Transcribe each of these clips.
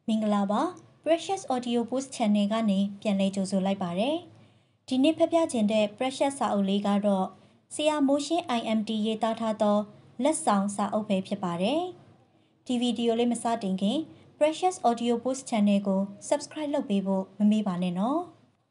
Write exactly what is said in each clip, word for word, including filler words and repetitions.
မင်္ဂလာပါ Precious Audio Boost Channel ကနေပြန်လည်ကြိုဆိုလိုက်ပါတယ်။ဒီနေ့ဖတ်ပြခြင်းတဲ့ Precious စာအုပ်လေးကတော့ဆရာမိုးရှင်း အိုင် အမ် တီ ရေးသားထားသောလက်ဆောင်စာအုပ်ပဲဖြစ်ပါတယ်။ဒီဗီဒီယိုလေးမစတင်ခင် Precious Audio Boost Channel ကို Subscribe လုပ်ပေးဖို့မမေ့ပါနဲ့နော်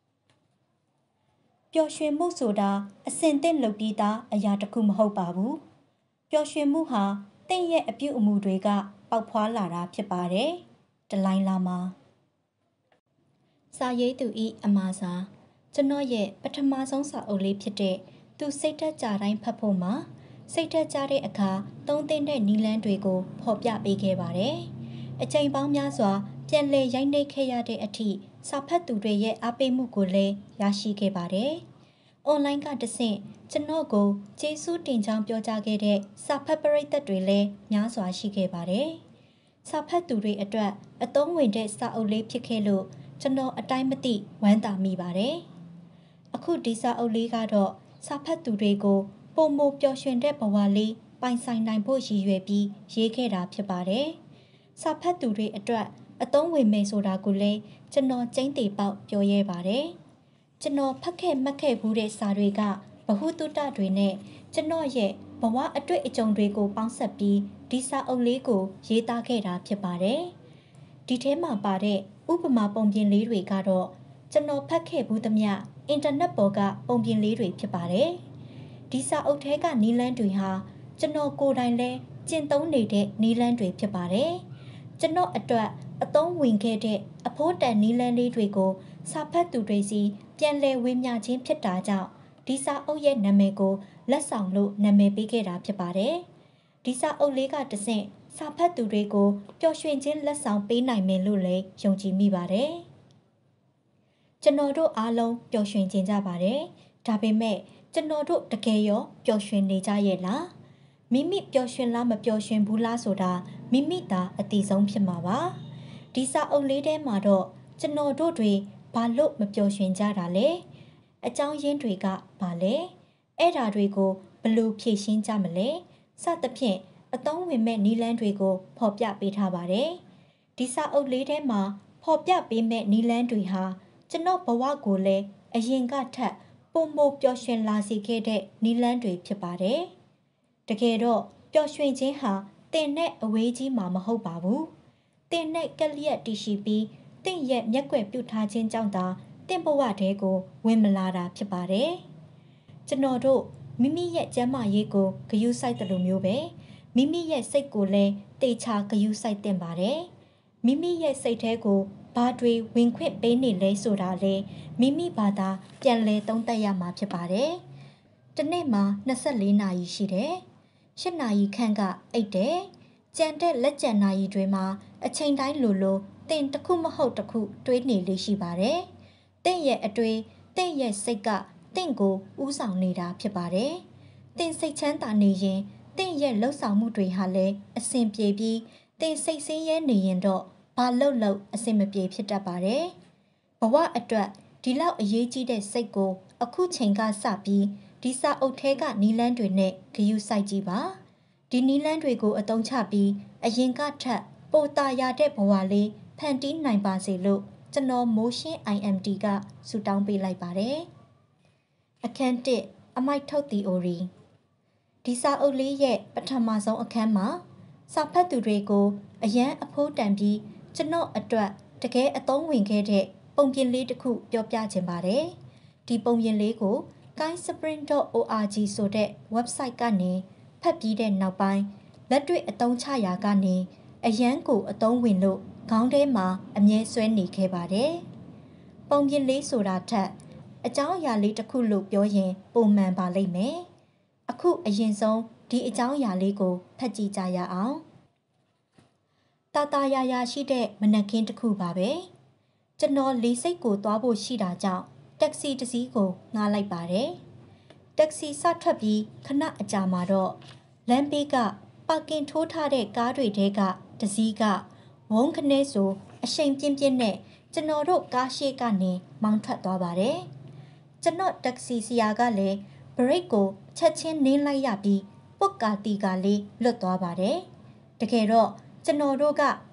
။ပျော်ရွှင်မှုဆိုတာအစင်သင့်လုပ်ပြီးသားအရာတစ်ခုမဟုတ်ပါဘူး။ပျော်ရွှင်မှုဟာတင့်ရဲ့အပြုအမူတွေကပေါက်ဖွာလာတာဖြစ်ပါတယ်။တလိုင်းလာမှာစာရေးသူဤအမှားစာကျွန်တော်ရဲ့ပထမဆုံးစာအုပ်လေးဖြစ်တဲ့သူစိတ်သက်ကြတိုင်းဖတ်ဖို့မှာစိတ်သက်ကြတဲ့အခါသုံးသင့်တဲ့နီလန်းတွေကိုဖော်ပြပေးခဲ့ပါတယ်။အချိန်ပေါင်းများစွာပြန်လည်ရိုက်နှိပ်ခဲ့ရတဲ့အထိစာဖတ်သူတွေရဲ့အားပေးမှုကိုလည်းရရှိခဲ့ပါတယ်။ အွန်လိုင်းကတဆင့်ကျွန်တော်ကိုကျေးဇူးတင်ကြောင်းပြောကြားခဲ့တဲ့စာဖတ်ပရိသတ်တွေလည်းများစွာရှိခဲ့ပါတယ်။စာဖတ်သူတွေအတွက်အသုံးဝင်တဲ့စာအုပ်လေးဖြစ်ခဲ့လို့ကျွန်တော်အတိုင်းမသိဝမ်းသာမိပါတယ်။အခုဒီစာအုပ်လေးကတော့စာဖတ်သူတွေကိုပုံမပျော်ရွှင်တဲ့ဘဝလေးပိုင်ဆိုင်နိုင်ဖို့ရည်ရွယ်ပြီးရေးခဲ့တာဖြစ်ပါတယ်။စာဖတ်သူတွေအတွက်အသုံးဝင်မယ်ဆိုတာကိုလည်းကျွန်တော်ကျိန်းတေပေါက်ပြောရဲပါတယ်။ကျွန်တော်ဖတ်ခဲ့မှတ်ခဲ့ဘူးတဲ့စာတွေကဗဟုသုတတွေနဲ့ကျွန်တော်ရဲ့ဘဝအတွေ့အကြုံတွေကိုပေါင်းစပ်ပြီးဒီစာအုပ်လေးကိုရေးသားခဲ့တာဖြစ်ပါတယ်။ဒီထဲမှာပါတဲ့ဥပမာပုံပြင်လေးတွေကတော့ကျွန်တော်ဖတ်ခဲ့ဘူးသမျှအင်တာနက်ပေါ်ကပုံပြင်လေးတွေဖြစ်ပါတယ်။ဒီစာအုပ်ထဲကနီလန်းတွေဟာကျွန်တော်ကိုယ်တိုင်လဲကျင့်သုံးနေတဲ့နီလန်းတွေဖြစ်ပါတယ်။ကျွန်တော်အတွက်အသုံးဝင်ခဲ့တဲ့အဖိုးတန်နီလန်းလေးတွေကိုစာဖတ်သူတွေစီပြန်လည်ဝေမျှခြင်းဖြစ်တာကြောင့်ဒီစာအုပ်ရဲ့နာမည်ကိုလက်ဆောင်လို့နာမည်ပေးခဲ့တာဖြစ်ပါတယ်။ဒီစာအုပ်လေးကတဆင့်စာဖတ်သူတွေကိုပျော်ရွှင်ခြင်းလက်ဆောင်ပေးနိုင်မယ်လို့လည်းယုံကြည်မိပါတယ်။ကျွန်တော်တို့အားလုံးပျော်ရွှင်ခြင်းကြပါတယ်။ဒါပေမဲ့ကျွန်တော်တို့တကယ်ရောပျော်ရွှင်နေကြရဲ့လား။မိမိပျော်ရွှင်လားမပျော်ရွှင်ဘူးလားဆိုတာမိမိသာအသိဆုံးဖြစ်မှာပါ။ဒီစာအုပ်လေးထဲမှာတော့ကျွန်တော်တို့တွေဘာလို့မပျော်ရွှင်ကြတာလဲ။အကြောင်းရင်းတွေကဘာလဲ။အဲ့ဓာတွေကိုဘယ်လိုဖြေရှင်းကြမလဲ။စသဖြင့်အသုံးဝင်မဲ့နီလန်းတွေကိုဖော်ပြပေးထားပါတယ်။ဒီစာအုပ်လေးထဲမှာဖော်ပြပေးမဲ့နီလန်းတွေဟာကျွန်တော်ဘဝကိုလည်းအရင်ကထက်ပုံမပျော်ရွှင်လာစေခဲ့တဲ့နီလန်းတွေဖြစ်ပါတယ်။တကယ်တော့ပျော်ရွှင်ခြင်းဟာတင်နဲ့အဝေးကြီးမှာမဟုတ်ပါဘူး။တင်နဲ့ကလျက်တည်ရှိပြီးတင့်ရဲ့မျက်ွယ်ပြုထားခြင်းကြောင့်သာတင့်ဘဝတဲကိုဝင်မလာတာဖြစ်ပါတယ်။ကျွန်တော်တို့မိမိရဲ့ကျမ်းမာရေးကိုဂရုစိုက်တယ်လို့မျိုးပဲမိမိရဲ့စိတ်ကိုလည်းတေချာဂရုစိုက်တင်ပါတယ်မိမိရဲ့စိတ်ထဲကိုဘာတွေဝင်ခွင့်ပေးနေလဲဆိုတာလေမိမိဘာသာပြန်လဲသုံးသပ်ရမှာဖြစ်ပါတယ်တနေ့မှာနှစ်ဆယ့်လေးနာရီရှိတယ်ရှစ်နာရီခန့်ကအိတ်တယ်ကြံတဲ့လက်ကြံနာရီတွေမှာအချိန်တိုင်းလိုလိုတင်တစ်ခုမဟုတ်တစ်ခုတွေးနေလေးရှိပါတယ်တင့်ရဲ့အတွေ့တင့်ရဲ့စိတ်ကတင့်ကိုဥဆောင်နေတာဖြစ်ပါတယ်တင်စိတ်ချမ်းသာနေရင်တင့်ရဲ့လှုပ်ဆောင်မှုတွေဟာလည်းအဆင်ပြေပြီးတင်စိတ်ဆင်းရဲနေရင်တော့ဘာလှုပ်လှုပ်အဆင်မပြေဖြစ်တတ်ပါတယ်ဘဝအတွက်ဒီလောက်အရေးကြီးတဲ့စိတ်ကိုအခုချိန်ကစပြီးဒီစာအုပ်ထဲကနီလန်းတွေနဲ့ဂရုစိုက်ကြည့်ပါဒီနီလန်းတွေကိုအသုံးချပြီးအရင်ကထက်ပိုတာရတဲ့ဘဝလေးဖန်တီးနိုင်ပါစေလို့ကျွန်တော်မိုးရှင်း အိုင် အမ် တီ ကဆုတောင်းပေးလိုက်ပါတယ်အခန်းတစ်အမိုက်ထုတ်သီအိုရီဒီစာအုပ်လေးရဲ့ပထမဆုံးအခန်းမှာစာဖတ်သူတွေကိုအရန်အဖိုးတန်ပြီးကျွန်တော်အတွက်တကယ်အသုံးဝင်ခဲ့တဲ့ပုံပြင်လေးတစ်ခုပြောပြခြင်းပါတယ်ဒီပုံပြင်လေးကို kindspring ဒုတ် အို အာร์ ဂျီ ဆိုတဲ့ website ကနေဖတ်ပြီးတဲ့နောက်ပိုင်းလက်တွေ့အသုံးချရာကနေအရန်ကိုအသုံးဝင်လို့ခေါင်းထဲမှာအမြဲဆွဲနေခဲ့ပါတယ်ပုံပြင်လေးဆိုတာထက်အကြောင်းအရာလေးတစ်ခုလို့ပြောရင်ပုံမှန်ပါလိမ့်မယ်အခုအရင်ဆုံးဒီအကြောင်းအရာလေးကိုဖတ်ကြည့်ကြရအောင်တာတာယာယာရှိတဲ့မနက်ခင်းတစ်ခုပါပဲကျွန်တော်လေးစိတ်ကိုသွားဖို့ရှိတာကြောင့်တက္ကစီတစ်စီးကိုငှားလိုက်ပါတယ်တက္ကစီစထွက်ပြီးခဏအကြာမှာတော့လမ်းဘေးကပါကင်ထိုးထားတဲ့ကားတွေထဲကတစ်စီးကဝုန်းခနဲဆိုအရှိန်ပြင်းပြင်းနဲ့ကျွန်တော်တို့ကားရှိကနေမောင်းထွက်သွားပါတယ်ကျွန်တော်တက္ကစီဆရာကလည်းဘရိတ်ကိုချက်ချင်းနင်းလိုက်ရပြီးပုတ်ကာတီကလေးလွတ်သွားပါတယ်တကယ်တော့ကျွန်တော်တို့က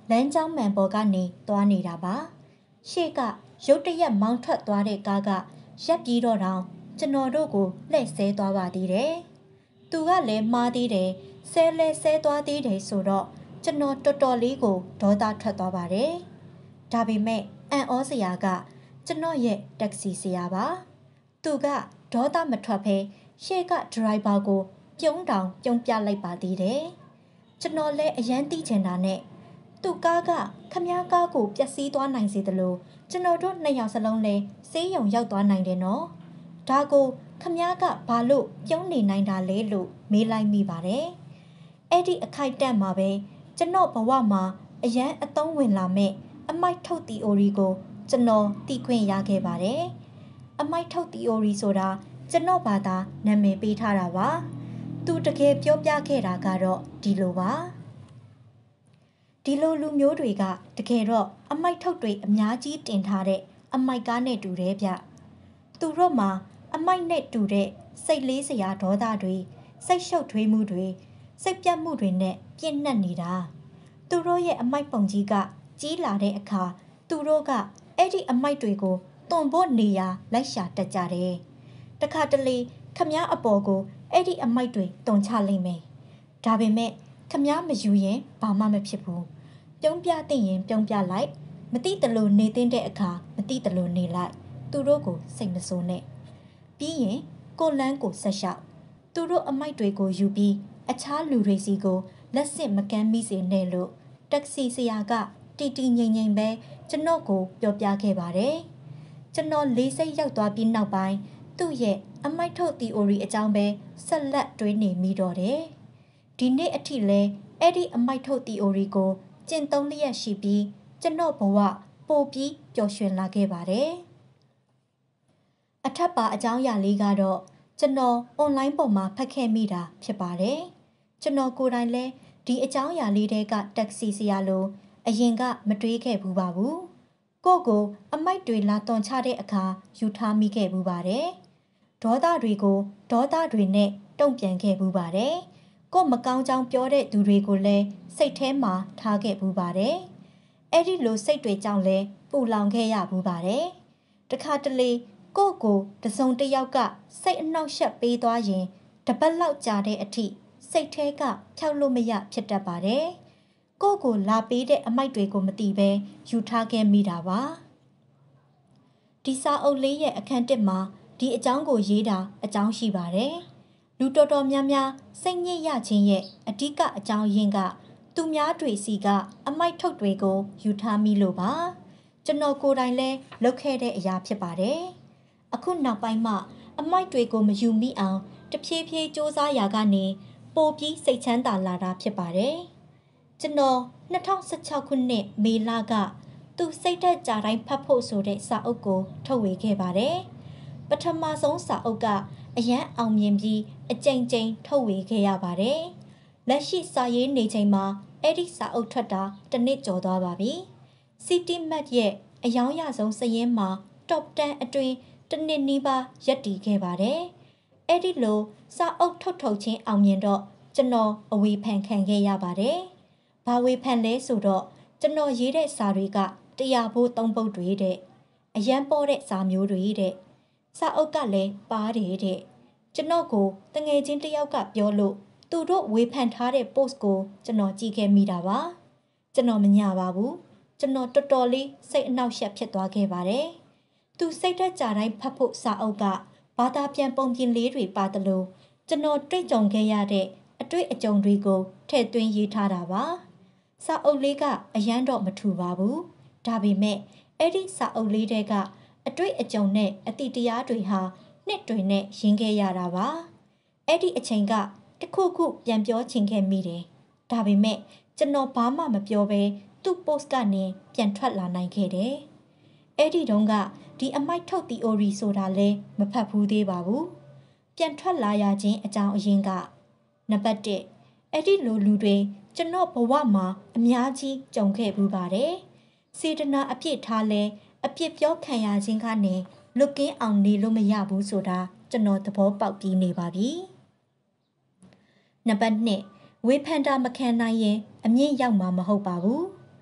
လမ်းကြောင်းမှန်ပေါ်ကနေသွားနေတာပါရှေ့ကရုတ်တရက်မောင်းထွက်သွားတဲ့ကားကရက်ပြီးတော့တောင်ကျွန်တော်တို့ကိုလှည့်ဆဲသွားပါသေးတယ်သူကလည်းမှားသေးတယ်ဆဲလဲဆဲသွားသေးတယ်ဆိုတော့ကျွန်တော်တော်တော်လေးကိုဒေါသထွက်သွားပါတယ်ဒါပေမဲ့အံ့ဩစရာကကျွန်တော်ရဲ့တက္ကစီဆရာပါသူကဒေါသမထွက်ဘဲရှေ့ကဒရိုင်ဘာကိုပြုံးတောင်ပြုံးပြလိုက်ပါသေးတယ်ကျွန်တော်လည်းအယမ်းသိချင်တာနဲ့သူ့ကားကခမားကားကိုပျက်စီးသွားနိုင်စေသလိုကျွန်တော်တို့နှစ်ယောက်စလုံးလည်းဆေးရုံရောက်သွားနိုင်တယ်နော်ဒါကိုခမားကဘာလို့ပြုံးနေနိုင်တာလဲလို့မေးလိုက်မိပါတယ်အဲ့ဒီအခိုက်အတန့်မှာပဲကျွန်တော်ဘဝမှာအယမ်းအသုံးဝင်လာမဲ့အမိုက်ထုတ် theory ကိုကျွန်တော်သိခွင့်ရခဲ့ပါတယ်အမိုက်ထုတ် theory ဆိုတာကျွန်တော်ဘာသာနာမည်ပေးထားတာပါသူတကယ်ပြောပြခဲ့တာကတော့ဒီလိုပါဒီလိုလူမျိုးတွေကတကယ်တော့အမိုက်ထုတ်တွေအများကြီးတင်ထားတဲ့အမိုက်ကားနဲ့တူတယ်ဗျသူတို့မှာအမိုက်နဲ့တူတဲ့စိတ်လေးစရာဒေါသတွေစိတ်ရှုပ်ထွေးမှုတွေစိတ်ပြတ်မှုတွေနဲ့ပြည့်နှက်နေတာသူတို့ရဲ့အမိုက်ပုံကြီးကကြီးလာတဲ့အခါသူတို့ကအဲ့ဒီအမိုက်တွေကိုတွန်ဖို့နေရာလိုက်ရှာတတ်ကြတယ်တခါတလေခမားအပေါ်ကိုအဲ့ဒီအမိုက်တွေတွန်ချလိမ့်မယ်ဒါပေမဲ့ခမားမယူရင်ဘာမှမဖြစ်ဘူးပြုံးပြသိရင်ပြုံးပြလိုက်မတိတလို့နေသိတဲ့အခါမတိတလို့နေလိုက်သူတို့ကိုစိတ်မဆိုးနဲ့ပြီးရင်ကိုလန်းကိုဆက်လျှောက်သူတို့အမိုက်တွေကိုယူပြီးအခြားလူတွေစီကိုလက်စစ်မကမ်းမိစေနဲ့လို့တက္ကစီဆရာကတီတီငိမ့်ငိမ့်ပဲကျွန်တော်ကိုပြောပြခဲ့ပါတယ်ကျွန်တော်လေးစိတ်ရောက်သွားပြီးနောက်ပိုင်းသူ့ရဲ့အမိုက်ထုတ် theory အကြောင်းပဲဆက်လက်တွေးနေမိတော့တယ်ဒီနေ့အထိလဲအဲ့ဒီအမိုက်ထုတ် theory ကိုကျင့်သုံးလျက်ရှိပြီးကျွန်တော်ဘဝပိုပြီးပျော်ရွှင်လာခဲ့ပါတယ်အထက်ပါအကြောင်းအရာလေးကတော့ကျွန်တော် online ပေါ်မှာဖတ်ခဲ့မိတာဖြစ်ပါတယ်ကျွန်တော်ကိုယ်တိုင်လဲဒီအကြောင်းအရာလေးတွေကတက္ကစီဆရာလိုအရင်ကမတွေးခဲ့ဘူးပါဘူးကိုကိုအမိုက်တွေလာတွန်ချတဲ့အခါယူထားမိခဲ့ဘူးပါတယ်ဒေါသတွေကိုဒေါသတွေနဲ့တုံ့ပြန်ခဲ့ဘူးပါတယ်ကိုမကောင်းကြောင်းပြောတဲ့သူတွေကိုလည်းစိတ်ထဲမှာထားခဲ့ဘူးပါတယ်အဲ့ဒီလိုစိတ်တွေကြောင့်လဲပူလောင်ခဲ့ရဘူးပါတယ်တခါတလေကိုကိုတစုံတစ်ယောက်ကစိတ်အနှောက်ယှက်ပေးသွားရင်တပတ်လောက်ကြာတဲ့အထိစိတ်ထဲကဖြောက်လို့မရဖြစ်တတ်ပါတယ်ကိုကိုလာပေးတဲ့အမိုက်တွေကိုမသိပဲယူထားခဲ့မိတာပါဒီစာအုပ်လေးရဲ့အခန်းတစ်မှာဒီအကြောင်းကိုရေးတာအကြောင်းရှိပါတယ်လူတော်တော်များများစိတ်ညစ်ရခြင်းရဲ့အဓိကအကြောင်းရင်းကသူများတွေစီကအမိုက်ထုတ်တွေကိုယူထားမိလို့ပါကျွန်တော်ကိုယ်တိုင်လဲလုပ်ခဲ့တဲ့အရာဖြစ်ပါတယ်အခုနောက်ပိုင်းမှအမိုက်တွေကိုမယူမိအောင်တဖြည်းဖြည်းစူးစမ်းရာကနေပိုပြီးစိတ်ချမ်းသာလာတာဖြစ်ပါတယ်ကျွန်တော်၂၀၁၆ခုနှစ်မေလကသူစိတ်သက်ကြတိုင်းဖတ်ဖို့ဆိုတဲ့စာအုပ်ကိုထုတ်ဝေခဲ့ပါတယ်ပထမဆုံးစာအုပ်ကအရန်အောင်မြင်ပြီးအကြိမ်ကြိမ်ထုတ်ဝေခဲ့ရပါတယ်လက်ရှိစာရေးနေချိန်မှာအဲ့ဒီစာအုပ်ထွက်တာတစ်နှစ်ကျော်သွားပါပြီ City Map ရဲ့အယောင်ရဆုံးစာရင်းမှာ Top ဒန်အတွင်းတစ်နှစ်နီးပါးရပ်တည်ခဲ့ပါတယ်အဲ့ဒီလိုစာအုပ်ထုတ်ထုတ်ချင်းအောင်မြင်တော့ကျွန်တော်အဝေဖန်ခံခဲ့ရပါတယ်ဘာဝေဖန်လဲဆိုတော့ကျွန်တော်ရေးတဲ့စာတွေကတရားဖို့သုံးပုဒ်တွေတဲ့အရန်ပေါ်တဲ့စာမျိုးတွေတဲ့စာအုပ်ကလည်းပါတယ်တဲ့ကျွန်တော်ကိုတငယ်ချင်းတစ်ယောက်ကပြောလို့သူတို့ဝေဖန်ထားတဲ့ post ကိုကျွန်တော်ကြည့်ခဲ့မိတာပါကျွန်တော်မညပါဘူးကျွန်တော်တော်တော်လေးစိတ်အနှောက်အယှက်ဖြစ်သွားခဲ့ပါတယ်သူစိတ်သက်ကြတိုင်းဖတ်ဖို့စာအုပ်ကဘာသာပြန်ပုံပြင်လေးတွေပါတယ်လို့ကျွန်တော်တွေ့ကြုံခဲ့ရတဲ့အတွေ့အကြုံတွေကိုထည့်သွင်းရေးထားတာပါစာအုပ်လေးကအရန်တော့မထူပါဘူးဒါပေမဲ့အဲ့ဒီစာအုပ်လေးတွေကအတွေ့အကြုံနဲ့အတိတရားတွေဟာနှစ်တွေနဲ့ရင်းခဲ့ရတာပါအဲ့ဒီအချိန်ကတခုခုပြန်ပြောချင်ခဲ့မိတယ်ဒါပေမဲ့ကျွန်တော်ဘာမှမပြောဘဲသူ့ post ကနေပြန်ထွက်လာနိုင်ခဲ့တယ်အဲ့ဒီတုန်းကဒီအမိုက်ထုတ် theory ဆိုတာလဲမဖတ်ဘူးသေးပါဘူးပြန်ထွက်လာရခြင်းအကြောင်းအရင်းကနံပါတ်တစ်အဲ့ဒီလိုလူတွေကျွန်တော်ဘဝမှာအများကြီးကြုံခဲ့ဘူးပါတယ်စေတနာအပြစ်ထားလဲအပြစ်ပြောခံရခြင်းကနေလွတ်ကင်းအောင်နေလို့မရဘူးဆိုတာကျွန်တော်သဘောပေါက်ပြီးနေပါပြီနံပါတ်နှစ်ဝေဖန်တာမခံနိုင်ရင်အမြင့်ရောက်မှာမဟုတ်ပါဘူး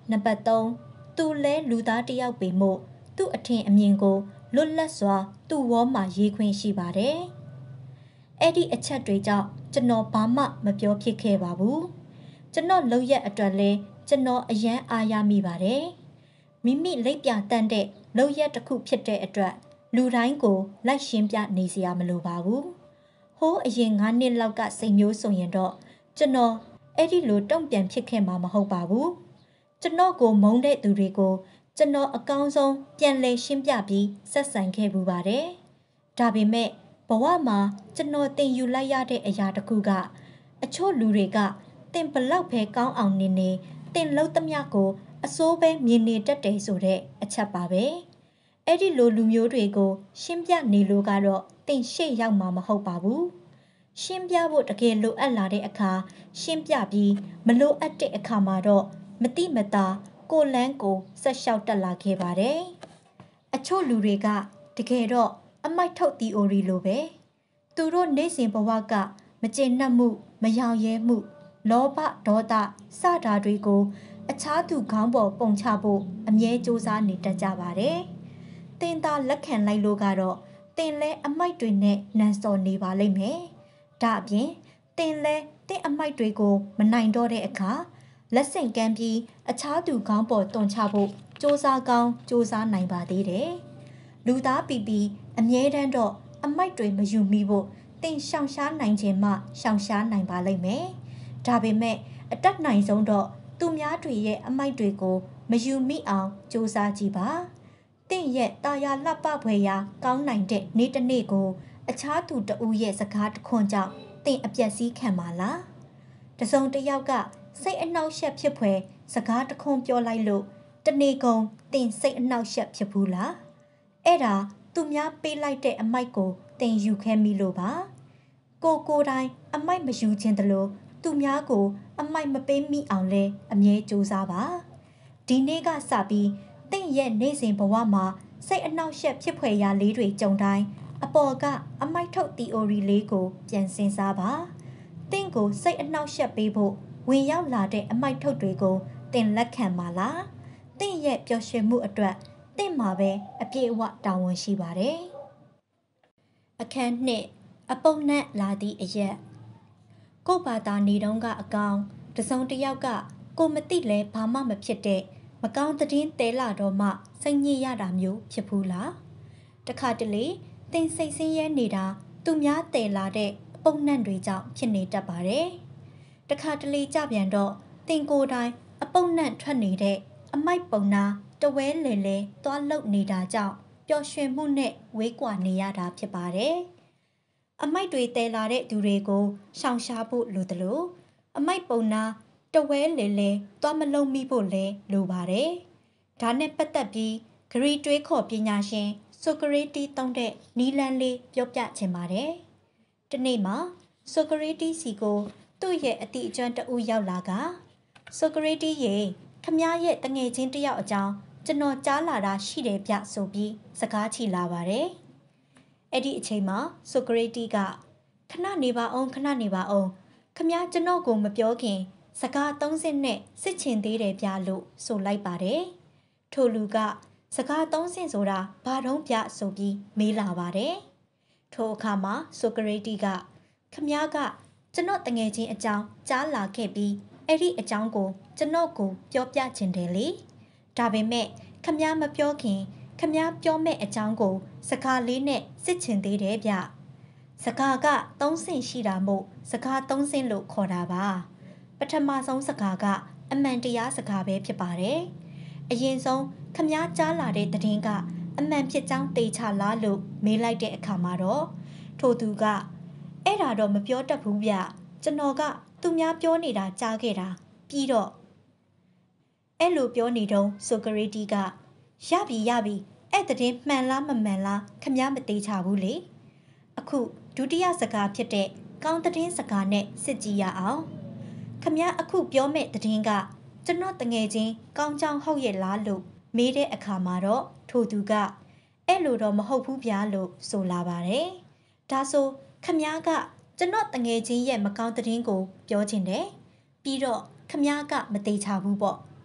နံပါတ်သုံးသူလဲလူသားတစ်ယောက်ပေမို့သူ့အထင်အမြင်ကိုလွတ်လပ်စွာသူ့ဝေါ်မှာရေးခွင့်ရှိပါတယ်။အဲ့ဒီအချက်တွေကြောင့်ကျွန်တော်ဘာမှမပြောဖြစ်ခဲ့ပါဘူး။ကျွန်တော်လုပ်ရက်အတွက်လဲကျွန်တော်အယမ်းအားရမိပါတယ်။မိမိလက်ပြတန်းတဲ့လုပ်ရက်တစ်ခုဖြစ်တဲ့အတွက်လူတိုင်းကိုလိုက်ရှင်းပြနေစရာမလိုပါဘူး။ဟိုးအရင်ငါးနှစ်လောက်ကစိတ်မျိုးဆိုရင်တော့ကျွန်တော်အဲ့ဒီလိုတုံ့ပြန်ဖြစ်ခဲ့မှာမဟုတ်ပါဘူး။ကျွန်တော်ကိုမုန်းတဲ့သူတွေကိုကျွန်တော်အကောင်းဆုံးပြန်လည်ရှင်းပြပြီးဆက်ဆံခဲ့ပူပါတယ်။ဒါပေမဲ့ဘဝမှာကျွန်တော်သင်ယူလိုက်ရတဲ့အရာတစ်ခုကအချို့လူတွေကသင်ဘလောက်ပဲကောင်းအောင်နေနေသင်လုံးသမျှကိုအစိုးပဲမြင်နေတတ်တယ်ဆိုတဲ့အချက်ပါပဲ။အဲ့ဒီလိုလူမျိုးတွေကိုရှင်းပြနေလို့ကတော့သင်ရှေ့ရောက်မှာမဟုတ်ပါဘူး။ရှင်းပြဖို့တကယ်လိုအပ်လာတဲ့အခါရှင်းပြပြီးမလိုအပ်တဲ့အခါမှာတော့မတိမတာကိုလန်းကိုဆက်လျှောက်တက်လာခဲ့ပါတယ်။အချို့လူတွေကတကယ်တော့အမိုက်ထုတ် theory လိုပဲသူတို့နေစဉ်ဘဝကမကျေနပ်မှုမယောင်ရဲမှုလောဘဒေါသစတာတွေကိုအခြားသူခေါင်းပေါ်ပုံချဖို့အမြဲစူးစမ်းနေတတ်ကြပါတယ်။တင်သာလက်ခံလိုက်လို့ကတော့တင်လဲအမိုက်တွေနဲ့နန်စော်နေပါလိမ့်မယ်။ဒါအပြင်တင်လဲတင်အမိုက်တွေကိုမနိုင်တော့တဲ့အခါလက်ဆင့်ကမ်းပြီးအခြားသူခေါင်းပေါ်တွန်ချဖို့စူးစမ်းကောင်းစူးစမ်းနိုင်ပါသေးတယ်။လူသားပီပီအမြဲတမ်းတော့အမိုက်တွေမယူမိဖို့တင်ရှောင်ရှားနိုင်ခြင်းမှရှောင်ရှားနိုင်ပါလိမ့်မယ်။ဒါပေမဲ့အတက်နိုင်ဆုံးတော့သူများတွေရဲ့အမိုက်တွေကိုမယူမိအောင်စူးစမ်းကြည့်ပါ။တင့်ရဲ့တာယာလှပဖွယ်ရာကောင်းနိုင်တဲ့နေ့တစ်နေ့ကိုအခြားသူတဦးရဲ့စကားတခွန်းကြောင့်တင့်အပြက်စီးခံပါလား။တစုံတစ်ယောက်ကစိတ်အနှောက်အယှက်ဖြစ်ဖွယ်စကားတခွန်းပြောလိုက်လို့တနေ့ကုန်တင်စိတ်အနှောက်အယှက်ဖြစ်ဘူးလားအဲ့ဒါသူများပေးလိုက်တဲ့အမိုက်ကိုတင်ယူခဲ့မိလို့ပါကိုကိုတိုင်းအမိုက်မယူခြင်းတလို့သူများကိုအမိုက်မပေးမိအောင်လဲအမြဲကြိုးစားပါဒီနေ့ကစပြီးတင့်ရဲ့နေ့စဉ်ဘဝမှာစိတ်အနှောက်အယှက်ဖြစ်ဖွယ်ရာလေးတွေကြုံတိုင်းအပေါ်ကအမိုက်ထုတ် theory လေးကိုပြန်စဉ်းစားပါတင့်ကိုစိတ်အနှောက်အယှက်ပေးဖို့ဝင်ရောက်လာတဲ့အမိုက်ထုတ်တွေကိုတင်လက်ခံပါလားတင့်ရဲ့ပျော်ရွှင်မှုအတွက်တင့်မှာပဲအပြည့်အဝတာဝန်ရှိပါတယ်အခန်းနှစ်အပုံနဲ့လာသည့်အရက်ကို့ဘာသာနေတုံးကအကောင်တစုံတစ်ယောက်ကကိုမသိလဲဘာမှမဖြစ်တဲ့မကောင်းသတင်းတဲလာတော့မှစိတ်ညစ်ရတာမျိုးဖြစ်ဘူးလားတခါတလေတင်စိတ်ဆင်းရဲနေတာသူများတဲလာတဲ့အပုံနဲ့တွေကြောင့်ဖြစ်နေတတ်ပါတယ်တခါတလေကြပြန်တော့တင်ကိုယ်တိုင်အပုံနဲ့ထွက်နေတဲ့အမိုက်ပုံနာတဝဲလေလေသွားလုတ်နေတာကြောင့်ပျော်ရွှင်မှုနဲ့ဝေးကွာနေရတာဖြစ်ပါတယ်အမိုက်တွေတဲလာတဲ့သူတွေကိုရှောင်ရှားဖို့လိုတယ်လို့အမိုက်ပုံနာတဝဲလေလေသွားမလုံမိဖို့လဲလိုပါတယ်ဒါနဲ့ပတ်သက်ပြီးဂရီတွေးခေါ်ပညာရှင်ဆိုကရေတီတောင်းတဲ့နီလန်လေးပြောပြချင်ပါတယ်ဒီနေ့မှာဆိုကရေတီစီကိုသူ့ရဲ့အတိအကျွမ်းတဦးရောက်လာကဆိုကရေတီရဲ့ခမရဲ့တငယ်ချင်းတယောက်အကြောင်းကျွန်တော်ကြားလာတာရှိတယ်ဗျဆိုပြီးစကားချီလာပါတယ်အဲ့ဒီအချိန်မှာဆိုကရေတီကခဏနေပါအောင်ခဏနေပါအောင်ခမကျွန်တော်ကိုမပြောခင်စကားသုံးစင်းနဲ့စစ်ချင်သေးတယ်ဗျလို့ဆိုလိုက်ပါတယ်ထိုလူကစကားသုံးစင်းဆိုတာဘာတော့ဗျဆိုပြီးမေးလာပါတယ်ထိုအခါမှာဆိုကရေတီကခမကကျွန်တော်တငယ်ချင်းအကြောင်းကြားလာခဲ့ပြီးအဲ့ဒီအကြောင်းကိုကျွန်တော်ကိုပြောပြချင်တယ်လေဒါပေမဲ့ခမမပြောခင်ခမပြောမဲ့အကြောင်းကိုစကားလေးနဲ့စစ်ချင်သေးတယ်ဗျစကားကသုံးဆင့်ရှိတာမို့စကားသုံးဆင့်လို့ခေါ်တာပါပထမဆုံးစကားကအမှန်တရားစကားပဲဖြစ်ပါတယ်အရင်ဆုံးခမကြားလာတဲ့သတင်းကအမှန်ဖြစ်ကြောင်းတေချာလားလို့မေးလိုက်တဲ့အခါမှာတော့ထိုသူကအဲ့ဒါတော့မပြောတတ်ဘူးဗျကျွန်တော်ကသူများပြောနေတာကြားခဲ့တာပြီးတော့အဲ့လိုပြောနေတော့ဆိုကရေတီကရပြီရပြီအဲ့တဲ့မှန်လားမမှန်လားခမမသေးချဘူးလေအခုဒုတိယစကားဖြစ်တဲ့ကောင်းတဲ့စကားနဲ့စစ်ကြည့်ရအောင်ခမအခုပြောမဲ့တဲ့ကကျွန်တော်တငယ်ချင်းကောင်းချောင်းဟုတ်ရဲ့လားလို့မေးတဲ့အခါမှာတော့ထိုသူကအဲ့လိုတော့မဟုတ်ဘူးဗျာလို့ဆိုလာပါတယ်ဒါဆိုခမကကျွန်တော်တငယ်ချင်းရဲ့မကောင်းတဲ့ကိုပြောချင်တယ်ပြီးတော့ခမကမသေးချဘူးပေါ့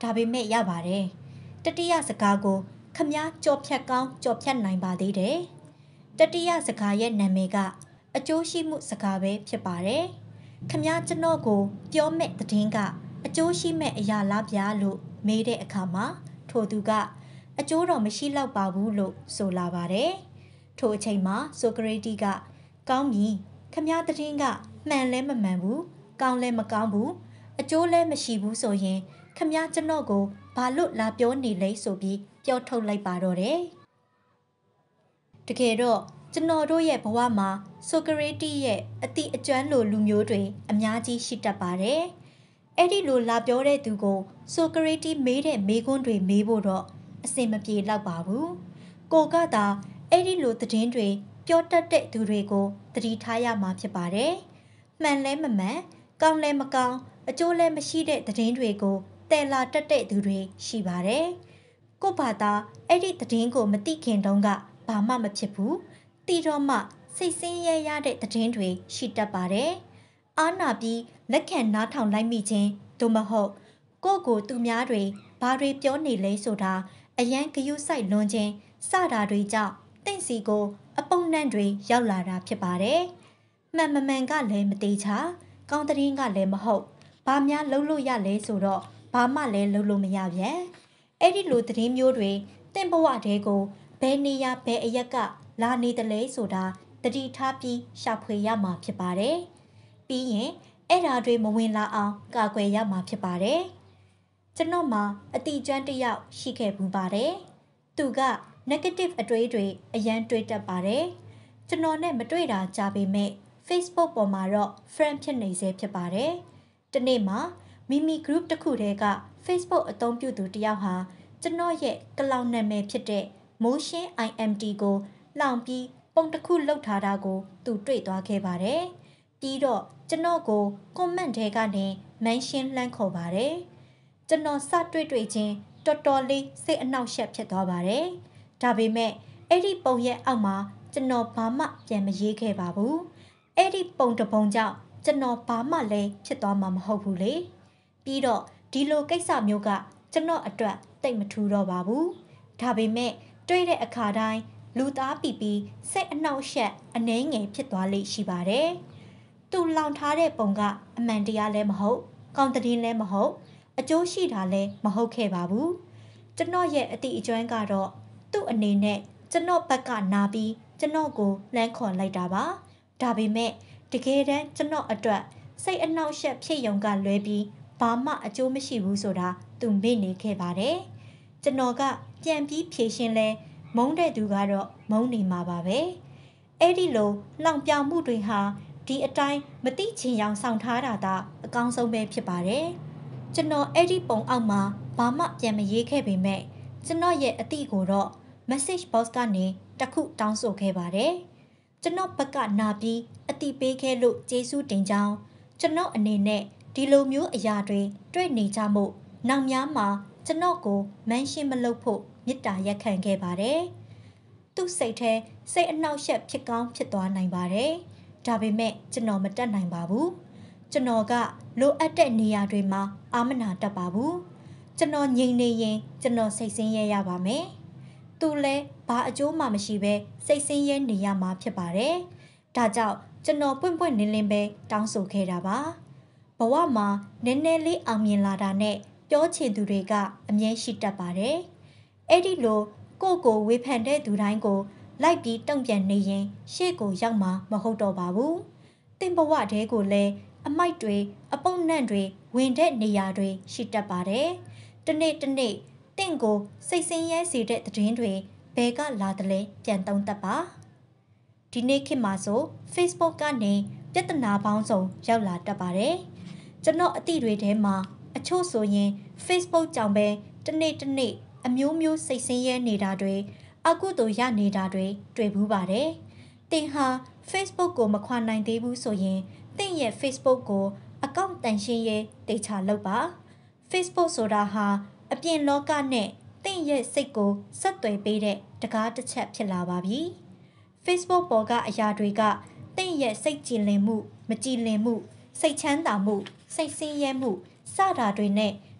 ဒါပေမဲ့ရပါတယ်တတိယစကားကိုခမည်းကြော်ဖြတ်ကောင်းကြော်ဖြတ်နိုင်ပါသေးတယ်တတိယစကားရဲ့နာမည်ကအကျိုးရှိမှုစကားပဲဖြစ်ပါတယ်ခမည်းကျွန်တော်ကိုပြောမဲ့သတင်းကအကျိုးရှိမဲ့အရာလားဗျာလို့မေးတဲ့အခါမှာထိုသူကအကျိုးတော်မရှိတော့ပါဘူးလို့ဆိုလာပါတယ်ထိုအချိန်မှာဆိုကရေတီကကောင်းပြီခမည်းသတင်းကမှန်လဲမမှန်ဘူးကောင်းလဲမကောင်းဘူးအကျိုးလဲမရှိဘူးဆိုရင်ခမည်းကျွန်တော်ကိုဘာလို့လာပြောနေလဲဆိုပြီးပြောထုတ်လိုက်ပါတော့တယ်တကယ်တော့ကျွန်တော်တို့ရဲ့ဘဝမှာဆိုကရေတီရဲ့အတိအကျွမ်းလိုလူမျိုးတွေအများကြီးရှိတတ်ပါတယ်အဲ့ဒီလိုလာပြောတဲ့သူကိုဆိုကရေတီမေးတဲ့မေးခွန်းတွေမေးဖို့တော့အစင်မပြေတော့ပါဘူးကိုကသာအဲ့ဒီလိုသတင်းတွေပြောတတ်တဲ့သူတွေကိုသတိထားရမှာဖြစ်ပါတယ်မှန်လဲမမှန်ကောင်းလဲမကောင်းအကျိုးလဲမရှိတဲ့သတင်းတွေကိုတယ်လာတတ်တဲ့သူတွေရှိပါတယ်ကိုဘာသာအဲ့ဒီသတင်းကိုမသိခင်တုန်းကဘာမှမဖြစ်ဘူးတီတော့မှစိတ်ဆင်းရဲရတဲ့သတင်းတွေရှိတတ်ပါတယ်အားနာပြီးလက်ခံနားထောင်လိုက်မိခြင်းသို့မဟုတ်ကိုကိုသူများတွေဘာတွေပြောနေလဲဆိုတာအရန်ဂယုစိုက်လွန်ခြင်းစတာတွေကြောင့်တင့်စီကိုအပုံနှံ့တွေရောက်လာတာဖြစ်ပါတယ်မှန်မမှန်ကလည်းမသေးချာကောင်းသတင်းကလည်းမဟုတ်ဘာများလုံးလို့ရလဲဆိုတော့ဘာမှလည်းလုံးလို့မရပြန်အဲ့ဒီလိုသတင်းမျိုးတွေတင့်ဘဝတဲကိုဘယ်နေရာဘယ်အရက်ကလာနေတယ်လဲဆိုတာတတိထားပြီးရှာဖွေရမှာဖြစ်ပါတယ်ပြီးရင်အဲ့ဓာတွေမဝင်လာအောင်ကာကွယ်ရမှာဖြစ်ပါတယ်ကျွန်တော်မှာအတိကျွမ်းတစ်ယောက်ရှိခဲ့ဘူးပါတယ်သူက negative အတွေးတွေအရန်တွေးတတ်ပါတယ်ကျွန်တော်နဲ့မတွေ့တာကြာပေမဲ့ Facebook ပေါ်မှာတော့ friend ဖြစ်နေစေဖြစ်ပါတယ်တနေ့မှာမိမိ group တစ်ခုတည်းက Facebook အသုံးပြုသူတစ်ယောက်ဟာကျွန်တော်ရဲ့ကလောင်နာမည်ဖြစ်တဲ့ Motion အိုင် အမ် တီ ကိုလောင်ပြီးပုံတစ်ခုလှုပ်ထားတာကိုသူတွေ့သွားခဲ့ပါတယ်ပြီးတော့ကျွန်တော်ကို comment ထဲကနေ mention လှမ်းခေါ်ပါတယ်ကျွန်တော်စတွေ့တွေ့ချင်းတော်တော်လေးစိတ်အနှောက်အယှက်ဖြစ်သွားပါတယ်ဒါပေမဲ့အဲ့ဒီပုံရဲ့အောက်မှာကျွန်တော်ဘာမှပြန်မရေးခဲ့ပါဘူးအဲ့ဒီပုံတစ်ပုံကြောင့်ကျွန်တော်ဘာမှလည်းဖြစ်သွားမှာမဟုတ်ဘူးလေပြီးတော့ဒီလိုကိစ္စမျိုးကကျွန်တော်အတွက်တိတ်မထူတော့ပါဘူးဒါပေမဲ့တွေ့တဲ့အခါတိုင်းလူသားပီပီစိတ်အနှောက်အယှက်အနှဲငယ်ဖြစ်သွားလိမ့်ရှိပါတယ်သူလောင်ထားတဲ့ပုံကအမှန်တရားလည်းမဟုတ်ကောင်းတဲ့လည်းမဟုတ်အကျိုးရှိတာလည်းမဟုတ်ခဲ့ပါဘူးကျွန်တော်ရဲ့အတိအကျွမ်းကတော့သူ့အနေနဲ့ကျွန်တော်ဘက်ကနာပြီးကျွန်တော်ကိုလမ်းခေါ်လိုက်တာပါဒါပေမဲ့တကယ်တမ်းကျွန်တော်အတွက်စိတ်အနှောက်အယှက်ဖြစ်ရုံကလွဲပြီးဘာမှအကျိုးမရှိဘူးဆိုတာသူမေ့နေခဲ့ပါတယ်ကျွန်တော်ကပြန်ပြီးဖြေရှင်းလဲမုန်းတဲ့သူကတော့မုန်းနေမှာပါပဲအဲ့ဒီလိုလောင်ပြောင်မှုတွေဟာဒီအတိုင်းမတိချင်အောင်ဆောင်ထားတာသာအကောင်းဆုံးပဲဖြစ်ပါတယ်ကျွန်တော်အဲ့ဒီပုံအောက်မှာဘာမှပြန်မရေးခဲ့ပေမဲ့ကျွန်တော်ရဲ့အတိကိုတော့ message box ကနေတခုတောင်းဆိုခဲ့ပါတယ်ကျွန်တော်ဘက်ကနာပြီးအတိပေးခဲ့လို့ကျေးဇူးတင်ကြောင်းကျွန်တော်အနေနဲ့ဒီလိုမျိုးအရာတွေတွေ့နေကြမှုနောက်များမှာကျွန်တော်ကိုမန်ရှင်းမလုပ်ဖို့မေတ္တာရက်ခံခဲ့ပါတယ်သူ့စိတ်ထဲစိတ်အနှောက်အယှက်ဖြစ်ကောင်းဖြစ်သွားနိုင်ပါတယ်ဒါပေမဲ့ကျွန်တော်မတတ်နိုင်ပါဘူးကျွန်တော်ကလိုအပ်တဲ့နေရာတွေမှာအာမနာတတ်ပါဘူးကျွန်တော်ငြိမ်နေရင်ကျွန်တော်စိတ်ဆင်းရဲရပါမယ်သူလည်းဘာအကျိုးမှမရှိဘဲစိတ်ဆင်းရဲနေရမှာဖြစ်ပါတယ်ဒါကြောင့်ကျွန်တော်ပွင့်ပွင့်လင်းလင်းပဲတောင်းဆိုခဲ့တာပါဘဝမှာနည်းနည်းလေးအောင်မြင်လာတာနဲ့ပြောချင်သူတွေကအမြဲရှိတတ်ပါတယ်အဲ့ဒီလိုကိုကိုဝေဖန်တဲ့သူတိုင်းကိုလိုက်ပြီးတုံ့ပြန်နေရင်ရှေ့ကိုရောက်မှာမဟုတ်တော့ပါဘူးတင်ဘဝတဲကိုလည်းအမိုက်တွေအပုံနှံ့တွေဝင်တဲ့နေရာတွေရှိတတ်ပါတယ်တနေ့တနေ့တင့်ကိုစိတ်ဆင်းရဲစေတဲ့သတင်းတွေဘယ်ကလာတယ်လဲပြန်သုံးသပ်ပါဒီနေ့ခေတ်မှာဆို Facebook ကနေပြဿနာပေါင်းစုံရောက်လာတတ်ပါတယ်ကျွန်တော်အသည့်တွေထဲမှာအချို့ဆိုရင် Facebook ကြောင့်ပဲတနေ့တနေ့အမျိုးမျိုးစိတ်ဆင်းရဲနေတာတွေအကုသိုလ်ရနေတာတွေတွေ့ဘူးပါတယ်တင်ဟာ Facebook ကိုမခွာနိုင်သေးဘူးဆိုရင်တင့်ရဲ့ Facebook ကိုအကောင့်တန်ရှင်းရေးတေချာလုပ်ပါ Facebook ဆိုတာဟာအပြင်လောကနဲ့တင့်ရဲ့စိတ်ကိုဆက်သွယ်ပေးတဲ့တကားတစ်ချက်ဖြစ်လာပါပြီ Facebook ပေါ်ကအရာတွေကတင့်ရဲ့စိတ်ကြည်လင်မှုမကြည်လင်မှုစိတ်ချမ်းသာမှုစိတ်ဆင်းရဲမှုစတာတွေနဲ့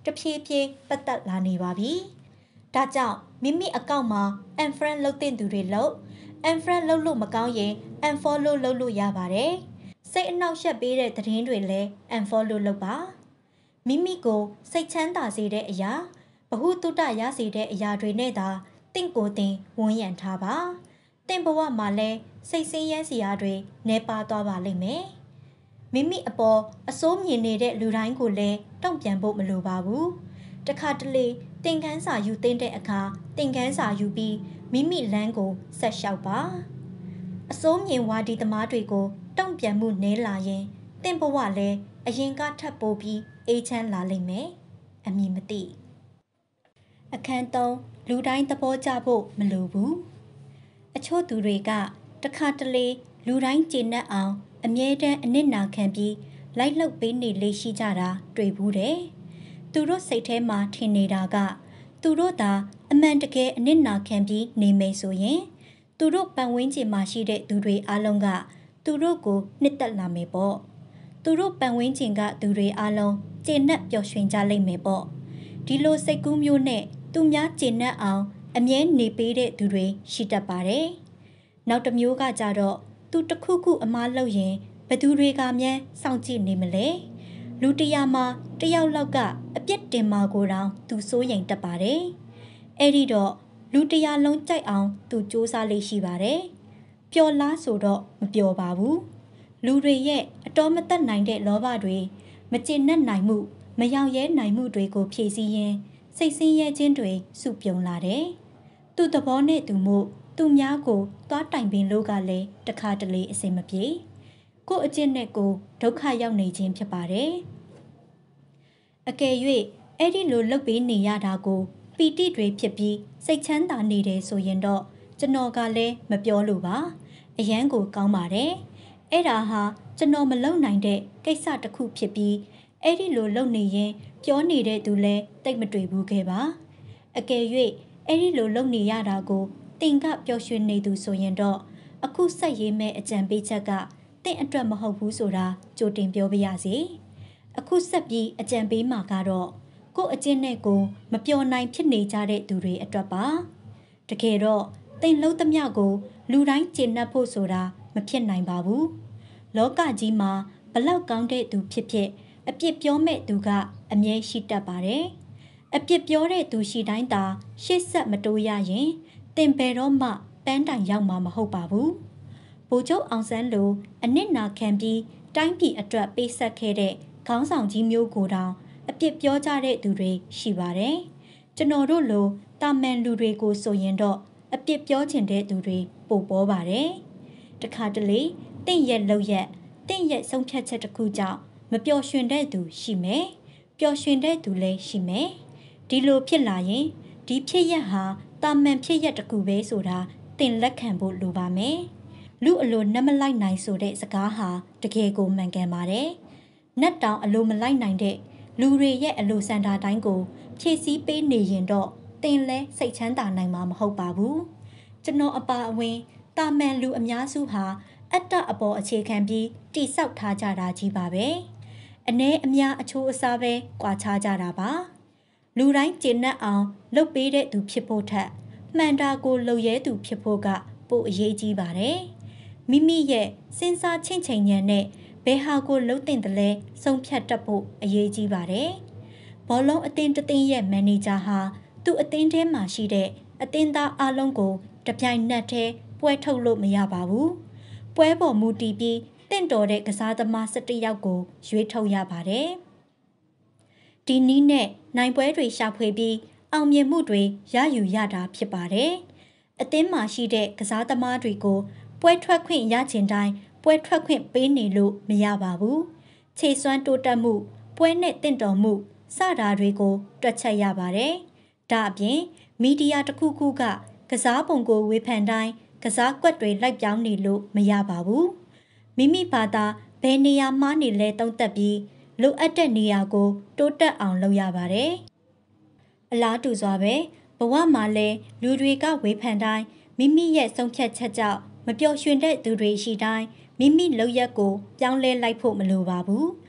တဖြည်းဖြည်းပတ်သက်လာနေပါပြီ။ဒါကြောင့်မိမိအကောင့်မှာ unfriend လုပ်တဲ့သူတွေလုပ် unfriend လုပ်လို့မကောင်းရင် unfollow လုပ်လို့ရပါတယ်။စိတ်အနှောက်အယှက်ပေးတဲ့သတင်းတွေလည်း unfollow လုပ်ပါ။မိမိကိုစိတ်ချမ်းသာစေတဲ့အရာဗဟုသုတရစေတဲ့အရာတွေနဲ့သာတင့်ကိုယ်တင်ဝန်းရံထားပါ။တင့်ဘဝမှာလည်းစိတ်ဆင်းရဲစရာတွေနှဲပါသွားပါလိမ့်မယ်။မိမိအပေါ်အစိုးမြင်နေတဲ့လူတိုင်းကိုလည်းတုံ့ပြန်ဖို့မလိုပါဘူး။တခါတလေသင်ခန်းစာယူသိတဲ့အခါသင်ခန်းစာယူပြီးမိမိလမ်းကိုဆက်လျှောက်ပါ။အစိုးမြင်ဝါဒီသမားတွေကိုတုံ့ပြန်မှုနည်းလာရင်တင့်ဘဝလည်းအရင်ကထပ်ပိုပြီးအေးချမ်းလာလိမ့်မယ်။အမည်မသိအခန်းသုံးလူတိုင်းသဘောကျဖို့မလိုဘူးအချို့သူတွေကတခါတလေလူတိုင်းကျေနပ်အောင်အမြဲတမ်းအနစ်နာခံပြီးလိုက်လှုပ်ပေးနေလေရှိကြတာတွေ့ဘူးတယ်သူတို့စိတ်ထဲမှာထင်နေတာကသူတို့သာအမှန်တကယ်အနစ်နာခံပြီးနေမယ်ဆိုရင်သူတို့ပတ်ဝန်းကျင်မှာရှိတဲ့သူတွေအားလုံးကသူတို့ကိုနှစ်သက်လာမယ်ပေါ့သူတို့ပတ်ဝန်းကျင်ကသူတွေအားလုံးကျေနပ်ပျော်ရွှင်ကြလိမ့်မယ်ပေါ့ဒီလိုစိတ်ကူးမျိုးနဲ့သူများကျေနပ်အောင်အမြဲနေပေးတဲ့သူတွေရှိတတ်ပါတယ်။နောက်တစ်မျိုးကကြတော့သူတစ်ခုခုအမားလုပ်ရင်ဘသူတွေကမြန်းစောင့်ကြည့်နေမလဲ။လူတရာမှာတယောက်လောက်ကအပြစ်တင်မှာကိုတောင်သူစိုးရိမ်တတ်ပါတယ်။အဲ့ဒီတော့လူတရာလုံးကြိုက်အောင်သူစူးစမ်းလေးရှိပါတယ်။ပျော်လားဆိုတော့မပျော်ပါဘူး။လူတွေရဲ့အတော်မသက်နိုင်တဲ့လောဘတွေမကျေနပ်နိုင်မှုမယောင်ရဲနိုင်မှုတွေကိုဖြည့်ဆည်းရင်းစိတ်ဆင်းရဲခြင်းတွေစုပြုံလာတယ်။သူ့သဘောနဲ့သူမို့သူများကိုသွားတိုင်ပင်လို့ကလည်းတခါတလေအစင်မပြေ။ကို့အကျင့်နဲ့ကိုဒုက္ခရောက်နေခြင်းဖြစ်ပါတယ်။အကယ်၍အဲ့ဒီလိုလှုပ်ပေးနေရတာကိုပီတိတွေဖြစ်ပြီးစိတ်ချမ်းသာနေတယ်ဆိုရင်တော့ကျွန်တော်ကလည်းမပြောလို့ပါ။အရန်ကိုကောင်းပါတယ်။အဲ့ဒါဟာကျွန်တော်မလုပ်နိုင်တဲ့ကိစ္စတစ်ခုဖြစ်ပြီးအဲ့ဒီလိုလုပ်နေရင်ပြောနေတဲ့သူလည်းတိတ်မတွေ့ဘူးခဲ့ပါအကယ်၍အဲ့ဒီလိုလုပ်နေရတာကိုတင်ကပျော်ရွှင်နေသူဆိုရင်တော့အခုဆက်ရေးမဲ့အကြံပေးချက်ကတင့်အတွက်မဟုတ်ဘူးဆိုတာကြိုတင်ပြောပြရစီအခုဆက်ပြီးအကြံပေးမှာကတော့ကို့အကျင့်နဲ့ကိုမပျော်နိုင်ဖြစ်နေကြတဲ့သူတွေအတွက်ပါတကယ်တော့တင်လုံးသမျှကိုလူတိုင်းကျေနပ်ဖို့ဆိုတာမဖြစ်နိုင်ပါဘူးလောကကြီးမှာဘလောက်ကောင်းတဲ့သူဖြစ်ဖြစ်အပြစ်ပြောမဲ့သူကအမြဲရှိတတ်ပါတယ်။အပြစ်ပြောတဲ့သူရှိတိုင်းသာရှေ့ဆက်မတိုးရရင်တင်ပယ်တော့မှပန်းတိုင်ရောက်မှာမဟုတ်ပါဘူး။ဗိုလ်ချုပ်အောင်ဆန်းလိုအနစ်နာခံပြီးတိုင်းပြည်အတွက်ပေးဆက်ခဲ့တဲ့ခေါင်းဆောင်ကြီးမျိုးကိုတောင်အပြစ်ပြောကြတဲ့သူတွေရှိပါတယ်။ကျွန်တော်တို့လိုတာမန်လူတွေကိုဆိုရင်တော့အပြစ်ပြောချင်တဲ့သူတွေပိုပေါ်ပါတယ်။တခါတလေတင့်ရဲ့လောက်ရက်တင့်ရဲ့ဆုံးဖြတ်ချက်တစ်ခုကြောင့်မပျော်ရွှင်တဲ့သူရှိမယ်ပျော်ရွှင်တဲ့သူလည်းရှိမယ်ဒီလိုဖြစ်လာရင်ဒီဖြစ်ရက်ဟာတာမန်ဖြစ်ရက်တစ်ခုပဲဆိုတာတင်လက်ခံဖို့လိုပါမယ်လူအလိုနှက်မလိုက်နိုင်ဆိုတဲ့စကားဟာတကယ်ကိုမှန်ကန်ပါတယ်နတ်တောင်အလိုမလိုက်နိုင်တဲ့လူတွေရဲ့အလိုစံတာတိုင်းကိုဖြည့်ဆည်းပေးနေရင်တော့တင်လဲစိတ်ချမ်းသာနိုင်မှာမဟုတ်ပါဘူးကျွန်တော်အပါအဝင်တာမန်လူအများစုဟာအတ္တအပေါ်အခြေခံပြီးတိဆောက်ထားကြတာကြီးပါပဲအ ਨੇ အများအချိုးအစားပဲကွာခြားကြတာပါလူတိုင်းကျေနပ်အောင်လုပ်ပေးတဲ့သူဖြစ်ဖို့ထက်မှန်တာကိုလုပ်ရဲသူဖြစ်ဖို့ကပိုအရေးကြီးပါတယ်မိမိရဲ့စဉ်းစားချင့်ချိန်ဉာဏ်နဲ့ဘယ်ဟာကိုလှုပ်တင်တယ်လဲဆုံးဖြတ်တတ်ဖို့အရေးကြီးပါတယ်ဘောလုံးအသင်းတစ်သင်းရဲ့မန်နေဂျာဟာသူ့အသင်းထဲမှာရှိတဲ့အသင်းသားအလုံးကိုတပြိုင်နက်တည်းပွဲထုတ်လို့မရပါဘူးပွဲပေါ်မူတည်ပြီးတင့်တော်တဲ့ကစားသမား၁၁ယောက်ကိုရွေးထုတ်ရပါတယ်။ဒီနည်းနဲ့နိုင်ပွဲတွေရှာဖွေပြီးအောင်မြင်မှုတွေရယူရတာဖြစ်ပါတယ်။အသင်းမှာရှိတဲ့ကစားသမားတွေကိုပွဲထွက်ခွင့်ရချင်တိုင်းပွဲထွက်ခွင့်ပေးနေလို့မရပါဘူး။ခြေစွမ်းတိုးတက်မှုပွဲနဲ့တင့်တော်မှုစတာတွေကိုတွက်ချက်ရပါတယ်။ဒါအပြင်မီဒီယာတစ်ခုခုကကစားပုံကိုဝေဖန်တိုင်းကစားကွက်တွေလိုက်ပြောင်းနေလို့မရပါဘူး။မိမိဘာသာဘယ်နေရာမှာနေလဲတုံးသက်ပြီးလိုအပ်တဲ့နေရာကိုတိုးတက်အောင်လုပ်ရပါတယ်။အလားတူစွာပဲဘဝမှာလဲလူတွေကဝေဖန်တိုင်းမိမိရဲ့ဆုံးဖြတ်ချက်ကြောင့်မပျော်ရွှင်တဲ့သူတွေရှိတိုင်းမိမိလုပ်ရက်ကိုပြောင်းလဲလိုက်ဖို့မလိုပါဘူး။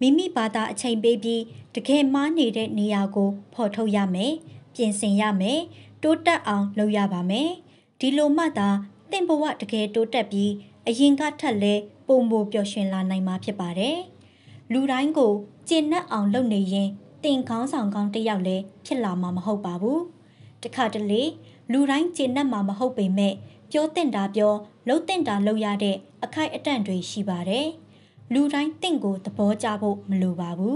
မိမိဘာသာအချိန်ပေးပြီးတကယ်မှားနေတဲ့နေရာကိုဖော်ထုတ်ရမယ်ပြင်ဆင်ရမယ်တိုးတက်အောင်လုပ်ရပါမယ်ဒီလိုမှသာတင့်ဘဝတကယ်တိုးတက်ပြီးအရင်ကထက်လဲပုံမပျော်ရွှင်လာနိုင်မှာဖြစ်ပါတယ်လူတိုင်းကိုကျင့်နှက်အောင်လုပ်နေရင်တင်ခေါင်းဆောင်ကောင်းတစ်ယောက်လည်းဖြစ်လာမှာမဟုတ်ပါဘူးတခါတလေလူတိုင်းကျင့်နှက်မှာမဟုတ်ပေမဲ့ပြောတင်တာပြောလှုပ်တင်တာလှုပ်ရတဲ့အခိုက်အတန့်တွေရှိပါတယ်လူတိုင်းတင့်ကိုသဘောကျဖို့မလိုပါဘူး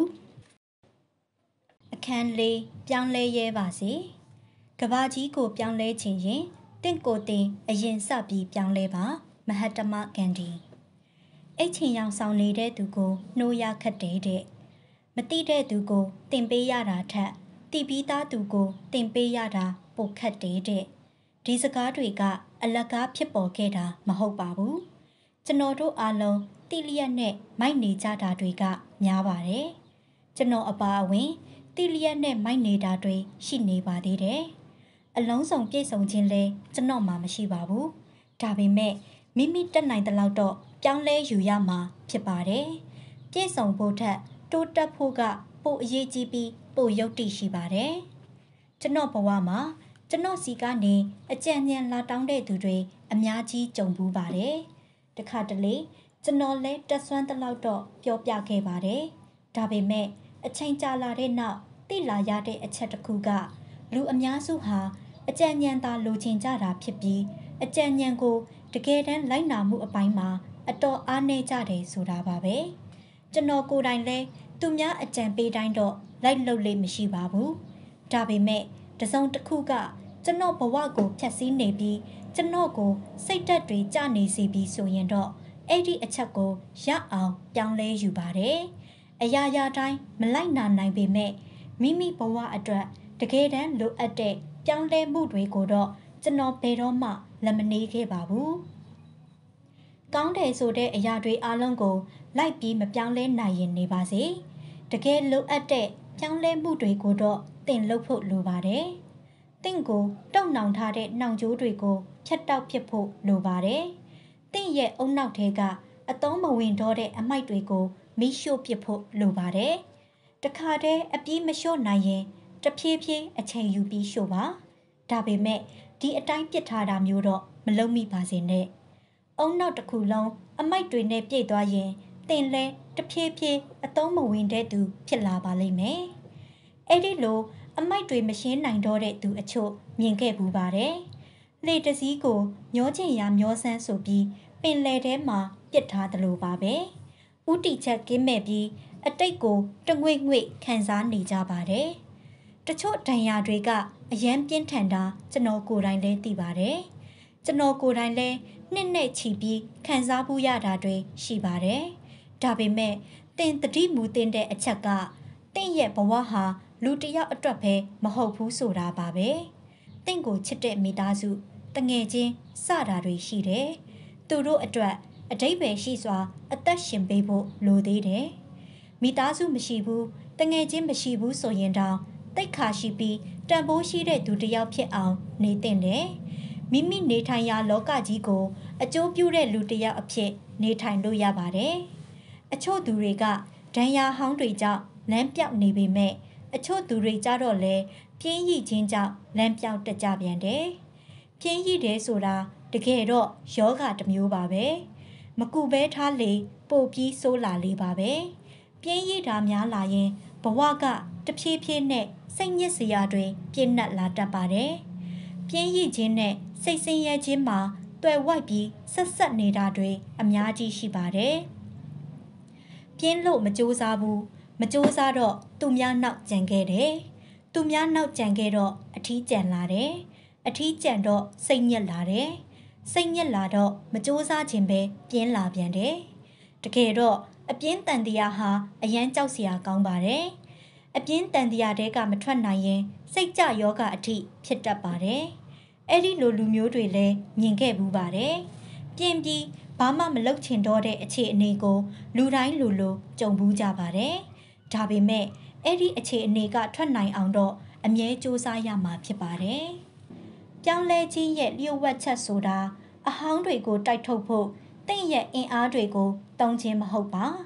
အခန်းလေးပြောင်းလဲရဲပါစေကဘာကြီးကိုပြောင်းလဲခြင်းရင်တင့်ကိုတင်အရင်စပြီးပြောင်းလဲပါမဟတ္တမဂန္ဒီအိတ်ချင်ရောင်ဆောင်နေတဲ့သူကိုနှိုးရခတ်တဲ့တဲ့မတိတဲ့သူကိုတင်ပေးရတာထက်တိပြီးသားသူကိုတင်ပေးရတာပိုခတ်တဲ့တဲ့ဒီစကားတွေကအလကားဖြစ်ပေါ်ခဲ့တာမဟုတ်ပါဘူးကျွန်တော်တို့အားလုံးတိလျက်နဲ့မိုက်နေကြတာတွေကများပါတယ်ကျွန်တော်အပါအဝင်တိလျက်နဲ့မိုက်နေတာတွေရှိနေပါသေးတယ်အလုံးစုံပြည့်စုံခြင်းလဲကျွန်တော်မှမရှိပါဘူးဒါပေမဲ့မိမိတက်နိုင်တဲ့လောက်တော့ပြောင်းလဲယူရမှာဖြစ်ပါတယ်ပြည့်စုံဖို့ထက်တိုးတက်ဖို့ကပိုအရေးကြီးပြီးပိုယုတ်တိရှိပါတယ်ကျွန်တော်ဘဝမှာကျွန်တော်စီကနေအကြံဉာဏ်လာတောင်းတဲ့သူတွေအများကြီးကြုံဘူးပါတယ်တခါတလေကျွန်တော်လဲတက်ဆွမ်းတဲ့လောက်တော့ပြောပြခဲ့ပါတယ်ဒါပေမဲ့အချိန်ကြာလာတဲ့နောက်သိလာရတဲ့အချက်တစ်ခုကလူအများစုဟာအကြံဉာဏ်သာလိုချင်ကြတာဖြစ်ပြီးအကြံဉာဏ်ကိုတကယ်တမ်းလိုက်နာမှုအပိုင်းမှာအတော်အားနည်းကြတယ်ဆိုတာပါပဲကျွန်တော်ကိုယ်တိုင်လဲသူများအကြံပေးတိုင်းတော့လိုက်လုပ်လေမရှိပါဘူးဒါပေမဲ့တစုံတစ်ခုကကျွန်တော်ဘဝကိုဖျက်ဆီးနေပြီးကျွန်တော်ကိုစိတ်ဓာတ်တွေကျနေစေပြီးဆိုရင်တော့အဲ့ဒီအချက်ကိုရအောင်ပြောင်းလဲယူပါတယ်အရာရာတိုင်းမလိုက်နာနိုင်ပေမဲ့မိမိဘဝအတွက်တကယ်တမ်းလိုအပ်တဲ့ပြောင်းလဲမှုတွေကိုတော့ကျွန်တော်ဘယ်တော့မှလက်မနေခဲ့ပါဘူးကောင်းတယ်ဆိုတဲ့အရာတွေအားလုံးကိုလိုက်ပြီးမပြောင်းလဲနိုင်ရင်နေပါစေတကယ်လိုအပ်တဲ့ပြောင်းလဲမှုတွေကိုတော့သင်လုပ်ဖို့လိုပါတယ်သင်ကိုတုံနှောင်ထားတဲ့နှောင်ကြိုးတွေကိုဖြတ်တောက်ဖြစ်ဖို့လိုပါတယ်သင်ရဲ့အုံနောက်ထဲကအသုံးမဝင်တော့တဲ့အမိုက်တွေကိုမိရှို့ပစ်ဖို့လိုပါတယ်တခါတည်းအပြေးမရှို့နိုင်ရင်တဖြည်းဖြည်းအချိန်ယူပြီးရှို့ပါဒါပေမဲ့ဒီအတိုင်းပြစ်ထားတာမျိုးတော့မလုပ်မိပါစေနဲ့အုံနောက်တစ်ခုလုံးအမိုက်တွေနဲ့ပြည့်သွားရင်သင်လဲတဖြည်းဖြည်းအသုံးမဝင်တဲ့သူဖြစ်လာပါလိမ့်မယ်အဲ့ဒီလိုအမိုက်တွေမရှင်းနိုင်တော့တဲ့သူအချို့မြင်ခဲ့ပူပါတယ်လေတစည်းကိုမျောချင်ရာမျောဆန်းဆိုပြီးပင်လယ်ထဲမှာပြစ်ထားသလိုပါပဲဥတီချက်ကင်းမဲ့ပြီးအတိတ်ကိုတငွေ့ငွေ့ခံစားနေကြပါတယ်တချို့ဒဏ်ရာတွေကအယမ်းပြင်းထန်တာကျွန်တော်ကိုယ်တိုင်လည်းသိပါတယ်ကျွန်တော်ကိုယ်တိုင်လည်းနှစ်နဲ့ချီပြီးခံစားမှုရတာတွေရှိပါတယ်ဒါပေမဲ့သင်တတိမူတင်တဲ့အချက်ကသင်ရဲ့ဘဝဟာလူတစ်ယောက်အတွက်ပဲမဟုတ်ဘူးဆိုတာပါပဲသင်ကိုချစ်တဲ့မိသားစုတငယ်ချင်းစတာတွေရှိတယ်သူတို့အတွက်အတိတ်ပဲရှိစွာအသက်ရှင်ပေးဖို့လိုသေးတယ်မိသားစုမရှိဘူးတငယ်ချင်းမရှိဘူးဆိုရင်တောင်တိတ်ခါရှိပြီးတန်ဖိုးရှိတဲ့သူတစ်ယောက်ဖြစ်အောင်နေသင့်တယ်မိမိနေထိုင်ရာလောကကြီးကိုအကျိုးပြုတဲ့လူတစ်ယောက်အဖြစ်နေထိုင်လို့ရပါတယ်အချို့သူတွေကဒဏ်ရာဟောင်းတွေကြောင့်လမ်းပြောက်နေပေမဲ့အချို့သူတွေကြတော့လဲပြင်းရည်ချင်းကြောင့်လမ်းပြောက်တကြပြန်တယ်ပြင်းရည်တယ်ဆိုတာတကယ်တော့ယောဂတစ်မျိုးပါပဲမကူပဲထားလေပို့ပြီးဆိုးလာလေပါပဲပြင်းရည်တာများလာရင်ဘဝကတဖြည်းဖြည်းနဲ့စိတ်ညစ်စရာတွေပြင်းနှက်လာတတ်ပါတယ်ပြင်းရည်ခြင်းနဲ့စိတ်ဆင်းရဲခြင်းမှာတွယ်ဝိုက်ပြီးဆက်ဆက်နေတာတွေအများကြီးရှိပါတယ်ပြင်းလို့မကြိုးစားဘူးမကြိုးစားတော့သူများနောက်ကြံခဲ့တယ်သူများနောက်ကြံခဲ့တော့အထီးကျန်လာတယ်အထီးကျန်တော့စိတ်ညစ်လာတယ်စိတ်ညစ်လာတော့မကြိုးစားခြင်းပဲပြင်းလာပြန်တယ်တကယ်တော့အပြင်းတန်တရားဟာအယမ်းကြောက်စရာကောင်းပါတယ်အပြင်းတန်တရားတဲကမထွက်နိုင်ရင်စိတ်ကြယောဂအထိဖြစ်တတ်ပါတယ်အဲ့ဒီလိုလူမျိုးတွေလည်းမြင်ခဲ့ဘူးပါတယ်ပြင်းပြီးဘာမှမလုပ်ချင်တော့တဲ့အခြေအနေကိုလူတိုင်းလူလိုကြုံဘူးကြပါတယ်ဒါပေမဲ့အဲ့ဒီအခြေအနေကထွက်နိုင်အောင်တော့အမြဲစူးစမ်းရမှာဖြစ်ပါတယ်ပြောင်းလဲခြင်းရဲ့လျှို့ဝှက်ချက်ဆိုတာအဟောင်းတွေကိုတိုက်ထုတ်ဖို့တင့်ရဲ့အင်အားတွေကိုတုံးခြင်းမဟုတ်ပါ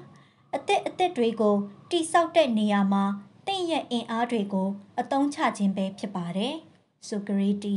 အသက်အသက်တွေကိုတိဆောက်တဲ့နေရာမှာတင့်ရဲ့အင်အားတွေကိုအသုံးချခြင်းပဲဖြစ်ပါတယ်ဆိုကရေတီ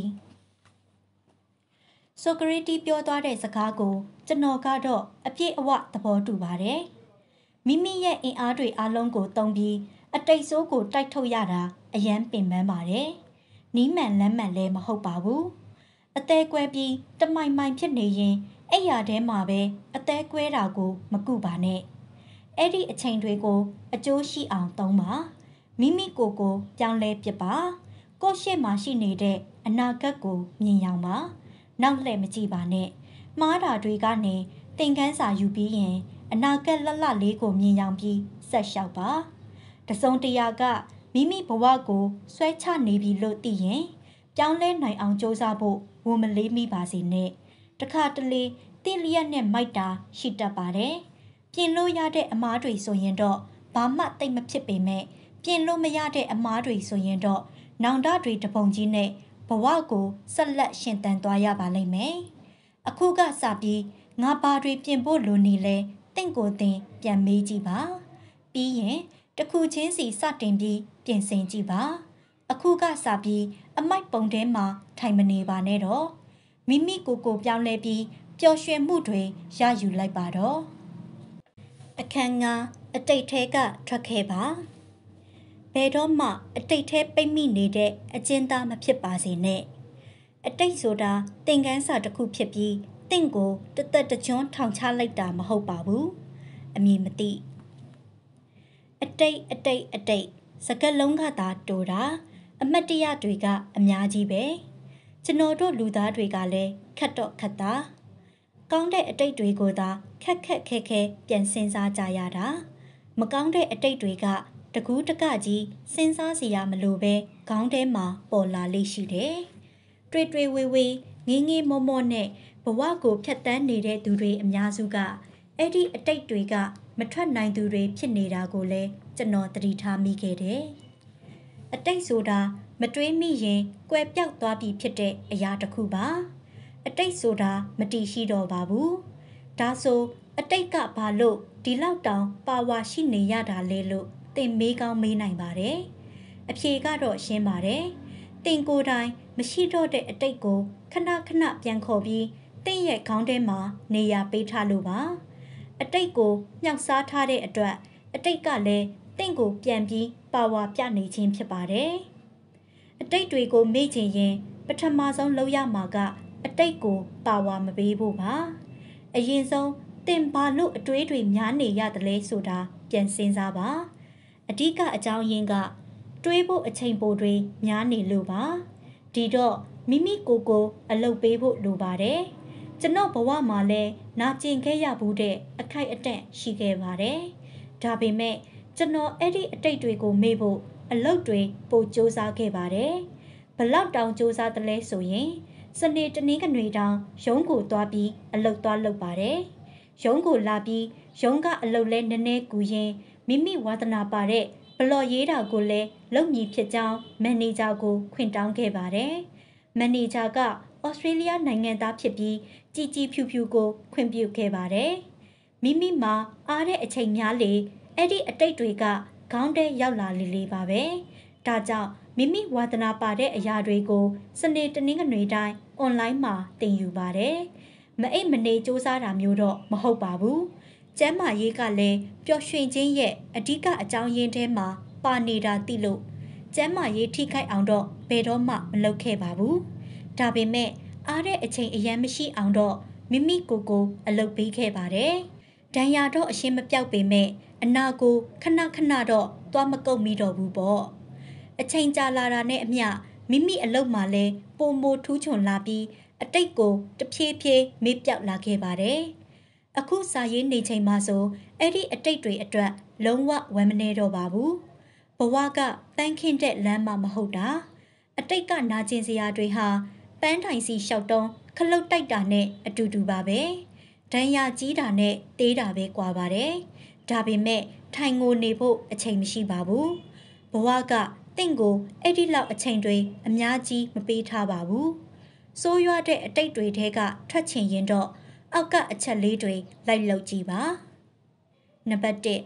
ဆိုကရေတီပြောသွားတဲ့စကားကိုကျွန်တော်ကတော့အပြည့်အဝသဘောတူပါတယ်မိမိရဲ့အင်အားတွေအလုံးကိုသုံးပြီးအတိတ်ဆိုးကိုတိုက်ထုတ်ရတာအယမ်းပင်ပန်းပါတယ်နီးမှန်လမ်းမှန်လည်းမဟုတ်ပါဘူးအသေးကွဲပြီးတမိုင်မိုင်ဖြစ်နေရင်အဲ့ရထဲမှာပဲအသေးကွဲတာကိုမကုပါနဲ့အဲ့ဒီအချိန်တွေကိုအကျိုးရှိအောင်သုံးပါမိမိကိုယ်ကိုပြောင်းလဲပစ်ပါကိုယ့်ရှေ့မှာရှိနေတဲ့အနာဂတ်ကိုမြင်ရောင်ပါနောက်လှည့်မကြည့်ပါနဲ့မှားတာတွေကနေသင်ခန်းစာယူပြီးရင်အနာဂတ်လလလေးကိုမြင်ရောင်ပြီးဆက်လျှောက်ပါတစုံတရာကမိမိဘဝကိုဆွဲချနေပြီလို့သိရင်ပြောင်းလဲနိုင်အောင်ကြိုးစားဖို့ဝန်မလေးမိပါစေနဲ့တခါတလေတိလျက်နဲ့မိုက်တာရှိတတ်ပါတယ်ပြင်လို့ရတဲ့အမားတွေဆိုရင်တော့ဘာမှတိတ်မဖြစ်ပေမဲ့ပြင်လို့မရတဲ့အမားတွေဆိုရင်တော့နောင်တတွေတပုံကြီးနဲ့ဘဝကိုဆက်လက်ရှင်သန်သွားရပါလိမ့်မယ်အခုကစပြီးငါဘာတွေပြင်ဖို့လိုနေလဲတင့်ကိုယ်တင်ပြန်မေးကြည့်ပါပြီးရင်တခုချင်းစီစတင်ပြီးပြင်ဆင်ကြည့်ပါအခုကစပြီးအမိုက်ပုံထဲမှာထိုင်မနေပါနဲ့တော့မိမိကိုယ်ကိုပြောင်းလဲပြီးပျော်ရွှင်မှုတွေရယူလိုက်ပါတော့အခန်းငါအတိတ်ထဲကထွက်ခဲ့ပါဘယ်တော့မှအတိတ်ထဲပိတ်မိနေတဲ့အကျဉ်းသားမဖြစ်ပါစေနဲ့အတိတ်ဆိုတာသင်ခန်းစာတစ်ခုဖြစ်ပြီးတင့်ကိုတသက်တကျွန်းထောင်ချလိုက်တာမဟုတ်ပါဘူးအမည်မသိအတိတ်အတိတ်အတိတ်စကားလုံးကသာတိုးတာအမတ်တရတွေကအများကြီးပဲကျွန်တော်တို့လူသားတွေကလည်းခက်တော့ခက်တာကောင်းတဲ့အတိတ်တွေကိုသာခက်ခက်ခဲခဲပြန်စဉ်းစားကြရတာမကောင်းတဲ့အတိတ်တွေကတကူးတကကြီးစဉ်းစားစရာမလိုပဲခေါင်းထဲမှာပေါ်လာလိမ့်ရှိတယ်တွေ့တွေ့ဝေဝေငင်းငင်းမောမောနဲ့ဘဝကိုဖျက်ဆီးနေတဲ့သူတွေအများစုကအဲ့ဒီအတိတ်တွေကမထွက်နိုင်သူတွေဖြစ်နေတာကိုလည်းကျွန်တော်သတိထားမိခဲ့တယ်အတိတ်ဆိုတာမတွေးမိရင်ကွယ်ပြောက်သွားပြီဖြစ်တဲ့အရာတစ်ခုပါအတိတ်ဆိုတာမတည်ရှိတော့ပါဘူးဒါဆိုအတိတ်ကဘာလို့ဒီလောက်တောင်ပါဝါရှိနေရတာလဲလို့သင်မေးကောင်းမေးနိုင်ပါတယ်အဖြေကတော့ရှင်းပါတယ်သင်ကိုယ်တိုင်မရှိတော့တဲ့အတိတ်ကိုခဏခဏပြန်ခေါ်ပြီးသင်ရဲ့ခေါင်းထဲမှာနေရာပေးထားလို့ပါအတိတ်ကိုမြှောက်စားထားတဲ့အတွက်အတိတ်ကလည်းသင်ကိုပြန်ပြီးပါဝါပြနေခြင်းဖြစ်ပါတယ်အတိတ်တွေကိုမေ့ချင်ရင်ပထမဆုံးလုပ်ရမှာကအတိတ်ကိုပါဝါမပေးဖို့ပါအရင်ဆုံးသင်ဘာလို့အတွေးတွေများနေရတယ်လဲဆိုတာပြန်စဉ်းစားပါအဓိကအကြောင်းရင်းကတွေးဖို့အချိန်ပိုတွေများနေလို့ပါဒီတော့မိမိကိုယ်ကိုအလုပ်ပေးဖို့လိုပါတယ်ကျွန်တော်ဘဝမှာလည်းနာကျင်ခဲ့ရဘူးတဲ့အခိုက်အတန့်ရှိခဲ့ပါတယ်ဒါပေမဲ့ကျွန်တော်အဲ့ဒီအတိတ်တွေကိုမေ့ဖို့အလုပ်တွေပိုစ조사ခဲ့ပါတယ်ဘလောက်တောင်စ조사တယ်လဲဆိုရင်စနေတနင်္ဂနွေတောင်ရုံးကိုသွားပြီးအလုပ်သွားလုပ်ပါတယ်ရုံးကိုလာပြီးရုံးကအလုပ်လဲနည်းနည်းကူရင်မိမိဝါသနာပါတဲ့ဘလော့ရေးတာကိုလည်းလုပ်မည်ဖြစ်ကြောင်းမန်နေဂျာကိုခွင့်တောင်းခဲ့ပါတယ်မန်နေဂျာကဩစတြေးလျနိုင်ငံသားဖြစ်ပြီးကြည်ကြည်ဖြူဖြူကိုခွင့်ပြုခဲ့ပါတယ်မိမိမှာအားတဲ့အချိန်များလေအဲ့ဒီအတိတ်တွေကခေါင်းထဲရောက်လာလေလေပါပဲဒါကြောင့်မိမိဝါသနာပါတဲ့အရာတွေကိုစနေတနင်္ဂနွေတိုင်းအွန်လိုင်းမှာသင်ယူပါတယ်မအိပ်မနေစူးစမ်းတာမျိုးတော့မဟုတ်ပါဘူးကျမ်းမာရေးကလည်းပျော်ရွှင်ခြင်းရဲ့အဓိကအကြောင်းရင်းထဲမှာပါနေတာသိလို့ကျမ်းမာရေးထိခိုက်အောင်တော့ဘယ်တော့မှမလုပ်ခဲ့ပါဘူးဒါပေမဲ့အားတဲ့အချိန်အရန်မရှိအောင်တော့မိမိကိုယ်ကိုအလုပ်ပေးခဲ့ပါတယ်ဒဏ်ရာတော့အရှင်းမပြောက်ပေမဲ့အနာကိုခဏခဏတော့သွားမကုတ်မိတော့ဘူးပေါ့အချိန်ကြာလာတာနဲ့အမျှမိမိအလုပ်မှာလဲပုံမိုထူးချွန်လာပြီးအတိတ်ကိုတဖြည်းဖြည်းမေ့ပြောက်လာခဲ့ပါတယ်အခုစာရေးနေချိန်မှာဆိုအဲ့ဒီအတိတ်တွေအတွက်လုံးဝဝမ်းမနေတော့ပါဘူးဘဝကပန်းခင်းတဲ့လမ်းမှမဟုတ်တာအတိတ်ကနာကျင်စရာတွေဟာပန်းတိုင်စီလျှောက်တုံးခလုတ်တိုက်တာနဲ့အတူတူပါပဲဒဏ်ရာကြီးတာနဲ့တေးတာပဲကွာပါတယ်ဒါပေမဲ့ထိုင်ငိုနေဖို့အချိန်မရှိပါဘူးဘဝကတင့်ကိုအဲ့ဒီလောက်အချိန်တွေအများကြီးမပေးထားပါဘူးဆိုးရွားတဲ့အတိတ်တွေထဲကထွက်ချင်ရင်တော့အောက်ကအချက်လေးတွေလိုက်လုပ်ကြည့်ပါနံပါတ်တစ်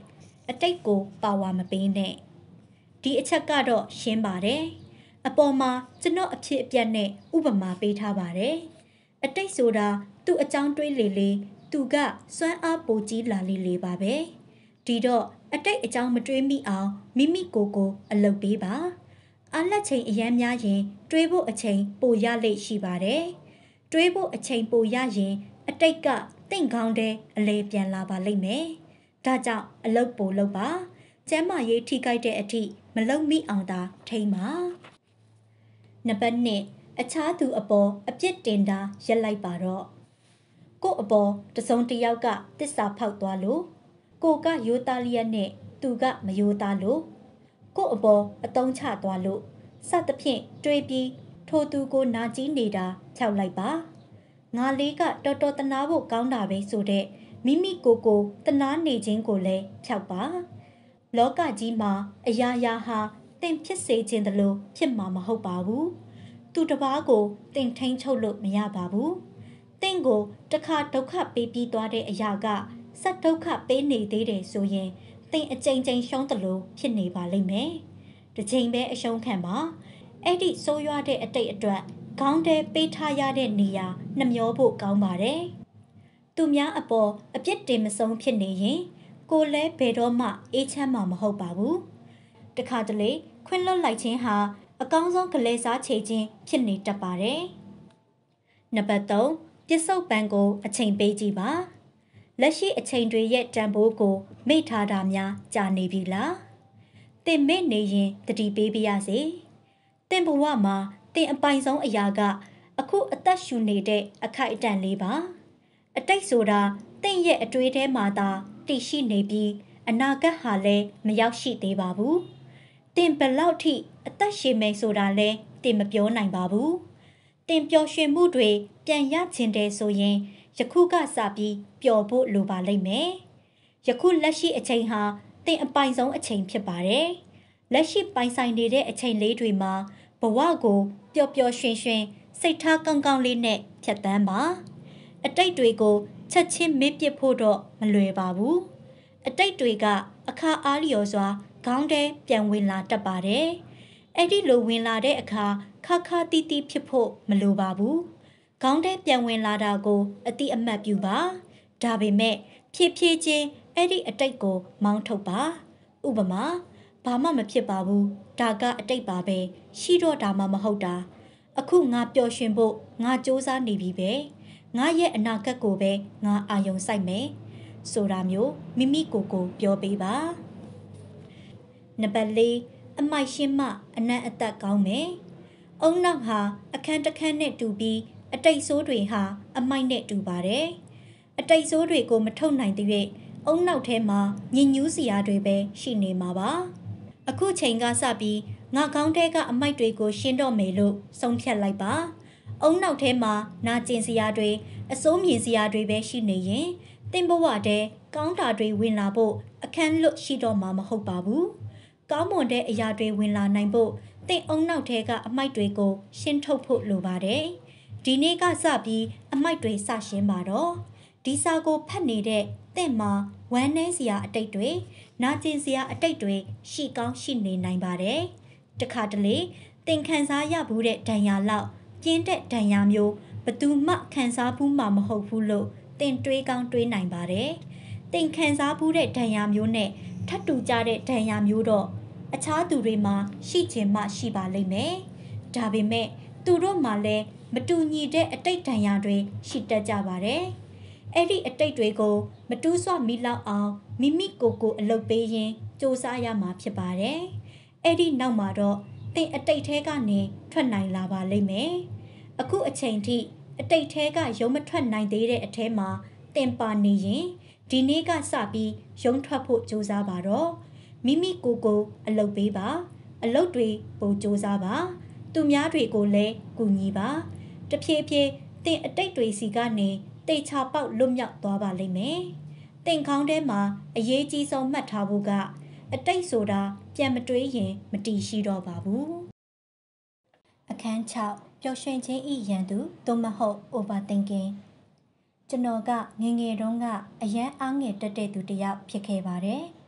အတိတ်ကိုပါဝါမပေးနဲ့ဒီအချက်ကတော့ရှင်းပါတယ်အပေါ်မှာကျွန်တော်အဖြစ်အပျက်နဲ့ဥပမာပေးထားပါတယ်အတိတ်ဆိုတာသူ့အကြောင်းတွေးလေလေသူကစွမ်းအားပိုကြီးလာလေလေပါပဲဒီတော့အတိတ်အကြောင်းမတွေးမိအောင်မိမိကိုယ်ကိုအလုပ်ပေးပါအားလက်ချိန်အရန်များရင်တွေးဖို့အချိန်ပိုရလိမ့်ရှိပါတယ်တွေးဖို့အချိန်ပိုရရင်အတိတ်ကတင့်ကောင်းတဲ့အလေပြန်လာပါလိမ့်မယ်ဒါကြောင့်အလုပ်ပိုလုပ်ပါကျမ်းမာရေးထိခိုက်တဲ့အထိမလုံမိအောင်သာထိမ့်ပါနံပါတ်နှစ်အခြားသူအပေါ်အပြစ်တင်တာရက်လိုက်ပါတော့ကို့အပေါ်တစုံတစ်ယောက်ကတစ္ဆာဖောက်သွားလို့ကိုကရိုးသားလျက်နဲ့သူကမရိုးသားလို့ကို့အပေါ်အတုံးချသွားလို့စသဖြင့်တွေးပြီးထိုသူကိုနာကျင်နေတာဖြောက်လိုက်ပါငါလေးကတော်တော်တနာဖို့ကောင်းတာပဲဆိုတဲ့မိမိကိုယ်ကိုတနာနေခြင်းကိုလည်းဖြောက်ပါလောကကြီးမှာအရာရာဟာတင်ဖြစ်စေခြင်းတလို့ဖြစ်မှာမဟုတ်ပါဘူးသူတစ်ပါးကိုတင်ထိန်ချုပ်လို့မရပါဘူးတင့်ကိုတခါဒုက္ခပေးပြီးသွားတဲ့အရာကဆက်ဒုက္ခပေးနေသေးတယ်ဆိုရင်တင်အကြိမ်ကြိမ်ရှုံးတယ်လို့ဖြစ်နေပါလိမ့်မယ်တစ်ချိန်ပဲအရှုံးခံပါအဲ့ဒီဆိုးရွားတဲ့အတိတ်အတွက်ခေါင်းထဲပေးထားရတဲ့နေရာနှမျောဖို့ကောင်းပါတယ်သူများအပေါ်အပြစ်တင်မဆုံးဖြစ်နေရင်ကိုလည်းဘယ်တော့မှအေးချမ်းမှာမဟုတ်ပါဘူးတခါတလေခွင့်လွတ်လိုက်ခြင်းဟာအကောင်းဆုံးကလေးစားချေခြင်းဖြစ်နေတတ်ပါတယ်နံပါတ်သုံးပြစ္ဆုတ်ပံကိုအချိန်ပေးကြည့်ပါလက်ရှိအချိန်တွေရဲ့တန်ဖိုးကိုမေ့ထားတာများကြာနေပြီလားတင်မေ့နေရင်တတိပေးပြရစေတင်ဘဝမှာတင်အပိုင်ဆုံးအရာကအခုအသက်ရှူနေတဲ့အခိုက်အတန့်လေးပါအတိတ်ဆိုတာတင့်ရဲ့အတွေးထဲမှာသာတည်ရှိနေပြီးအနာဂတ်ဟာလည်းမရောက်ရှိသေးပါဘူးတင်ဘလောက်ထိအသက်ရှည်မယ်ဆိုတာလဲတင်မပြောနိုင်ပါဘူးတင်ပျော်ရွှင်မှုတွေပြန်ရချင်တယ်ဆိုရင်ယခုကစပြီးပျော်ဖို့လိုပါလိမ့်မယ်ယခုလက်ရှိအချိန်ဟာတင်အပိုင်ဆုံးအချိန်ဖြစ်ပါတယ်လက်ရှိပိုင်ဆိုင်နေတဲ့အချိန်လေးတွေမှာဘဝကိုပျော်ပျော်ရွှင်ရွှင်စိတ်ထားကောင်းကောင်းလေးနဲ့ဖြတ်သန်းပါအတိတ်တွေကိုချက်ချင်းမေ့ပစ်ဖို့တော့မလွယ်ပါဘူးအတိတ်တွေကအခါအားလျော်စွာခေါင်းထဲပြန်ဝင်လာတတ်ပါတယ်အဲ့ဒီလိုဝင်လာတဲ့အခါခါခါတီးတီးဖြစ်ဖို့မလိုပါဘူးခေါင်းထဲပြန်ဝင်လာတာကိုအတိအမှတ်ပြုပါဒါပေမဲ့ဖြည်းဖြည်းချင်းအဲ့ဒီအတိတ်ကိုမောင်းထုတ်ပါဥပမာဘာမှမဖြစ်ပါဘူးဒါကအတိတ်ပါပဲရှိတော့တာမှမဟုတ်တာအခုငါပျော်ရွှင်ဖို့ငါစူးစမ်းနေပြီပဲငါရဲ့အနာဂတ်ကိုပဲငါအာရုံစိုက်မယ်ဆိုတာမျိုးမိမိကိုယ်ကိုပြောပေးပါနံပါတ်လေးအမိုက်ရှင်းမှအနံ့အသက်ကောင်းမယ်အုံနောက်ဟာအခန်းတစ်ခန်းနဲ့တူပြီးအတိတ်ဆိုးတွေဟာအမိုက်နဲ့တူပါတယ်အတိတ်ဆိုးတွေကိုမထုတ်နိုင်တဲ့၍အုံနောက်ထဲမှာညင်ညူးစရာတွေပဲရှိနေမှာပါအခုချိန်ကစပြီးငါကောင်းတဲ့ကအမိုက်တွေကိုရှင်းတော့မယ်လို့ဆုံးဖြတ်လိုက်ပါအုံနောက်ထဲမှာနာကျင်စရာတွေအစိုးမြင်စရာတွေပဲရှိနေရင်တင်ဘဝတဲ့ကောင်းတာတွေဝင်လာဖို့အခန်းလွတ်ရှိတော့မှာမဟုတ်ပါဘူးကောင်းမွန်တဲ့အရာတွေဝင်လာနိုင်ဖို့တင့်အုံနောက်ထဲကအမိုက်တွေကိုရှင်းထုတ်ဖို့လိုပါတယ်ဒီနေ့ကစပြီးအမိုက်တွေစရှင်းပါတော့ဒီစာကိုဖတ်နေတဲ့တင့်မှာဝမ်းနည်းစရာအတိတ်တွေနာကျင်စရာအတိတ်တွေရှိကောင်းရှိနေနိုင်ပါတယ်တခါတလေတင်ခံစားရဘူးတဲ့ဒဏ်ရာလောက်ပြင်းတဲ့ဒဏ်ရာမျိုးဘသူမှခံစားဘူးမှမဟုတ်ဘူးလို့တင်တွေးကောင်းတွေးနိုင်ပါတယ်တင်ခံစားဘူးတဲ့ဒဏ်ရာမျိုးနဲ့ထပ်တူကြတဲ့ဒဏ်ရာမျိုးတော့အခြားသူတွေမှာရှိချင်မှရှိပါလိမ့်မယ်ဒါပေမဲ့သူတို့မှလည်းမတူညီတဲ့အတိတ်ဒဏ်ရာတွေရှိတတ်ကြပါတယ်အဲ့ဒီအတိတ်တွေကိုမတူးဆွမိလောက်အောင်မိမိကိုယ်ကိုအလုပ်ပေးရင်းစူးစမ်းရမှာဖြစ်ပါတယ်အဲ့ဒီနောက်မှာတော့တင်အတိတ်ထဲကနေထွက်နိုင်လာပါလိမ့်မယ်အခုအချိန်ထိအတိတ်ထဲကရုံမထွက်နိုင်သေးတဲ့အထဲမှာတင်ပါနေရင်ဒီနေ့ကစပြီးရုံထွက်ဖို့စူးစမ်းပါတော့မိမိကိုယ်ကိုအလုပ်ပေးပါအလုပ်တွေပိုစူးစမ်းပါသူများတွေကိုလည်းကူညီပါတဖြည်းဖြည်းတင်အတိတ်တွေစီကနေတိတ်ချပေါက်လွတ်မြောက်သွားပါလိမ့်မယ်တင်ခေါင်းထဲမှာအရေးကြီးဆုံးမှတ်ထားဖို့ကအတိတ်ဆိုတာပြန်မတွေးရင်မတည်ရှိတော့ပါဘူးအခန်း၆ပျော်ရွှင်ခြင်းဤရန်သူသို့မဟုတ် overthinking ကျွန်တော်ကငယ်ငယ်တုန်းကအရန်အားငယ်တက်တဲ့သူတစ်ယောက်ဖြစ်ခဲ့ပါတယ်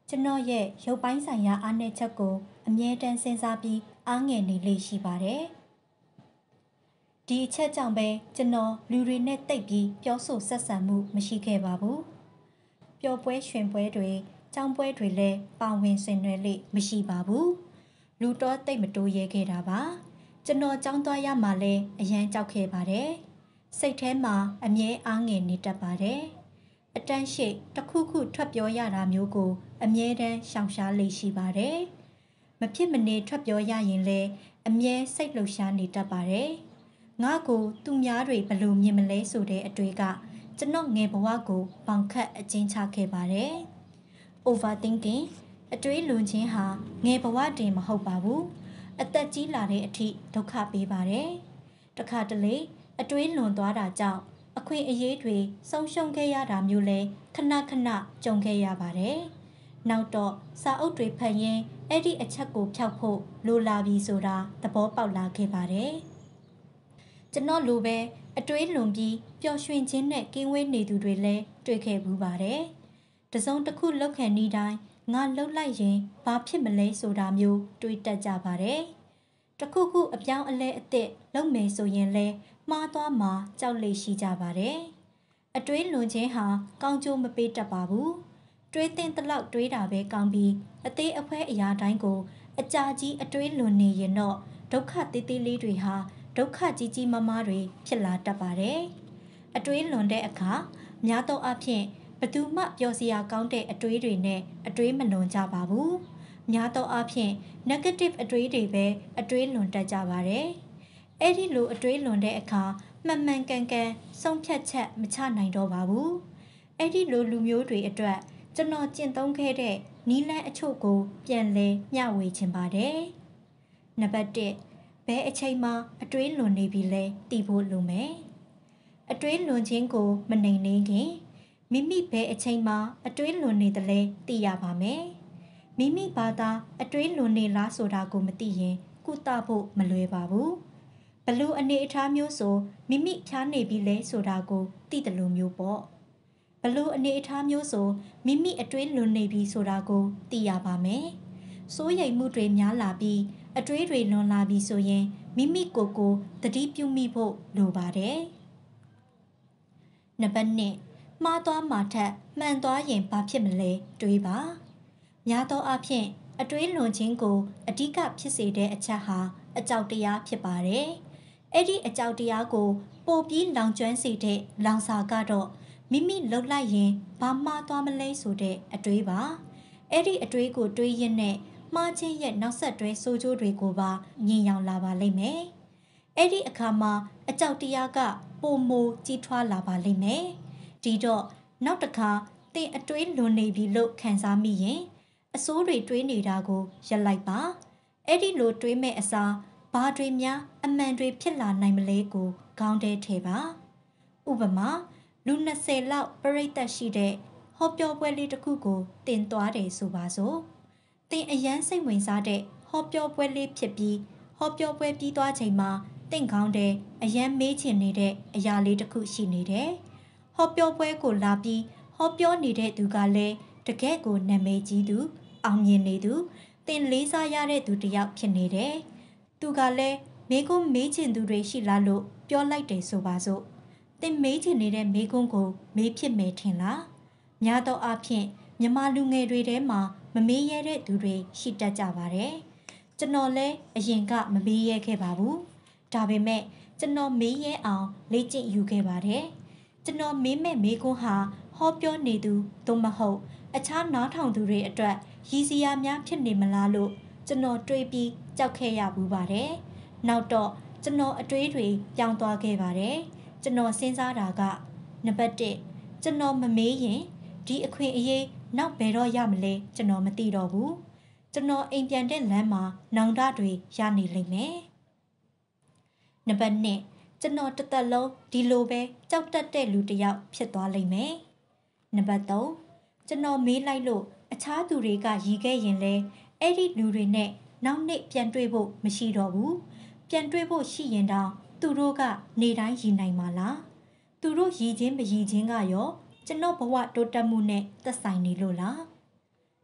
ကျွန်တော်ရဲ့ရုပ်ပိုင်းဆိုင်ရာအားနည်းချက်ကိုအမြဲတမ်းစဉ်းစားပြီးအားငယ်နေလေရှိပါတယ်။ဒီအချက်ကြောင့်ပဲကျွန်တော်လူတွေနဲ့တိတ်ပြီးပြောဆိုဆက်ဆံမှုမရှိခဲ့ပါဘူး။ပျော်ပွဲရွှင်ပွဲတွေကျောင်းပွဲတွေလည်းပါဝင်ဆင်နွှဲလေမရှိပါဘူး။လူတော့တိတ်မတိုးရဲခဲ့တာပါ။ကျွန်တော်ကျောင်းသွားရမှလည်းအရန်ကြောက်ခဲ့ပါတယ်။စိတ်ထဲမှာအမြဲအားငယ်နေတတ်ပါတယ်။အတန်းရှိတစ်ခုခုထွက်ပြောရတာမျိုးကိုအမြဲတမ်းရှောင်ရှားလေရှိပါတယ်။မဖြစ်မနေထွက်ပြောရရင်လည်းအမြဲစိတ်လှုပ်ရှားနေတတ်ပါတယ်။ငါကိုသူများတွေဘလို့မြင်မလဲဆိုတဲ့အတွေ့ကကျွန်တော်ငယ်ဘဝကိုပေါင်ခတ်အကျဉ်းချခဲ့ပါတယ်။ Overthinking အတွေးလွန်ခြင်းဟာငယ်ဘဝတင်မဟုတ်ပါဘူး။အသက်ကြီးလာတဲ့အထိဒုက္ခပေးပါတယ်။တခါတလေအတွေးလွန်သွားတာကြောင့်အခွင့်အရေးတွေဆုံးရှုံးခဲ့ရတာမျိုးလဲခဏခဏကြုံခဲ့ရပါတယ်။နောက်တော့စာအုပ်တွေဖတ်ရင်းအဲ့ဒီအချက်ကိုဖျောက်ဖို့လိုလာပြီဆိုတာသဘောပေါက်လာခဲ့ပါတယ်။ကျွန်တော်လိုပဲအတွေးလွန်ပြီးပျော်ရွှင်ခြင်းနဲ့ကင်းဝေးနေသူတွေလည်းတွေ့ခဲ့ဘူးပါတယ်။တစုံတစ်ခုလောက်ခံနေတိုင်းငါလှုပ်လိုက်ရင်ဘာဖြစ်မလဲဆိုတာမျိုးတွေးတတ်ကြပါတယ်။တခုခုအပြောင်းအလဲအသစ်လုပ်မယ်ဆိုရင်လဲမှားသွားမှာကြောက်လေရှိကြပါတယ်။အတွေးလွန်ခြင်းဟာကောင်းကျိုးမပေးတတ်ပါဘူး။တွေးတင်တလောက်တွေးတာပဲကောင်းပြီးအသေးအဖွဲအရာတိုင်းကိုအကြာကြီးအတွေးလွန်နေရင်တော့ဒုက္ခသေးသေးလေးတွေဟာဒုက္ခကြီးကြီးမားမားတွေဖြစ်လာတတ်ပါတယ်။အတွေးလွန်တဲ့အခါများသောအားဖြင့်ဘသူမှပျော်စရာကောင်းတဲ့အတွေးတွေနဲ့အတွေးမလွန်ကြပါဘူး။များသောအားဖြင့် negative အတွေးတွေပဲအတွေးလွန်တတ်ကြပါတယ်။အဲ့ဒီလိုအတွေးလွန်တဲ့အခါမှန်မှန်ကန်ကန်ဆုံးဖြတ်ချက်မချနိုင်တော့ပါဘူး။အဲ့ဒီလိုလူမျိုးတွေအတွက်ကျွန်တော်ကျင့်သုံးခဲ့တဲ့နီလန်းအချို့ကိုပြန်လဲမျှဝေခြင်းပါတယ်။နံပါတ်တစ်ဘဲအချိန်မှာအတွေးလွန်နေပြီလဲသိဖို့လိုမယ်။အတွေးလွန်ခြင်းကိုမနှိမ်နှင်းခင်မိမိဘဲအချိန်မှာအတွေးလွန်နေတယ်လဲသိရပါမယ်။မိမိဘာသာအတွေးလွန်နေလားဆိုတာကိုမသိရင်ကုသဖို့မလွယ်ပါဘူး။ဘလို့အနေအထားမျိုးဆိုမိမိဖြားနေပြီလဲဆိုတာကိုသိတယ်လို့မျိုးပေါ့။ဘလို့အနေအထားမျိုးဆိုမိမိအတွေးလွန်နေပြီဆိုတာကိုသိရပါမယ်။စိုးရိမ်မှုတွေများလာပြီးအတွေးတွေလွန်လာပြီဆိုရင်မိမိကိုယ်ကိုသတိပြုမိဖို့လိုပါတယ်။နံပါတ်နှစ်မှားသွားမှထက်မှန်သွားရင်ဘာဖြစ်မလဲတွေးပါများသောအားဖြင့်အတွေးလွန်ခြင်းကိုအဓိကဖြစ်စေတဲ့အချက်ဟာအကြောက်တရားဖြစ်ပါတယ်အဲ့ဒီအကြောက်တရားကိုပိုပြီးလောင်ကျွမ်းစေတဲ့လောင်စာကတော့မိမိလှုပ်လိုက်ရင်ဘာမှားသွားမလဲဆိုတဲ့အတွေးပါအဲ့ဒီအတွေးကိုတွေးရင်းနဲ့မှားခြင်းရဲ့နောက်ဆက်တွဲဆိုးကျိုးတွေကိုပါမြင်ရောက်လာပါလိမ့်မယ်အဲ့ဒီအခါမှာအကြောက်တရားကပိုမိုကြီးထွားလာပါလိမ့်မယ်ဒီတော့နောက်တစ်ခါသင်အတွေးလွန်နေပြီလို့ခံစားမိရင်အဆိုးတွေတွေးနေတာကိုရပ်လိုက်ပါအဲ့ဒီလိုတွေးမဲ့အစားဘာတွေများအမှန်တွေဖြစ်လာနိုင်မလဲကိုခေါင်းထဲထည့်ပါဥပမာလူနှစ်ဆယ်လောက်ပရိသတ်ရှိတဲ့ဟောပြောပွဲလေးတစ်ခုကိုတင်သွားတယ်ဆိုပါစို့သင်အရန်စိတ်ဝင်စားတဲ့ဟောပြောပွဲလေးဖြစ်ပြီးဟောပြောပွဲပြီးသွားချိန်မှာတင့်ခေါင်းထဲအရန်မေးချင်နေတဲ့အရာလေးတစ်ခုရှိနေတယ်ဟောပြောပွဲကိုလာပြီးဟောပြောနေတဲ့သူကလည်းတကယ့်ကိုနာမည်ကြီးသူအောင်မြင်နေသူတင်လေးစားရတဲ့သူတစ်ယောက်ဖြစ်နေတယ်သူကလည်းမေကွန်းမေးချင်သူတွေရှိလားလို့ပြောလိုက်တယ်ဆိုပါစို့တင်မေးချင်နေတဲ့မေကွန်းကိုမေးဖြစ်မယ်ထင်လားများသောအားဖြင့်မြမလူငယ်တွေထဲမှာမမေးရတဲ့သူတွေရှိတတ်ကြပါတယ်ကျွန်တော်လည်းအရင်ကမမေးရခဲ့ပါဘူးဒါပေမဲ့ကျွန်တော်မေးရဲအောင်လေ့ကျင့်ယူခဲ့ပါတယ်ကျွန်တော်မေးမဲ့မေကွန်းဟာဟောပြောနေသူသို့မဟုတ်အခြားနားထောင်သူတွေအတွက်ရည်စရာများဖြစ်နေမလားလို့ကျွန်တော်တွေးပြီးကြောက်ခဲ့ရဘူးပါတယ်နောက်တော့ကျွန်တော်အတွေးတွေပြောင်းသွားခဲ့ပါတယ်ကျွန်တော်စဉ်းစားတာကနံပါတ်တစ်ကျွန်တော်မမေးရင်ဒီအခွင့်အရေးနောက်ဘယ်တော့ရမလဲကျွန်တော်မသိတော့ဘူးကျွန်တော်အိမ်ပြန်တဲ့လမ်းမှာနောင်တတွေရနေလိမ့်မယ်နံပါတ်နှစ်ကျွန်တော်တစ်သက်လုံးဒီလိုပဲကြောက်တတ်တဲ့လူတစ်ယောက်ဖြစ်သွားလိမ့်မယ်နံပါတ်သုံးကျွန်တော်မေးလိုက်လို့အခြားသူတွေကရီခဲ့ရင်လဲအဲ့ဒီလူတွေနဲ့နောက်နေ့ပြန်တွေ့ဖို့မရှိတော့ဘူးပြန်တွေ့ဖို့ရှိရင်တောင်သူတို့ကနေတိုင်းရီနိုင်မှာလားသူတို့ရီချင်းမရီချင်းကရောကျွန်တော်ဘဝတိုးတက်မှုနဲ့သက်ဆိုင်နေလို့လား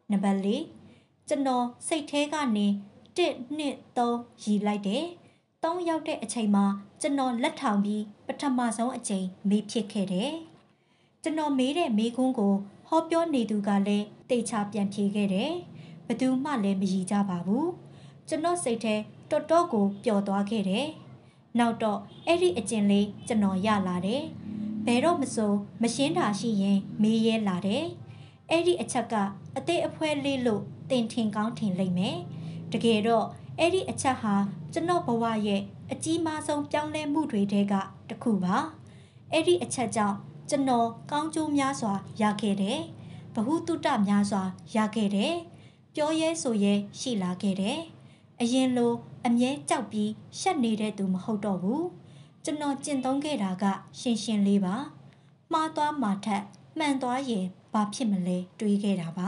နံပါတ်၄ကျွန်တော်စိတ်ထဲကနေတစ်နှစ်သုံးရည်လိုက်တယ်သုံးရောက်တဲ့အချိန်မှာကျွန်တော်လက်ထောင်ပြီးပထမဆုံးအချိန်မေးဖြစ်ခဲ့တယ်ကျွန်တော်မေးတဲ့မေးခွန်းကိုဟောပြောနေသူကလည်းတိတ်ချပြန်ဖြေခဲ့တယ်ဘယ်သူမှလည်းမရည်ကြပါဘူးကျွန်တော်စိတ်ထဲတော်တော်ကိုပျော်သွားခဲ့တယ်နောက်တော့အဲ့ဒီအကျင့်လေးကျွန်တော်ရလာတယ်ဘယ်တော့မစိုးမရှင်းတာရှိရင်မေးရဲလာတယ်အဲ့ဒီအချက်ကအသေးအဖွဲလေးလို့တင်ထင်ကောင်းထင်လိမ့်မယ်တကယ်တော့အဲ့ဒီအချက်ဟာကျွန်တော်ဘဝရဲ့အကြီးမားဆုံးပြောင်းလဲမှုတွေထဲကတစ်ခုပါအဲ့ဒီအချက်ကြောင့်ကျွန်တော်ကောင်းကျိုးများစွာရခဲ့တယ်ဘဟုတုတများစွာရခဲ့တယ်ပြောရဲဆိုရဲရှိလာခဲ့တယ်အရင်လိုအမြဲကြောက်ပြီးရှက်နေတဲ့သူမဟုတ်တော့ဘူးကျွန်တော်ကျင့်သုံးခဲ့တာကရှင်းရှင်းလေးပါမှားသွားမှာထက်မှန်သွားရင်ဘာဖြစ်မလဲတွေးခဲ့တာပါ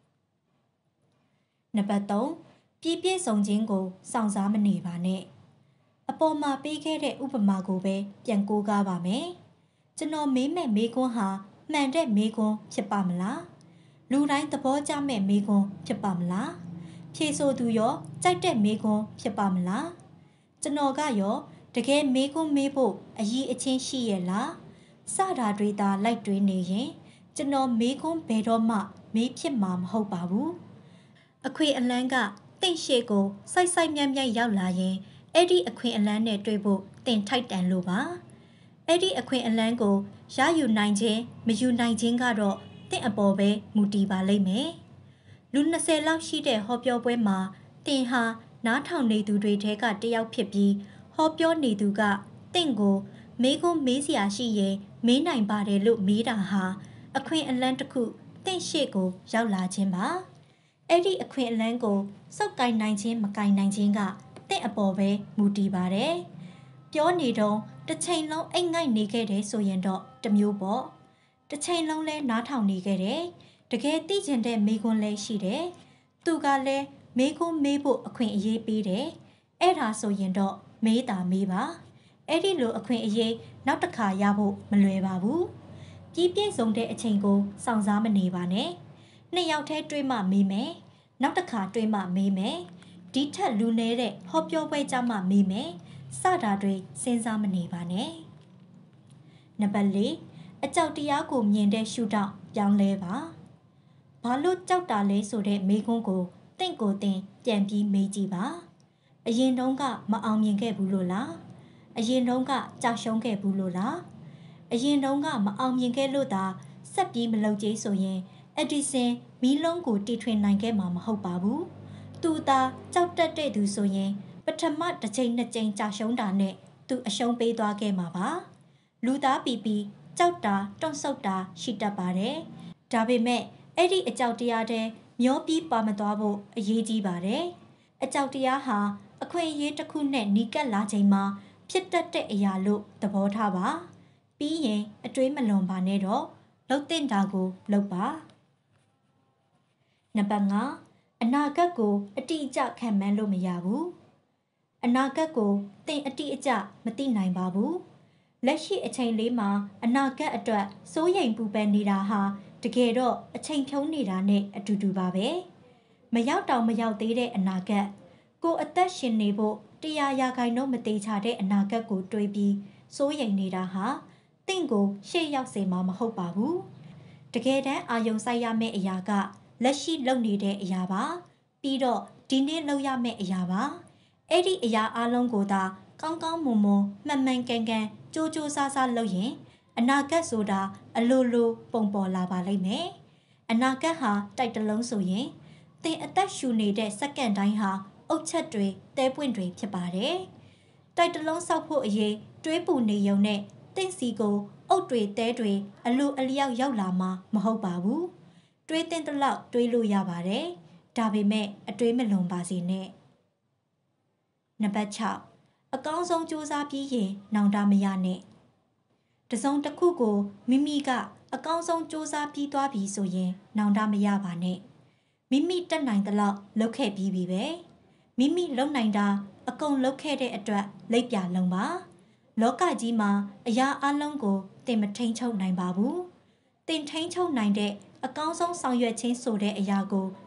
နံပါတ်သုံးပြည့်ပြည့်စုံခြင်းကိုစောင့်စားမနေပါနဲ့အပေါ်မှာပေးခဲ့တဲ့ဥပမာကိုပဲပြန်ကိုးကားပါမယ်ကျွန်တော်မေးမဲ့မေးခွန်းဟာမှန်တဲ့မေးခွန်းဖြစ်ပါမလားလူတိုင်းသဘောကျမဲ့မေးခွန်းဖြစ်ပါမလားဖြေဆိုသူရောကြိုက်တဲ့မေးခွန်းဖြစ်ပါမလားကျွန်တော်ကရောတကယ်မေးခွန်းမေးဖို့အရေးအချင်းရှိရဲ့လားစတာတွေသာလိုက်တွေးနေရင်ကျွန်တော်မေးခွန်းဘယ်တော့မှမေးဖြစ်မှာမဟုတ်ပါဘူးအခွေအလန်းကတင့်ရှိကိုစိုက်စိုက်မြတ်မြတ်ရောက်လာရင်အဲ့ဒီအခွင့်အလန်းနဲ့တွေ့ဖို့တင်ထိုက်တန်လို့ပါအဲ့ဒီအခွင့်အလန်းကိုရယူနိုင်ခြင်းမယူနိုင်ခြင်းကတော့တင့်အပေါ်ပဲမူတည်ပါလိမ့်မယ်လူနှစ်ဆယ်လောက်ရှိတဲ့ဟောပြောပွဲမှာတင်ဟာနားထောင်နေသူတွေထဲကတယောက်ဖြစ်ပြီးဟောပြောနေသူကတင့်ကိုမေးခွန်းမေးစရာရှိရင်မေးနိုင်ပါတယ်လို့မေးတာဟာအခွင့်အလန်းတစ်ခုတင့်ရှိကိုရောက်လာခြင်းပါအဲ့ဒီအခွင့်အလန်းကိုစောက်ကင်နိုင်ခြင်းမကင်နိုင်ခြင်းကတင့်အပေါ်ပဲမူတည်ပါတယ်ပြောနေတော့တစ်ချိန်လုံးအိတ်ငိုက်နေခဲ့တယ်ဆိုရင်တော့တမျိုးပေါ့တစ်ချိန်လုံးလဲနားထောင်နေခဲ့တယ်တကယ်သိကျင်တဲ့မေးခွန်းလဲရှိတယ်သူကလည်းမေးခွန်းမေးဖို့အခွင့်အရေးပေးတယ်အဲ့ဒါဆိုရင်တော့မေးတာမေးပါအဲ့ဒီလိုအခွင့်အရေးနောက်တစ်ခါရဖို့မလွယ်ပါဘူးကြီးပြည့်စုံတဲ့အချိန်ကိုစောင့်စားမနေပါနဲ့နှစ်ယောက်တည်းတွေးမှမေးမယ်နောက်တစ်ခါတွေးမှမေးမယ်ဒီထက်လူနေတဲ့ဟောပြောပွဲကြမှမေးမယ်စတာတွေစဉ်းစားမနေပါနဲ့နံပါတ်၄အကြောက်တရားကိုမြင်တဲ့ရှုထောင့်ပြောင်းလဲပါဘာလို့ကြောက်တာလဲဆိုတဲ့မေးခွန်းကိုတင့်ကိုတင်ပြန်ပြီးမေးကြည့်ပါအရင်တုန်းကမအောင်မြင်ခဲ့ဘူးလို့လားအရင်တုန်းကကြောက်ရှုံးခဲ့ဘူးလို့လားအရင်တုန်းကမအောင်မြင်ခဲ့လို့သာဆက်ပြီးမလုပ်ကြည်ဆိုရင်အက်ဒီဆင်မီးလုံးကိုတီထွင်နိုင်ခဲ့မှာမဟုတ်ပါဘူးသူသာကြောက်တတ်တဲ့သူဆိုရင်ပထမတစ်ချိန်နှစ်ချိန်ကြာရှုံးတာနဲ့သူအရှုံးပေးသွားခဲ့မှာပါလူသားပီပီကြောက်တာတွန့်ဆုတ်တာရှိတတ်ပါတယ်ဒါပေမဲ့အဲ့ဒီအကြောက်တရားတဲ့မျောပြီးပါမသွားဖို့အရေးကြီးပါတယ်အကြောက်တရားဟာအခွင့်အရေးတစ်ခုနဲ့နီးကပ်လာချိန်မှာဖြစ်တတ်တဲ့အရာလို့သဘောထားပါပြီးရင်အတွေးမလွန်ပါနဲ့တော့လှုပ်တင်တာကိုလှုပ်ပါနံပါတ်၅အနာဂတ်ကိုအတိအကျခံမှန်းလို့မရဘူးအနာဂတ်ကိုသင်အတိအကျမသိနိုင်ပါဘူးလက်ရှိအချိန်လေးမှာအနာဂတ်အတွက်စိုးရိမ်ပူပန်နေတာဟာတကယ်တော့အချိန်ဖြုံးနေတာနဲ့အတူတူပါပဲမရောက်တောင်မရောက်သေးတဲ့အနာဂတ်ကိုအသက်ရှင်နေဖို့တရားရာခိုင်နှုန်းမသေးချတဲ့အနာဂတ်ကိုတွေးပြီးစိုးရိမ်နေတာဟာတင့်ကိုရှေ့ရောက်စေမှာမဟုတ်ပါဘူးတကယ်တမ်းအာယုံစိုက်ရမယ့်အရာကလက်ရှိလုပ်နေတဲ့အရာပါပြီးတော့ဒီနေ့လုပ်ရမယ့်အရာပါအဲ့ဒီအရာအလုံးကိုသာကောင်းကောင်းမွန်မွန်မှန်မှန်ကန်ကန်ကြိုးကြိုးစားစားလုပ်ရင်အနာဂတ်ဆိုတာအလိုလိုပုံပေါ်လာပါလိမ့်မယ်အနာဂတ်ဟာတိုက်တလုံးဆိုရင်သင်အသက်ရှူနေတဲ့စက္ကန့်တိုင်းဟာအုတ်ချက်တွေတဲပွင့်တွေဖြစ်ပါတယ်တိုက်တလုံးဆောက်ဖို့အရေးတွေးပူနေုံနဲ့သင်စီကိုအုတ်တွေတဲတွေအလိုအလျောက်ရောက်လာမှာမဟုတ်ပါဘူးတွေးတင်တလောက်တွေးလို့ရပါတယ်ဒါပေမဲ့အတွေးမလွန်ပါစေနဲ့နံပါတ်၆အကောင်းဆုံးစူးစမ်းပြီးရင်နောင်တမရနဲ့တစုံတစ်ခုကိုမိမိကအကောင်းဆုံးစူးစမ်းပြီးသွားပြီဆိုရင်နောင်တမရပါနဲ့မိမိတက်နိုင်သလောက်လုပ်ခဲ့ပြီးပြီပဲမိမိလုံနိုင်တာအကုန်လုပ်ခဲ့တဲ့အတွက်လက်ပြလုံးပါလောကကြီးမှာအရာအလုံးကိုသင်မထိန်ချုပ်နိုင်ပါဘူးသင်ထိန်ချုပ်နိုင်တဲ့အကောင်းဆုံးဆောင်ရွက်ခြင်းဆိုတဲ့အရာကို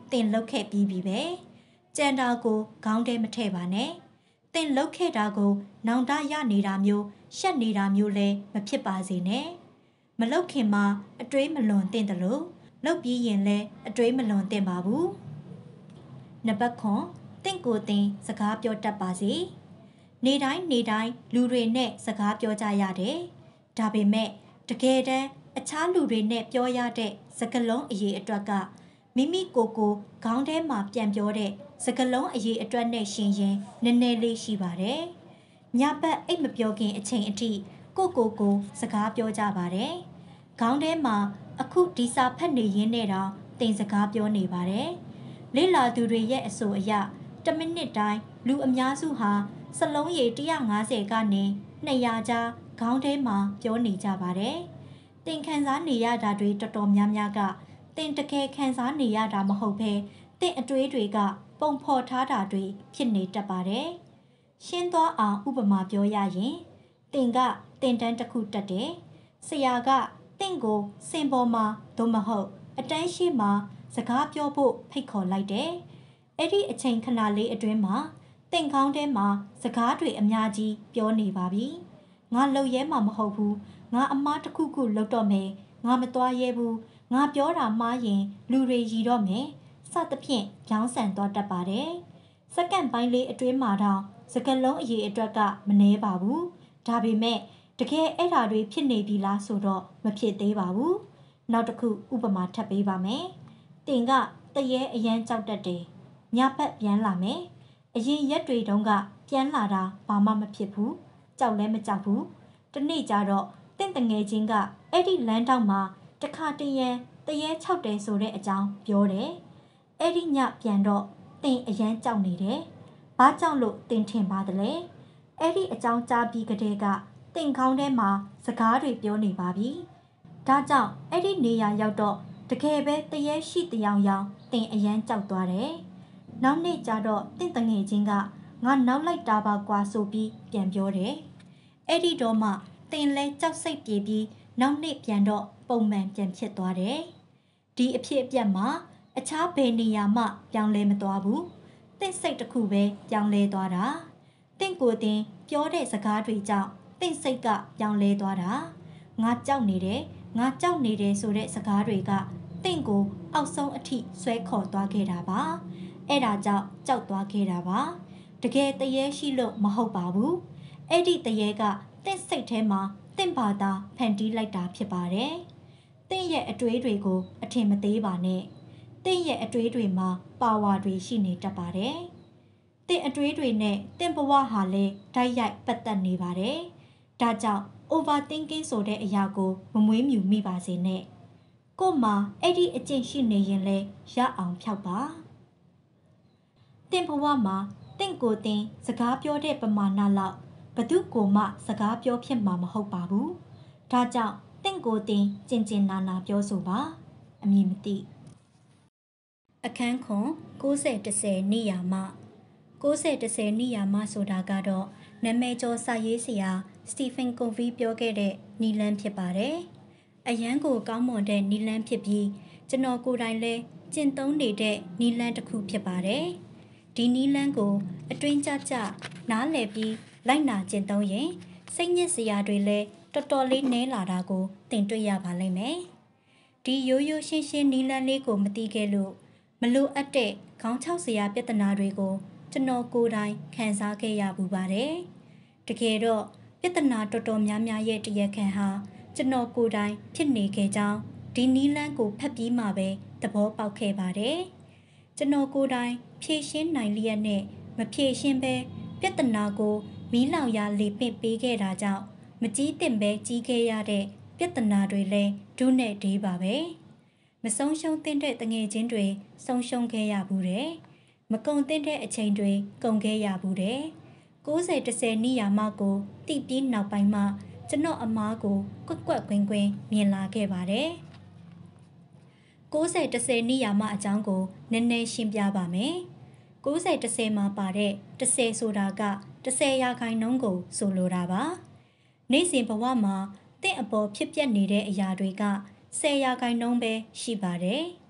တင်လောက်ခဲ့ပြီးပြီပဲကြံတာကိုခေါင်းထဲမထည့်ပါနဲ့တင်လောက်ခဲ့တာကိုနောင်တရနေတာမျိုးရှက်နေတာမျိုးလည်းမဖြစ်ပါစေနဲ့မလောက်ခင်မှာအတွေးမလွန်တင်တယ်လို့လောက်ပြီးရင်လည်းအတွေးမလွန်တင်ပါဘူးနံပါတ်ခွန်တင့်ကိုတင်စကားပြောတတ်ပါစေနေတိုင်းနေတိုင်းလူတွေနဲ့စကားပြောကြရတယ်ဒါပေမဲ့တကယ်တမ်းအခြားလူတွေနဲ့ပြောရတဲ့စကားလုံးအရေးအတွက်ကမိမိကိုယ်ကိုခေါင်းထဲမှာပြန်ပြောတဲ့စကားလုံးအရေးအတွက်နဲ့ရှင်ရင်နည်းနည်းလေးရှိပါတယ်ညပတ်အိတ်မပြောခင်အချိန်အထိကိုကိုကိုစကားပြောကြပါတယ်ခေါင်းထဲမှာအခုဒီစာဖတ်နေရင်းနဲ့တော့တင်စကားပြောနေပါတယ်လေ့လာသူတွေရဲ့အဆိုအရတစ်မိနစ်တိုင်းလူအများစုဟာစလုံးရည်one hundred fiftyကနေtwo hundredကြားခေါင်းထဲမှာပြောနေကြပါတယ်တင်ခန်းစားနေရတာတွေတော်တော်များများကတင်တကယ်ခန်းစားနေရတာမဟုတ်ဘဲတင်အတွေးတွေကပုံဖော်ထားတာတွေဖြစ်နေတတ်ပါတယ်ရှင်းသွားအောင်ဥပမာပြောရရင်တင်ကတင်တန်းတစ်ခုတက်တယ်ဆရာကတင့်ကိုစင်ပေါ်မှာသို့မဟုတ်အတန်းရှိမှာစကားပြောဖို့ဖိတ်ခေါ်လိုက်တယ်အဲ့ဒီအချိန်ခဏလေးအတွင်းမှာတင့်ခေါင်းထဲမှာစကားတွေအများကြီးပြောနေပါပြီငါလှုပ်ရဲမှာမဟုတ်ဘူးငါအမားတစ်ခုခုလှုပ်တော့မယ်ငါမသွားရဲဘူးငါပြောတာမှားရင်လူတွေရီတော့မယ်စသဖြင့်ကြောင်းဆန်သွားတတ်ပါတယ်စက္ကန့်ပိုင်းလေးအတွင်းမှာတော့စကလုံးအရေးအတွက်ကမနှဲပါဘူးဒါပေမဲ့တကယ်အဲ့ဓာတွေဖြစ်နေပြီလားဆိုတော့မဖြစ်သေးပါဘူးနောက်တစ်ခုဥပမာထပ်ပေးပါမယ်တင်ကတရေအရန်ကြောက်တတ်တယ်ညဘက်ပြန်လာမယ်အရင်ရက်တွေတုန်းကပြန်လာတာဘာမှမဖြစ်ဘူးကြောက်လည်းမကြောက်ဘူးတနေ့ကျတော့တင့်တငယ်ချင်းကအဲ့ဒီလမ်းတောက်မှာတခါတရံတရေ၆တယ်ဆိုတဲ့အကြောင်းပြောတယ်အဲ့ဒီညပြန်တော့တင်အရန်ကြောက်နေတယ်ဘာကြောင့်လို့တင်ထင်ပါသလဲအဲ့ဒီအကြောင်းကြားပြီးကတည်းကတင်ခေါင်းထဲမှာစကားတွေပြောနေပါပြီဒါကြောင့်အဲ့ဒီနေရာရောက်တော့တကယ်ပဲတရေရှိတယောင်ယောင်တင်အရန်ကြောက်သွားတယ်နောက်နေ့ကျတော့တင့်တငယ်ချင်းကငါနောက်လိုက်တာပါကွာဆိုပြီးပြန်ပြောတယ်အဲ့ဒီတော့မှတင်လဲကြောက်စိတ်ပြေပြီးနောက်နေ့ပြန်တော့ပုံမှန်ပြန်ဖြစ်သွားတယ်ဒီအဖြစ်အပျက်မှာအခြားဘယ်နေရာမှပြောင်းလဲမသွားဘူးတင့်စိတ်တစ်ခုပဲပြောင်းလဲသွားတာတင့်ကိုယ်တင်ပြောတဲ့စကားတွေကြောင့်တင့်စိတ်ကပြောင်းလဲသွားတာငါကြောက်နေတယ်ငါကြောက်နေတယ်ဆိုတဲ့စကားတွေကတင့်ကိုအောက်ဆုံးအထိဆွဲခေါ်သွားခဲ့တာပါအဲ့ဒါကြောင့်ကြောက်သွားခဲ့တာပါတကယ်တရေရှိလို့မဟုတ်ပါဘူးအဲ့ဒီတရေကတင့်စိတ်ထဲမှာတင့်ဘာသာဖန်တီးလိုက်တာဖြစ်ပါတယ်တင့်ရဲ့အတွေးတွေကိုအထင်မသေးပါနဲ့တင့်ရဲ့အတွေးတွေမှာပါဝါတွေရှိနေတတ်ပါတယ်တင့်အတွေးတွေနဲ့တင့်ဘဝဟာလည်းဓာတ်ရိုက်ပတ်သက်နေပါတယ်ဒါကြောင့် overthinking ဆိုတဲ့အရာကိုမမွေးမြူမိပါစေနဲ့ကို့မှာအဲ့ဒီအကျင့်ရှိနေရင်လဲရအောင်ဖြောက်ပါတင့်ဘဝမှာတင့်ကိုယ်တင်စကားပြောတဲ့ပမာဏလောက်ဘသူကိုမှစကားပြောဖြစ်မှာမဟုတ်ပါဘူးဒါကြောင့်တင့်ကိုယ်တင်ကျင်ကျင်နာနာပြောဆိုပါအမည်မသိအခန်းခွန်၉၀ ၁၀နိယာမ၉၀ ၁၀နိယာမဆိုတာကတော့နာမည်ကျော်စာရေးဆရာစတီဖင်ကိုဗီပြောခဲ့တဲ့နီလန်းဖြစ်ပါတယ်အရန်ကိုကောင်းမွန်တဲ့နီလန်းဖြစ်ပြီးကျွန်တော်ကိုယ်တိုင်လည်းကျင့်သုံးနေတဲ့နီလန်းတစ်ခုဖြစ်ပါတယ်ဒီနီလန်းကိုအတွင်းကျကျနားလည်ပြီးလိုက်နာကျင့်သုံးရင်စိတ်ညစ်စရာတွေလည်းတော်တော်လေးနည်းလာတာကိုသင်တွေ့ရပါလိမ့်မယ်ဒီရိုးရိုးရှင်းရှင်းနီလန်းလေးကိုမသိခဲ့လို့မလိုအပ်တဲ့ခေါင်းချောက်စရာပြဿနာတွေကိုကျွန်တော်ကိုယ်တိုင်ခံစားခဲ့ရပူပါတယ်တကယ်တော့ပြဿနာတော်တော်များများရဲ့တရားခံဟာကျွန်တော်ကိုယ်တိုင်ဖြစ်နေခဲ့ကြောင်းဒီနီလန်းကိုဖတ်ပြီးမှပဲသဘောပေါက်ခဲ့ပါတယ်ကျွန်တော်ကိုယ်တိုင်ဖြေရှင်းနိုင်လျက်နဲ့မဖြေရှင်းပဲပြဿနာကိုမီးလောင်ရာလေပင့်ပေးခဲ့တာကြောင့်မကြီးသင့်ပဲကြီးခဲ့ရတဲ့ပြဿနာတွေလည်းဒုနဲ့ဒေးပါပဲမဆုံးရှုံးသင့်တဲ့တငယ်ချင်းတွေဆုံးရှုံးခဲ့ရဘူးတယ်မကုံသင့်တဲ့အချိန်တွေကုန်ခဲ့ရဘူးတယ်၉၀ ၁၀နိယာမကိုတိပြီးနောက်ပိုင်းမှာကျွန်တော်အမားကိုကွက်ကွက်ကွင်းကွင်းမြင်လာခဲ့ပါတယ်၉၀ ၁၀နိယာမအကြောင်းကိုနည်းနည်းရှင်းပြပါမယ်၉၀ ၁၀မှာပါတဲ့၁၀ဆိုတာက၁၀ရာခိုင်နှုန်းကိုဆိုလိုတာပါနေ့စဉ်ဘဝမှာတင့်အပေါ်ဖြစ်ပျက်နေတဲ့အရာတွေက၁၀ရာခိုင်နှုန်းပဲရှိပါတယ်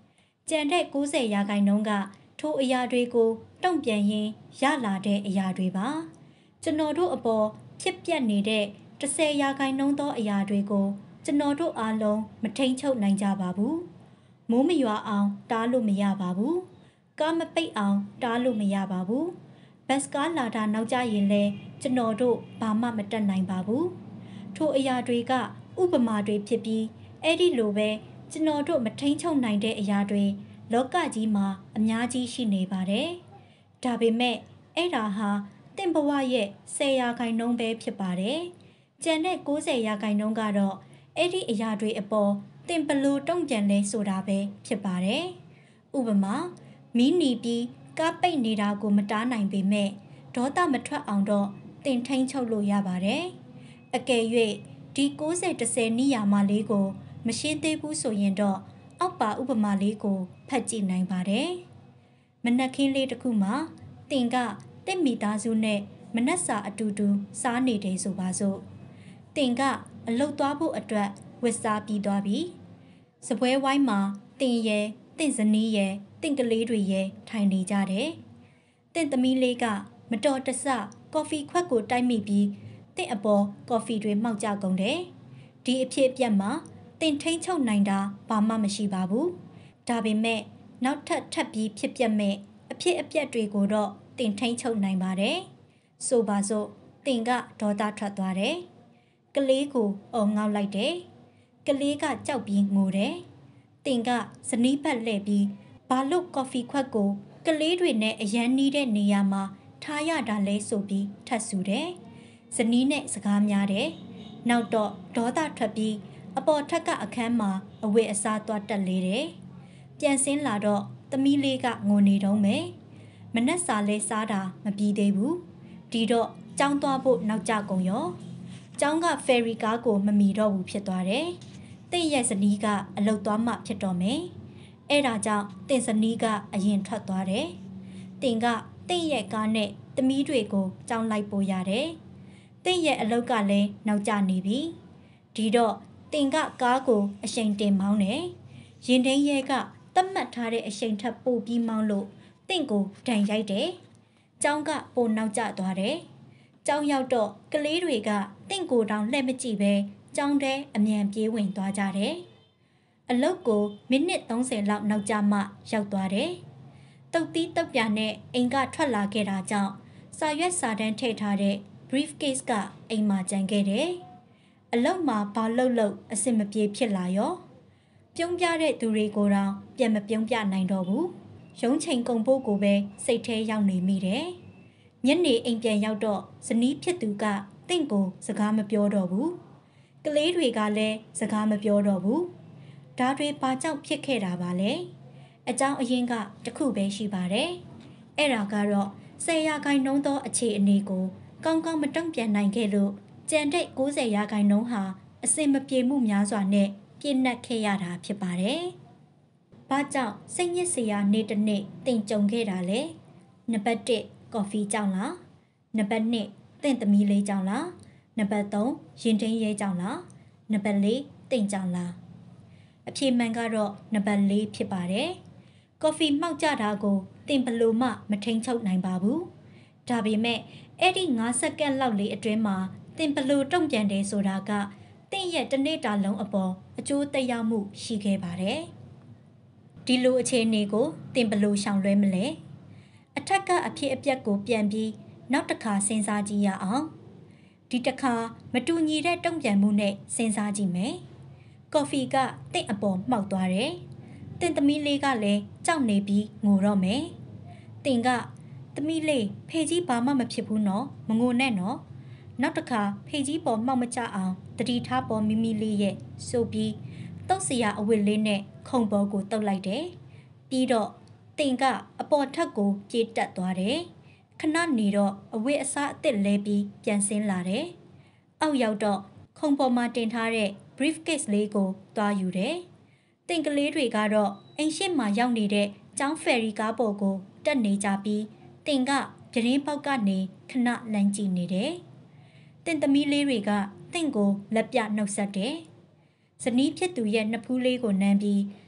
ကျန်တဲ့၉၀ရာခိုင်နှုန်းကထိုအရာတွေကိုတုံ့ပြန်ရင်းရလာတဲ့အရာတွေပါကျွန်တော်တို့အပေါ်ဖြစ်ပျက်နေတဲ့၁၀ရာခိုင်နှုန်းသောအရာတွေကိုကျွန်တော်တို့အားလုံးမထိန်ချုပ်နိုင်ကြပါဘူးမိုးမရွာအောင်တားလို့မရပါဘူးကားမပိတ်အောင်တားလို့မရပါဘူးဘတ်စကားလာတာနောက်ကျရင်လဲကျွန်တော်တို့ဘာမှမတတ်နိုင်ပါဘူးထိုအရာတွေကဥပမာတွေဖြစ်ပြီးအဲ့ဒီလိုပဲကျွန်တော်တို့မထိန်ချုပ်နိုင်တဲ့အရာတွေလောကကြီးမှာအများကြီးရှိနေပါတယ်ဒါပေမဲ့အဲ့ဒါဟာတင့်ဘဝရဲ့၁၀ရာခိုင်နှုန်းပဲဖြစ်ပါတယ်ကျန်တဲ့၉၀ရာခိုင်နှုန်းကတော့အဲ့ဒီအရာတွေအပေါ်တင်ဘလို့တုံ့ပြန်လဲဆိုတာပဲဖြစ်ပါတယ်ဥပမာမီးနီပြီးကားပိတ်နေတာကိုမတားနိုင်ပေမဲ့ဒေါသမထွက်အောင်တော့တင်ထိန်ချုပ်လို့ရပါတယ်အကယ်၍ဒီ၉၀ ၁၀နီးယာမလေးကိုမရှင်းသေးဘူးဆိုရင်တော့အောက်ပါဥပမာလေးကိုဖတ်ကြည့်နိုင်ပါတယ်မနက်ခင်းလေးတစ်ခုမှာတင်ကတင့်မိသားစုနဲ့မနက်စာအတူတူစားနေတယ်ဆိုပါစို့တင်ကအလုတ်သွားဖို့အတွက်ဝစ်စားပြီးသွားပြီစပွဲဝိုင်းမှာတင်ရဲ့တင့်ဇနီးရဲ့တင့်ကလေးတွေရဲ့ထိုင်နေကြတယ်တင့်သမီးလေးကမတော်တဆကော်ဖီခွက်ကိုတိုက်မိပြီးတင့်အပေါ်ကော်ဖီတွေမှောက်ကြကုန်တယ်ဒီအဖြစ်အပျက်မှာတင်ထိန်ချုပ်နိုင်တာဘာမှမရှိပါဘူးဒါပေမဲ့နောက်ထပ်ထပ်ပြီးဖြစ်ပျက်မဲ့အဖြစ်အပျက်တွေကိုတော့တင်ထိန်ချုပ်နိုင်ပါတယ်ဆိုပါစို့တင်ကဒေါသထွက်သွားတယ်ကလေးကိုအော်ငေါက်လိုက်တယ်ကလေးကကြောက်ပြီးငိုတယ်တင်ကဇနီးဘက်လှည့်ပြီးဘာလို့ကော်ဖီခွက်ကိုကလေးတွေနဲ့အရန်နီးတဲ့နေရာမှာထားရတာလဲဆိုပြီးထပ်ဆူတယ်ဇနီးနဲ့စကားများတယ်နောက်တော့ဒေါသထွက်ပြီးအပေါ်ထက်ကအခန်းမှာအဝတ်အစားသွားတက်လေတယ်ပြန်ဆင်းလာတော့သမီးလေးကငိုနေတော့မယ်မနှက်စာလဲစားတာမပြီးသေးဘူးဒီတော့ကျောင်းသွားဖို့နောက်ကျကုန်ရောကျောင်းကဖယ်ရီကားကိုမမီတော့ဘူးဖြစ်သွားတယ်တင့်ရဲ့ဇနီးကအလုတ်သွားမှဖြစ်တော့မယ်အဲ့ဒါကြောင့်တင့်ဇနီးကအရင်ထွက်သွားတယ်တင်ကတင့်ရဲ့ကားနဲ့သမီးတွေကိုကျောင်းလိုက်ပို့ရတယ်တင့်ရဲ့အလုတ်ကလည်းနောက်ကျနေပြီဒီတော့တင်ကကားကိုအရှိန်တင်မောင်းတယ်ရင်ထိန်ရဲကတတ်မှတ်ထားတဲ့အရှိန်ထပ်ပို့ပြီးမောင်းလို့တင့်ကိုဒဏ်ရိုက်တယ်ကျောင်းကပိုနောက်ကျသွားတယ်ကျောင်းရောက်တော့ကလေးတွေကတင့်ကိုတောင်လှည့်မကြည့်ပဲကျောင်းထဲအမြန်ပြေးဝင်သွားကြတယ်အလုတ်ကိုမိနစ်၃၀လောက်နောက်ကျမှရောက်သွားတယ်တုတ်တီးတုတ်ပြနဲ့အိမ်ကထွက်လာခဲ့တာကြောင့်စာရွက်စာတမ်းထည့်ထားတဲ့ briefcase ကအိမ်မှာကျန်ခဲ့တယ်အလုတ်မှာဘာလှုပ်လှုပ်အဆင်မပြေဖြစ်လာရောပြုံးပြတဲ့သူတွေကိုတော့ပြန်မပြုံးပြနိုင်တော့ဘူးရုံးချိန်ကုန်ဖို့ကိုပဲစိတ်ထဲရောက်နေမိတယ်ညနေအိမ်ပြန်ရောက်တော့ဇနီးဖြစ်သူကတင့်ကိုစကားမပြောတော့ဘူးကလေးတွေကလည်းစကားမပြောတော့ဘူးဒါတွေဘာကြောင့်ဖြစ်ခဲ့တာပါလဲအကြောင်းအရင်းကတခုပဲရှိပါတယ်အဲ့ဒါကတော့၁၀ရာခိုင်နှုန်းသောအခြေအနေကိုကောင်းကောင်းမတုံ့ပြန်နိုင်ခဲ့လို့ကျန်တဲ့၉၀ရာခိုင်နှုန်းဟာအစင်မပြေမှုများစွာနဲ့ပြည့်နှက်ခဲ့ရတာဖြစ်ပါတယ်။ဘာကြောင့်စိတ်ညစ်စရာနေ့တစ်နေ့တင်ကြုံခဲ့တာလဲ။နံပါတ်တစ်ကော်ဖီကြောင့်လား။နံပါတ်နှစ်တင့်သမီးလေးကြောင့်လား။နံပါတ်သုံးရင်ထိန်ရဲကြောင့်လား။နံပါတ်လေးတင့်ကြောင့်လား။အဖြေမှန်ကတော့နံပါတ်လေးဖြစ်ပါတယ်။ကော်ဖီမှောက်ကြတာကိုတင်ဘလို့မှမထိန်ချုပ်နိုင်ပါဘူး။ဒါပေမဲ့အဲ့ဒီ၅စက္ကန့်လောက်လေးအတွင်းမှာတင်ဘလို့တုံ့ပြန်တယ်ဆိုတာကတင့်ရဲ့တစ်နေ့တာလုံးအပေါ်အကျိုးသက်ရောက်မှုရှိခဲ့ပါတယ်။ဒီလိုအခြေအနေကိုတင်ဘလို့ရှောင်လွှဲမလဲ။အထက်ကအဖြစ်အပျက်ကိုပြန်ပြီးနောက်တစ်ခါစဉ်းစားကြည့်ရအောင်။ဒီတစ်ခါမတူညီတဲ့တုံ့ပြန်မှုနဲ့စဉ်းစားကြည့်မယ်။ကော်ဖီကတင့်အပေါ်မှောက်သွားတယ်။တင့်သမီးလေးကလည်းကြောက်နေပြီးငိုတော့မယ်။တင်ကသမီးလေးဖေကြီးဘာမှမဖြစ်ဘူးနော်မငိုနဲ့နော်နောက်တစ်ခါဖေကြီးပေါ်မှောက်မချအောင်တတိထားပေါ်မိမိလေးရဲ့ဆိုပြီးတုတ်စရာအဝတ်လေးနဲ့ခုံပေါ်ကိုတုတ်လိုက်တယ်ပြီးတော့တင်ကအပေါ်ထက်ကိုပြေးတက်သွားတယ်ခဏနေတော့အဝတ်အစားအသစ်လဲပြီးပြန်ဆင်းလာတယ်အောက်ရောက်တော့ခုံပေါ်မှာတင်ထားတဲ့ briefcase လေးကိုသွားယူတယ်တင်ကလေးတွေကတော့အိမ်ရှိမှာရောက်နေတဲ့ကျောင်းဖယ်ရီကားပေါ်ကိုတက်နေကြပြီးတင်ကပြတင်းပေါက်ကနေခဏလမ်းကြည့်နေတယ်တင့်သမီးလေးတွေကတင့်ကိုလက်ပြနှုတ်ဆက်တယ်။ဇနီးဖြစ်သူရဲ့နှစ်ဖူးလေးကိုနမ်းပြီး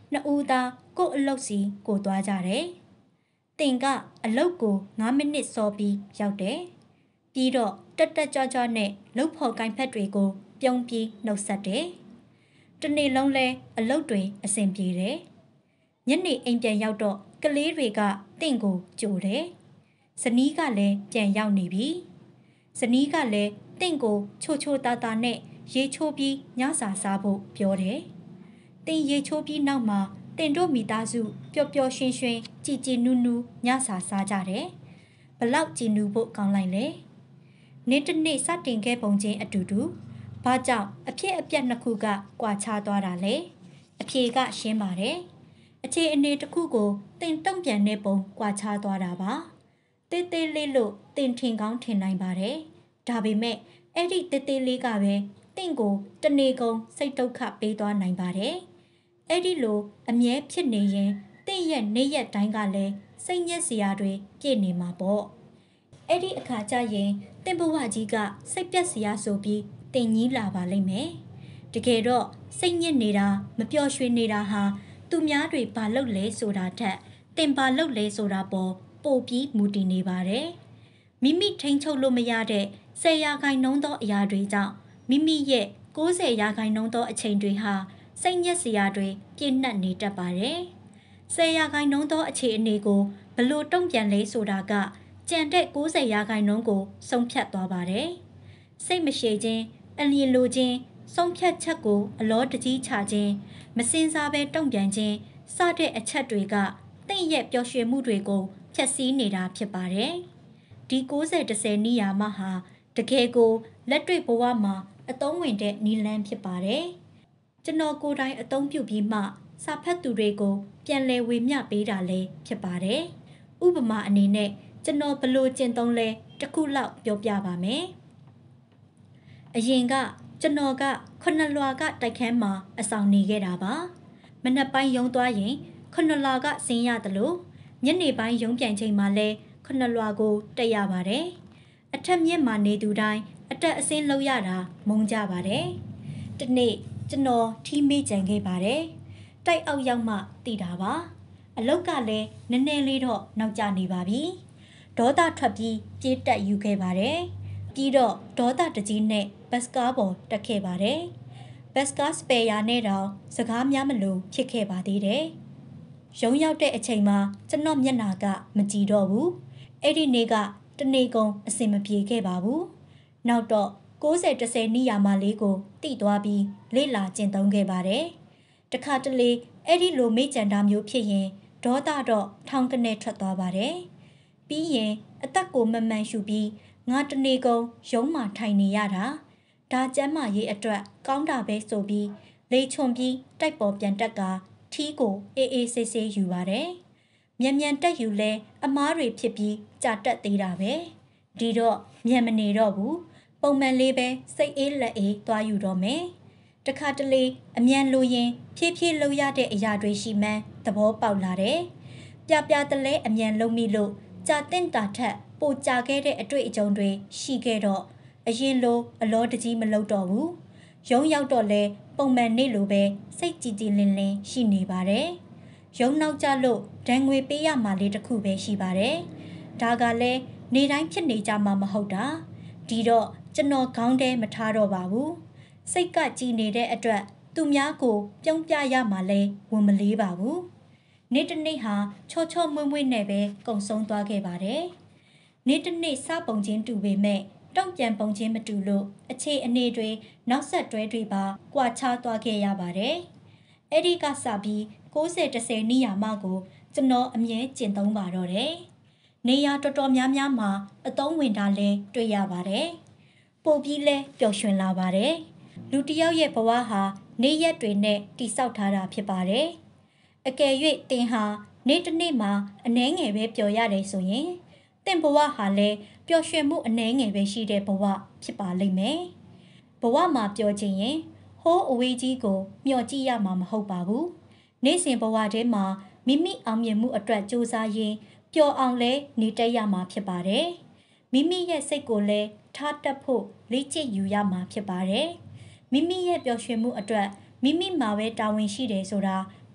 နှစ်ဦးသားကို့အလုပ်စီကိုသွားကြတယ်။တင်ကအလုပ်ကိုငါးမိနစ်စောပြီးရောက်တယ်။ပြီးတော့တက်တက်ကြွကြွနဲ့လှုပ်ဖော်ကိုင်ဖက်တွေကိုပြုံးပြီးနှုတ်ဆက်တယ်။တနေ့လုံးလဲအလုပ်တွေအဆင်ပြေတယ်။ညနေအိမ်ပြန်ရောက်တော့ကလေးတွေကတင့်ကိုကြိုတယ်။ဇနီးကလည်းပြန်ရောက်နေပြီ။ဇနီးကလည်းတင့်ကိုချိုချိုတာတာနဲ့ရေချိုးပြီးညစာစားဖို့ပြောတယ်။တင်ရေချိုးပြီးနောက်မှာတင်တို့မိသားစုပျော်ပျော်ရွှင်ရွှင်ကြည်ကြည်နူးနူးညစာစားကြတယ်။ဘလောက်ကြည်နူးဖို့ကောင်းလိုက်လဲ။နေ့တစ်နေ့စတင်ခဲ့ပုံချင်းအတူတူဘာကြောင့်အဖြစ်အပျက်နှစ်ခုကကွာခြားသွားတာလဲ။အဖြေကရှင်းပါတယ်။အခြေအနေတစ်ခုကိုတင်တုံ့ပြန်တဲ့ပုံကွာခြားသွားတာပါ။တေးသေးလေးလို့တင်ထင်ကောင်းထင်နိုင်ပါတယ်။ဒါပေမဲ့အဲ့ဒီတေးသေးလေးကပဲတင့်ကိုတနေကုန်စိတ်ဒုက္ခပေးသွားနိုင်ပါတယ်။အဲ့ဒီလိုအမြဲဖြစ်နေရင်တင့်ရဲ့နေ့ရက်တိုင်းကလည်းစိတ်ညစ်စရာတွေပြည့်နေမှာပေါ့။အဲ့ဒီအခါကျရင်တင့်ဘဝကြီးကစိတ်ပြတ်စရာဆိုပြီးတင်ကြီးလာပါလိမ့်မယ်။တကယ်တော့စိတ်ညစ်နေတာမပျော်ရွှင်နေတာဟာသူများတွေဘာလုပ်လဲဆိုတာထက်တင်ဘာလုပ်လဲဆိုတာပေါ်ပိုပြီးမူတည်နေပါတယ်။မိမိထိန်ချုပ်လို့မရတဲ့ဆယ်ရာခိုင်နှုန်းသောအရာတွေကြောင့်မိမိရဲ့ကိုးဆယ်ရာခိုင်နှုန်းသောအချိန်တွေဟာစိတ်ညစ်စရာတွေပြည့်နှက်နေတတ်ပါတယ်။ဆယ်ရာခိုင်နှုန်းသောအခြေအနေကိုဘလို့တုံ့ပြန်လဲဆိုတာကကြံတဲ့ကိုးဆယ်ရာခိုင်နှုန်းကိုဆုံးဖြတ်သွားပါတယ်။စိတ်မရှည်ခြင်းအလျင်လိုခြင်းဆုံးဖြတ်ချက်ကိုအလောတကြီးချခြင်းမစင်စားပဲတုံ့ပြန်ခြင်းစတဲ့အချက်တွေကတင့်ရဲ့ပျော်ရွှင်မှုတွေကိုဖျက်ဆီးနေတာဖြစ်ပါတယ်။ဒီကိုးဆယ်တစ်ဆယ်နီးယာမဟာတကယ်ကိုလက်တွေ့ဘဝမှာအသုံးဝင်တဲ့နီလန်းဖြစ်ပါတယ်။ကျွန်တော်ကိုယ်တိုင်အသုံးပြုပြီးမှစာဖတ်သူတွေကိုပြန်လည်ဝေမျှပေးတာလည်းဖြစ်ပါတယ်။ဥပမာအနေနဲ့ကျွန်တော်ဘလို့ကျင့်သုံးလဲတစ်ခုလောက်ပြောပြပါမယ်။အရင်ကကျွန်တော်ကခုနှစ်လွာကတိုက်ခန်းမှာအဆောင်နေခဲ့တာပါ။မနက်ပိုင်းရုံးသွားရင်ခုနှစ်လွာကဆင်းရတယ်လို့ညနေပိုင်းရုံးပြန်ချိန်မှာလဲခုနှစ်လွာကိုတက်ရပါတယ်။အထက်မြင့်မှာနေသူတိုင်းအတက်အဆင်းလုပ်ရတာမုန်းကြပါတယ်။ဒီနေ့ကျွန်တော်ထီးမေးကြံခဲ့ပါတယ်။တိုက်အောက်ရောက်မှတည်တာပါ။အလုတ်ကလည်းနည်းနည်းလေးတော့နောက်ကျနေပါပြီ။ဒေါသထွက်ပြီးပြေးတက်ယူခဲ့ပါတယ်။ပြီးတော့ဒေါသတကြီးနဲ့ဘတ်စကားပေါ်တက်ခဲ့ပါတယ်။ဘတ်စကားစပယ်ယာနဲ့တော့စကားများမလို့ဖြစ်ခဲ့ပါသေးတယ်။ရုံးရောက်တဲ့အချိန်မှာကျွန်တော်မျက်နှာကမကြည့်တော့ဘူး။အဲ့ဒီနေ့ကတနေ့ကုန်အဆင်မပြေခဲ့ပါဘူး။နောက်တော့ကိုးဆယ်တစ်ဆယ်နီးယာမလေးကိုတိသွားပြီးလေ့လာကျင့်သုံးခဲ့ပါတယ်။တခါတလေအဲ့ဒီလိုမေ့ကြံတာမျိုးဖြစ်ရင်ဒေါသတော့ထောင်ကနေထွက်သွားပါတယ်။ပြီးရင်အသက်ကိုမမှန်ရှုပြီးငါတနေကုန်ရုံးမှထိုင်နေရတာဒါကျမ်းမာရေးအတွက်ကောင်းတာပဲဆိုပြီးလေချွန်ပြီးတိုက်ပေါ်ပြန်တက်ကထီးကိုအေးအေးဆေးဆေးယူပါတယ်။မြန်မြန်တက်ယူလဲအမားတွေဖြစ်ပြီးကြာတက်သေးတာပဲ။ဒီတော့မြန်မနေတော့ဘူး။ပုံမှန်လေးပဲစိတ်အေးလက်အေးသွားယူတော့မယ်။တခါတလေအမြန်လိုရင်ဖြည်းဖြည်းလှုပ်ရတဲ့အရာတွေရှိမှန်းသဘောပေါက်လာတယ်။ပြပြတလဲအမြန်လုံးမိလို့ကြာတင့်တာထက်ပိုကြာခဲ့တဲ့အတွေ့အကြုံတွေရှိခဲ့တော့အရင်လိုအလောတကြီးမလုပ်တော့ဘူး။ရုံးရောက်တော့လဲပုံမှန်နေ့လိုပဲစိတ်ကြည်ကြည်လင်လင်ရှိနေပါတယ်။ရုံးနောက်ကျလို့ဒဏ်ငွေပေးရမှလေးတစ်ခုပဲရှိပါတယ်။ဒါကလည်းနေတိုင်းဖြစ်နေကြမှာမဟုတ်တာ။ဒီတော့ကျွန်တော်ခေါင်းထဲမထားတော့ပါဘူး။စိတ်ကကြည်နေတဲ့အတွက်သူများကိုပြုံးပြရမှလဲဝန်မလေးပါဘူး။နေ့တစ်နေ့ဟာချောချောမွေ့မွေ့နဲ့ပဲကုံဆုံးသွားခဲ့ပါတယ်။နေ့တစ်နေ့စပုံချင်းတူပေမဲ့တုံ့ပြန်ပုံချင်းမတူလို့အခြေအနေတွေနောက်ဆက်တွဲတွေပါကွာခြားသွားခဲ့ရပါတယ်။အဲ့ဒီကစပြီးကိုးဆယ်တစ်ဆယ်နီးယာမကိုကျွန်တော်အမြဲကျင့်သုံးပါတော့တယ်။နေရာတော်တော်များများမှာအသုံးဝင်တာလဲတွေ့ရပါတယ်။ပို့ပြီးလဲပျော်ရွှင်လာပါတယ်။လူတစ်ယောက်ရဲ့ဘဝဟာနေ့ရက်တွေနဲ့တိဆောက်ထားတာဖြစ်ပါတယ်။အကယ်၍တင်ဟာနေ့တစ်နေ့မှာအနှဲငယ်ပဲပျော်ရတယ်ဆိုရင်တင့်ဘဝဟာလည်းပျော်ရွှင်မှုအနှဲငယ်ပဲရှိတဲ့ဘဝဖြစ်ပါလိမ့်မယ်။ဘဝမှာပျော်ခြင်းရင်ဟိုးအဝေးကြီးကိုမျှော်ကြည့်ရမှာမဟုတ်ပါဘူး။နေ့စဉ်ဘဝထဲမှာမိမိအောင်မြင်မှုအတွက်ကြိုးစားရင်းပျော်အောင်လဲနေတတ်ရမှာဖြစ်ပါတယ်။မိမိရဲ့စိတ်ကိုလည်းထားတတ်ဖို့လေ့ကျင့်ယူရမှာဖြစ်ပါတယ်။မိမိရဲ့ပျော်ရွှင်မှုအတွက်မိမိမှာပဲတာဝန်ရှိတယ်ဆိုတာဘ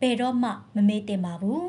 ဘယ်တော့မှမမေ့တင်ပါဘူး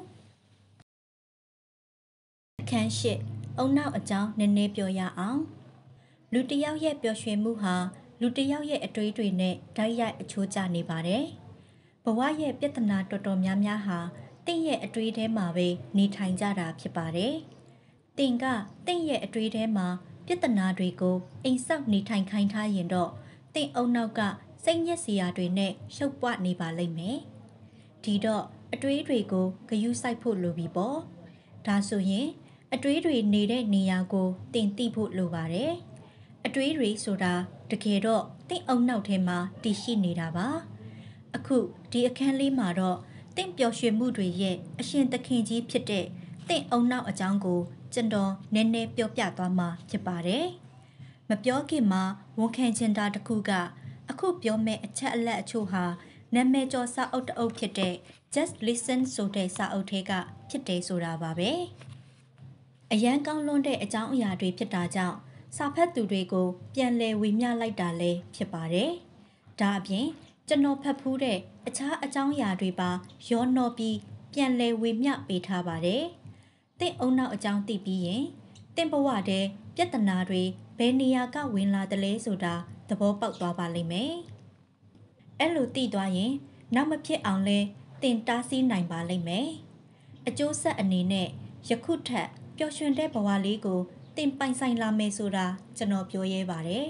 အခန်းရှိအုံနောက်အကြောင်းနည်းနည်းပြောရအောင်လူတစ်ယောက်ရဲ့ပျော်ရွှင်မှုဟာလူတစ်ယောက်ရဲ့အတွေးတွေနဲ့ဓာတ်ရိုက်အချိုးကျနေပါတယ်ဘဝရဲ့ပြဿနာတော်တော်များများဟာတင့်ရဲ့အတွေးထဲမှာပဲနေထိုင်ကြတာဖြစ်ပါတယ်တင်ကတင့်ရဲ့အတွေးထဲမှာပြဿနာတွေကိုအိမ်ဆောက်နေထိုင်ခိုင်းထားရင်တော့တင့်အုံနောက်ကစိတ်ညစ်စရာတွေနဲ့ရှုပ်ပွနေပါလိမ့်မယ်ဒီတော့အတွေးတွေကိုဂယုစိုက်ဖို့လိုပြီပေါ့ဒါဆိုရင်အတွေးတွေနေတဲ့နေရာကိုတင်သိဖို့လိုပါတယ်အတွေးတွေဆိုတာတကယ်တော့တင့်အုံနောက်ထဲမှာတည်ရှိနေတာပါအခုဒီအခန်းလေးမှာတော့တင့်ပျော်ရွှင်မှုတွေရဲ့အရှင်သခင်ကြီးဖြစ်တဲ့တင့်အုံနောက်အကြောင်းကိုကျွန်တော်နည်းနည်းပြောပြသွားမှာဖြစ်ပါတယ်မပြောခင်မှာဝန်ခံချင်တာတစ်ခုကအခုပြောမယ့်အချက်အလက်အချို့ဟာနာမည်ကျော်စာအုပ်တအုပ်ဖြစ်တဲ့ Just Listen ဆိုတဲ့စာအုပ်ထဲကဖြစ်တယ်ဆိုတာပါပဲအရန်ကောင်းလွန်းတဲ့အကြောင်းအရာတွေဖြစ်တာကြောင့်စာဖတ်သူတွေကိုပြန်လည်ဝေမျှလိုက်တာလည်းဖြစ်ပါတယ်ဒါအပြင်ကျွန်တော်ဖတ်ဖူးတဲ့အခြားအကြောင်းအရာတွေပါရောနှောပြီးပြန်လည်ဝေမျှပေးထားပါတယ်တင့်အုံနောက်အကြောင်းသိပြီးရင်တင့်ဘဝတဲ့ပြဿနာတွေဘယ်နေရာကဝင်လာတယ်လဲဆိုတာသဘောပေါက်သွားပါလိမ့်မယ်အဲ့လိုသိသွားရင်နောက်မဖြစ်အောင်လဲတင်တားဆီးနိုင်ပါလိမ့်မယ်အကျိုးဆက်အနေနဲ့ယခုထက်ပျော်ရွှင်တဲ့ဘဝလေးကိုတင်ပိုင်ဆိုင်လာမယ်ဆိုတာကျွန်တော်ပြောရဲပါတယ်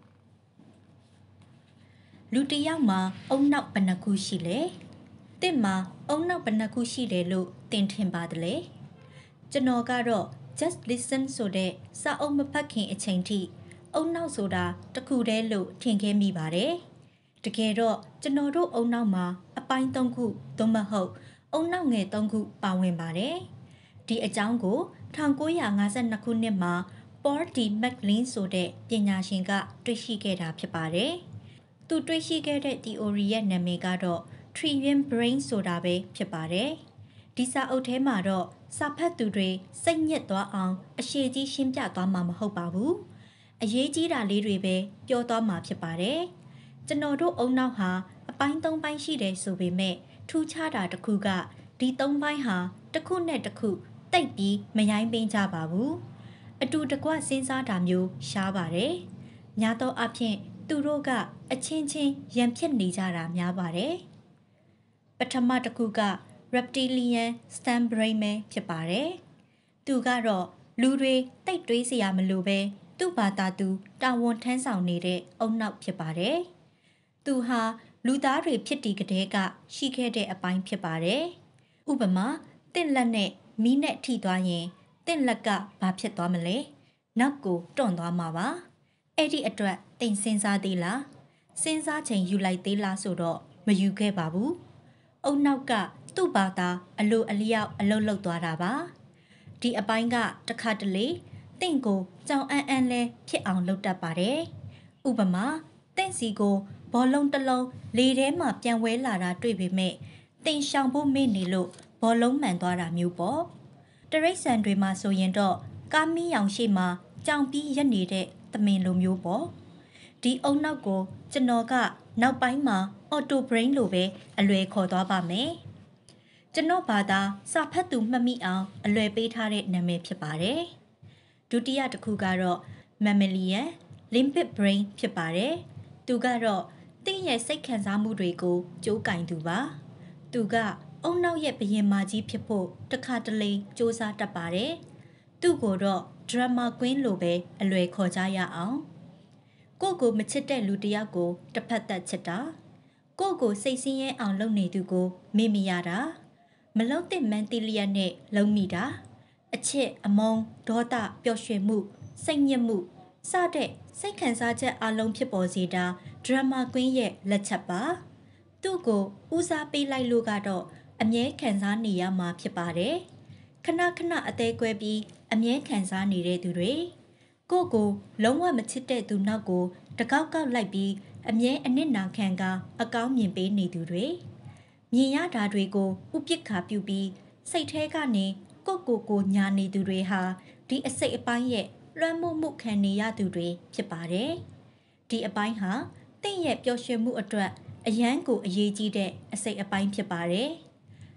လူတစ်ယောက်မှာအုံနောက်ဘယ်နှခုရှိလဲတင့်မှာအုံနောက်ဘယ်နှခုရှိတယ်လို့တင်ထင်ပါတယ်လေကျွန်တော်ကတော့ Just Listen ဆိုတဲ့စာအုပ်မဖတ်ခင်အချိန်ထိအုံနောက်ဆိုတာတခုတည်းလို့ထင်ခဲ့မိပါတယ်တကယ်တော့ကျွန်တော်တို့အုံနောက်မှာအပိုင်းသုံးခုသို့မဟုတ်အုံနောက်ငယ်သုံးခုပါဝင်ပါတယ်ဒီအကြောင်းကို၁၉၅၂ခုနှစ်မှာ Paul D. MacLean ဆိုတဲ့ပညာရှင်ကတွေ့ရှိခဲ့တာဖြစ်ပါတယ်သူတွေ့ရှိခဲ့တဲ့ theory ရဲ့နာမည်ကတော့ Trillion Brain ဆိုတာပဲဖြစ်ပါတယ်ဒီစာအုပ်ထဲမှာတော့စာဖတ်သူတွေစိတ်ညစ်သွားအောင်အရှိကြီးရှင်းပြသွားမှာမဟုတ်ပါဘူးအရေးကြီးတာလေးတွေပဲပြောသွားမှာဖြစ်ပါတယ်ကျွန်တော်တို့အုံနောက်ဟာအပိုင်းသုံးပိုင်းရှိတယ်ဆိုပေမဲ့ထူးခြားတာတစ်ခုကဒီသုံးပိုင်းဟာတစ်ခုနဲ့တစ်ခုတိတ်ပြီးမရိုင်းပင်းကြပါဘူးအတူတကွစဉ်းစားတာမျိုးရှားပါတယ်ညာတော့အဖြစ်သူတို့ကအချင်းချင်းရန်ဖြစ်နေကြတာများပါတယ်ပထမတစ်ခုက reptilian stem brain ပဲဖြစ်ပါတယ်သူကတော့လူတွေတိတ်တွေးစရာမလိုပဲသူ့ဘာသာသူတာဝန်ထမ်းဆောင်နေတဲ့အုံနောက်ဖြစ်ပါတယ်သူဟာလူသားတွေဖြစ်တည်ကလေးကရှိခဲ့တဲ့အပိုင်းဖြစ်ပါတယ်ဥပမာတင့်လက်နဲ့မီးနဲ့ထိသွားရင်တင့်လက်ကဘာဖြစ်သွားမလဲနောက်ကိုတွန့်သွားမှာပါအဲ့ဒီအတွက်တင်စဉ်းစားသေးလားစဉ်းစားချိန်ယူလိုက်သေးလားဆိုတော့မယူခဲ့ပါဘူးအုံနောက်ကသူ့ဘာသာအလိုအလျောက်အလုတ်လုတ်သွားတာပါဒီအပိုင်းကတခါတလေတင့်ကိုကြောင်အန်းအန်းလဲဖြစ်အောင်လုပ်တတ်ပါတယ်ဥပမာတင့်စီကိုဘောလုံးတစ်လုံးလေထဲမှာပြန်ဝဲလာတာတွေ့ပေမဲ့တင်ရှောင်ဖို့မေ့နေလို့ဘောလုံးမှန်သွားတာမျိုးပေါ့တရိတ်ဆန်တွေမှာဆိုရင်တော့ကားမီးရောင်ရှိမှကြောင်ပြီးရက်နေတဲ့သမင်လိုမျိုးပေါ့ဒီအုံနောက်ကိုကျွန်တော်ကနောက်ပိုင်းမှာ auto brain လိုပဲအလွယ်ခေါ်သွားပါမယ်ကျွန်တော်ဘာသာစာဖတ်သူမှတ်မိအောင်အလွယ်ပေးထားတဲ့နာမည်ဖြစ်ပါတယ်ဒုတိယတစ်ခုကတော့ mammalian limbic brain ဖြစ်ပါတယ်သူကတော့တင့်ရဲ့စိတ်ခံစားမှုတွေကိုကြိုးကင်သူပါသူကအုံနောက်ရဲ့ဘရင်မကြီးဖြစ်ဖို့တခါတလေစူးစမ်းတတ်ပါတယ်သူ့ကိုတော့ drama queen လိုပဲအလွယ်ခေါ်ကြရအောင်ကိုကိုမချစ်တဲ့လူတစ်ယောက်ကိုတစ်ဖက်သက်ချစ်တာကိုကိုစိတ်ဆင်းရဲအောင်လုပ်နေသူကိုမေ့မိရတာမလုံးတဲ့မန်တီလီယာနဲ့လုံးမိတာအချစ်အမုန်းဒေါသပျော်ရွှင်မှုစိတ်ညစ်မှုစတဲ့စိတ်ခံစားချက်အလုံးဖြစ်ပေါ်စေတာ drama queen ရဲ့လက်ချက်ပါသူ့ကိုဦးစားပေးလိုက်လို့ကတော့အမြဲခံစားနေရမှာဖြစ်ပါတယ်ခဏခဏအသေးကွဲပြီးအမြဲခံစားနေတဲ့သူတွေကိုကိုလုံးဝမချစ်တဲ့သူနောက်ကိုတကောက်ကောက်လိုက်ပြီးအမြဲအနစ်နာခံကအကောင်းမြင်ပေးနေသူတွေမြင်ရတာတွေကိုဥပက္ခပြုပြီးစိတ်ထဲကနေကိုကိုကိုညာနေသူတွေဟာဒီအစိတ်အပိုင်းရဲ့လွှမ်းမိုးမှုခံနေရသူတွေဖြစ်ပါတယ်ဒီအပိုင်းဟာတင့်ရဲ့ပျော်ရွှင်မှုအတွက်အရန်ကိုအရေးကြီးတဲ့အစိတ်အပိုင်းဖြစ်ပါတယ်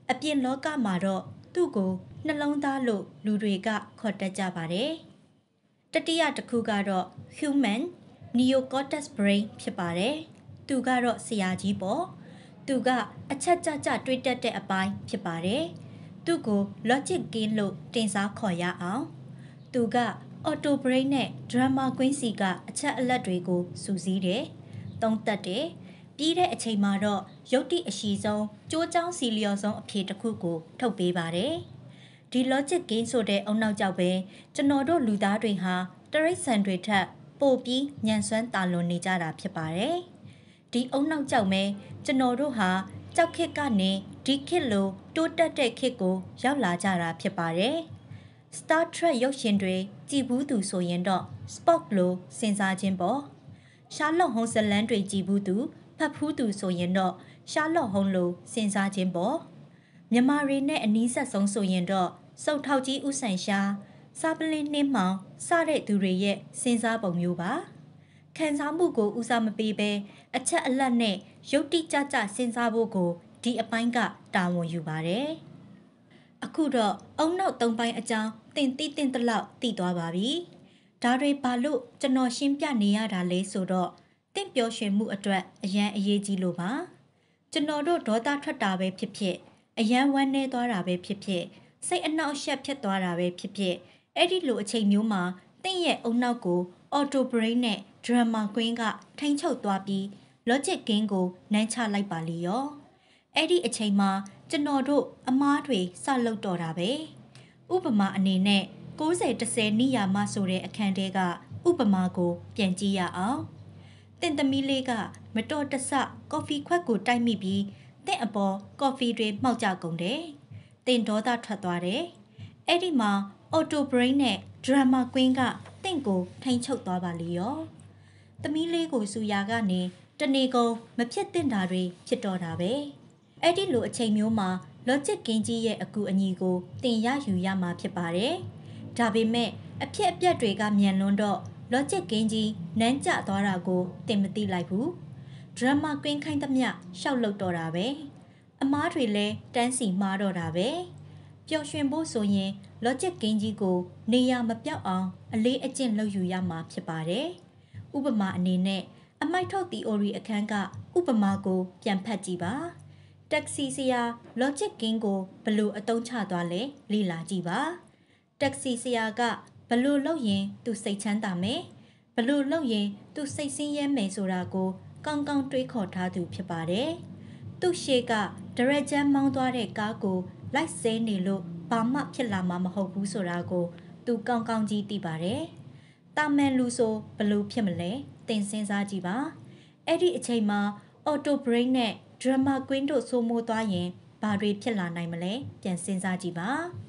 အပြင်လောကမှာတော့သူ့ကိုနှလုံးသားလို့လူတွေကခေါ်တတ်ကြပါတယ်တတိယတစ်ခုကတော့ human neocortex brain ဖြစ်ပါတယ်သူကတော့ဆရာကြီးပေါ့သူကအချက်ကြကြတွေးတတ်တဲ့အပိုင်းဖြစ်ပါတယ်သူ့ကို logic gain လို့တင်စားခေါ်ရအောင်သူက auto brain နဲ့ drama queen စီကအချက်အလက်တွေကိုစူးစီးတယ်သုံးသပ်တယ်ပြီးတဲ့အချိန်မှာတော့ရုပ်တိအရှိဆုံးကြိုးချောင်းစီလျော်ဆုံးအဖြေတစ်ခုကိုထုတ်ပေးပါတယ်ဒီ logic gain ဆိုတဲ့အုံနောက်ကြောင့်ပဲကျွန်တော်တို့လူသားတွေဟာတရိတ်ဆန်တွေထက်ပိုပြီးညံစွမ်းတာလွန်နေကြတာဖြစ်ပါတယ်ဒီအုံနောက်ကြောင့်ပဲကျွန်တော်တို့ဟာကြောက်ခစ်ကနေဒီခစ်လိုတိုးတက်တဲ့ခစ်ကိုရောက်လာကြတာဖြစ်ပါတယ် Star Trek ရုပ်ရှင်တွေကြည်ဘူးသူဆိုရင်တော့ Spock လိုစဉ်းစားခြင်းပေါ့ရှာလော့ဟုံးဇလန်းတွေကြည်ဘူးသူဖတ်ဖူးသူဆိုရင်တော့ရှာလော့ဟုံးလိုစဉ်းစားခြင်းပေါ့မြန်မာတွေနဲ့အနီးဆက်ဆုံးဆိုရင်တော့စုတ်ထောက်ကြီးဥဆန်ရှာစာပလင်းနှင်းမောင်စတဲ့သူတွေရဲ့စဉ်းစားပုံမျိုးပါခံစားမှုကိုဦးစားမပေးဘဲအချက်အလက်နဲ့ရုပ်တိကျကျစဉ်းစားဖို့ကိုဒီအပိုင်းကတာဝန်ယူပါတယ်အခုတော့အုံနောက်သုံးပိုင်းအကြောင်းတင်တိတင်တလောက်သိသွားပါပြီဒါတွေဘာလို့ကျွန်တော်ရှင်းပြနေရတာလဲဆိုတော့တင့်ပျော်ရွှင်မှုအတွက်အရန်အရေးကြီးလို့ပါကျွန်တော်တို့ဒေါသထွက်တာပဲဖြစ်ဖြစ်အရန်ဝမ်းနည်းသွားတာပဲဖြစ်ဖြစ်စိတ်အနှောက်အယှက်ဖြစ်သွားတာပဲဖြစ်ဖြစ်အဲ့ဒီလိုအချိန်မျိုးမှာတင့်ရဲ့အုံနောက်ကို auto brain နဲ့ drama queen ကထိန်းချုပ်သွားပြီး logic gain ကိုနမ်းချလိုက်ပါလိရောအဲ့ဒီအချိန်မှာကျွန်တော်တို့အမားတွေစလုပ်တော့တာပဲဥပမာအနေနဲ့ကိုးဆယ်တစ်ဆယ်နိယာမဆိုတဲ့အခန်းထဲကဥပမာကိုပြန်ကြည့်ရအောင်တင့်သမီးလေးကမတော်တဆကော်ဖီခွက်ကိုတိုက်မိပြီးတင့်အပေါ်ကော်ဖီတွေမှောက်ကြကုန်တယ်တင်ဒေါသထွက်သွားတယ်အဲ့ဒီမှာ auto brain နဲ့ drama queen ကတင့်ကိုထိန်းချုပ်သွားပါလိရောသမီးလေးကိုစူရာကနေတနေကုန်မဖြစ်တင်တာတွေဖြစ်တော့တာပဲအဲ့ဒီလိုအချိန်မျိုးမှာ logic gain ကြီးရဲ့အကူအညီကိုတင်ရယူရမှာဖြစ်ပါတယ်ဒါပေမဲ့အဖြစ်အပျက်တွေကမြန်လွန်းတော့ logic gain ကြီးနမ်းကျသွားတာကိုတင်မသိလိုက်ဘူး drama queen ခိုင်းသမျှရှောက်လုပ်တော့တာပဲအမားတွေလည်းတန်းစီမှားတော့တာပဲပျော်ရွှင်ဖို့ဆိုရင် logic gain ကြီးကိုနေရာမပြောက်အောင်အလေးအကျင့်လုပ်ယူရမှာဖြစ်ပါတယ်ဥပမာအနေနဲ့အမိုက်ထုတ် theory အခန်းကဥပမာကိုပြန်ဖတ်ကြည့်ပါတက္ကစီဆရာ logic gain ကိုဘယ်လိုအသုံးချသွားလဲလေ့လာကြည့်ပါတက္ကစီဆရာကဘယ်လိုလုပ်ရင်သူစိတ်ချမ်းသာမယ်ဘယ်လိုလုပ်ရင်သူစိတ်ဆင်းရဲမယ်ဆိုတာကိုကောင်းကောင်းတွေးခေါ်ထားသူဖြစ်ပါတယ်သူ့ရှေ့ကဒရက်ဂျန်မောင်းသွားတဲ့ကားကိုလိုက်ဆဲနေလို့ဘာမှဖြစ်လာမှာမဟုတ်ဘူးဆိုတာကိုသူကောင်းကောင်းကြီးသိပါတယ်တာမန်လူဆိုဘယ်လိုဖြစ်မလဲသင်စဉ်းစားကြည့်ပါအဲ့ဒီအချိန်မှာ auto brain နဲ့ drama queen တို့စိုးမိုးသွားရင်ဘာတွေဖြစ်လာနိုင်မလဲပြန်စဉ်းစားကြည့်ပါ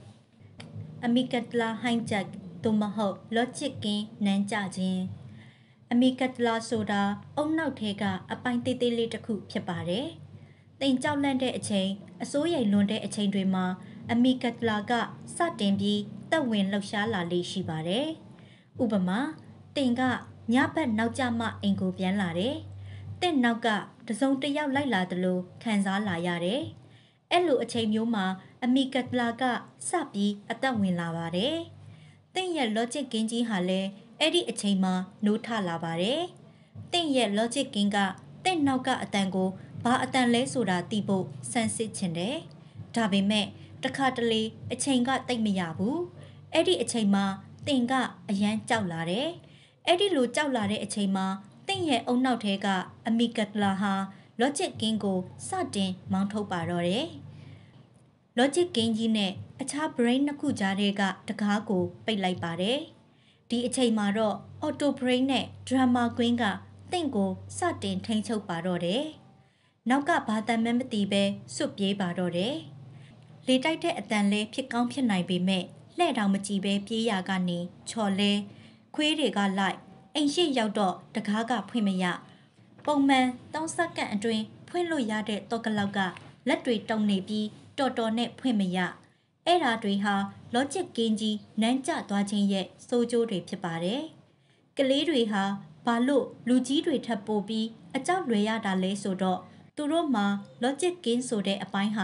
amygdala hijack သို့မဟုတ် logic gain နမ်းကျခြင်း amygdala ဆိုတာအုံနောက်ထဲကအပိုင်းသေးသေးလေးတစ်ခုဖြစ်ပါတယ်တင်ကြောက်လန့်တဲ့အချိန်အစိုးရိမ်လွန်တဲ့အချိန်တွေမှာ amygdala ကစတင်ပြီးတက်ဝင်လှုပ်ရှားလာလေးရှိပါတယ်ဥပမာတင်ကညဘက်နောက်ကျမှအိမ်ကိုပြန်လာတယ်။တင့်နောက်ကတစုံတစ်ယောက်လိုက်လာတယ်လို့ခံစားလာရတယ်။အဲ့လိုအချိန်မျိုးမှာအမီကတလာကစပြီးအသက်ဝင်လာပါတယ်။တင့်ရဲ့ logic gain ကြီးဟာလည်းအဲ့ဒီအချိန်မှာနိုးထလာပါတယ်။တင့်ရဲ့ logic gain ကတင့်နောက်ကအတန်ကိုဘာအတန်လဲဆိုတာသိဖို့စမ်းစစ်ချင်တယ်။ဒါပေမဲ့တခါတလေအချိန်ကတိတ်မရဘူး။အဲ့ဒီအချိန်မှာတင်ကအရန်ကြောက်လာတယ်။အဲ့ဒီလိုကြောက်လာတဲ့အချိန်မှာတင့်ရဲ့အုံနောက်ထဲကအမီကတလာဟာ logic gain ကိုစတင်မောင်းထုတ်ပါတော့တယ်။ logic gain ကြီးနဲ့အခြား brain နှစ်ခုကြားထဲကတကားကိုပိတ်လိုက်ပါတယ်။ဒီအချိန်မှာတော့ auto brain နဲ့ drama queen ကတင့်ကိုစတင်ထိန်းချုပ်ပါတော့တယ်။နောက်ကဘာတမ်းမှမသိပဲစွတ်ပြေးပါတော့တယ်။လေတိုက်တဲ့အတန်လဲဖြစ်ကောင်းဖြစ်နိုင်ပေမဲ့လှဲ့တောင်မကြည့်ပဲပြေးရကနေချော်လဲခွေးတွေကလိုက်အိမ်ရှိရောက်တော့တကားကဖွင့်မရပုံမှန်သုံးစက္ကန့်အတွင်းဖွင့်လို့ရတဲ့တော့ကလောက်ကလက်တွေတုံနေပြီးတော်တော်နဲ့ဖွင့်မရအဲ့ဓာတွေဟာ logic gain ကြီးနမ်းကျသွားခြင်းရဲ့စိုးကျိုးတွေဖြစ်ပါတယ်ကလေးတွေဟာဘာလို့လူကြီးတွေထပ်ပို့ပြီးအကြောက်လွယ်ရတာလဲဆိုတော့သူတို့မှာ logic gain ဆိုတဲ့အပိုင်းဟာ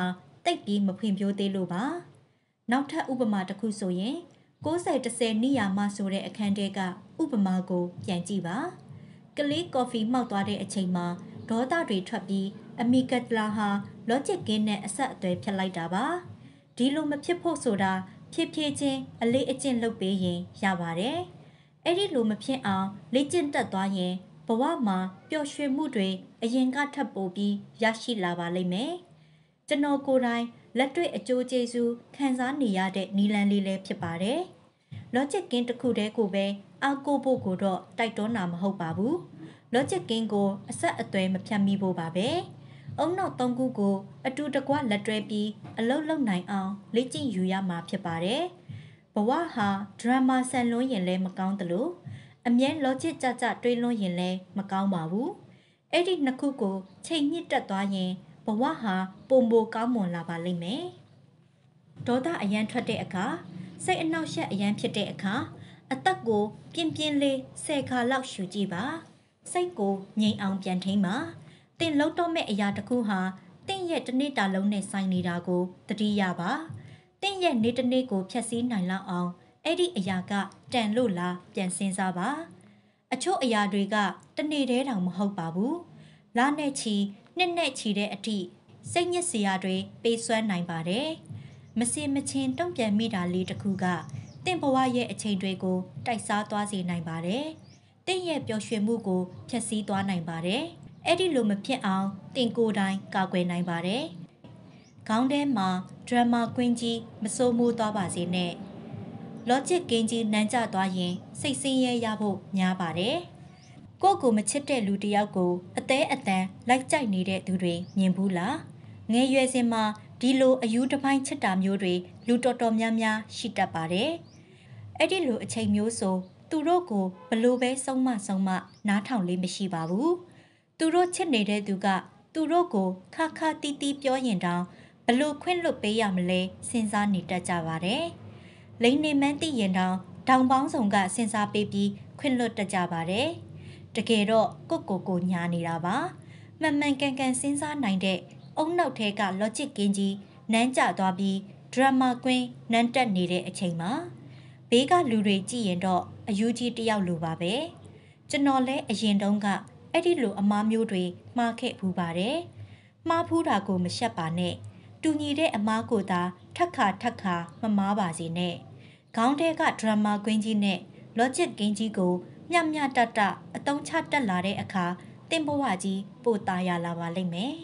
တိတ်ပြီးမဖွံ့ဖြိုးသေးလို့ပါနောက်ထပ်ဥပမာတစ်ခုဆိုရင်ကိုးဆယ်တစ်ဆယ်နိယာမဆိုတဲ့အခန်းထဲကဥပမာကိုပြန်ကြည့်ပါကလေးကော်ဖီမှောက်သွားတဲ့အချိန်မှာဒေါသတွေထွက်ပြီးအမီကတလာဟာလော့ဂျစ်ကင်းနဲ့အဆက်အသွယ်ဖြတ်လိုက်တာပါဒီလိုမဖြစ်ဖို့ဆိုတာဖြည်းဖြည်းချင်းအလေးအကျင့်လုပ်ပေးရင်ရပါတယ်အဲ့ဒီလိုမဖြစ်အောင်လေ့ကျင့်တတ်သွားရင်ဘဝမှာပျော်ရွှင်မှုတွေအရင်ကထပ်ပိုပြီးရရှိလာပါလိမ့်မယ်ကျွန်တော်ကိုယ်တိုင်လက်တွေ့အကျိုးကျေးဇူးခံစားနေရတဲ့နီလန်လေးလည်းဖြစ်ပါတယ်လော့ဂျစ်ကင်းတစ်ခုတည်းကိုပဲအောက်ကိုဖို့ကိုတော့တိုက်တွန်းတာမဟုတ်ပါဘူးလော့ဂျစ်ကင်းကိုအဆက်အသွယ်မဖြတ်မိဖို့ပါပဲအုံနောက်သုံးခုကိုအတူတကွလက်တွဲပြီးအလုံးလုံးနိုင်အောင်လေ့ကျင့်ယူရမှာဖြစ်ပါတယ်ဘဝဟာဒရမာဆန်လွန်းရင်လည်းမကောင်းသလိုအမြဲလော့ဂျစ်ကြကြတွေးလွန်းရင်လည်းမကောင်းပါဘူးအဲ့ဒီနှစ်ခုကိုချိန်မြင့်တက်သွားရင်ဘဝဟာပုံပိုကောင်းမွန်လာပါလိမ့်မယ်ဒေါသအရန်ထွက်တဲ့အခါစိတ်အနှောက်အယှက်အရန်ဖြစ်တဲ့အခါအသက်ကိုပြင်းပြင်းလေးဆယ်ခါလောက်ရှူကြည့်ပါစိတ်ကိုငြိမ်အောင်ပြန်ထိန်းပါတင်လုံးတော့မဲ့အရာတစ်ခုဟာတင့်ရဲ့တစ်နေ့တာလုံးနဲ့ဆိုင်နေတာကိုသတိရပါတင့်ရဲ့နေ့တစ်နေ့ကိုဖြတ်စည်းနိုင်လောက်အောင်အဲ့ဒီအရာကတန်လို့လားပြန်စဉ်းစားပါအချို့အရာတွေကတနေ့တည်းတောင်မဟုတ်ပါဘူးလနဲ့ချီနှစ်နဲ့ချီတဲ့အထိစိတ်ညစ်စရာတွေပေးစွမ်းနိုင်ပါတယ်မစင်မချင်းတုံ့ပြန်မိတာလေးတစ်ခုကတင့်ဘဝရဲ့အချိန်တွေကိုတိုက်စားသွားစေနိုင်ပါတယ်တင့်ရဲ့ပျော်ရွှင်မှုကိုဖျက်ဆီးသွားနိုင်ပါတယ်အဲ့ဒီလိုမဖြစ်အောင်တင်ကိုယ်တိုင်ကာကွယ်နိုင်ပါတယ်။ခေါင်းထဲမှာဒရမာကွင်းကြီးမစိုးမိုးသွားပါစေနဲ့။လော့ဂျစ်ကင်းကြီးနန်းကျသွားရင်စိတ်ဆင်းရဲရဖို့များပါတယ်။ကိုယ့်ကိုမချစ်တဲ့လူတစ်ယောက်ကိုအသေးအတန်လိုက်ကြိုက်နေတဲ့သူတွေမြင်ဘူးလား။ငယ်ရွယ်စဉ်မှာဒီလိုအယူတစ်ပိုင်းချစ်တာမျိုးတွေလူတော်တော်များများရှိတတ်ပါတယ်။အဲ့ဒီလိုအချိန်မျိုးဆိုသူတို့ကိုဘလို့ပဲဆုံးမဆုံးမနားထောင်လေးမရှိပါဘူး။သူတို့ချစ်နေတဲ့သူကသူတို့ကိုခါခါတီးတီးပြောရင်တောင်ဘလို့ခွင့်လွတ်ပေးရမလဲစဉ်းစားနေတတ်ကြပါတယ်။လိန်နေမှန်းသိရင်တောင်တောင်ပေါင်းဆောင်ကစဉ်းစားပေးပြီးခွင့်လွတ်တတ်ကြပါတယ်။တကယ်တော့ကိုကိုကိုညာနေတာပါ။မှန်မှန်ကန်ကန်စဉ်းစားနိုင်တဲ့အုံနောက်ထဲကလော့ဂျစ်ကင်းကြီးနန်းကျသွားပြီးဒရမာကွင်းနန်းတက်နေတဲ့အချိန်မှာဘေးကလူတွေကြည့်ရင်တော့အယူကြီးတယောက်လိုပါပဲ။ကျွန်တော်လည်းအရင်တုန်းကအဲ့ဒီလိုအမားမျိုးတွေမှားခဲ့ဘူးပါတယ်။မှားဖူးတာကိုမရှက်ပါနဲ့။တူညီတဲ့အမားကိုသာထက်ခါထက်ခါမမားပါစေနဲ့။ခေါင်းထဲကဒရမာကွင်းကြီးနဲ့လော့ဂျစ်ကင်းကြီးကိုမျှမျှတတအတုံးချတက်လာတဲ့အခါတင်ဘဝကြီးပို့သားရလာပါလိမ့်မယ်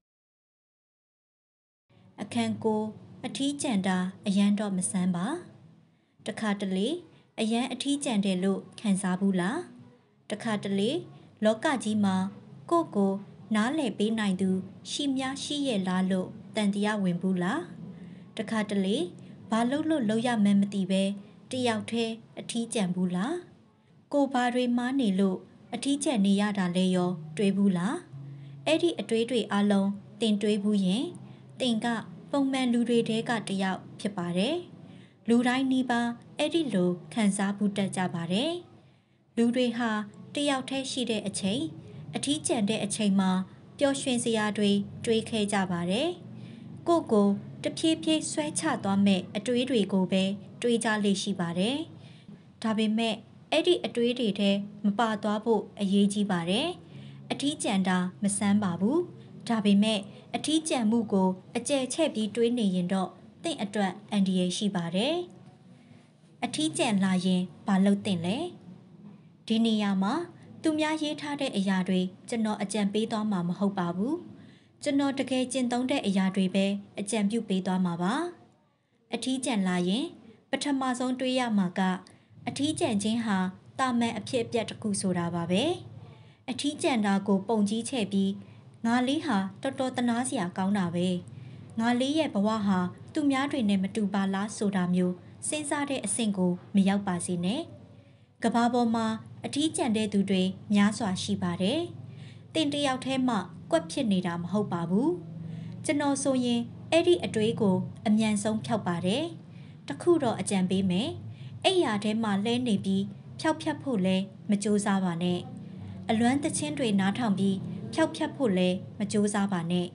။အခန်းကိုအထီးကျန်တာအရန်တော့မဆန်းပါ။တခါတလေအရန်အထီးကျန်တယ်လို့ခံစားဘူးလား။တခါတလေလောကကြီးမှာကိုယ့်ကိုနားလည်ပေးနိုင်သူရှိများရှိရဲ့လားလို့တန်တရားဝင်ဘူးလားတခါတလေဘာလို့လို့လောက်ရမှန်းမသိပဲတယောက်တည်းအထီးကျန်ဘူးလားကိုဘာတွေမားနေလို့အထီးကျန်နေရတာလဲရောတွေးဘူးလားအဲ့ဒီအတွေးတွေအလုံးတင်တွေးဘူးရင်တင်ကပုံမှန်လူတွေတဲကတယောက်ဖြစ်ပါတယ်လူတိုင်းနီးပါးအဲ့ဒီလိုခံစားဘူးတတ်ကြပါတယ်လူတွေဟာတယောက်တည်းရှိတဲ့အချိန်အထီးကျန်တဲ့အချိန်မှာပျော်ရွှင်စရာတွေတွေးခဲ့ကြပါတယ်။ကိုကိုတဖြည်းဖြည်းဆွဲချသွားမဲ့အတွေးတွေကိုပဲတွေးကြလေရှိပါတယ်။ဒါပေမဲ့အဲ့ဒီအတွေးတွေထဲမပါသွားဖို့အရေးကြီးပါတယ်။အထီးကျန်တာမဆန်းပါဘူး။ဒါပေမဲ့အထီးကျန်မှုကိုအကျယ်ချဲ့ပြီးတွေးနေရင်တော့တင့်အတွက်အန္တရာယ်ရှိပါတယ်။အထီးကျန်လာရင်ဘာလုပ်သင့်လဲ။ဒီနေရာမှာသူများရေးထားတဲ့အရာတွေကျွန်တော်အကြံပေးသွားမှာမဟုတ်ပါဘူးကျွန်တော်တကယ်ကျင့်သုံးတဲ့အရာတွေပဲအကြံပြုပေးသွားမှာပါအထီးကျန်လာရင်ပထမဆုံးတွေးရမှာကအထီးကျန်ခြင်းဟာတာမန်အဖြစ်အပျက်တစ်ခုဆိုတာပါပဲအထီးကျန်တာကိုပုံကြီးချဲ့ပြီးငါလေးဟာတော်တော်တနာစရာကောင်းတာပဲငါလေးရဲ့ဘဝဟာသူများတွေနဲ့မတူပါလားဆိုတာမျိုးစဉ်းစားတဲ့အဆင့်ကိုမရောက်ပါစေနဲ့ကဘာပေါ်မှာအထီးကျန်တဲ့သူတွေများစွာရှိပါတယ်။တင်တယောက်တည်းမှကွက်ဖြစ်နေတာမဟုတ်ပါဘူး။ကျွန်တော်ဆိုရင်အဲ့ဒီအတွေးကိုအမြန်ဆုံးဖျောက်ပါတယ်။တခုတော့အကြံပေးမယ်။အဲ့ရာထဲမှာလဲနေပြီးဖျောက်ဖြတ်ဖို့လဲမကြိုးစားပါနဲ့။အလွမ်းတချင်းတွေနားထောင်ပြီးဖျောက်ဖြတ်ဖို့လဲမကြိုးစားပါနဲ့။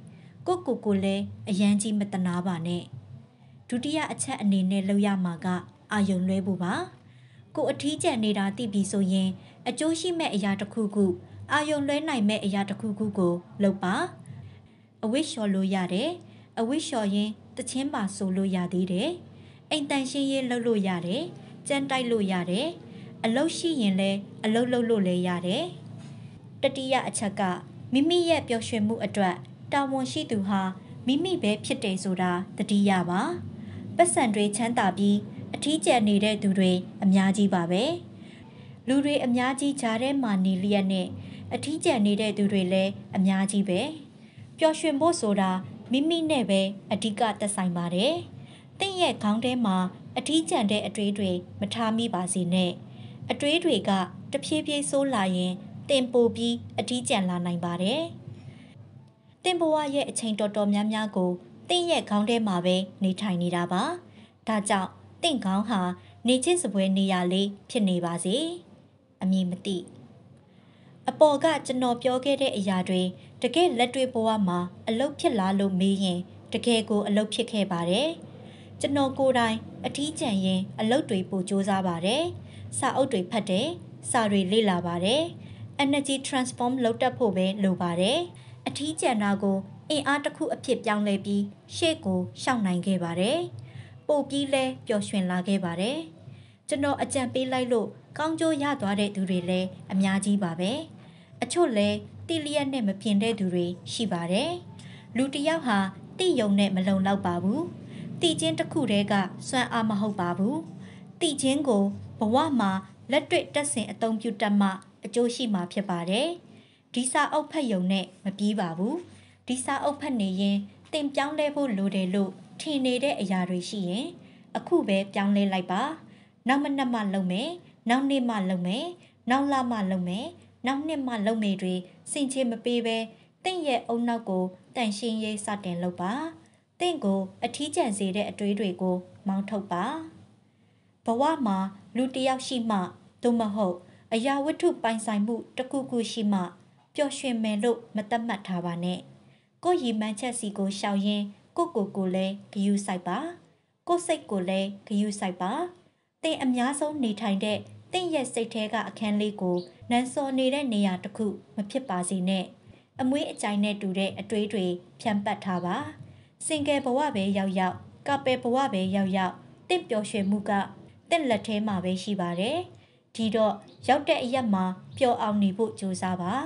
ကိုကိုကိုလည်းအရန်ကြီးမတနာပါနဲ့ဒုတိယအချက်အနေနဲ့လောက်ရမှာကအာယုံလွဲဖို့ပါကိုအထီးကျန်နေတာသိပြီဆိုရင်အကျိုးရှိမဲ့အရာတစ်ခုခုအာယုံလွဲနိုင်မဲ့အရာတစ်ခုခုကိုလုပ်ပါအဝိလျှော်လို့ရတယ်အဝိလျှော်ရင်တချင်းပါဆိုလို့ရသေးတယ်အိမ်တန်ရှင်းရေးလုပ်လို့ရတယ်ကြမ်းတိုက်လို့ရတယ်အလုတ်ရှိရင်လည်းအလုတ်လုပ်လို့လည်းရတယ်တတိယအချက်ကမိမိရဲ့ပျော်ရွှင်မှုအတွက်တာဝန်ရှိသူဟာမိမိပဲဖြစ်တယ်ဆိုတာသတိရပါပတ်စံတွေချမ်းသာပြီးအထီးကျန်နေတဲ့သူတွေအများကြီးပါပဲလူတွေအများကြီးကြားထဲမှာနေလျက်နဲ့အထီးကျန်နေတဲ့သူတွေလည်းအများကြီးပဲပျော်ရွှင်ဖို့ဆိုတာမိမိနဲ့ပဲအဓိကသက်ဆိုင်ပါတယ်တင့်ရဲ့ခေါင်းထဲမှာအထီးကျန်တဲ့အတွေးတွေမထားမိပါစေနဲ့အတွေးတွေကတဖြည်းဖြည်းဆိုးလာရင်တင်ပိုပြီးအထီးကျန်လာနိုင်ပါတယ်တင့်ဘဝရဲ့အချိန်တော်တော်များများကိုတင့်ရဲ့ခေါင်းထဲမှာပဲနေထိုင်နေတာပါဒါကြောင့်တင့်ခေါင်းဟာနေချစ်စပွဲနေရာလေးဖြစ်နေပါစေအမည်မသိအပေါ်ကကျွန်တော်ပြောခဲ့တဲ့အရာတွေတကယ်လက်တွေ့ဘဝမှာအလုပ်ဖြစ်လာလို့မေးရင်တကယ်ကိုအလုပ်ဖြစ်ခဲ့ပါတယ်ကျွန်တော်ကိုယ်တိုင်အထီးကျန်ရင်အလုပ်တွေပိုစူးစမ်းပါတယ်စာအုပ်တွေဖတ်တယ်စာတွေလေ့လာပါတယ် energy transform လုပ်တတ်ဖို့ပဲလိုပါတယ်အထီးကျန်တာကိုအင်အားတစ်ခုအဖြစ်ပြောင်းလဲပြီးရှေ့ကိုရှောင်နိုင်ခဲ့ပါတယ်ပို့ပြီးလဲပျော်ရွှင်လာခဲ့ပါတယ်ကျွန်တော်အကြံပေးလိုက်လို့ကောင်းကျိုးရသွားတဲ့သူတွေလည်းအများကြီးပါပဲအချို့လဲတိလျက်နဲ့မပြင်တဲ့သူတွေရှိပါတယ်လူတစ်ယောက်ဟာတိယုံနဲ့မလုံလောက်ပါဘူးတိချင်းတစ်ခုတည်းကစွမ်းအားမဟုတ်ပါဘူးတိချင်းကိုဘဝမှာလက်တွေ့တက်ဆင်အသုံးပြုတတ်မှအကျိုးရှိမှာဖြစ်ပါတယ်ဒီစာအုပ်ဖတ်ယုံနဲ့မပြီးပါဘူးဒီစာအုပ်ဖတ်နေရင်တင်ပြောင်းလဲဖို့လိုတယ်လို့ထင်နေတဲ့အရာတွေရှိရင်အခုပဲပြောင်းလဲလိုက်ပါနောက်မနက်မှလုပ်မယ်နောက်နေ့မှလုပ်မယ်နောက်လမှလုပ်မယ်နောက်နှစ်မှလုပ်မယ်တွေစင်ချေမပေးပဲတင့်ရဲ့အုံနောက်ကိုတန်ရှင်းရေးစတင်လုပ်ပါတင့်ကိုအထီးကျန်စေတဲ့အတွေးတွေကိုမောင်းထုတ်ပါဘဝမှာလူတစ်ယောက်ရှိမှသို့မဟုတ်အရာဝတ္ထုပိုင်ဆိုင်မှုတစ်ခုခုရှိမှပျော်ရွှင်မယ်လို့မသတ်မှတ်ထားပါနဲ့ကိုယ်ရည်မှန်းချက်စီကိုရှောင်ရင်ကိုကိုကိုလည်းဂယုစိုက်ပါကိုစိတ်ကိုလည်းဂယုစိုက်ပါတင်အများဆုံးနေထိုင်တဲ့တင့်ရဲ့စိတ်ထဲကအခန်းလေးကိုနန်းစော်နေတဲ့နေရာတစ်ခုမဖြစ်ပါစေနဲ့အမွေးအကြိုင်နဲ့တူတဲ့အတွေးတွေဖြန့်ပတ်ထားပါစင်ကယ်ဘဝပဲရောက်ရောက်ကပယ်ဘဝပဲရောက်ရောက်တင့်ပျော်ရွှင်မှုကတင့်လက်ထဲမှာပဲရှိပါတယ်ဒီတော့ရောက်တဲ့အရက်မှာပျော်အောင်နေဖို့ကြိုးစားပါ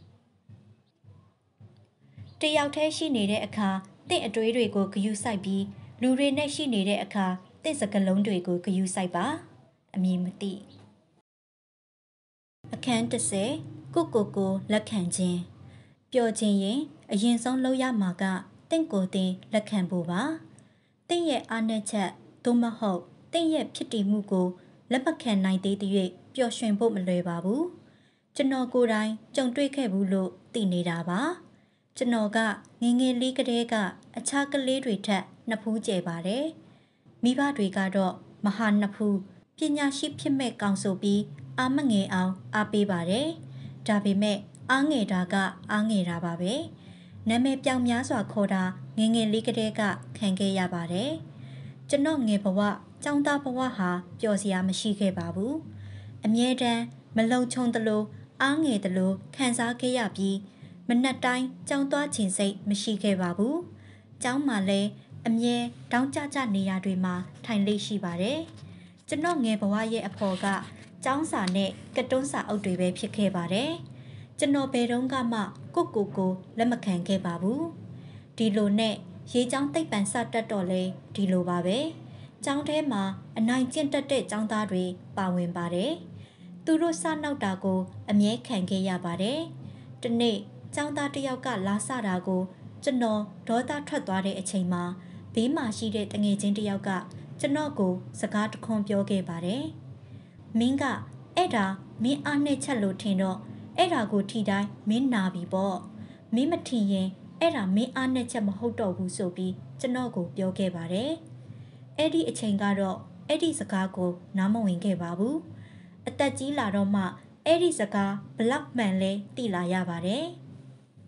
တယောက်တည်းရှိနေတဲ့အခါတင့်အတွေးတွေကိုဂယုစိုက်ပြီးလူတွေနဲ့ရှိနေတဲ့အခါတင့်စကလုံးတွေကိုဂယုစိုက်ပါအမည်မသိအခန်းတစ်ဆယ်ကိုကိုကိုလက်ခံခြင်းပျော်ခြင်းရင်အရင်ဆုံးလုပ်ရမှာကတင့်ကိုယ်တင်လက်ခံဖို့ပါတင့်ရဲ့အားနည်းချက်သို့မဟုတ်တင့်ရဲ့ဖြစ်တည်မှုကိုလက်မခံနိုင်သေးတဲ့၍ပျော်ရွှင်ဖို့မလွယ်ပါဘူးကျွန်တော်ကိုယ်တိုင်ကြုံတွေ့ခဲ့ဘူးလို့သိနေတာပါကျွန်တော်ကငငယ်လေးကတည်းကအခြားကလေးတွေထက်နှစ်ဖူးကျဲပါတယ်မိဘတွေကတော့မဟာနှစ်ဖူးပညာရှိဖြစ်မဲ့ကောင်ဆိုပြီးအားမငယ်အောင်အားပေးပါတယ်ဒါပေမဲ့အားငယ်တာကအားငယ်တာပါပဲနာမည်ပြောင်များစွာခေါ်တာငငယ်လေးကတည်းကခံခဲ့ရပါတယ်ကျွန်တော်ငယ်ဘဝကျောင်းသားဘဝဟာပျော်စရာမရှိခဲ့ပါဘူးအမြဲတမ်းမလုံခြုံသလိုအားငယ်သလိုခံစားခဲ့ရပြီးမနက်တိုင်းကြောင်းသွားခြင်းစိတ်မရှိခဲ့ပါဘူး။ကျောင်းမှာလည်းအမြဲတောင်းကြကြနေရာတွေမှာထိုင်လေ့ရှိပါတယ်။ကျွန်တော်ငယ်ဘဝရဲ့အဖော်ကကျောင်းစာနဲ့ကတွန်းစာအုပ်တွေပဲဖြစ်ခဲ့ပါတယ်။ကျွန်တော်ဘယ်တော့မှကိုကိုကိုလက်မခံခဲ့ပါဘူး။ဒီလိုနဲ့ရေကျောင်းသိပ္ပံစတက်တော့လဲဒီလိုပါပဲ။ကျောင်းထဲမှာအနိုင်ကျင့်တတ်တဲ့ကျောင်းသားတွေပါဝင်ပါတယ်။သူတို့စနောက်တာကိုအမြဲခံခဲ့ရပါတယ်။ဒီနေ့ကျောင်းသားတစ်ယောက်ကလာဆတာကိုကျွန်တော်ဒေါသထွက်သွားတဲ့အချိန်မှာဘေးမှာရှိတဲ့တငယ်ချင်းတစ်ယောက်ကကျွန်တော်ကိုစကားတခွန်းပြောခဲ့ပါတယ်။မင်းကအဲ့ဒါမင်းအားနဲ့ချက်လို့ထင်တော့အဲ့ဒါကိုထိတိုင်းမင်းနာပြီပေါ့။မင်းမထင်ရင်အဲ့ဒါမင်းအားနဲ့ချက်မဟုတ်တော့ဘူးဆိုပြီးကျွန်တော်ကိုပြောခဲ့ပါတယ်။အဲ့ဒီအချိန်ကတော့အဲ့ဒီစကားကိုနားမဝင်ခဲ့ပါဘူး။အသက်ကြီးလာတော့မှအဲ့ဒီစကားဘလောက်မှန်လဲသိလာရပါတယ်။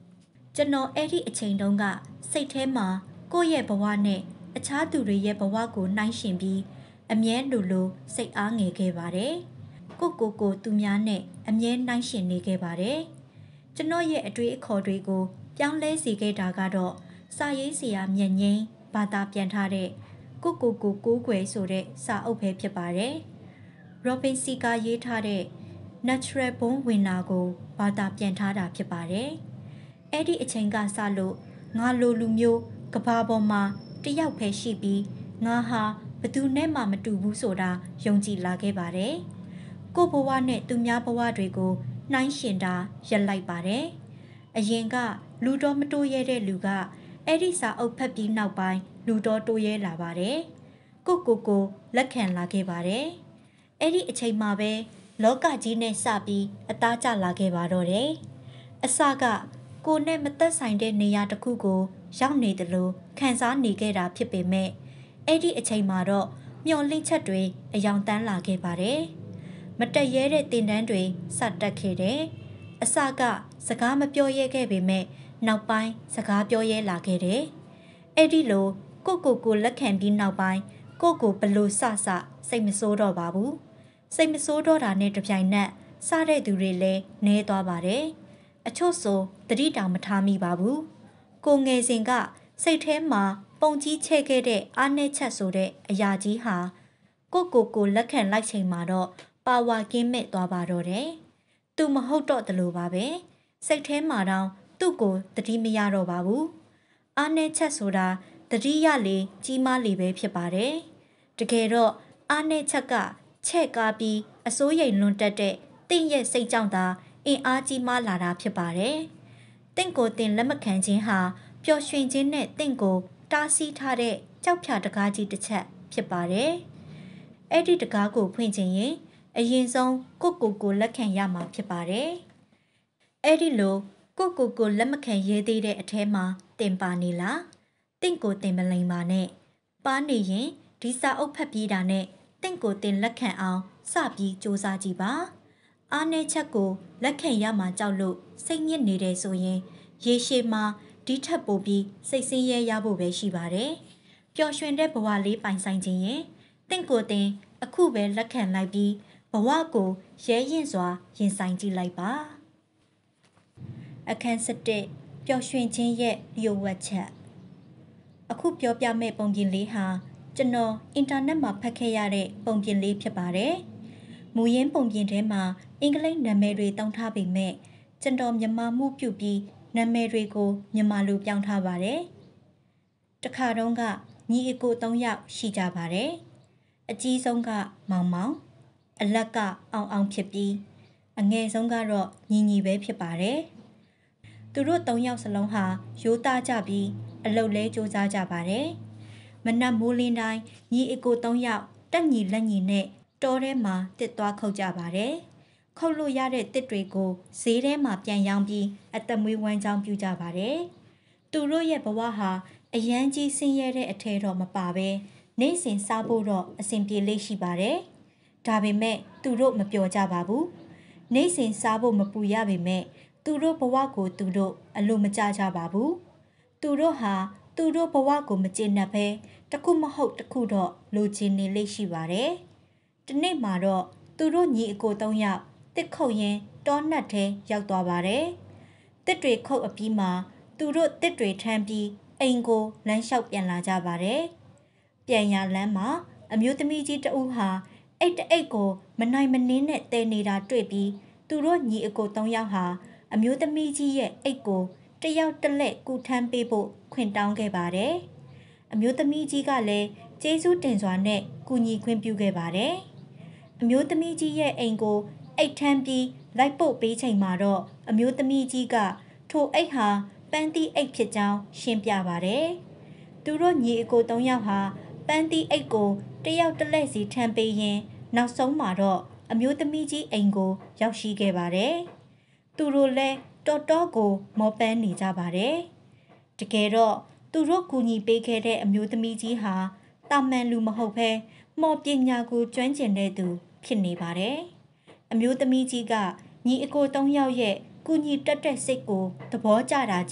ကျွန်တော်အဲ့ဒီအချိန်တုန်းကစိတ်ထဲမှာကိုယ့်ရဲ့ဘဝနဲ့အခြားသူတွေရဲ့ဘဝကိုနှိုင်းယှဉ်ပြီးအမြဲလိုလိုစိတ်အားငယ်ခဲ့ပါတယ်။ကိုကိုကိုသူများနဲ့အမြဲနှိုင်းယှဉ်နေခဲ့ပါတယ်။ကျွန်တော်ရဲ့အတွေ့အခေါ်တွေကိုပြောင်းလဲစေခဲ့တာကတော့စာရေးဆရာမြတ်ငိမ့်ဘာသာပြန်ထားတဲ့ကိုကိုကိုကိုးကွယ်ဆိုတဲ့စာအုပ်ပဲဖြစ်ပါတယ်။ Robin Sika ရေးထားတဲ့ Natural Born Winner ကိုဘာသာပြန်ထားတာဖြစ်ပါတယ်။အဲ့ဒီအချိန်ကစလို့ငါလိုလူမျိုးကဘာပေါ်မှာတယောက်ပဲရှိပြီးငါဟာဘသူနဲ့မှမတူဘူးဆိုတာယုံကြည်လာခဲ့ပါတယ်။ကိုဘဝနဲ့သူများဘဝတွေကိုနှိုင်းယှဉ်တာရပ်လိုက်ပါတယ်။အရင်ကလူတော်မတိုးရဲတဲ့လူကအဲ့ဒီစာအုပ်ဖတ်ပြီးနောက်ပိုင်းလူတော်တိုးရဲလာပါတယ်။ကိုကိုကိုလက်ခံလာခဲ့ပါတယ်။အဲ့ဒီအချိန်မှာပဲလောကကြီးနဲ့စပြီးအသားကျလာခဲ့ပါတော့တယ်။အစကကိုနဲ့မသက်ဆိုင်တဲ့နေရာတစ်ခုကိုရောက်နေတယ်လို့ခံစားနေခဲ့တာဖြစ်ပေမဲ့အဲ့ဒီအချိန်မှာတော့မျောလင့်ချက်တွေအယောင်တန်းလာခဲ့ပါတယ်။မတက်ရဲတဲ့တင်တန်းတွေစတက်ခဲ့တယ်။အစကစကားမပြောရဲခဲ့ပေမဲ့နောက်ပိုင်းစကားပြောရဲလာခဲ့တယ်။အဲ့ဒီလိုကိုကိုကိုလက်ခံပြီးနောက်ပိုင်းကိုကိုဘလို့စစစိတ်မဆိုးတော့ပါဘူး။စိတ်မဆိုးတော့တာနဲ့တပြိုင်နက်စားတဲ့သူတွေလည်းနဲသွားပါတယ်။အချို့ဆိုတတိတောင်မထားမိပါဘူး။ကိုငယ်စဉ်ကစိတ်ထဲမှာပုံကြီးချဲ့ခဲ့တဲ့အားနည်းချက်ဆိုတဲ့အရာကြီးဟာကိုကိုကိုလက်ခံလိုက်ချိန်မှာတော့ပါဝါကင်းမဲ့သွားပါတော့တယ်။သူမဟုတ်တော့တယ်လို့ပါပဲ။စိတ်ထဲမှာတော့သူ့ကိုတတိမရတော့ပါဘူး။အားနည်းချက်ဆိုတာတတိရလေကြီးမားလေပဲဖြစ်ပါတယ်။တကယ်တော့အားနည်းချက်ကချဲ့ကားပြီးအစိုးရိမ်လွန်တက်တဲ့တင့်ရဲ့စိတ်ကြောင့်သာအင်အားကြီးမားလာတာဖြစ်ပါတယ်။တင့်ကိုတင်လက်မခံခြင်းဟာပျော်ရွှင်ခြင်းနဲ့တင့်ကိုတားဆီးထားတဲ့ကြောက်ဖြာတကားကြီးတစ်ချက်ဖြစ်ပါတယ်။အဲ့ဒီတကားကိုဖွင့်ခြင်းရင်အရင်ဆုံးကိုကိုကိုလက်ခံရမှာဖြစ်ပါတယ်။အဲ့ဒီလိုကိုကိုကိုလက်မခံရေးသေးတဲ့အထဲမှာတင်ပါနေလား။တင့်ကိုတင်မလိမ်ပါနဲ့။ပါနေရင်ဒီစာအုပ်ဖတ်ပြီးတာနဲ့တင့်ကိုတင်လက်ခံအောင်စပြီးစူးစမ်းကြည့်ပါ။အားနည်းချက်ကိုလက်ခံရမှာကြောက်လို့စိတ်ညစ်နေတယ်ဆိုရင်ရေရှည်မှာဒီထက်ပိုပြီးစိတ်ဆင်းရဲရဖို့ပဲရှိပါတယ်။ပျော်ရွှင်တဲ့ဘဝလေးပိုင်ဆိုင်ခြင်းရင်တင့်ကိုတင်အခုပဲလက်ခံလိုက်ပြီးဘဝကိုရဲရင်စွာရင်ဆိုင်ကြည့်လိုက်ပါ။အခန်း၁၁ပျော်ရွှင်ခြင်းရဲ့လျှို့ဝှက်ချက်အခုပြောပြမယ့်ပုံပြင်လေးဟာကျွန်တော်အင်တာနက်မှာဖတ်ခဲ့ရတဲ့ပုံပြင်လေးဖြစ်ပါတယ်။မူရင်းပုံပြင်ထဲမှာအင်္ဂလိပ်နာမည်တွေတောင်းထားပေမဲ့ကျွန်တော်မြန်မာမှုပြုပြီးနာမည်တွေကိုမြန်မာလိုပြောင်းထားပါတယ်။တခါတုန်းကညီအကို၃ယောက်ရှိကြပါတယ်။အကြီးဆုံးကမောင်မောင်အလက်ကအောင်အောင်ဖြစ်ပြီးအငယ်ဆုံးကတော့ညီညီပဲဖြစ်ပါတယ်။သူတို့၃ယောက်စလုံးဟာရိုးသားကြပြီးအလုပ်လဲစူးစမ်းကြပါတယ်။မနက်မိုးလင်းတိုင်းညီအကို၃ယောက်တက်ညီလက်ညီနဲ့တောထဲမှာတစ်သွားခုတ်ကြပါတယ်။ခုတ်လို့ရတဲ့တစ်တွေကိုဈေးထဲမှာပြန်ရောင်းပြီးအသက်မွေးဝမ်းကြောင်းပြုကြပါတယ်။သူတို့ရဲ့ဘဝဟာအရန်ကြီးဆင်းရဲတဲ့အထဲတော့မပါပဲနေ့စဉ်စားဖို့တော့အဆင်ပြေလေးရှိပါတယ်။ဒါပေမဲ့သူတို့မပျော်ကြပါဘူး။နေ့စဉ်စားဖို့မပူရပေမဲ့သူတို့ဘဝကိုသူတို့အလိုမကျကြပါဘူး။သူတို့ဟာသူတို့ဘဝကိုမကျေနပ်ပဲတခုမဟုတ်တခုတော့လိုချင်နေလေးရှိပါတယ်။ဒီနေ့မှာတော့သူတို့ညီအကို၃ယောက်တစ်ခုတ်ရင်တောနတ်ထဲရောက်သွားပါတယ်။တစ်တွေခုတ်အပြီးမှာသူတို့တစ်တွေထမ်းပြီးအိမ်ကိုလမ်းလျှောက်ပြန်လာကြပါတယ်။ပြန်ရလမ်းမှာအမျိုးသမီးကြီးတဦးဟာအိတ်တအိတ်ကိုမနိုင်မနှင်းနဲ့တဲနေတာတွေ့ပြီးသူတို့ညီအကို၃ယောက်ဟာအမျိုးသမီးကြီးရဲ့အိတ်ကိုတယောက်တစ်လက်ကူထမ်းပေးဖို့ခွင့်တောင်းခဲ့ပါတယ်။အမျိုးသမီးကြီးကလည်းကျေးဇူးတင်စွာနဲ့ကူညီခွင့်ပြုခဲ့ပါတယ်။အမျိုးသမီးကြီးရဲ့အိမ်ကိုအိတ်ထမ်းပြီးလိုက်ပို့ပေးချိန်မှာတော့အမျိုးသမီးကြီးကထိုအိတ်ဟာပန်းသီးအိတ်ဖြစ်ကြောင်းရှင်းပြပါတယ်။သူတို့ညီအကို၃ယောက်ဟာပန်းသီးအိတ်ကိုတယောက်တစ်လက်စီထမ်းပေးရင်းနောက်ဆုံးမှာတော့အမျိုးသမီးကြီးအိမ်ကိုရောက်ရှိခဲ့ပါတယ်။သူတို့လည်းတော်တော်ကိုမောပန်းနေကြပါတယ်။တကယ်တော့သူတို့ကူညီပေးခဲ့တဲ့အမျိုးသမီးကြီးဟာတာမန်လူမဟုတ်ဘဲမော်ပညာကိုကျွမ်းကျင်တဲ့သူဖြစ်နေပါတယ်။အမျိုးသမီးကြီးကညီအကို၃ယောက်ရဲ့ကူညီတက်တဲ့စိတ်ကိုသဘောကျတာကြောင့်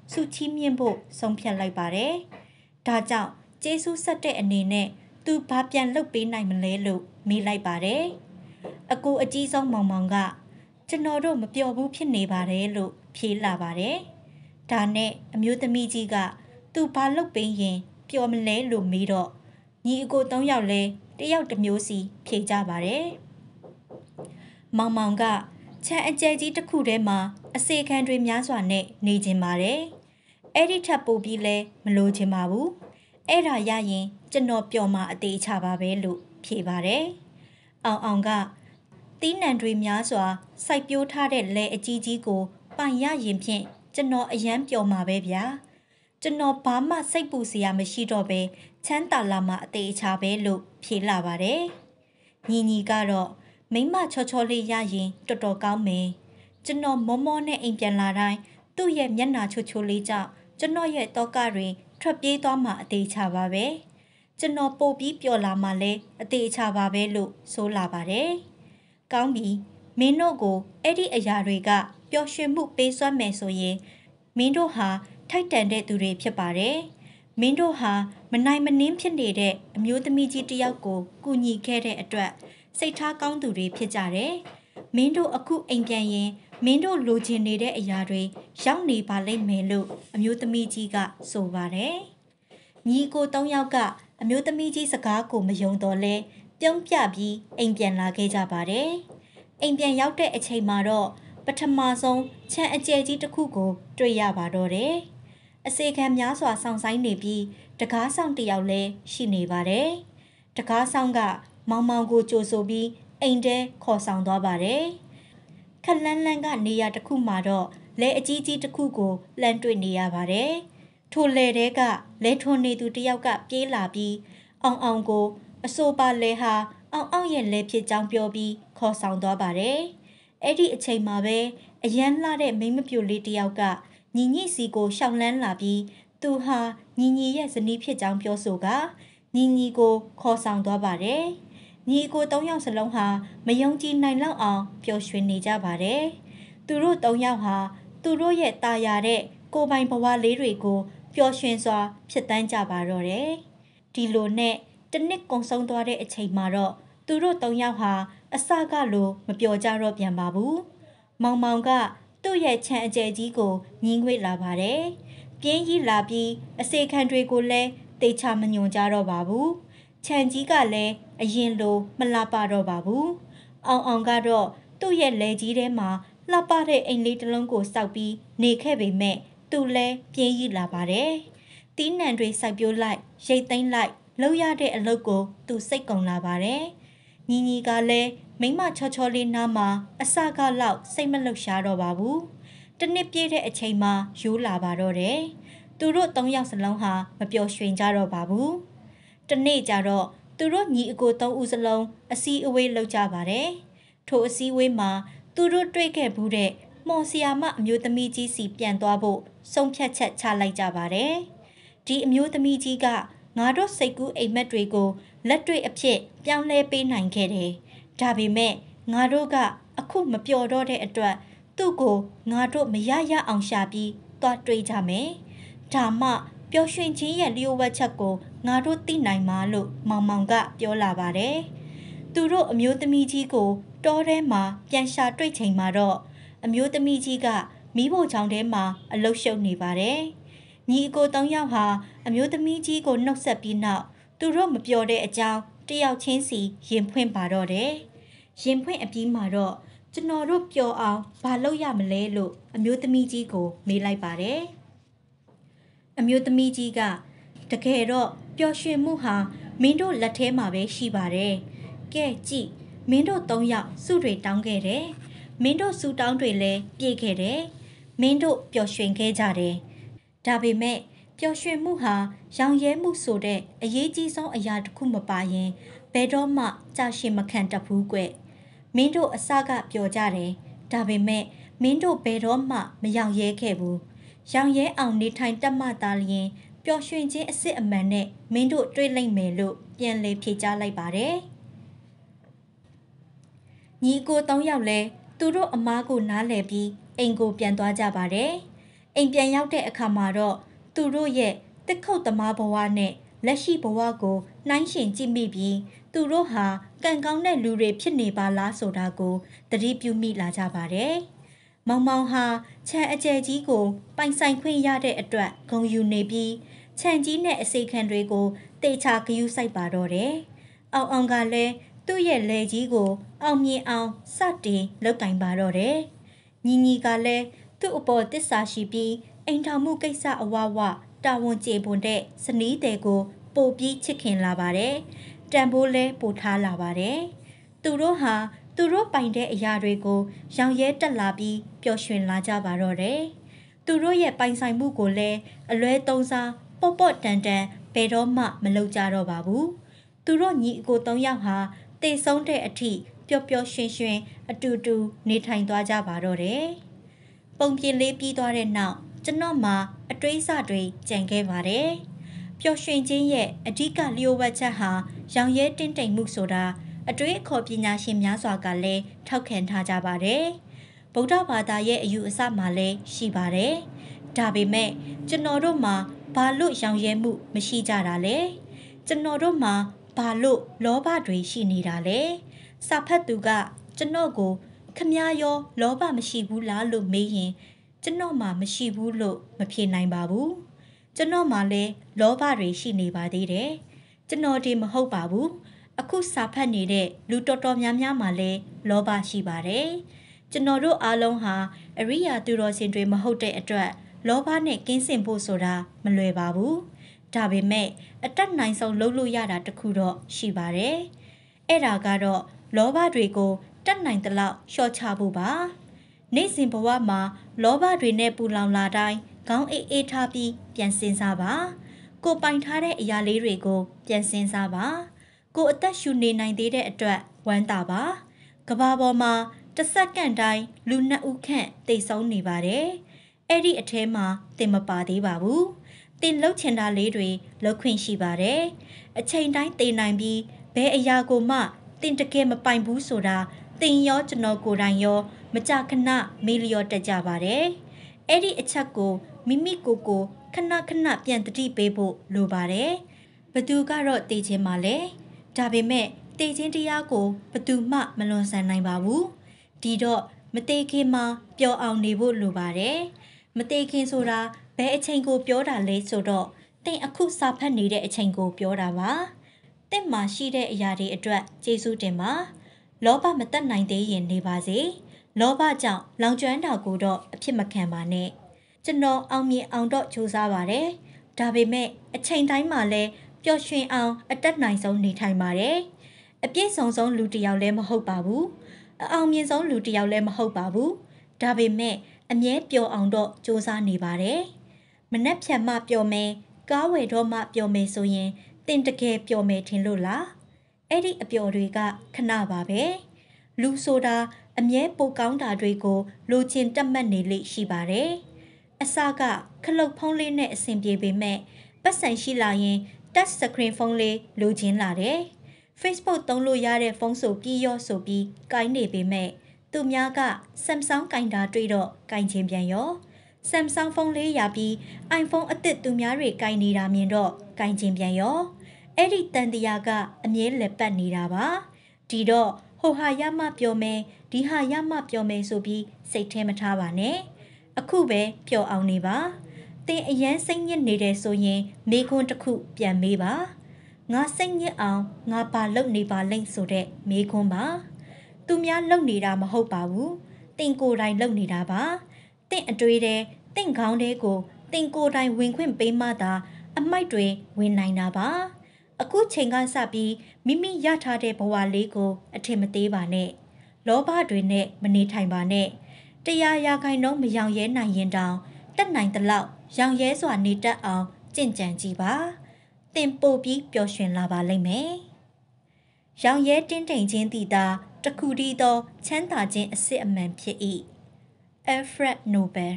စုချီးမြှင့်ဖို့ဆုံးဖြတ်လိုက်ပါတယ်။ဒါကြောင့်ကျေးဇူးဆက်တဲ့အနေနဲ့သူဘာပြန်လုပ်ပေးနိုင်မလဲလို့မေးလိုက်ပါတယ်။အကိုအကြီးဆုံးမောင်မောင်ကကျွန်တော်တို့မပျော်ဘူးဖြစ်နေပါတယ်လို့ဖြေလာပါတယ်။ဒါနဲ့အမျိုးသမီးကြီးကသူဘာလုပ်ပေးရင်ပျော်မလဲလို့မေးတော့ညီအကိုသုံးယောက်လဲတယောက်တစ်မျိုးစီဖြေကြပါတယ်။မောင်မောင်ကခြံအကျယ်ကြီးတစ်ခုထဲမှာအစေခံတွေများစွာနဲ့နေကျင်ပါတယ်။အဲ့ဒီထပ်ပို့ပြီးလဲမလိုချင်ပါဘူး။အဲ့ဒါရရင်ကျွန်တော်ပျော်မှာအသေးချပါပဲလို့ဖြေပါတယ်။အောင်အောင်ကတီးနှံတွေများစွာစိုက်ပျိုးထားတဲ့လယ်အကြီးကြီးကိုပိုင်ရရင်ဖြင့်ကျွန်တော်အယမ်းပျော်မှာပဲဗျာ။ကျွန်တော်ဘာမှစိတ်ပူစရာမရှိတော့ပဲချမ်းသာလာမှအသေးချပဲလို့ဖြေလာပါတယ်။ညီညီကတော့မိမချောချောလေးရရင်တော်တော်ကောင်းမယ်။ကျွန်တော်မောမောနဲ့အိမ်ပြန်လာတိုင်းသူ့ရဲ့မျက်နှာချိုချိုလေးကြောင့်ကျွန်တော်ရဲ့တောကတွေထွက်ပြေးသွားမှအသေးချပါပဲ။ကျွန်တော်ပို့ပြီးပျော်လာမှလည်းအသေးချပါပဲလို့ဆိုလာပါတယ်။ကောင်းပြီမင်းတို့ကိုအဲ့ဒီအရာတွေကပျော်ရွှင်မှုပေးစွမ်းမယ်ဆိုရင်မင်းတို့ဟာထိုက်တန်တဲ့သူတွေဖြစ်ပါတယ်။မင်းတို့ဟာမနိုင်မနှင်းဖြစ်နေတဲ့အမျိုးသမီးကြီးတစ်ယောက်ကိုကူညီခဲ့တဲ့အတွက်စိတ်ထားကောင်းသူတွေဖြစ်ကြတယ်။မင်းတို့အခုအိမ်ပြန်ရင်မင်းတို့လိုချင်နေတဲ့အရာတွေရောက်နေပါလိမ့်မယ်လို့အမျိုးသမီးကြီးကဆိုပါတယ်။ညီကိုသုံးယောက်ကအမျိုးသမီးကြီးစကားကိုမယုံတော့လဲပြုံးပြပြီးအိမ်ပြန်လာခဲ့ကြပါတယ်။အိမ်ပြန်ရောက်တဲ့အချိန်မှာတော့ပထမဆုံးခြံအကျယ်ကြီးတစ်ခုကိုတွေ့ရပါတော့တယ်။အစေခံများစွာဆောင်ဆိုင်နေပြီးတကားဆောင်တစ်ယောက်လည်းရှိနေပါတယ်။တကားဆောင်ကမောင်မောင်ကိုကြိုဆိုပြီးအိမ်ထဲခေါ်ဆောင်သွားပါတယ်။ခက်လန်းလန်းကနေရာတစ်ခုမှာတော့လဲအကြီးကြီးတစ်ခုကိုလှမ်းတွေ့နေရပါတယ်။ထိုလဲတဲကလဲထွန်နေသူတစ်ယောက်ကပြေးလာပြီးအောင်အောင်ကိုအဆိုပါလဲဟာအောင်အောင်ရဲ့လဲဖြစ်ကြောင်းပြောပြီးခေါ်ဆောင်သွားပါတယ်။အဲ့ဒီအချိန်မှာပဲအရန်လှတဲ့မိန်းမပြိုလေးတစ်ယောက်ကညီညီစီကိုရှောင်လန်းလာပြီးသူဟာညီညီရဲ့ဇနီးဖြစ်ကြောင်းပြောဆိုကညီညီကိုခေါ်ဆောင်သွားပါတယ်။ညီကိုသုံးယောက်စလုံးဟာမယုံကြည်နိုင်လောက်အောင်ပျော်ရွှင်နေကြပါတယ်။သူတို့သုံးယောက်ဟာသူတို့ရဲ့ตาရတဲ့ကိုယ်ပိုင်ဘဝလေးတွေကိုပျော်ရွှင်စွာဖြစ်တမ်းကြပါတော့တယ်။ဒီလိုနဲ့တစ်နှစ်ကုန်ဆုံးသွားတဲ့အချိန်မှာတော့သူတို့သုံးယောက်ဟာအစကလိုမပျော်ကြတော့ပြန်ပါဘူး။မောင်မောင်ကသူ့ရဲ့ခြံအကျယ်ကြီးကိုညီးငွေ့လာပါတယ်။ပြင်းကြီးလာပြီးအစေခံတွေကိုလည်းတေချာမညွန်ကြတော့ပါဘူး။ခြံကြီးကလည်းအရင်လိုမလှပတော့ပါဘူး။အောင်အောင်ကတော့သူ့ရဲ့လဲကြီးထဲမှာလှပတဲ့အိမ်လေးတစ်လုံးကိုစောက်ပြီးနေခဲ့ပေမဲ့သူလည်းပြင်းကြီးလာပါတယ်။တီးနှံတွေစိုက်ပျိုးလိုက်ရိတ်သိမ်းလိုက်လုပ်ရတဲ့အလုပ်ကိုသူစိတ်ကုန်လာပါတယ်။ညီညီကလည်းမိမချောချောလေးနားမှာအစကလောက်စိတ်မလှုပ်ရှားတော့ပါဘူး။တစ်နှစ်ပြည့်တဲ့အချိန်မှာယူလာပါတော့တယ်။သူတို့သုံးယောက်စလုံးဟာမပျော်ရွှင်ကြတော့ပါဘူး။တစ်နေ့ကျတော့သူတို့ညီအကိုသုံးဦးစလုံးအစည်းအဝေးလုပ်ကြပါတယ်။ထိုအစည်းအဝေးမှာသူတို့တွေ့ခဲ့ဘူးတဲ့မော်ဆီယာမအမျိုးသမီးကြီးစီပြန်သွားဖို့ဆုံးဖြတ်ချက်ချလိုက်ကြပါတယ်။ဒီအမျိုးသမီးကြီးကငါတို့စိတ်ကူးအိမ်မက်တွေကိုလက်တွေ့အဖြစ်ပြောင်းလဲပေးနိုင်ခဲ့တယ်။ဒါပေမဲ့ငါတို့ကအခုမပျော်တော့တဲ့အတွက်သူ့ကိုငါတို့မရရအောင်ရှာပြီးသွားတွေးကြမယ်။ဒါမှပျော်ရွှင်ခြင်းရဲ့လျှို့ဝှက်ချက်ကိုငါတို့သိနိုင်မှာလို့မောင်မောင်ကပြောလာပါတယ်။သူတို့အမျိုးသမီးကြီးကိုတောထဲမှာပြန်ရှာတွေ့ချိန်မှာတော့အမျိုးသမီးကြီးကမီးဖို့ချောင်းထဲမှာအလုရှုပ်နေပါတယ်။ညီအကိုသုံးယောက်ဟာအမျိုးသမီးကြီးကိုနှုတ်ဆက်ပြီးနောက်သူတို့မပြောတဲ့အကြောင်းတယောက်ချင်းစီရင်ဖွင့်ပါတော့တယ်။ရင်ဖွင့်အပြီးမှာတော့ကျွန်တော်တို့ပျော်အောင်ဘာလုပ်ရမလဲလို့အမျိုးသမီးကြီးကိုမေးလိုက်ပါတယ်။အမျိုးသမီးကြီးကတကယ်တော့ပျော်ရွှင်မှုဟာမင်းတို့လက်ထဲမှာပဲရှိပါတယ်။ကဲကြည့်မင်းတို့သုံးယောက်စုတွေတောင်းခဲ့တယ်။မင်းတို့စုတောင်းတွေလည်းပြည့်ခဲ့တယ်။မင်းတို့ပျော်ရွှင်ခဲ့ကြတယ်။ဒါပေမဲ့ပျော်ရွှင်မှုဟာရောင်ရဲမှုဆိုတဲ့အရေးကြီးဆုံးအရာတစ်ခုမပါရင်ဘယ်တော့မှကြာရှည်မခံတတ်ဘူးကွ။မင်းတို့အစကပျော်ကြတယ်။ဒါပေမဲ့မင်းတို့ဘယ်တော့မှမရောင်ရဲခဲ့ဘူး။ရောင်ရဲအောင်နေထိုင်တတ်မှသာလျှင်ပျော်ရွှင်ခြင်းအစစ်အမှန်နဲ့မင်းတို့တွေ့လိမ့်မယ်လို့ပြန်လည်ဖြေကြားလိုက်ပါတယ်။ညီကိုသုံးယောက်လဲသူတို့အမားကိုနားလည်ပြီးအိမ်ကိုပြန်သွားကြပါတယ်။အိမ်ပြန်ရောက်တဲ့အခါမှာတော့သူတို့ရဲ့တစ်ခုတ်သမားဘဝနဲ့လက်ရှိဘဝကိုနှိုင်းယှဉ်ကြည့်မိပြီးသူတို့ဟာကံကောင်းတဲ့လူတွေဖြစ်နေပါလားဆိုတာကိုသတိပြုမိလာကြပါတယ်။မောင်မောင်ဟာခြံအကျယ်ကြီးကိုပိုင်ဆိုင်ခွင့်ရတဲ့အတွက်ဂုဏ်ယူနေပြီးခြံကြီးနဲ့အစိခံတွေကိုတေချာဂရုစိုက်ပါတော့တယ်။အောင်အောင်ကလည်းသူ့ရဲ့လယ်ကြီးကိုအောင်မြင်အောင်စတင်လုပ်ကင်ပါတော့တယ်။ညီညီကလည်းသူ့အပေါ်တစ္ဆာရှိပြီးအိမ်ထောင်မှုကိစ္စအဝဝတာဝန်ကျေပွန်တဲ့ဇနီးတဲ့ကိုပိုပြီးချစ်ခင်လာပါတယ်။တန်ဖိုးလဲပိုထားလာပါတယ်။သူတို့ဟာသူတို့ပိုင်တဲ့အရာတွေကိုရောင်ရဲတက်လာပြီးပျော်ရွှင်လာကြပါတော့တယ်။သူတို့ရဲ့ပိုင်ဆိုင်မှုကိုလည်းအလွဲသုံးစားပေါ့ပေါ့တန်တန်ဘယ်တော့မှမလုပ်ကြတော့ပါဘူး။သူတို့ညီအကိုသုံးယောက်ဟာတေဆုံးတဲ့အထိပျော်ပျော်ရွှင်ရွှင်အတူတူနေထိုင်သွားကြပါတော့တယ်။ပုံပြင်လေးပြီးသွားတဲ့နောက်ကျွန်တော်မှအတွေးအဆတွေကြံခဲ့ပါတယ်။ပျော်ရွှင်ခြင်းရဲ့အဓိကလျှို့ဝှက်ချက်ဟာရောင်ရဲတင်းတိမ်မှုဆိုတာအတွေးအခေါ်ပညာရှင်များစွာကလည်းထောက်ခံထားကြပါတယ်။ဗုဒ္ဓဘာသာရဲ့အယူအဆမှလည်းရှိပါတယ်။ဒါပေမဲ့ကျွန်တော်တို့မှာဘာလို့ရောင်ရဲမှုမရှိကြတာလဲ။ကျွန်တော်တို့မှာဘာလို့လောဘတွေရှိနေတာလဲ။စာဖတ်သူကကျွန်တော်ကိုခမည်းရောလောဘမရှိဘူးလားလို့မေးရင်ကျွန်တော်မှမရှိဘူးလို့မဖြေနိုင်ပါဘူးကျွန်တော်မှလည်းလောဘတွေရှိနေပါသေးတယ်ကျွန်တော်ဒီမဟုတ်ပါဘူးအခုစာဖတ်နေတဲ့လူတော်တော်များများမှလည်းလောဘရှိပါတယ်ကျွန်တော်တို့အားလုံးဟာအရိယာသူတော်စင်တွေမဟုတ်တဲ့အတွက်လောဘနဲ့ကင်းစင်ဖို့ဆိုတာမလွယ်ပါဘူးဒါပေမဲ့အတက်နိုင်ဆုံးလုပ်လို့ရတာတခုတော့ရှိပါတယ်အဲ့ဒါကတော့လောဘတွေကိုတက်နိုင်သလောက်လျှော့ချဖို့ပါနေ့စဉ်ဘဝမှာလောဘတွေနဲ့ပူလောင်လာတိုင်းခေါင်းအေးအေးထားပြီးပြန်စင်စားပါကိုပိုင်ထားတဲ့အရာလေးတွေကိုပြန်စင်စားပါကိုအသက်ရှူနေနိုင်သေးတဲ့အတွက်ဝမ်းသာပါကဘာပေါ်မှာတစ်စက္ကန့်တိုင်းလူနှစ်ဦးခန့်တိတ်ဆုံးနေပါတယ်အဲ့ဒီအထဲမှာတင်မပါသေးပါဘူးတင်လှုပ်ချင်တာလေးတွေလှုပ်ခွင့်ရှိပါတယ်အချိန်တိုင်းတည်နိုင်ပြီးဘယ်အရာကိုမှတင်တကယ်မပိုင်ဘူးဆိုတာတင်ရောကျွန်တော်ကိုယ်တိုင်ရောမကြခဏမေးလျော့တက်ကြပါတယ်။အဲ့ဒီအချက်ကိုမိမိကိုယ်ကိုခဏခဏပြန်တတိပေးဖို့လိုပါတယ်။ဘသူကတော့တည်ခြင်းပါလေ။ဒါပေမဲ့တည်ခြင်းတရားကိုဘသူမှမလွန်ဆန်နိုင်ပါဘူး။ဒီတော့မတည်ခင်မှာပျော်အောင်နေဖို့လိုပါတယ်။မတည်ခင်ဆိုတာဘယ်အချိန်ကိုပြောတာလဲဆိုတော့တင်အခုစာဖတ်နေတဲ့အချိန်ကိုပြောတာပါ။တင်မှာရှိတဲ့အရာတွေအတွက်ကျေးဇူးတင်ပါ။လောဘမတတ်နိုင်သေးရင်နေပါစေလောဘကြောင့်လောင်ကျွမ်းတာကိုတော့အဖြစ်မခံပါနဲ့ကျွန်တော်အောင်မြင်အောင်တော့ကြိုးစားပါတယ်ဒါပေမဲ့အချိန်တိုင်းမှာလည်းပျော်ရွှင်အောင်အတက်နိုင်ဆုံးနေထိုင်ပါတယ်အပြည့်စုံဆုံးလူတစ်ယောက်လည်းမဟုတ်ပါဘူးအအောင်မြင်ဆုံးလူတစ်ယောက်လည်းမဟုတ်ပါဘူးဒါပေမဲ့အမြဲပျော်အောင်တော့ကြိုးစားနေပါတယ်မနှက်ဖြတ်မှပျော်မယ်ကားဝယ်တော့မှပျော်မယ်ဆိုရင်တင်တကယ်ပျော်မယ်ထင်လို့လားအဲ့ဒီအပျော်တွေကခဏပါပဲလူဆိုတာအမြဲပိုကောင်းတာတွေကိုလိုချင်တက်မှတ်နေလိမ့်ရှိပါတယ်အစကခလုတ်ဖုံးလေးနဲ့အဆင်ပြေပေမဲ့ပတ်စံရှိလာရင် touch screen ဖုန်းလေးလိုချင်လာတယ် Facebook သုံးလို့ရတဲ့ဖုန်းဆိုပြီးရောဆိုပြီးကိုင်းနေပေမဲ့သူများက Samsung ကင်တာတွေ့တော့ကိုင်းချင်းပြန်ရော Samsung ဖုန်းလေးရပြီး iPhone အသစ်သူများတွေကိုင်းနေတာမြင်တော့ကိုင်းချင်းပြန်ရောအဲ့ဒီတန်တရားကအမြဲလက်ပတ်နေတာပါဒီတော့ဟိုဟာရမှပြောမယ်ဒီဟာရမှပြောမယ်ဆိုပြီးစိတ်ထဲမထားပါနဲ့အခုပဲပျော်အောင်နေပါတင်အရန်စိတ်ညစ်နေတယ်ဆိုရင်မေခွန်းတစ်ခုပြန်မေးပါငါစိတ်ညစ်အောင်ငါပါလုပ်နေပါလိမ့်ဆိုတဲ့မေခွန်းပါသူများလုပ်နေတာမဟုတ်ပါဘူးတင်ကိုယ်တိုင်လုပ်နေတာပါတင့်အတွေ့တဲ့တင့်ခေါင်းတဲ့ကိုတင်ကိုယ်တိုင်ဝင်ခွင့်ပေးမှသာအမိုက်တွေဝင်နိုင်တာပါအခုချိန်ကစပြီးမိမိရထားတဲ့ဘဝလေးကိုအထင်မသေးပါနဲ့လောဘတွေနဲ့မနေထိုင်ပါနဲ့တရားရာခိုင်နှုန်းမရောင်ရဲနိုင်ရင်တောင်တက်နိုင်သလောက်ရောင်ရဲစွာနေတတ်အောင်ကြင့်ကြံကြည့်ပါတင်ပို့ပြီးပျော်ရွှင်လာပါလိမ့်မယ်ရောင်ရဲတင်းတိမ်ခြင်းတည်တာတခုတည်းသောချမ်းသာခြင်းအစစ်အမှန်ဖြစ်၏အယ်ဖရက်ဒ်နိုဘယ်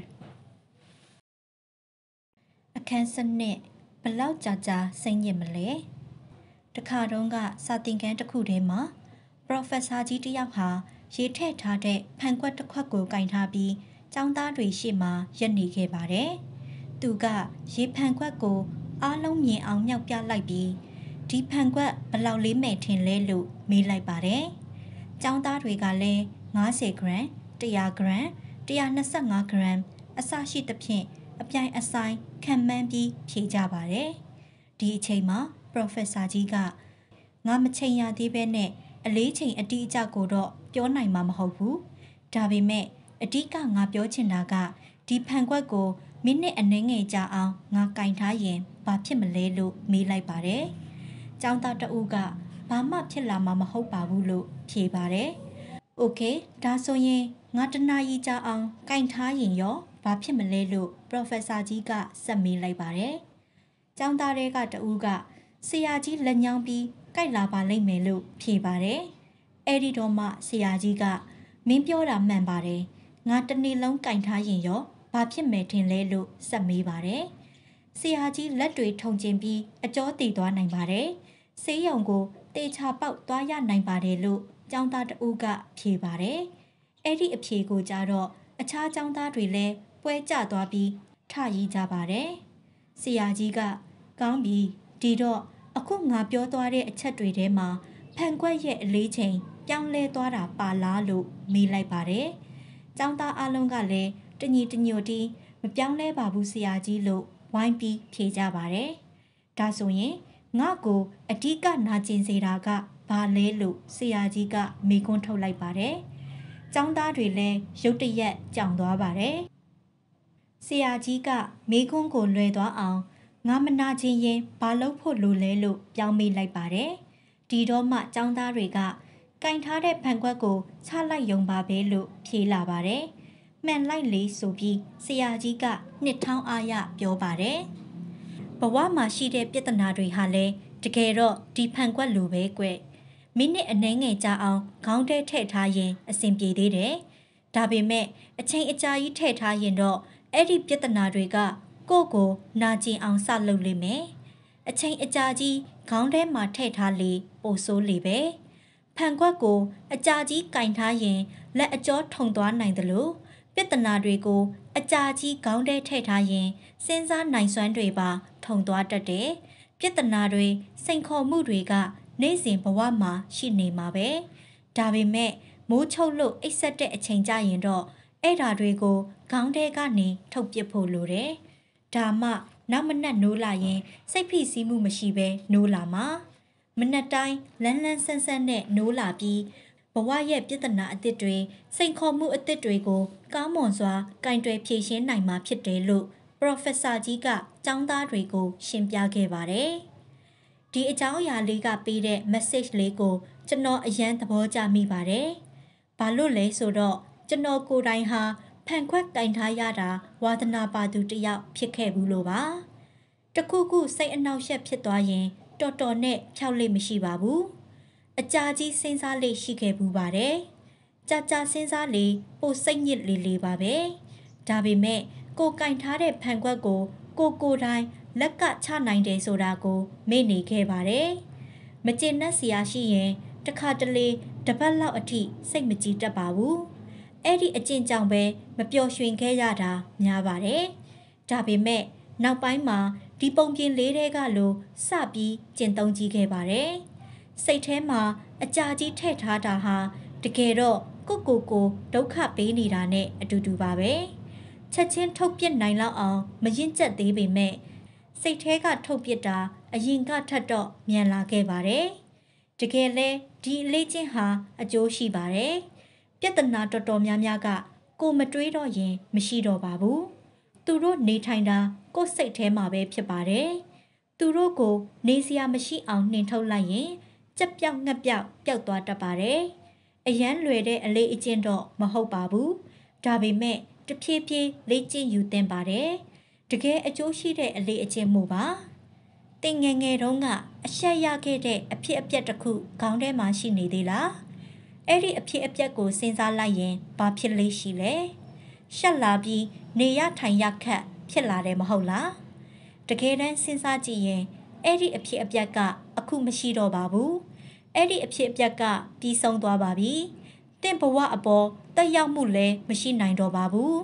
အခန်းစနစ်ဘလောက်ကြာကြာစိတ်ညစ်မလဲတခါတုန်းကစာသင်ခန်းတစ်ခုထဲမှာပရော်ဖက်ဆာကြီးတစ်ယောက်ဟာရေးထည့်ထားတဲ့ဖန်ခွက်တစ်ခွက်ကိုကင်ထားပြီးကျောင်းသားတွေရှေ့မှာရပ်နေခဲ့ပါတယ်။သူကရေဖန်ခွက်ကိုအားလုံးမြင်အောင်မြောက်ပြလိုက်ပြီးဒီဖန်ခွက်ဘလောက်လေးမဲ့ထင်လဲလို့မေးလိုက်ပါတယ်။ကျောင်းသားတွေကလည်း၅၀ဂရမ်၁၀၀ဂရမ်၁၂၅ဂရမ်အစရှိသဖြင့်အပြိုင်အဆိုင်ခံမှန်းပြီးဖြေကြပါတယ်။ဒီအချိန်မှာပရော်ဖက်ဆာကြီးကငါမချိန်ရသေးပဲနဲ့အလေးချိန်အတိအကျကိုတော့ပြောနိုင်မှာမဟုတ်ဘူး။ဒါပေမဲ့အဓိကငါပြောချင်တာကဒီဖန်ခွက်ကိုမိနစ်အနည်းငယ်ကြာအောင်ငါကင်ထားရင်ဘာဖြစ်မလဲလို့မေးလိုက်ပါတယ်။ကျောင်းသားတဦးကဘာမှဖြစ်လာမှာမဟုတ်ပါဘူးလို့ဖြေပါတယ်။ "โอเคဒါဆိုရင်ငါတနာရီကြာအောင်ကင်ထားရင်ရောဘာဖြစ်မလဲလို့ပရော်ဖက်ဆာကြီးကဆက်မေးလိုက်ပါတယ်။ကျောင်းသားတွေကတဦးကဆရာကြီးလက်ညောင်းပြီးကိုက်လာပါလိမ့်မယ်လို့ဖြေပါတယ်။အဲ့ဒီတော့မှဆရာကြီးကမင်းပြောတာမှန်ပါတယ်။ငါတနေ့လုံးကင်ထားရင်ရောဘာဖြစ်မယ်ထင်လဲလို့ဆက်မေးပါတယ်။ဆရာကြီးလက်တွေထုံကျင်ပြီးအကြောတည်သွားနိုင်ပါတယ်။ဆေးရုံကိုတေချာပေါက်သွားရနိုင်ပါတယ်လို့ကျောင်းသားတဦးကဖြေပါတယ်။အဲ့ဒီအဖြေကိုကြတော့အခြားကျောင်းသားတွေလည်းပွဲကျသွားပြီးထရီးကြပါတယ်။ဆရာကြီးကကောင်းပြီဒီတော့အခုငါပြောသွားတဲ့အချက်တွေထဲမှာဖန်ခွက်ရဲ့အလေးချိန်ပြောင်းလဲသွားတာပါလားလို့မေးလိုက်ပါတယ်။ကျောင်းသားအလုံးကလည်းတညီတညွတ်တီးမပြောင်းလဲပါဘူးဆရာကြီးလို့ဝိုင်းပြီးဖြေကြပါတယ်။ဒါဆိုရင်ငါ့ကိုအဓိကနာကျင်စေတာကဘာလဲလို့ဆရာကြီးကမေးခွန်းထုတ်လိုက်ပါတယ်။ကျောင်းသားတွေလည်းရုတ်တရက်ကြောင်သွားပါတယ်။ဆရာကြီးကမေးခွန်းကိုလွယ်သွားအောင်ငါမနာကျင်ရင်ဘာလုပ်ဖို့လိုလဲလို့ပြောင်းမေးလိုက်ပါတယ်။ဒီတော့မှကျောင်းသားတွေကကင်ထားတဲ့ဖန်ခွက်ကိုချလိုက်ယုံပါပဲလို့ဖြေလာပါတယ်။မှန်လိုက်လေဆိုပြီးဆရာကြီးကနှစ်ထောင်းအားရပြောပါတယ်။ဘဝမှာရှိတဲ့ပြဿနာတွေဟာလည်းတကယ်တော့ဒီဖန်ခွက်လိုပဲကွ။မိနစ်အနည်းငယ်ကြာအောင်ခေါင်းထဲထည့်ထားရင်အဆင်ပြေသေးတယ်။ဒါပေမဲ့အချိန်အကြာကြီးထည့်ထားရင်တော့အဲ့ဒီပြဿနာတွေကကိုယ့်ကိုနာကျင်အောင်စလုပ်လိမ့်မယ်။အချိန်အကြာကြီးခေါင်းထဲမှာထည့်ထားလေပိုဆိုးလေပဲ။ဖန်ခွက်ကိုအကြာကြီးကင်ထားရင်လက်အကျော်ထုံသွားနိုင်တယ်လို့ပြဿနာတွေကိုအကြာကြီးခေါင်းထဲထည့်ထားရင်စဉ်းစားနိုင်စွမ်းတွေပါထုံသွားတတ်တယ်။ပြဿနာတွေစိန်ခေါ်မှုတွေကနေ့စဉ်ဘဝမှာရှိနေမှာပဲ။ဒါပေမဲ့မိုးချုပ်လို့အိပ်စက်တဲ့အချိန်ကြရင်တော့အဲ့ဓာတွေကိုခေါင်းထဲကနေထုတ်ပစ်ဖို့လိုတယ်။ဒါမှနောက်မနက်နိုးလာရင်စိတ်ဖိစီးမှုမရှိဘဲနိုးလာမှာမနက်တိုင်းလန်းလန်းဆန်းဆန်းနဲ့နိုးလာပြီးဘဝရဲ့ပြဿနာအသစ်တွေစိန်ခေါ်မှုအသစ်တွေကိုကောင်းမွန်စွာကင်တွယ်ဖြေရှင်းနိုင်မှာဖြစ်တယ်လို့ပရော်ဖက်ဆာကြီးကကျောင်းသားတွေကိုရှင်းပြခဲ့ပါတယ်။ဒီအကြောင်းအရာလေးကပေးတဲ့ message လေးကိုကျွန်တော်အရန်သဘောကျမိပါတယ်။ဘာလို့လဲဆိုတော့ကျွန်တော်ကိုယ်တိုင်ဟာဖန်ခွက်ကင်ထားရတာဝါသနာပါသူတယောက်ဖြစ်ခဲ့ဘူးလို့ပါ။တခုခုစိတ်အနှောက်အယှက်ဖြစ်သွားရင်တော်တော်နဲ့ဖြောက်လေးမရှိပါဘူး။အကြာကြီးစဉ်းစားလေးရှိခဲ့ဘူးပါတယ်။ကြာကြာစဉ်းစားလေးပိုစိတ်ညစ်လေးလေးပါပဲ။ဒါပေမဲ့ကိုကင်ထားတဲ့ဖန်ခွက်ကိုကိုကိုယ်တိုင်လက်ကချနိုင်တယ်ဆိုတာကိုမေ့နေခဲ့ပါတယ်။မကျေနပ်စရာရှိရင်တခါတလေတပတ်လောက်အထိစိတ်မကြည်တတ်ပါဘူး။အဲ့ဒီအကျင့်ကြောင့်ပဲမပျော်ရွှင်ခဲ့ရတာများပါတယ်။ဒါပေမဲ့နောက်ပိုင်းမှာဒီပုံပြင်လေးတွေကလိုစပြီးကျင့်သုံးကြည့်ခဲ့ပါတယ်။စိတ်ထဲမှာအကြာကြီးထည့်ထားတာဟာတကယ်တော့ကိုကိုကိုဒုက္ခပေးနေတာနဲ့အတူတူပါပဲ။ချက်ချင်းထုတ်ပြစ်နိုင်လောက်အောင်မရင်ကျက်သေးပေမဲ့စိတ်ထဲကထုတ်ပြစ်တာအရင်ကထက်တော့မြန်လာခဲ့ပါတယ်။တကယ်လဲဒီအလေးချင်းဟာအကျိုးရှိပါတယ်။ပြဿနာတော်တော်များများကကိုမတွေးတော့ရင်မရှိတော့ပါဘူး။သူတို့နေထိုင်တာကိုယ်စိတ်ထဲမှာပဲဖြစ်ပါတယ်။သူတို့ကိုနေစရာမရှိအောင်နှင်ထုတ်လိုက်ရင်ကြက်ပြောက်ငှက်ပြောက်ပျောက်သွားတတ်ပါတယ်။အရန်လွယ်တဲ့အလေးအကျင့်တော့မဟုတ်ပါဘူး။ဒါပေမဲ့တဖြည်းဖြည်းလေ့ကျင့်ယူသင့်ပါတယ်။တကယ်အကျိုးရှိတဲ့အလေးအကျင့်မှုပါ။တင်ငယ်ငယ်တုန်းကအရှက်ရခဲ့တဲ့အဖြစ်အပျက်တစ်ခုခေါင်းထဲမှာရှိနေသေးလား။အဲ့ဒီအဖြစ်အပျက်ကိုစဉ်းစားလိုက်ရင်ဘာဖြစ်လိမ့်ရှိလဲ။ရှက်လာပြီးနေရထိုင်ရခက်ဖြစ်လာတယ်မဟုတ်လား။တကယ်တမ်းစဉ်းစားကြည့်ရင်အဲ့ဒီအဖြစ်အပျက်ကအခုမရှိတော့ပါဘူး။အဲ့ဒီအဖြစ်အပျက်ကပြီးဆုံးသွားပါပြီ။တင့်ဘဝအပေါ်တက်ရောက်မှုလည်းမရှိနိုင်တော့ပါဘူး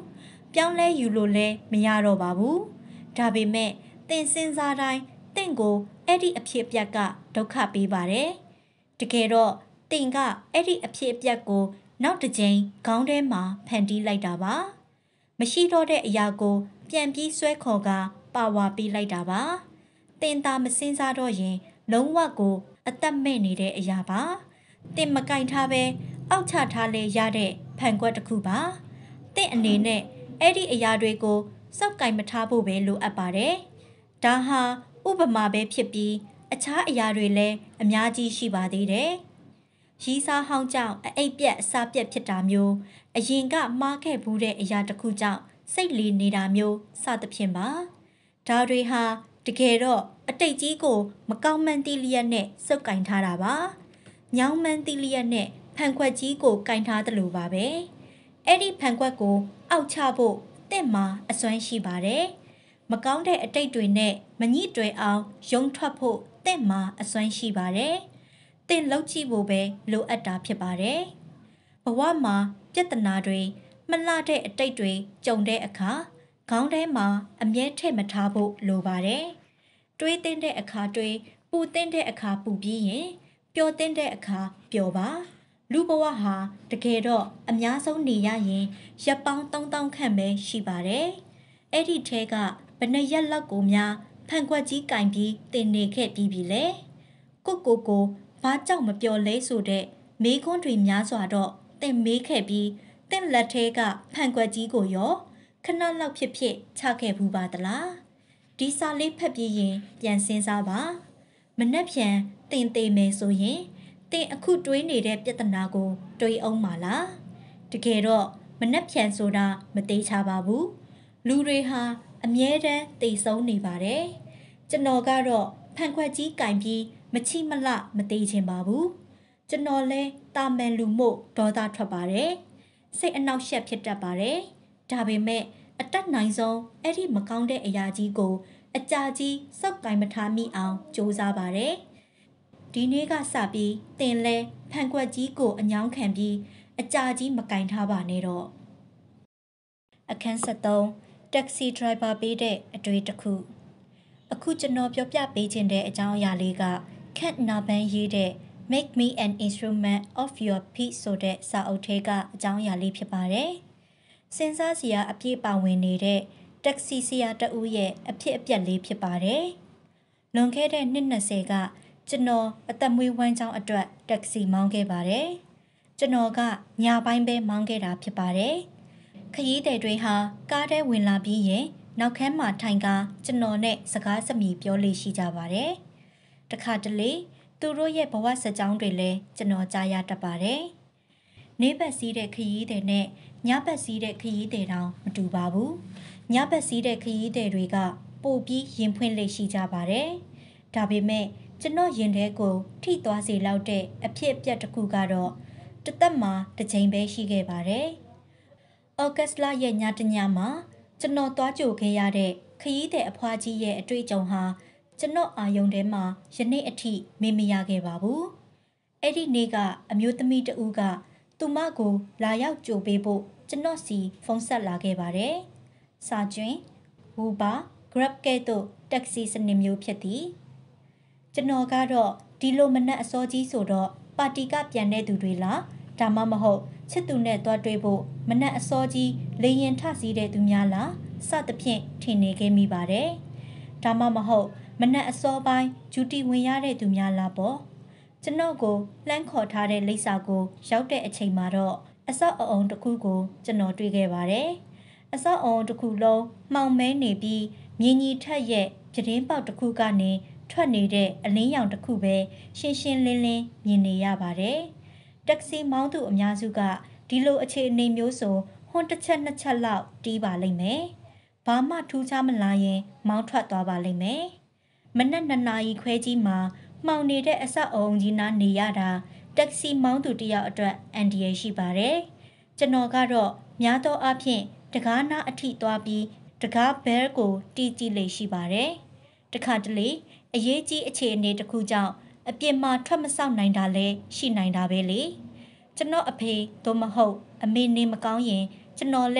ပြောင်းလဲယူလို့လဲမရတော့ပါဘူးဒါပေမဲ့သင်စဉ်းစားတိုင်းသင်ကိုအဲ့ဒီအဖြစ်အပျက်ကဒုက္ခပေးပါတယ်တကယ်တော့သင်ကအဲ့ဒီအဖြစ်အပျက်ကိုနောက်တစ်ကြိမ်ခေါင်းထဲမှာဖန်တီးလိုက်တာပါမရှိတော့တဲ့အရာကိုပြန်ပြီးဆွဲခေါ်ကပါဝါပေးလိုက်တာပါသင်သာမစဉ်းစားတော့ရင်လုံးဝကိုအသက်မဲ့နေတဲ့အရာပါသင်မကင်ထားပဲအောက်ချထားလေရတဲ့ဖန်ခွက်တစ်ခုပါသင်အနေနဲ့အဲ့ဒီအရာတွေကိုစောက်ကင်မထားဖို့ပဲလိုအပ်ပါတယ်ဒါဟာဥပမာပဲဖြစ်ပြီးအခြားအရာတွေလည်းအများကြီးရှိပါသေးတယ်ရီးစားဟောင်းကြောင့်အအိပ်ပြက်အစာပြက်ဖြစ်တာမျိုးအရင်ကမှားခဲ့ဘူးတဲ့အရာတစ်ခုကြောင့်စိတ်လီနေတာမျိုးစသဖြင့်ပါဒါတွေဟာတကယ်တော့အတိတ်ကြီးကိုမကောင်းမှန်းသိလျက်နဲ့စုပ်ကင်ထားတာပါညောင်းမှန်းသိလျက်နဲ့ဖန်ခွက်ကြီးကိုကင်ထားသလိုပါပဲအဲ့ဒီဖန်ခွက်ကိုအောက်ချဖို့တင့်မှာအစွမ်းရှိပါတယ်မကောင်းတဲ့အတိတ်တွေနဲ့မညှိတွယ်အောင်ယုံထွက်ဖို့တင့်မှာအစွမ်းရှိပါတယ်တင့်လောက်ကြည့်ဖို့ပဲလိုအပ်တာဖြစ်ပါတယ်ဘဝမှာပြဿနာတွေမလှတဲ့အတိတ်တွေကြုံတဲ့အခါခေါင်းထဲမှာအမြဲထည့်မထားဖို့လိုပါတယ်တွေးတဲ့အခါတွေးပူတဲ့အခါပူပြီးရင်ပျော်တဲ့အခါပျော်ပါလူဘဝဟာတကယ်တော့အများဆုံးနေရရင်ရက်ပေါင်းသုံးသောင်းခန့်ပဲရှိပါတယ်အဲ့ဒီထဲကဘယ်နှရက်လောက်ကိုများဖန်ခွက်ကြီးကင်ပြီးတင်နေခဲ့ပြီးပြီလေကိုကိုကိုဘာကြောင့်မပျော်လဲဆိုတဲ့မေးခွန်းတွေများစွာတော့တင်မေးခဲ့ပြီးတင့်လက်ထဲကဖန်ခွက်ကြီးကိုရောခဏလောက်ဖြစ်ဖြစ်ချခဲ့ဘူးပါသလားဒီစာလေးဖတ်ပြီးရင်ပြန်စဉ်းစားပါမနှက်ဖြန်တင်သေးမယ်ဆိုရင်တင်အခုတွေးနေတဲ့ပြဿနာကိုတွေးအောင်ပါလားတကယ်တော့မနှက်ဖြန်ဆိုတာမသေးချပါဘူးလူတွေဟာအမြဲတမ်းသိဆုံးနေပါတယ်ကျွန်တော်ကတော့ဖန်ခွက်ကြီးကင်ပြီးမချိမလမသေးချင်ပါဘူးကျွန်တော်လဲတာမန်လူမို့ဒေါသထွက်ပါတယ်စိတ်အနှောက်အယှက်ဖြစ်တတ်ပါတယ်ဒါပေမဲ့အတက်နိုင်ဆုံးအဲ့ဒီမကောင်းတဲ့အရာကြီးကိုအကြာကြီးစောက်ကင်မထားမိအောင်ကြိုးစားပါတယ်ဒီနေ့ကစပြီးတင်လဲဖန်ခွက်ကြီးကိုအညောင်းခံပြီးအကြာကြီးမကင်ထားပါနဲ့တော့အခန်းဆက်သုံးတက္ကစီဒရိုင်ဘာပေးတဲ့အတွေ့တစ်ခုအခုကျွန်တော်ပြောပြပေးခြင်းတဲ့အကြောင်းအရာလေးကခက်နာဘန်ရေးတဲ့ Make me an instrument of your peace ဆိုတဲ့စာအုပ်ထဲကအကြောင်းအရာလေးဖြစ်ပါတယ်စဉ်းစားစရာအပြည့်ပါဝင်နေတဲ့တက္ကစီဆရာတဦးရဲ့အဖြစ်အပျက်လေးဖြစ်ပါတယ်လွန်ခဲ့တဲ့နှစ်၂၀ကကျွန်တော်အသက်မွေးဝမ်းကြောင်းအတွက်တက္ကစီမောင်းခဲ့ပါတယ်ကျွန်တော်ကညပိုင်းပဲမောင်းခဲ့တာဖြစ်ပါတယ်ခရီးသည်တွေဟာကားထဲဝင်လာပြီးရင်နောက်ခန်းမှာထိုင်ကားကျွန်တော်နဲ့စကားစမြည်ပြောလေးရှိကြပါတယ်တခါတလေသူတို့ရဲ့ဘဝစကြောင်းတွေလည်းကျွန်တော်ကြားရတတ်ပါတယ်နေဘက်စီးတဲ့ခရီးသည်နဲ့ညဘက်စီးတဲ့ခရီးသည်တောင်မတူပါဘူးညဘက်စီးတဲ့ခရီးသည်တွေကပိုပြီးရင်ဖွင့်လေးရှိကြပါတယ်ဒါပေမဲ့ကျွန်တော်ရင်ထဲကိုထိသွားစေလောက်တဲ့အဖြစ်အပျက်တစ်ခုကတော့တသက်မှာတစ်ချိန်ပဲရှိခဲ့ပါတယ်။အော်ဂတ်စ်လရဲ့ညတညမှာကျွန်တော်သွားကြိုခဲ့ရတဲ့ခရီးသည်အဖွားကြီးရဲ့အတွေ့အကြုံဟာကျွန်တော်အာယုံထဲမှာယနေ့အထိမေ့မရခဲ့ပါဘူး။အဲ့ဒီနေ့ကအမျိုးသမီးတဦးကသူမကိုလာရောက်ကြိုပေးဖို့ကျွန်တော်စီဖုန်းဆက်လာခဲ့ပါတယ်။စာကျွင်း Uber, Grab ကဲ့သို့တက္ကစီစနစ်မျိုးဖြစ်သည်။ကျွန်တော်ကတော့ဒီလိုမနက်အစောကြီးဆိုတော့ပါတီကပြန်တဲ့သူတွေလားဒါမှမဟုတ်ချစ်သူနဲ့တွားတွေ့ဖို့မနက်အစောကြီးလေရင်ထစီးတဲ့သူများလားစသဖြင့်ထင်နေခဲ့မိပါတယ်ဒါမှမဟုတ်မနက်အစောပိုင်းဂျူတီဝင်ရတဲ့သူများလားပေါ့ကျွန်တော်ကိုလှမ်းခေါ်ထားတဲ့လိပ်စာကိုရောက်တဲ့အချိန်မှာတော့အဆောက်အအုံတစ်ခုကိုကျွန်တော်တွေ့ခဲ့ပါတယ်အဆောက်အအုံတစ်ခုလုံးမှောင်မဲနေပြီးမြင်းကြီးထက်ရဲ့ပြတင်းပေါက်တစ်ခုကနေထွက်နေတဲ့အလင်းရောင်တစ်ခုပဲရှင်းရှင်းလင်းလင်းမြင်နေရပါတယ်တက္ကစီမောင်းသူအများစုကဒီလိုအခြေအနေမျိုးဆိုဟွန်းတစ်ချက်နှစ်ချက်လောက်တီးပါလိမ့်မယ်ဘာမှထူးခြားမလာရင်မောင်းထွက်သွားပါလိမ့်မယ်မနက်နှစ်နာရီခွဲကြီးမှာမှောင်နေတဲ့အဆောက်အုံကြီးနားနေရတာတက္ကစီမောင်းသူတယောက်အတွက်အန္တရာယ်ရှိပါတယ်ကျွန်တော်ကတော့များသောအားဖြင့်တကားနားအထိသွားပြီးတကားဘဲကိုတီးကြည့်လေရှိပါတယ်တခါတလေအရေးကြီးအခြေအနေတစ်ခုကြောင့်အပြစ်မှာထွက်မဆောက်နိုင်တာလဲရှိနိုင်တာပဲလေကျွန်တော်အဖေသို့မဟုတ်အမေနေမကောင်းရင်ကျွန်တော်လဲ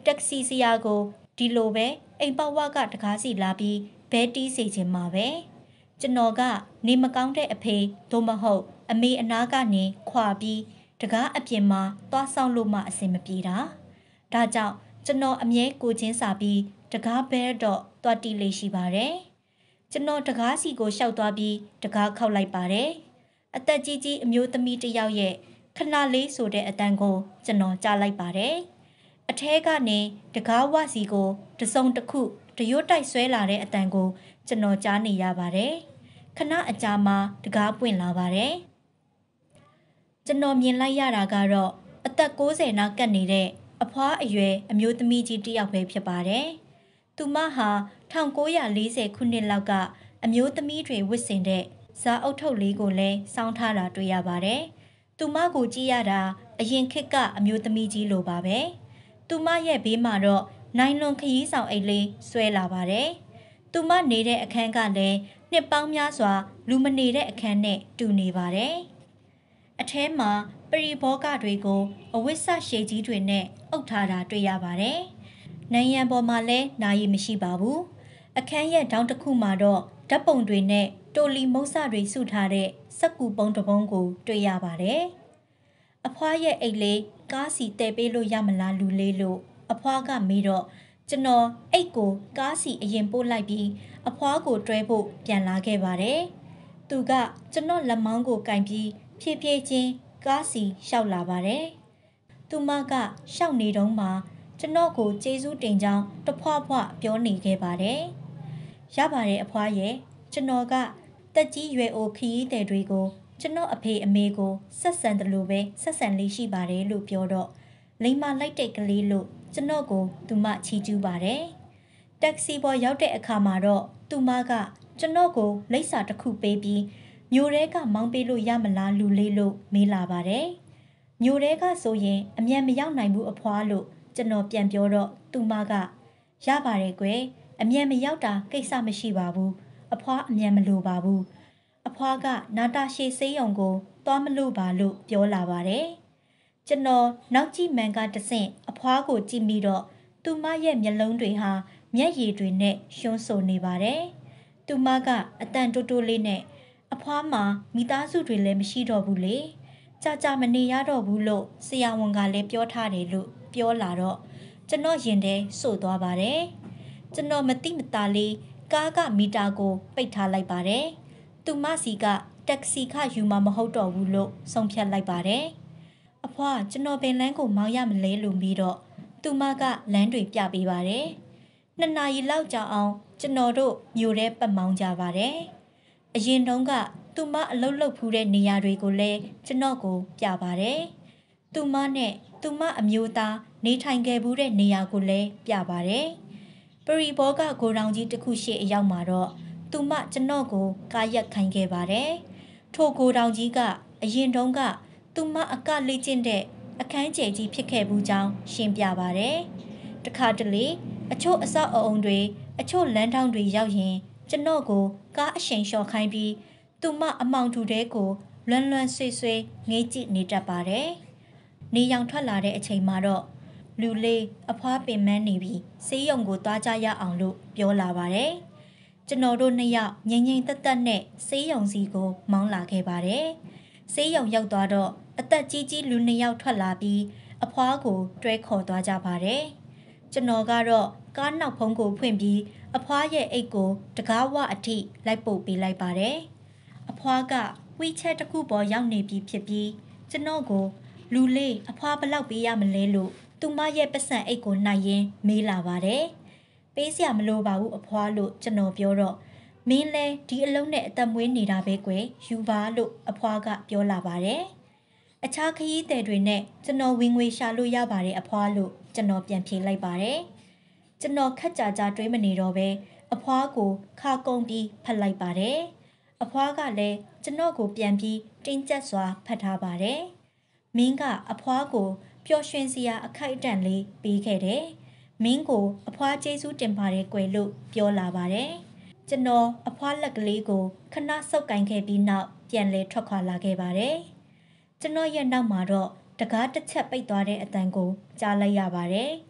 တက်ဆီဆရာကိုဒီလိုပဲအိမ်ပေါက်ဝကတကားစီလာပြီးဘဲတီးစေချင်မှာပဲကျွန်တော်ကနေမကောင်းတဲ့အဖေသို့မဟုတ်အမေအနာကနေခွာပြီးတကားအပြင်မှာသွားဆောင်လို့မှအဆင်မပြေတာဒါကြောင့်ကျွန်တော်အမြဲကိုချင်းစာပြီးတကားဘဲတော့သွားတီးလေးရှိပါတယ်ကျွန်တော်တကားစီကိုရှောက်သွားပြီးတကားခောက်လိုက်ပါတယ်အသက်ကြီးကြီးအမျိုးသမီးတစ်ယောက်ရဲ့ခဏလေးဆိုတဲ့အတန်ကိုကျွန်တော်ကြားလိုက်ပါတယ်အထဲကနေတကားဝစီကိုတစုံတစ်ခုတရွတ်တိုက်ဆွဲလာတဲ့အတန်ကိုကျွန်တော်ကြားနေရပါတယ်ခဏအကြာမှာတကားပွင့်လာပါတယ်ကျွန်တော်မြင်လိုက်ရတာကတော့အသက်ကိုးဆယ်နောက်ကပ်နေတဲ့အဖွားအရွယ်အမျိုးသမီးကြီးတစ်ယောက်ပဲဖြစ်ပါတယ်သူမဟာ၁၉၄၀ခုနှစ်လောက်ကအမျိုးသမီးတွေဝတ်ဆင်တဲ့ဇာအုပ်ထုပ်လေးကိုလည်းစောင်းထားတာတွေ့ရပါတယ်သူမကိုကြည့်ရတာအရင်ခေတ်ကအမျိုးသမီးကြီးလိုပါပဲသူမရဲ့ဘေးမှာတော့နိုင်လွန်ခရီးဆောင်အိတ်လေးဆွဲလာပါတယ်သူမနေတဲ့အခန်းကလည်းနှစ်ပေါင်းများစွာလူမနေတဲ့အခန်းနဲ့တူနေပါတယ်အထဲမှာပရိဘောဂတွေကိုအဝိဆရှေကြီးတွေနဲ့အုပ်ထားတာတွေ့ရပါတယ်နံရံပေါ်မှာလည်းနာရီမရှိပါဘူးအခန်းရဲ့ထောင်တစ်ခုမှာတော့ဓာတ်ပုံတွေနဲ့တိုလီမုတ်စတွေစုထားတဲ့စက်ကူပုံတစ်ပုံးကိုတွေ့ရပါတယ်အဖွားရဲ့အိတ်လေးကားစီတဲပေးလို့ရမလားလူလေးလို့အဖွားကမေးတော့ကျွန်တော်အိတ်ကိုကားစီအရင်ပို့လိုက်ပြီးအဖွားကိုတွဲဖို့ပြန်လာခဲ့ပါတယ်သူကကျွန်တော်လက်မောင်းကိုကင်ပြီးဖြည်းဖြည်းချင်းကားစီရှောက်လာပါတယ်သူမကရှောက်နေတုန်းမှာကျွန်တော်ကိုကျေးဇူးတင်ကြောင်းတဖွာဖွာပြောနေခဲ့ပါတယ်ရပါတယ်အဖွားရဲ့ကျွန်တော်ကတက်ကြီးရွယ်အိုခရီးသည်တွေကိုကျွန်တော်အဖေအမေကိုဆက်ဆံတယ်လို့ပဲဆက်ဆံလေးရှိပါတယ်လို့ပြောတော့လိမ္မာလိုက်တဲ့ကလေးလို့ကျွန်တော်ကိုသူမချီးကျူးပါတယ်တက္ကစီပေါ်ရောက်တဲ့အခါမှာတော့သူမကကျွန်တော်ကိုလိပ်စာတစ်ခုပေးပြီးမြို့ထဲကမောင်းပေးလို့ရမလားလူလေးလို့မေးလာပါတယ်မြို့ထဲကဆိုရင်အမြန်မရောက်နိုင်ဘူးအဖွားလို့ကျွန်တော်ပြန်ပြောတော့သူမကရပါတယ်ကွယ်အမြန်မရောက်တာကိစ္စမရှိပါဘူးအဖွားအမြန်မလိုပါဘူးအဖွားကနာတာရှည်ဆေးရုံကိုသွားမလို့ပါလို့ပြောလာပါတယ်ကျွန်တော်နောက်ကြည့်မှန်ကတဆင့်အဖွားကိုကြည့်မိတော့သူမရဲ့မျက်လုံးတွေဟာမျက်ရည်တွေနဲ့ရှုံးဆိုနေပါတယ်သူမကအတန်တိုးတိုးလေးနဲ့အဖွားမှာမိသားစုတွေလည်းမရှိတော့ဘူးလေကြာကြာမနေရတော့ဘူးလို့ဆရာဝန်ကလည်းပြောထားတယ်လို့ပြောလာတော့ကျွန်တော်ရင်ထဲစို့သွားပါတယ်ကျွန်တော်မတိမတာလေးကားကမီတာကိုပိတ်ထားလိုက်ပါတယ်သူမစီကတက္ကစီခယူမှာမဟုတ်တော့ဘူးလို့ဆုံးဖြတ်လိုက်ပါတယ်အဖွားကျွန်တော်ပင်လန်းကိုမောင်းရမလဲလို့ပြီးတော့သူမကလမ်းတွေပြပေးပါတယ်နှစ်နာရီလောက်ကြာအောင်ကျွန်တော်တို့မြို့ထဲပတ်မောင်းကြပါတယ်အရင်တုန်းကသူမအလုတ်လုတ်ဖူးတဲ့နေရာတွေကိုလည်းကျွန်တော်ကိုပြပါတယ်သူမနဲ့သူမအမျိုးသားနေထိုင်ခဲ့ဘူးတဲ့နေရာကိုလည်းပြပါတယ်ပရိဘောကဂိုဒေါင်ကြီးတစ်ခုရှိအရောက်မှာတော့သူမကျွန်တော်ကိုကားရက်ခိုင်းခဲ့ပါတယ်ထိုဂိုဒေါင်ကြီးကအရင်တုန်းကသူမအကလေ့ကျင့်တဲ့အခန်းကျယ်ကြီးဖြစ်ခဲ့ဘူးကြောင်းရှင်းပြပါတယ်တခါတလေအချို့အဆောက်အအုံတွေအချို့လမ်းထောင်တွေရောက်ရင်ကျွန်တော်ကိုကားအရှိန်လျှော့ခိုင်းပြီးသူမအမောင်ထူတဲကိုလွန်းလွန်းဆွေဆွေငေးကြည့်နေတတ်ပါတယ်နေရောင်ထွက်လာတဲ့အချိန်မှာတော့လူလေးအဖွားပင်မနေပြီးဆေးရုံကိုသွားကြရအောင်လို့ပြောလာပါတယ်ကျွန်တော်တို့နှစ်ယောက်ငြိမ်ငြိမ်သက်သက်နဲ့ဆေးရုံစီကိုမောင်းလာခဲ့ပါတယ်ဆေးရုံရောက်သွားတော့အသက်ကြီးကြီးလူနှစ်ယောက်ထွက်လာပြီးအဖွားကိုတွဲခေါ်သွားကြပါတယ်ကျွန်တော်ကတော့ကားနောက်ဖုံးကိုဖွင့်ပြီးအဖွားရဲ့အိတ်ကိုတကားဝအထိလိုက်ပို့ပေးလိုက်ပါတယ်အဖွားကဝီချက်တစ်ခုပေါ်ရောက်နေပြီဖြစ်ပြီးကျွန်တော်ကိုလူလေးအဖွားဘလောက်ပေးရမလဲလို့သူမရဲ့ပတ်စံအိတ်ကိုနှိုက်ရင်းမေးလာပါတယ်ပေးစရာမလိုပါဘူးအဖွားလို့ကျွန်တော်ပြောတော့မင်းလဲဒီအလုံးနဲ့အသက်မွေးနေတာပဲကွယ်ယူပါလို့အဖွားကပြောလာပါတယ်အခြားခရီးသည်တွေနဲ့ကျွန်တော်ဝင်ငွေရှာလို့ရပါတယ်အဖွားလို့ကျွန်တော်ပြန်ဖြေလိုက်ပါတယ်ကျွန်တော်ခက်ကြကြတွေးမနေတော့ပဲအဖွားကိုခါကုန်းပြီးဖတ်လိုက်ပါတယ်အဖွားကလည်းကျွန်တော်ကိုပြန်ပြီးတင်းကျပ်စွာဖတ်ထားပါတယ်မင်းကအဖွားကိုပျော်ရွှင်စရာအခိုက်အတန့်လေးပေးခဲ့တယ်မင်းကိုအဖွားကျေးဇူးတင်ပါတယ်ကွယ်လို့ပြောလာပါတယ်ကျွန်တော်အဖွားလက်ကလေးကိုခဏဆုပ်ကင်ခဲ့ပြီးနောက်ပြန်လဲထွက်ခွာလာခဲ့ပါတယ်ကျွန်တော်ရဲ့နောက်မှာတော့တကားတစ်ချက်ပိတ်သွားတဲ့အတန်ကိုကြားလိုက်ရပါတယ်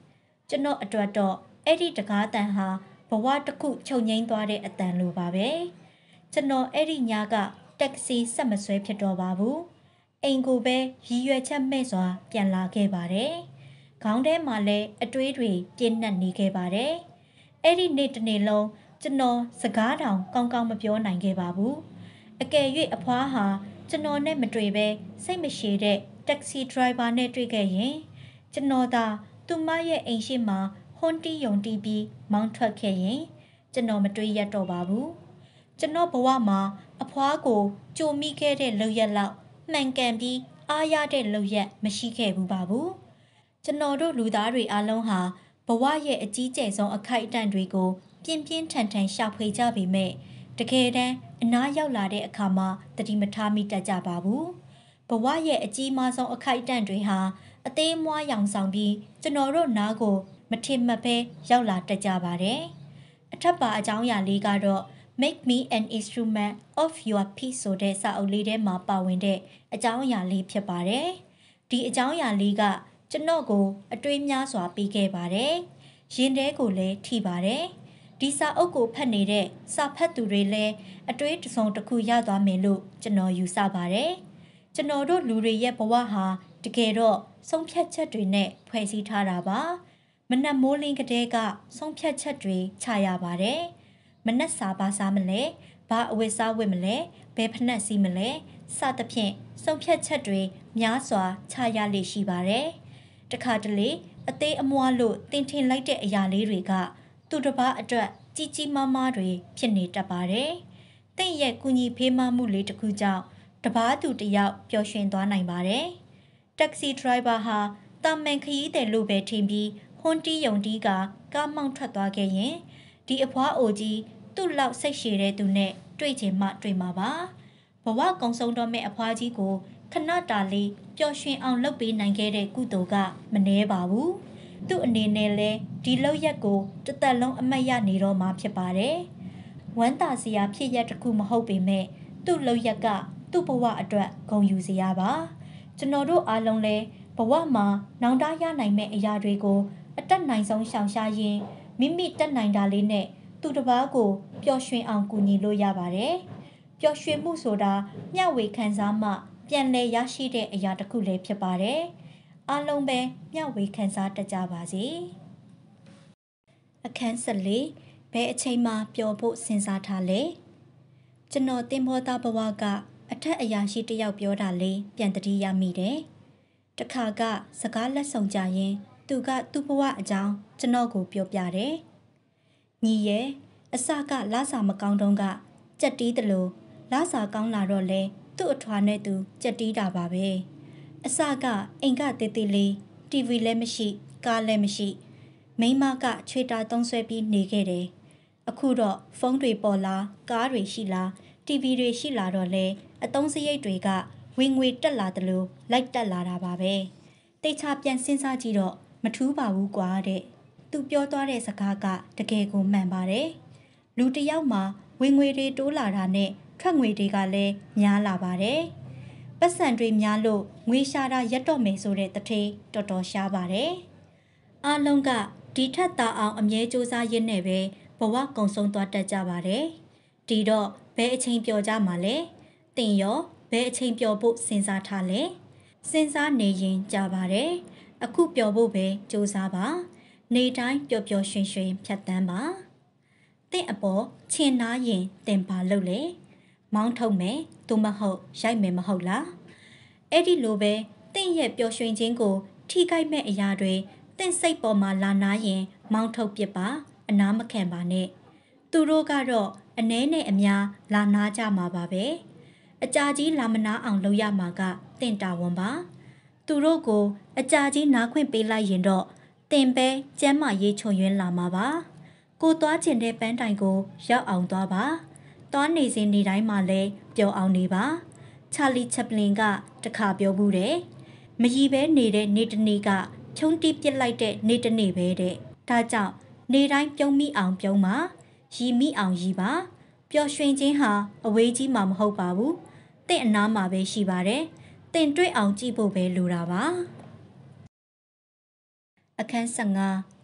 ကျွန်တော်အတွက်တော့အဲ့ဒီတကားတန်ဟာဘဝတစ်ခုချုပ်ငိမ့်သွားတဲ့အတန်လိုပါပဲကျွန်တော်အဲ့ဒီညကတက္ကစီဆက်မဆွဲဖြစ်တော့ပါဘူးအိမ်ကိုပဲရည်ရွယ်ချက်မဲ့စွာပြန်လာခဲ့ပါတယ်ခေါင်းထဲမှာလည်းအတွေးတွေပြင်းနှက်နေခဲ့ပါတယ်အဲ့ဒီနေ့တစ်နေ့လုံးကျွန်တော်စကားတောင်ကောင်းကောင်းမပြောနိုင်ခဲ့ပါဘူးအကယ်၍အဖွားဟာကျွန်တော်နဲ့မတွေ့ပဲစိတ်မရှည်တဲ့တက္ကစီဒရိုင်ဘာနဲ့တွေ့ခဲ့ရင်ကျွန်တော်သာသူမရဲ့အိမ်ရှိမှာဟွန်တီယုံတီးပြီးမောင်းထွက်ခဲ့ရင်ကျွန်တော်မတွေးရတော့ပါဘူးကျွန်တော်ဘဝမှာအဖွားကိုကြိုမိခဲ့တဲ့လောက်ရက်လောက်မှန်ကန်ပြီးအားရတဲ့လောက်ရက်မရှိခဲ့ဘူးပါဘူးကျွန်တော်တို့လူသားတွေအားလုံးဟာဘဝရဲ့အကြီးကျယ်ဆုံးအခိုက်အတန့်တွေကိုပြင်းပြင်းထန်ထန်ရှာဖွေကြပေမဲ့တကယ်တမ်းအနားရောက်လာတဲ့အခါမှာတတိမထားမိတတ်ကြပါဘူးဘဝရဲ့အကြီးမားဆုံးအခိုက်အတန့်တွေဟာအသေးအမွှားရောင်ဆောင်ပြီးကျွန်တော်တို့နားကိုမထင်မှတ်ပဲရောက်လာတတ်ကြပါတယ်အထက်ပါအကြောင်းအရာလေးကတော့ Make me an instrument of your peace ဆိုတဲ့စာအုပ်လေးထဲမှာပါဝင်တဲ့အကြောင်းအရာလေးဖြစ်ပါတယ်ဒီအကြောင်းအရာလေးကကျွန်တော်ကိုအတွေးများစွာပြီးခဲ့ပါတယ်ရင်ထဲကိုလည်းထိပါတယ်ဒီစာအုပ်ကိုဖတ်နေတဲ့စာဖတ်သူတွေလည်းအတွေးတစ်စုံတစ်ခုရသွားမယ်လို့ကျွန်တော်ယူဆပါတယ်ကျွန်တော်တို့လူတွေရဲ့ဘဝဟာတကယ်တော့ဆုံးဖြတ်ချက်တွေနဲ့ဖွဲ့စည်းထားတာပါမနက်မိုးလင်းကတည်းကဆုံးဖြတ်ချက်တွေချရပါတယ်မနက်စာဘာစားမလဲဘာအဝတ်စားဝတ်မလဲဘယ်ဖက်နှက်စီးမလဲစသဖြင့်ဆုံးဖြတ်ချက်တွေများစွာချရလေရှိပါတယ်တခါတလေအသေးအမွှားလို့တင်ထင်လိုက်တဲ့အရာလေးတွေကသူတစ်ပါးအတွက်ကြီးကြီးမားမားတွေဖြစ်နေတတ်ပါတယ်။တင့်ရဲ့ကူညီဖေးမမှုလေးတစ်ခုကြောင့်တပားသူတယောက်ပျော်ရွှင်သွားနိုင်ပါတယ်။တက္ကစီဒရိုင်ဘာဟာတာမန်ခရီးသည်လို့ပဲထင်ပြီးဟွန်တီယုံတီးကကားမောင်းထွက်သွားခဲ့ရင်ဒီအဖွားအိုကြီးသူ့လောက်စိတ်ရှည်တဲ့သူနဲ့တွေ့ချင်မှတွေ့မှာပါ။ဘဝကုံဆုံးတော့မဲ့အဖွားကြီးကိုခဏတာလေးပျော်ရွှင်အောင်လုပ်ပေးနိုင်ခဲ့တဲ့ကုသိုလ်ကမနှဲပါဘူး။သူ့အနေနဲ့လဲဒီလောက်ရက်ကိုတသက်လုံးအမတ်ရနေတော့မှဖြစ်ပါတယ်။ဝမ်းသာစရာဖြစ်ရက်တစ်ခုမဟုတ်ပေမဲ့သူ့လောက်ရက်ကသူ့ဘဝအတွက်ဂုဏ်ယူစရာပါ။ကျွန်တော်တို့အားလုံးလဲဘဝမှာနောင်တရနိုင်မဲ့အရာတွေကိုအတက်နိုင်ဆုံးရှောင်ရှားရင်းမိမိတက်နိုင်တာလေးနဲ့သူတစ်ပါးကိုပျော်ရွှင်အောင်ကူညီလို့ရပါတယ်။ပျော်ရွှင်မှုဆိုတာမျှဝေခံစားမှပြန်လည်ရရှိတဲ့အရာတစ်ခုလည်းဖြစ်ပါတယ်။အားလုံးပဲမျှဝေခံစားတတ်ကြပါစေ။အခန်းဆက်လေးဘယ်အချိန်မှပျော်ဖို့စဉ်းစားထားလဲ။ကျွန်တော်တင်မောသားဘဝကအထက်အရာရှိတစ်ယောက်ပြောတာလေးပြန်တတိရမိတယ်။တခါကစကားလက်ဆောင်ကြရင်သူကသူ့ဘဝအကြောင်းကျွန်တော်ကိုပြောပြတယ်။ညီရဲ့အစကလစာမကောင်းတုန်းကကြက်တီးတယ်လို့လစာကောင်းလာတော့လဲသူ့အထွာနဲ့သူကြက်တီးတာပါပဲအစကအိမ်ကတေးသေးလေး တီဗီ လည်းမရှိကားလည်းမရှိမိန်းမကချွေတာသုံးဆွဲပြီးနေခဲ့တယ်အခုတော့ဖုန်းတွေပေါ်လာကားတွေရှိလာ တီဗီ တွေရှိလာတော့လဲအသုံးစရိတ်တွေကဝင်ငွေတက်လာတယ်လို့လိုက်တက်လာတာပါပဲတိတ်ချပြန်စဉ်းစားကြည့်တော့မထူးပါဘူးကွာတဲ့သူပြောသွားတဲ့စကားကတကယ်ကိုမှန်ပါတယ်လူတစ်ယောက်မှာဝင်ငွေတွေတိုးလာတာနဲ့ထွက်ငွေတွေကလည်းများလာပါတယ်။ပတ်စံတွေများလို့ငွေရှာတာရက်တော့မယ်ဆိုတဲ့တထေးတော်တော်ရှားပါတယ်။အားလုံးကဒီထက်သာအောင်အမြဲစူးစမ်းရင်းနဲ့ပဲဘဝကုံဆုံးသွားတတ်ကြပါတယ်။ဒီတော့ဘယ်အချိန်ပျော်ကြမှာလဲ။တင်ရောဘယ်အချိန်ပျော်ဖို့စဉ်းစားထားလဲ။စဉ်းစားနေရင်ကြပါတယ်။အခုပျော်ဖို့ပဲစူးစမ်းပါ။နေတိုင်းပျော်ပျော်ရွှင်ရွှင်ဖြတ်သန်းပါ။တင့်အပေါ်ချင်နာရင်တင်ပါလို့လေမောင်းထုတ်မယ်သူမဟုတ်ရိုက်မယ်မဟုတ်လားအဲ့ဒီလိုပဲတင့်ရဲ့ပျော်ရွှင်ခြင်းကိုထိခိုက်မဲ့အရာတွေတင့်စိတ်ပေါ်မှာလာနာရင်မောင်းထုတ်ပစ်ပါအနာမခံပါနဲ့သူတို့ကတော့အနှဲနဲ့အများလာနာကြမှာပါပဲအကြာကြီးလာမနာအောင်လုပ်ရမှာကတင့်တာဝန်ပါသူတို့ကိုအကြာကြီးနားခွင့်ပေးလိုက်ရင်တော့တင်ပဲကျမ်းမာရေးချုံရွင်းလာမှာပါကိုသွားကျင်တဲ့ပန်းတိုင်ကိုရောက်အောင်သွားပါသွားနေစဉ်နေတိုင်းမှာလဲပျော်အောင်နေပါချာလီချက်ပလင်ကတခါပြောဘူးတယ်မရီပဲနေတဲ့နေ့တစ်နေ့ကဖြုံးတီးပစ်လိုက်တဲ့နေ့တစ်နေ့ပဲတဲ့ဒါကြောင့်နေတိုင်းပြုံးမိအောင်ပြုံးပါရီမိအောင်ရီပါပျော်ရွှင်ခြင်းဟာအဝေးကြီးမှာမဟုတ်ပါဘူးတင့်အနားမှာပဲရှိပါတယ်တင်တွေ့အောင်ကြည့်ဖို့ပဲလိုတာပါအခန်းဆယ့်ငါည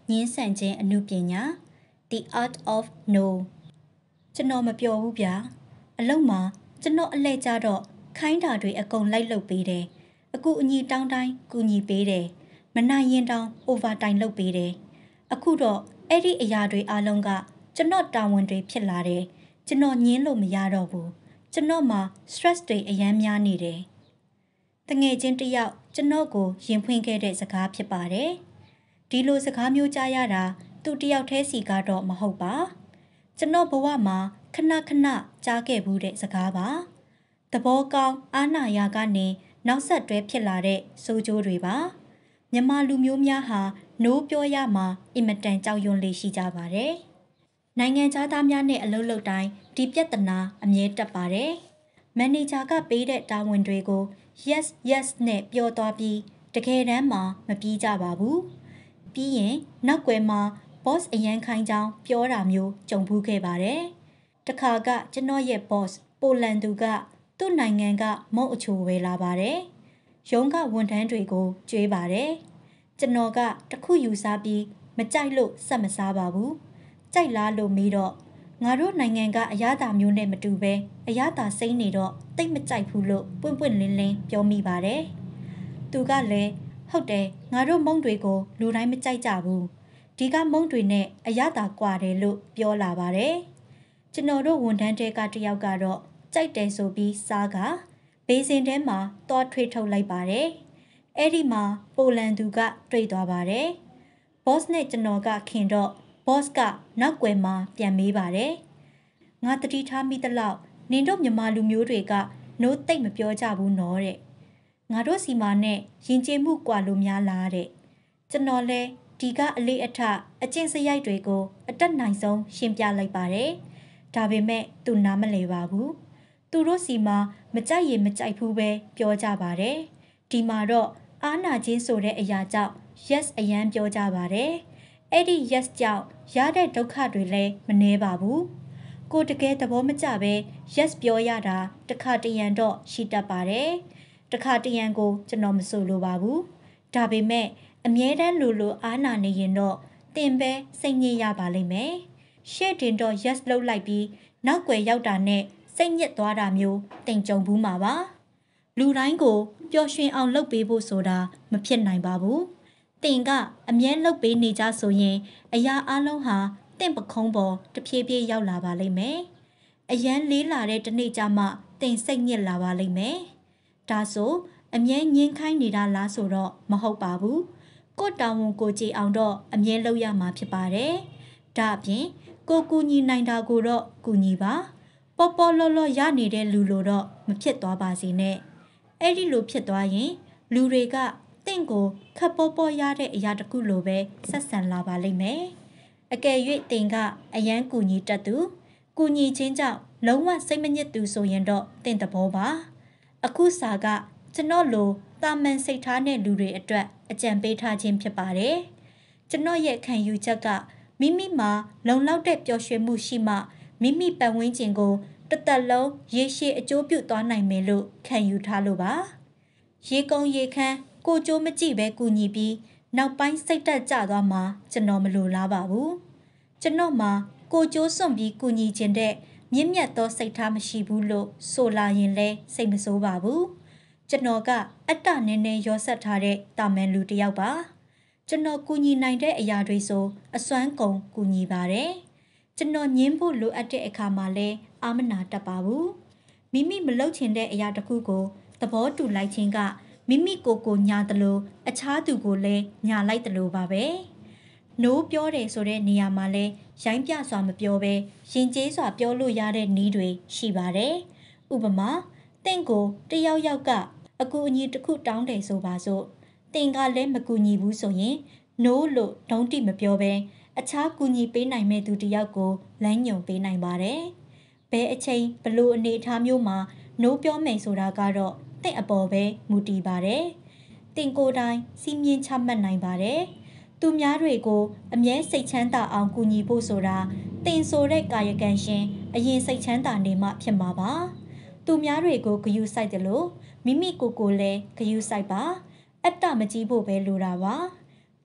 ညင်းဆန်ခြင်းအနုပညာ The Art of No ကျွန်တော်မပြောဘူးဗျာအလုံးမှာကျွန်တော်အလှည့်ကြတော့ခိုင်းတာတွေအကုန်လိုက်လုပ်ပေးတယ်အခုအညီတောင်းတိုင်းကူညီပေးတယ်မနိုင်ရင်တောင်း overtime လုပ်ပေးတယ်အခုတော့အဲ့ဒီအရာတွေအားလုံးကကျွန်တော်တာဝန်တွေဖြစ်လာတယ်ကျွန်တော်ညင်းလို့မရတော့ဘူးကျွန်တော်မှာ stress တွေအများများနေတယ်တငယ်ချင်းတစ်ယောက်ကျွန်တော်ကိုရင်ဖွင့်ခဲ့တဲ့စကားဖြစ်ပါတယ်ဒီလိုစကားမျိုးကြားရတာသူတယောက်တည်းစီကတော့မဟုတ်ပါကျွန်တော်ဘဝမှာခဏခဏကြားခဲ့ဘူးတဲ့စကားပါသဘောကောင်းအာနာယာကနေနောက်ဆက်တွဲဖြစ်လာတဲ့စိုးကျိုးတွေပါမြန်မာလူမျိုးများဟာနိုးပြောရမှာအင်မတန်ကြောက်ရွံ့လေးရှိကြပါတယ်နိုင်ငံခြားသားများနဲ့အလုပ်လုပ်တိုင်းဒီပြဿနာအမြဲတက်ပါတယ်မန်နေဂျာကပေးတဲ့တာဝန်တွေကို yes yes နဲ့ပြောသွားပြီးတကယ်တမ်းမှာမပြီးကြပါဘူးပြီးရင်နောက်ွယ်မှာ boss အရန်ခိုင်းကြောင်းပြောတာမျိုးကြုံဖူးခဲ့ပါတယ်တခါကကျွန်တော်ရဲ့ boss ပိုလန်သူကသူ့နိုင်ငံကမုံအချိုဝယ်လာပါတယ်ရုံးကဝန်ထမ်းတွေကိုကြွေးပါတယ်ကျွန်တော်ကတခုယူစားပြီးမကြိုက်လို့ဆက်မစားပါဘူးကြိုက်လားလို့မေးတော့ငါတို့နိုင်ငံကအရသာမျိုးနဲ့မတူပဲအရသာစိမ့်နေတော့တိတ်မကြိုက်ဘူးလို့ပွင့်ပွင့်လင်းလင်းပြောမိပါတယ်သူကလည်းဟုတ်တယ်ငါတို့မုံတွေကိုလူတိုင်းမကြိုက်ကြဘူးဒီကမုံတွေနဲ့အရသာကွာတယ်လို့ပြောလာပါတယ်ကျွန်တော်တို့ဝန်ထမ်းတွေကတယောက်ကတော့ကြိုက်တယ်ဆိုပြီးစားကဘေးစင်ထဲမှာသွားထွေးထုတ်လိုက်ပါတယ်အဲ့ဒီမှာပိုလန်သူကတွေ့သွားပါတယ် boss နဲ့ကျွန်တော်ကခင်တော့ boss ကနောက်ွယ်မှာပြန်မေးပါတယ်ငါတတိထားမိသလောက်နင်တို့မြန်မာလူမျိုးတွေကနိုးတိတ်မပြောကြဘူးနော်တဲ့ငါတို့စီမာနဲ့ရင်ကျေးမှုကွာလို့များလားတဲ့ကျွန်တော်လဲဒီကအလေးအထအကျင့်စရိုက်တွေကိုအတက်နိုင်ဆုံးရှင်းပြလိုက်ပါတယ်ဒါပေမဲ့သူနားမလည်ပါဘူးသူတို့စီမှာမကြိုက်ရင်မကြိုက်ဘူးပဲပြောကြပါတယ်ဒီမှာတော့အားနာခြင်းဆိုတဲ့အရာကြောင့် yes အရန်ပြောကြပါတယ်အဲ့ဒီ yes ကြောင့်ရတဲ့ဒုက္ခတွေလည်းမနှဲပါဘူးကိုတကယ်သဘောမကျပဲ yes ပြောရတာတခါတရံတော့ရှိတတ်ပါတယ်တခါတရံကိုကျွန်တော်မဆိုလိုပါဘူးဒါပေမဲ့အမြဲတမ်းလိုလိုအားနာနေရင်တော့တင်ပဲစိတ်ညစ်ရပါလိမ့်မယ်ရှေ့တင်တော့ yes လုပ်လိုက်ပြီးနောက်ွယ်ရောက်တာနဲ့စိတ်ညစ်သွားတာမျိုးတင်ကြုံဘူးမှာပါလူတိုင်းကိုပျော်ရွှင်အောင်လုပ်ပေးဖို့ဆိုတာမဖြစ်နိုင်ပါဘူးတင်ကအမြဲလုပ်ပေးနေကြဆိုရင်အရာအလုံးဟာတင့်ပခုံးပေါ်တဖြည်းဖြည်းရောက်လာပါလိမ့်မယ်အရန်လေးလာတဲ့တနေ့ကျမှတင်စိတ်ညစ်လာပါလိမ့်မယ်ဒါဆိုအမြဲငင်းခိုင်းနေတာလားဆိုတော့မဟုတ်ပါဘူးကို့တောင်ဝန်ကိုကြည်အောင်တော့အမြဲလုပ်ရမှာဖြစ်ပါတယ်ဒါအပြင်ကိုကူညီနိုင်တာကိုတော့ကူညီပါပေါ်ပေါ်လော်လော်ရနေတဲ့လူလိုတော့မဖြစ်သွားပါစေနဲ့အဲ့ဒီလိုဖြစ်သွားရင်လူတွေကတင့်ကိုခပ်ပေါ်ပေါ်ရတဲ့အရာတစ်ခုလိုပဲဆက်ဆံလာပါလိမ့်မယ်အကယ်၍တင်ကအရန်ကူညီတတ်သူကူညီခြင်းကြောင့်လုံးဝစိတ်မညစ်သူဆိုရင်တော့တင့်သဘောပါအခုစာကကျွန်တော်လိုတာမန်စိတ်ထားတဲ့လူတွေအတွက်အကြံပေးထားခြင်းဖြစ်ပါတယ်ကျွန်တော်ရဲ့ခံယူချက်ကမိမိမှာလုံလောက်တဲ့ပျော်ရွှင်မှုရှိမှမိမိပတ်ဝန်းကျင်ကိုတသက်လုံးရေရှည်အကျိုးပြုသွားနိုင်မယ်လို့ခံယူထားလို့ပါရေကုံရေခမ်းကိုကြိုးမကြည့်ပဲကူညီပြီးနောက်ပိုင်းစိတ်တက်ကြသွားမှာကျွန်တော်မလိုလားပါဘူးကျွန်တော်မှာကိုကြိုးစွန့်ပြီးကူညီခြင်းတဲ့မြင့်မြတ်သောစိတ်ထားမရှိဘူးလို့ဆိုလာရင်လဲစိတ်မဆိုးပါဘူးကျွန်တော်ကအတ္တနည်းနည်းရောဆက်ထားတဲ့တာမန်လူတစ်ယောက်ပါကျွန်တော်ကူညီနိုင်တဲ့အရာတွေဆိုအစွမ်းကုန်ကူညီပါတယ်ကျွန်တော်ညင်းဖို့လိုအပ်တဲ့အခါမှာလဲအာမနာတတ်ပါဘူးမိမိမလုပ်ချင်တဲ့အရာတစ်ခုကိုသဘောတူလိုက်ခြင်းကမိမိကိုယ်ကိုညာတယ်လို့အခြားသူကိုလည်းညာလိုက်တယ်လို့ပါပဲနိုးပြောတယ်ဆိုတဲ့နေရာမှာလဲရိုင်းပြစွာမပြောဘဲရင်ကျေးစွာပြောလို့ရတဲ့နည်းတွေရှိပါတယ်ဥပမာတင့်ကိုတယောက်ယောက်ကအကူအညီတစ်ခုတောင်းတယ်ဆိုပါစို့တင်ကလည်းမကူညီဘူးဆိုရင် no လို့ဒုံးတိမပြောဘဲအခြားကူညီပေးနိုင်မဲ့သူတယောက်ကိုလမ်းညွှန်ပေးနိုင်ပါတယ်။ဘယ်အချိန်ဘလို့အနေအထားမျိုးမှာ no ပြောမယ်ဆိုတာကတော့တင့်အပေါ်ပဲမူတည်ပါတယ်။တင်ကိုယ်တိုင်စီမင်းချမှတ်နိုင်ပါတယ်။သူများတွေကိုအမြဲစိတ်ချမ်းသာအောင်ကူညီဖို့ဆိုတာတင်ဆိုတဲ့ကာယကံရှင်အရင်စိတ်ချမ်းသာနေမှဖြစ်မှာပါ။သူများတွေကိုဂရုစိုက်တယ်လို့မိမိကိုယ်ကိုလည်းဂရုစိုက်ပါအတ္တမကြီးဖို့ပဲလိုတာပါ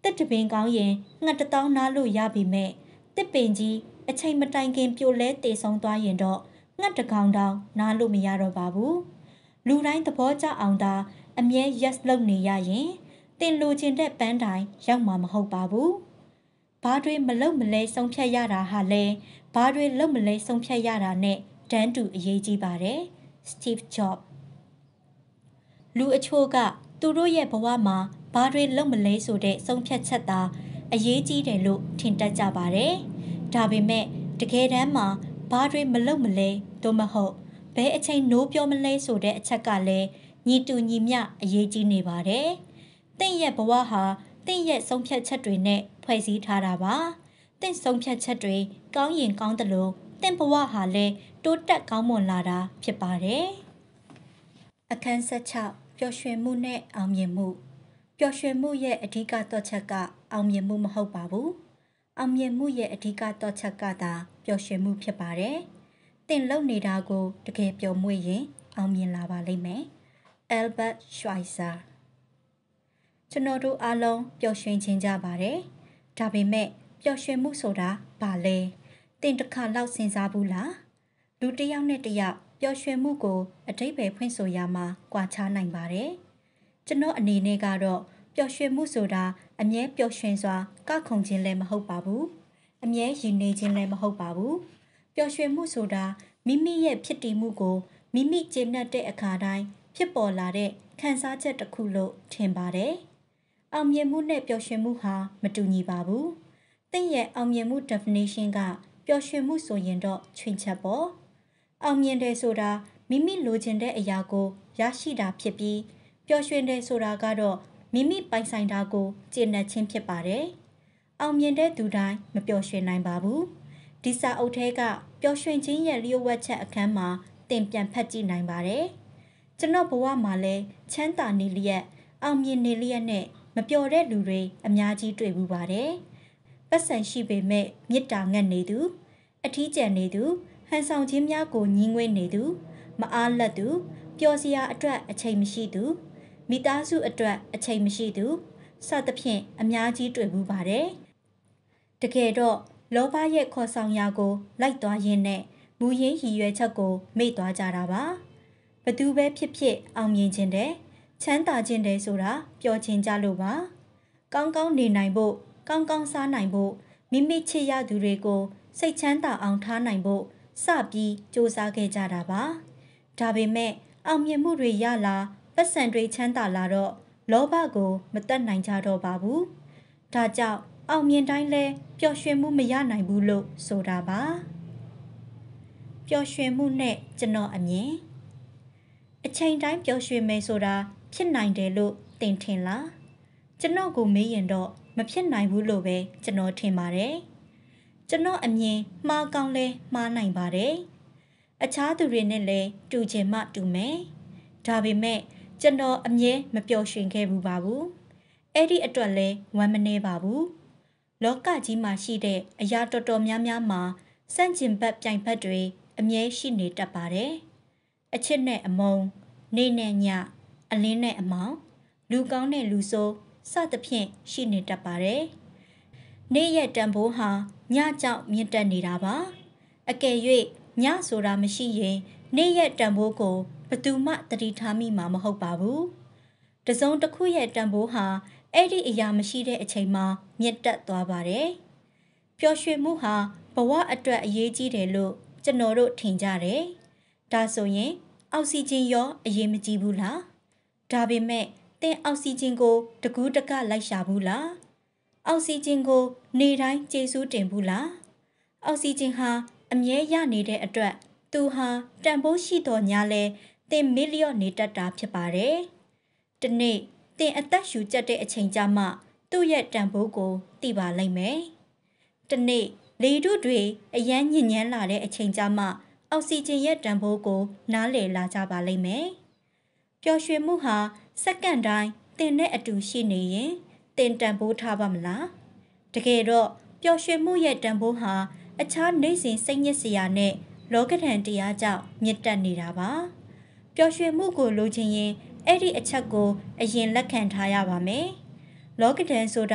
တက်တပင်ကောင်းရင်ငှက်တတောင်းနားလို့ရပြီမဲ့တစ်ပင်ကြီးအချိန်မတိုင်ခင်ပြိုလဲတေဆုံးသွားရင်တော့ငှက်တကောင်တောင်နားလို့မရတော့ပါဘူးလူတိုင်းသဘောကျအောင်သာအမြဲ yes လုပ်နေရရင်တင်လိုချင်တဲ့ပန်းတိုင်ရောက်မှာမဟုတ်ပါဘူးဘာတွေမလုပ်မလဲဆုံးဖြတ်ရတာဟာလဲဘာတွေလုပ်မလဲဆုံးဖြတ်ရတာနဲ့တန်းတူအရေးကြီးပါတယ် Steve Jobs လူအချို့ကသူတို့ရဲ့ဘဝမှာဘာတွေလုပ်မလဲဆိုတဲ့ဆုံးဖြတ်ချက်သာအရေးကြီးတယ်လို့ထင်တတ်ကြပါတယ်ဒါပေမဲ့တကယ်တမ်းမှာဘာတွေမလုပ်မလဲသို့မဟုတ်ဘယ်အချိန်နိုးပြောမလဲဆိုတဲ့အချက်ကလည်းညီတူညီမျှအရေးကြီးနေပါတယ်တင့်ရဲ့ဘဝဟာတင့်ရဲ့ဆုံးဖြတ်ချက်တွေနဲ့ဖွဲ့စည်းထားတာပါတင့်ဆုံးဖြတ်ချက်တွေကောင်းရင်ကောင်းတယ်လို့တင့်ဘဝဟာလည်းတိုးတက်ကောင်းမွန်လာတာဖြစ်ပါတယ်အခန်းဆက်၆ပျော်ရွှင်မှုနဲ့အောင်မြင်မှုပျော်ရွှင်မှုရဲ့အဓိကတော့ချက်ကအောင်မြင်မှုမဟုတ်ပါဘူးအောင်မြင်မှုရဲ့အဓိကတော့ချက်ကသာပျော်ရွှင်မှုဖြစ်ပါတယ်သင်လုပ်နေတာကိုတကယ်ပျော်မွေ့ရင်အောင်မြင်လာပါလိမ့်မယ် Albert Schweitzer ကျွန်တော်တို့အားလုံးပျော်ရွှင်ခြင်းကြပါတယ်ဒါပေမဲ့ပျော်ရွှင်မှုဆိုတာဘာလဲသင်တစ်ခါလောက်စဉ်းစားဘူးလားလူတစ်ယောက်နဲ့တစ်ယောက်ပျော်ရွှင်မှုကိုအတိတ်ပဲဖွင့်ဆိုရမှာကြွားချနိုင်ပါတယ်ကျွန်တော်အနေနဲ့ကတော့ပျော်ရွှင်မှုဆိုတာအမြဲပျော်ရွှင်စွာကောက်ခုန်ခြင်းလည်းမဟုတ်ပါဘူးအမြဲရည်နေခြင်းလည်းမဟုတ်ပါဘူးပျော်ရွှင်မှုဆိုတာမိမိရဲ့ဖြစ်တည်မှုကိုမိမိကျေနပ်တဲ့အခါတိုင်းဖြစ်ပေါ်လာတဲ့ခံစားချက်တစ်ခုလို့ထင်ပါတယ်အောင်မြင်မှုနဲ့ပျော်ရွှင်မှုဟာမတူညီပါဘူးသင်ရဲ့အောင်မြင်မှု definition ကပျော်ရွှင်မှုဆိုရင်တော့ချွင်ချက်ပေါ့အောင်မြင်တယ်ဆိုတာမိမိလိုချင်တဲ့အရာကိုရရှိတာဖြစ်ပြီးပျော်ရွှင်တယ်ဆိုတာကတော့မိမိပိုင်ဆိုင်တာကိုကျေနပ်ခြင်းဖြစ်ပါတယ်အောင်မြင်တဲ့သူတိုင်းမပျော်ရွှင်နိုင်ပါဘူးဒီစာအုပ်ထဲကပျော်ရွှင်ခြင်းရဲ့လျှို့ဝှက်ချက်အခန်းမှာသင်ပြန်ဖတ်ကြည့်နိုင်ပါတယ်ကျွန်တော်ဘဝမှာလဲချမ်းသာနေလျက်အောင်မြင်နေလျက်နဲ့မပျော်တဲ့လူတွေအများကြီးတွေ့ဘူးပါတယ်ပတ်စံရှိပေမဲ့မေတ္တာငတ်နေသူအထီးကျန်နေသူဟန်ဆောင်ခြင်းများကိုညှင်းငွေ့နေသူမအားလက်သူပျော်စရာအတွက်အချိန်မရှိသူမိသားစုအတွက်အချိန်မရှိသူစသဖြင့်အများကြီးတွေ့ဘူးပါတယ်တကယ်တော့လောဘရဲ့ခေါ်ဆောင်ရာကိုလိုက်သွားရင်းနဲ့မူရင်းရည်ရွယ်ချက်ကိုမေ့သွားကြတာပါဘသူပဲဖြစ်ဖြစ်အောင်မြင်ခြင်းတဲ့ချမ်းသာခြင်းတဲ့ဆိုတာပျော်ခြင်းကြလို့ပါကောင်းကောင်းနေနိုင်ဖို့ကောင်းကောင်းစားနိုင်ဖို့မိမိချစ်ရသူတွေကိုစိတ်ချမ်းသာအောင်ထားနိုင်ဖို့စပြီးစူးစမ်းခဲ့ကြတာပါဒါပေမဲ့အောင်မြင်မှုတွေရလာပတ်စံတွေချမ်းသာလာတော့လောဘကိုမတတ်နိုင်ကြတော့ပါဘူးဒါကြောင့်အောင်မြင်တိုင်းလဲပျော်ရွှင်မှုမရနိုင်ဘူးလို့ဆိုတာပါပျော်ရွှင်မှုနဲ့ကျွန်တော်အမြင်အချိန်တိုင်းပျော်ရွှင်မယ်ဆိုတာဖြစ်နိုင်တယ်လို့သင်ထင်လားကျွန်တော်ကိုမေးရင်တော့မဖြစ်နိုင်ဘူးလို့ပဲကျွန်တော်ထင်ပါတယ်ကျွန်တော်အမြင်မှားကောင်းလဲမှားနိုင်ပါတယ်အခြားသူတွေနဲ့လည်းတူချင်မှတူမယ်ဒါပေမဲ့ကျွန်တော်အမြဲမပျော်ရွှင်ခဲ့ဘူးပါဘူးအဲ့ဒီအတွက်လဲဝမ်းမနေပါဘူးလောကကြီးမှာရှိတဲ့အရာတော်တော်များများမှာစန့်ကျင်ဘက်ပြိုင်ဘက်တွေအမြဲရှိနေတတ်ပါတယ်အချစ်နဲ့အမုန်းနေနဲ့ညအလင်းနဲ့အမောင်လူကောင်းနဲ့လူဆိုးစသဖြင့်ရှိနေတတ်ပါတယ်နေ့ရက်တန်ဖိုးဟာညကြောင့်မြင့်တက်နေတာပါအကယ်၍ညဆိုတာမရှိရင်နေ့ရက်တန်ဖိုးကိုဘယ်သူမှသတိထားမိမှာမဟုတ်ပါဘူးတစုံတစ်ခုရဲ့တန်ဖိုးဟာအဲ့ဒီအရာမရှိတဲ့အချိန်မှာမြင့်တက်သွားပါတယ်ပျော်ရွှင်မှုဟာဘဝအတွက်အရေးကြီးတယ်လို့ကျွန်တော်တို့ထင်ကြတယ်ဒါဆိုရင်အောက်ဆီဂျင်ရောအရေးမကြီးဘူးလားဒါပေမဲ့သင်အောက်ဆီဂျင်ကိုတကူးတကလိုက်ရှာဘူးလားအောက်ဆီဂျင်ကိုနေတိုင်းကျေးဇူးတင်ဘူးလားအောက်ဆီဂျင်ဟာအမြဲရနေတဲ့အတွက်သူဟာတန်ဖိုးရှိတော်ညာလဲသင်မီလီယံနေတတ်တာဖြစ်ပါတယ်။ဒီနေ့သင်အသက်ရှူကျက်တဲ့အချိန်ကြမှသူ့ရဲ့တန်ဖိုးကိုသိပါလိမ့်မယ်။ဒီနေ့လေထုတွေအရန်ညဉ့်ညမ်းလာတဲ့အချိန်ကြမှအောက်ဆီဂျင်ရဲ့တန်ဖိုးကိုနားလည်လာကြပါလိမ့်မယ်။ပျော်ရွှင်မှုဟာစက္ကန့်တိုင်းသင်နဲ့အတူရှိနေရင်သင်တန်ဖိုးထားပါမလား။တကယ်တော့ပျော်ရွှင်မှုရဲ့တန်ဖိုးဟာအခြားနေစဉ်စိတ်ညစ်စရာနဲ့လောကဓာတ်တရားကြောင့်မြင့်တက်နေတာပါပျော်ရွှင်မှုကိုလိုချင်ရင်အဲ့ဒီအချက်ကိုအရင်လက်ခံထားရပါမယ်လောကဓာတ်ဆိုတာ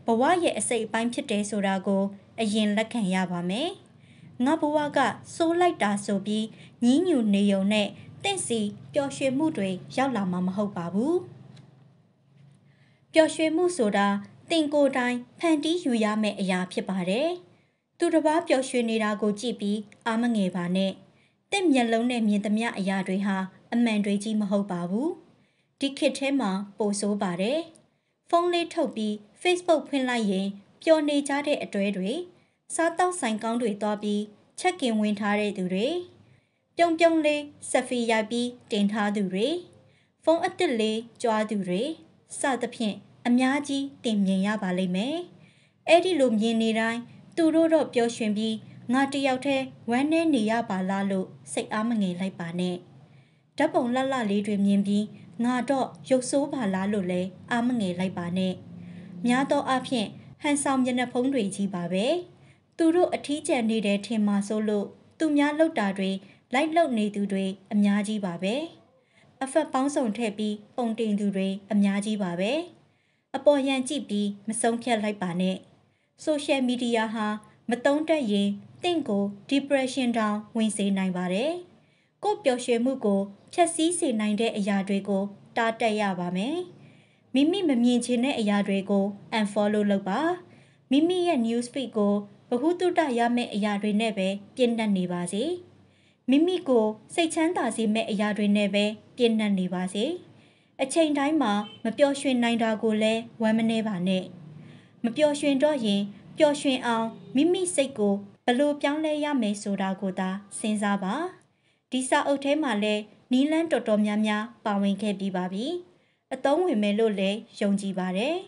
ဘဝရဲ့အစိတ်အပိုင်းဖြစ်တယ်ဆိုတာကိုအရင်လက်ခံရပါမယ်ငါဘဝကစိုးလိုက်တာဆိုပြီးညင်းညူနေုံနဲ့တင့်စီပျော်ရွှင်မှုတွေရောက်လာမှာမဟုတ်ပါဘူးပျော်ရွှင်မှုဆိုတာတင်ကိုယ်တိုင်ဖန်တီးယူရမယ့်အရာဖြစ်ပါတယ်သူတစ်ပါးပျော်ရွှင်နေတာကိုကြည့်ပြီးအာမငယ်ပါနဲ့တင့်မျက်လုံးနဲ့မြင်သမျှအရာတွေဟာအမှန်တွေကြီးမဟုတ်ပါဘူးဒီခေတ်ထဲမှာပိုဆိုးပါတယ်ဖုန်းလေးထုတ်ပြီး Facebook ဖွင့်လိုက်ရင်ပျော်နေကြတဲ့အတွေ့တွေစားတောက်ဆိုင်ကောင်းတွေသွားပြီးချက်ကင်ဝင်ထားတဲ့သူတွေပြုံပြုံလေးဆက်ဖီရိုက်ပြီးတင်ထားသူတွေဖုန်းအစ်စ်လေးကြွားသူတွေစသဖြင့်အများကြီးတင်မြင်ရပါလိမ့်မယ်အဲ့ဒီလိုမြင်နေတိုင်းသူတို့တော့ပျော်ရွှင်ပြီးငါတယောက်တည်းဝမ်းနေနေရပါလားလို့စိတ်အားမငယ်လိုက်ပါနဲ့ဓာတ်ပုံလှလှလေးတွေမြင်ပြီးငါတော့ရုပ်ဆိုးပါလားလို့လည်းအားမငယ်လိုက်ပါနဲ့များသောအားဖြင့်ဟန်ဆောင်မျက်နှာဖုံးတွေကြီးပါပဲသူတို့အထီးကျန်နေတဲ့ထင်မှာဆိုလို့သူများလောက်တာတွေလိုက်လုံနေသူတွေအများကြီးပါပဲအဖက်ပေါင်းစုံထည့်ပြီးပုံတင်သူတွေအများကြီးပါပဲအပေါ်ယံကြည့်ပြီးမဆုံးဖြတ်လိုက်ပါနဲ့ဆိုရှယ်မီဒီယာဟာမတုံးတက်ရင်တင့်ကို depression တောင်ဝင်စေနိုင်ပါတယ်ကိုယ်ပျော်ရွှင်မှုကိုဖြည့်ဆည်းစေနိုင်တဲ့အရာတွေကိုတားတက်ရပါမယ်မိမိမမြင်ချင်တဲ့အရာတွေကို unfollow လုပ်ပါမိမိရဲ့ news feed ကိုဘဟုတုတရမယ့်အရာတွေနဲ့ပဲပြည့်နှက်နေပါစေမိမိကိုစိတ်ချမ်းသာစေမယ့်အရာတွေနဲ့ပဲပြည့်နှက်နေပါစေအချိန်တိုင်းမှာမပျော်ရွှင်နိုင်တာကိုလည်းဝမ်းမနေပါနဲ့မပျော်ရွှင်တော့ရင်ပျော်ရွှင်အောင်မိမိစိတ်ကိုဘလို့ပြောင်းလဲရမယ်ဆိုတာကိုသာစဉ်းစားပါဒီစာအုပ်ထဲမှာလည်းနီးလန်းတော်တော်များများပါဝင်ခဲ့ပြီးပါပြီအသုံးဝင်မယ်လို့လည်းယုံကြည်ပါတယ်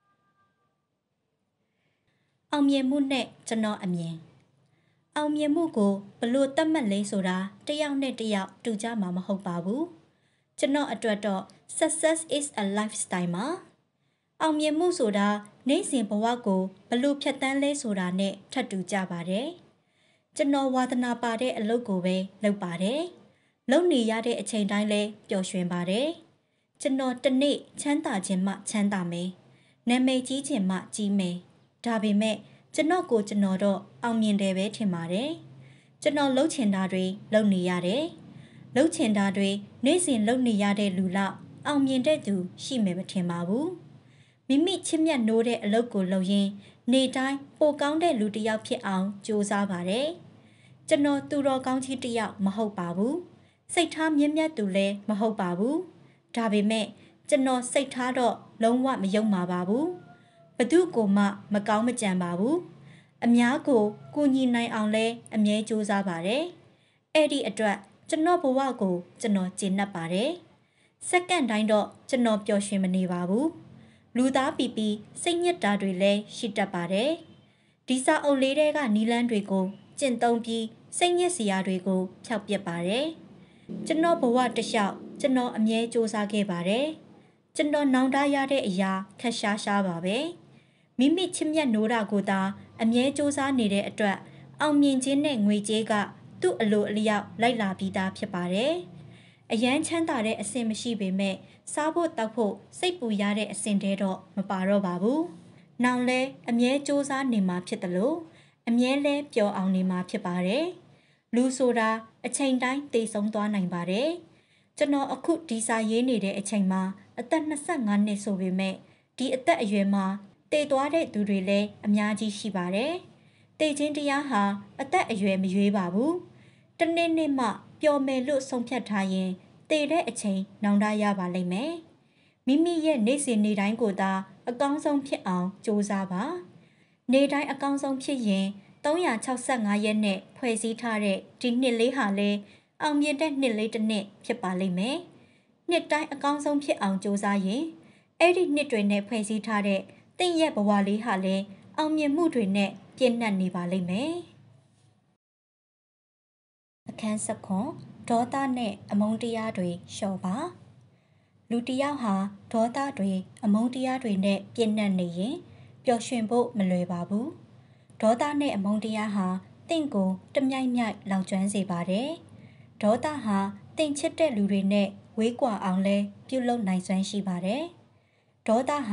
အောင်မြင်မှုနဲ့ကျွန်တော်အမြင်အောင်မြင်မှုကိုဘလို့သတ်မှတ်လဲဆိုတာတယောက်နဲ့တယောက်တူကြမှာမဟုတ်ပါဘူးကျွန်တော်အတွက်တော့ success is a lifestyle မှာအောင်မြင်မှုဆိုတာနေ့စဉ်ဘဝကိုဘလို့ဖြတ်တန်းလဲဆိုတာနဲ့ထပ်တူကြပါတယ်ကျွန်တော်ဝါသနာပါတဲ့အလုပ်ကိုပဲလုပ်ပါတယ်လုပ်နေရတဲ့အချိန်တိုင်းလဲပျော်ရွှင်ပါတယ်ကျွန်တော်တနေ့ချမ်းသာခြင်းမှချမ်းသာမယ်နာမည်ကြီးခြင်းမှကြီးမယ်ဒါပေမဲ့ကျွန်တော်ကိုကျွန်တော်တော့အောင်မြင်တယ်ပဲထင်ပါတယ်ကျွန်တော်လှုပ်ချင်တာတွေလုပ်နေရတယ်လှုပ်ချင်တာတွေနေ့စဉ်လုပ်နေရတဲ့လူလောက်အောင်မြင်တဲ့သူရှိမယ်မထင်ပါဘူးမိမိချစ်မြတ်နိုးတဲ့အလုပ်ကိုလုပ်ရင်းနေတိုင်းပိုကောင်းတဲ့လူတစ်ယောက်ဖြစ်အောင်ကြိုးစားပါတယ်ကျွန်တော်သူတော်ကောင်းကြီးတစ်ယောက်မဟုတ်ပါဘူးစိတ်ထားမြင့်မြတ်သူလည်းမဟုတ်ပါဘူးဒါပေမဲ့ကျွန်တော်စိတ်ထားတော့လုံးဝမယုံပါပါဘူးဘသူကိုမှမကောင်းမကြံပါဘူးအများကိုကူညီနိုင်အောင်လဲအမြဲကြိုးစားပါတယ်အဲ့ဒီအတွက်ကျွန်တော်ဘဝကိုကျွန်တော်ကျေနပ်ပါတယ်စက္ကန့်တိုင်းတော့ကျွန်တော်ပျော်ရွှင်မနေပါဘူးလူသားပီပီစိတ်ညစ်တာတွေလည်းရှိတတ်ပါတယ်ဒီစာအုပ်လေးတွေကနီလန်းတွေကိုကျင့်သုံးပြီးစိတ်ညစ်စရာတွေကိုဖျောက်ပစ်ပါတယ်ကျွန်တော်ဘဝတစ်လျှောက်ကျွန်တော်အမြဲစူးစမ်းခဲ့ပါတယ်ကျွန်တော်နောင်တရတဲ့အရာခက်ရှားရှားပါပဲမိမိချစ်မြတ်နိုးတာကိုသာအမြဲစူးစမ်းနေတဲ့အတွက်အောင်မြင်ခြင်းနဲ့ငွေကြေးကသူ့အလိုအလျောက်လိုက်လာပြီးသားဖြစ်ပါတယ်အရန်ချမ်းသာတဲ့အဆင့်မရှိပေမဲ့စားဖို့တောက်ဖို့စိတ်ပူရတဲ့အဆင့်တဲတော့မပါတော့ပါဘူး။နောင်လဲအမြဲစူးစမ်းနေမှာဖြစ်တယ်လို့အမြဲလဲပျော်အောင်နေမှာဖြစ်ပါတယ်။လူဆိုတာအချိန်တိုင်းတည်ဆုံးသွားနိုင်ပါတယ်။ကျွန်တော်အခုဒီစာရေးနေတဲ့အချိန်မှာအသက်၂၅နှစ်ဆိုပေမဲ့ဒီအသက်အရွယ်မှာတည်သွားတဲ့သူတွေလည်းအများကြီးရှိပါတယ်။တည်ခြင်းတရားဟာအသက်အရွယ်မရွေးပါဘူး။တနေ့နေ့မှပျော်မယ်လို့ဆုံးဖြတ်ထားရင်တည်တဲ့အချိန်နောင်တရပါလိမ့်မယ်။မိမိရဲ့နေ့စဉ်နေ့တိုင်းကိုသာအကောင်းဆုံးဖြစ်အောင်ကြိုးစားပါ။နေ့တိုင်းအကောင်းဆုံးဖြစ်ရင်၃၆၅ရက်နဲ့ဖွဲ့စည်းထားတဲ့ဒီနှစ်လေးဟာလည်းအောင်မြင်တဲ့နှစ်လေးတစ်နှစ်ဖြစ်ပါလိမ့်မယ်။နှစ်တိုင်းအကောင်းဆုံးဖြစ်အောင်ကြိုးစားရင်အဲ့ဒီနှစ်တွေနဲ့ဖွဲ့စည်းထားတဲ့တင့်ရဲ့ဘဝလေးဟာလည်းအောင်မြင်မှုတွေနဲ့ပြည့်နှက်နေပါလိမ့်မယ်။အခန်းဆက်ခွန်ဒေါသနဲ့အမုန်းတရားတွေလျှော့ပါလူတစ်ယောက်ဟာဒေါသတွေအမုန်းတရားတွေနဲ့ပြည့်နှက်နေရင်ပျော်ရွှင်ဖို့မလွယ်ပါဘူးဒေါသနဲ့အမုန်းတရားဟာတင့်ကိုတမြိုက်မြိုက်လောင်ကျွမ်းစေပါတယ်ဒေါသဟာတင့်ချစ်တဲ့လူတွေနဲ့ဝေးကွာအောင်လဲပြုလုပ်နိုင်စွမ်းရှိပါတယ်ဒေါသဟာ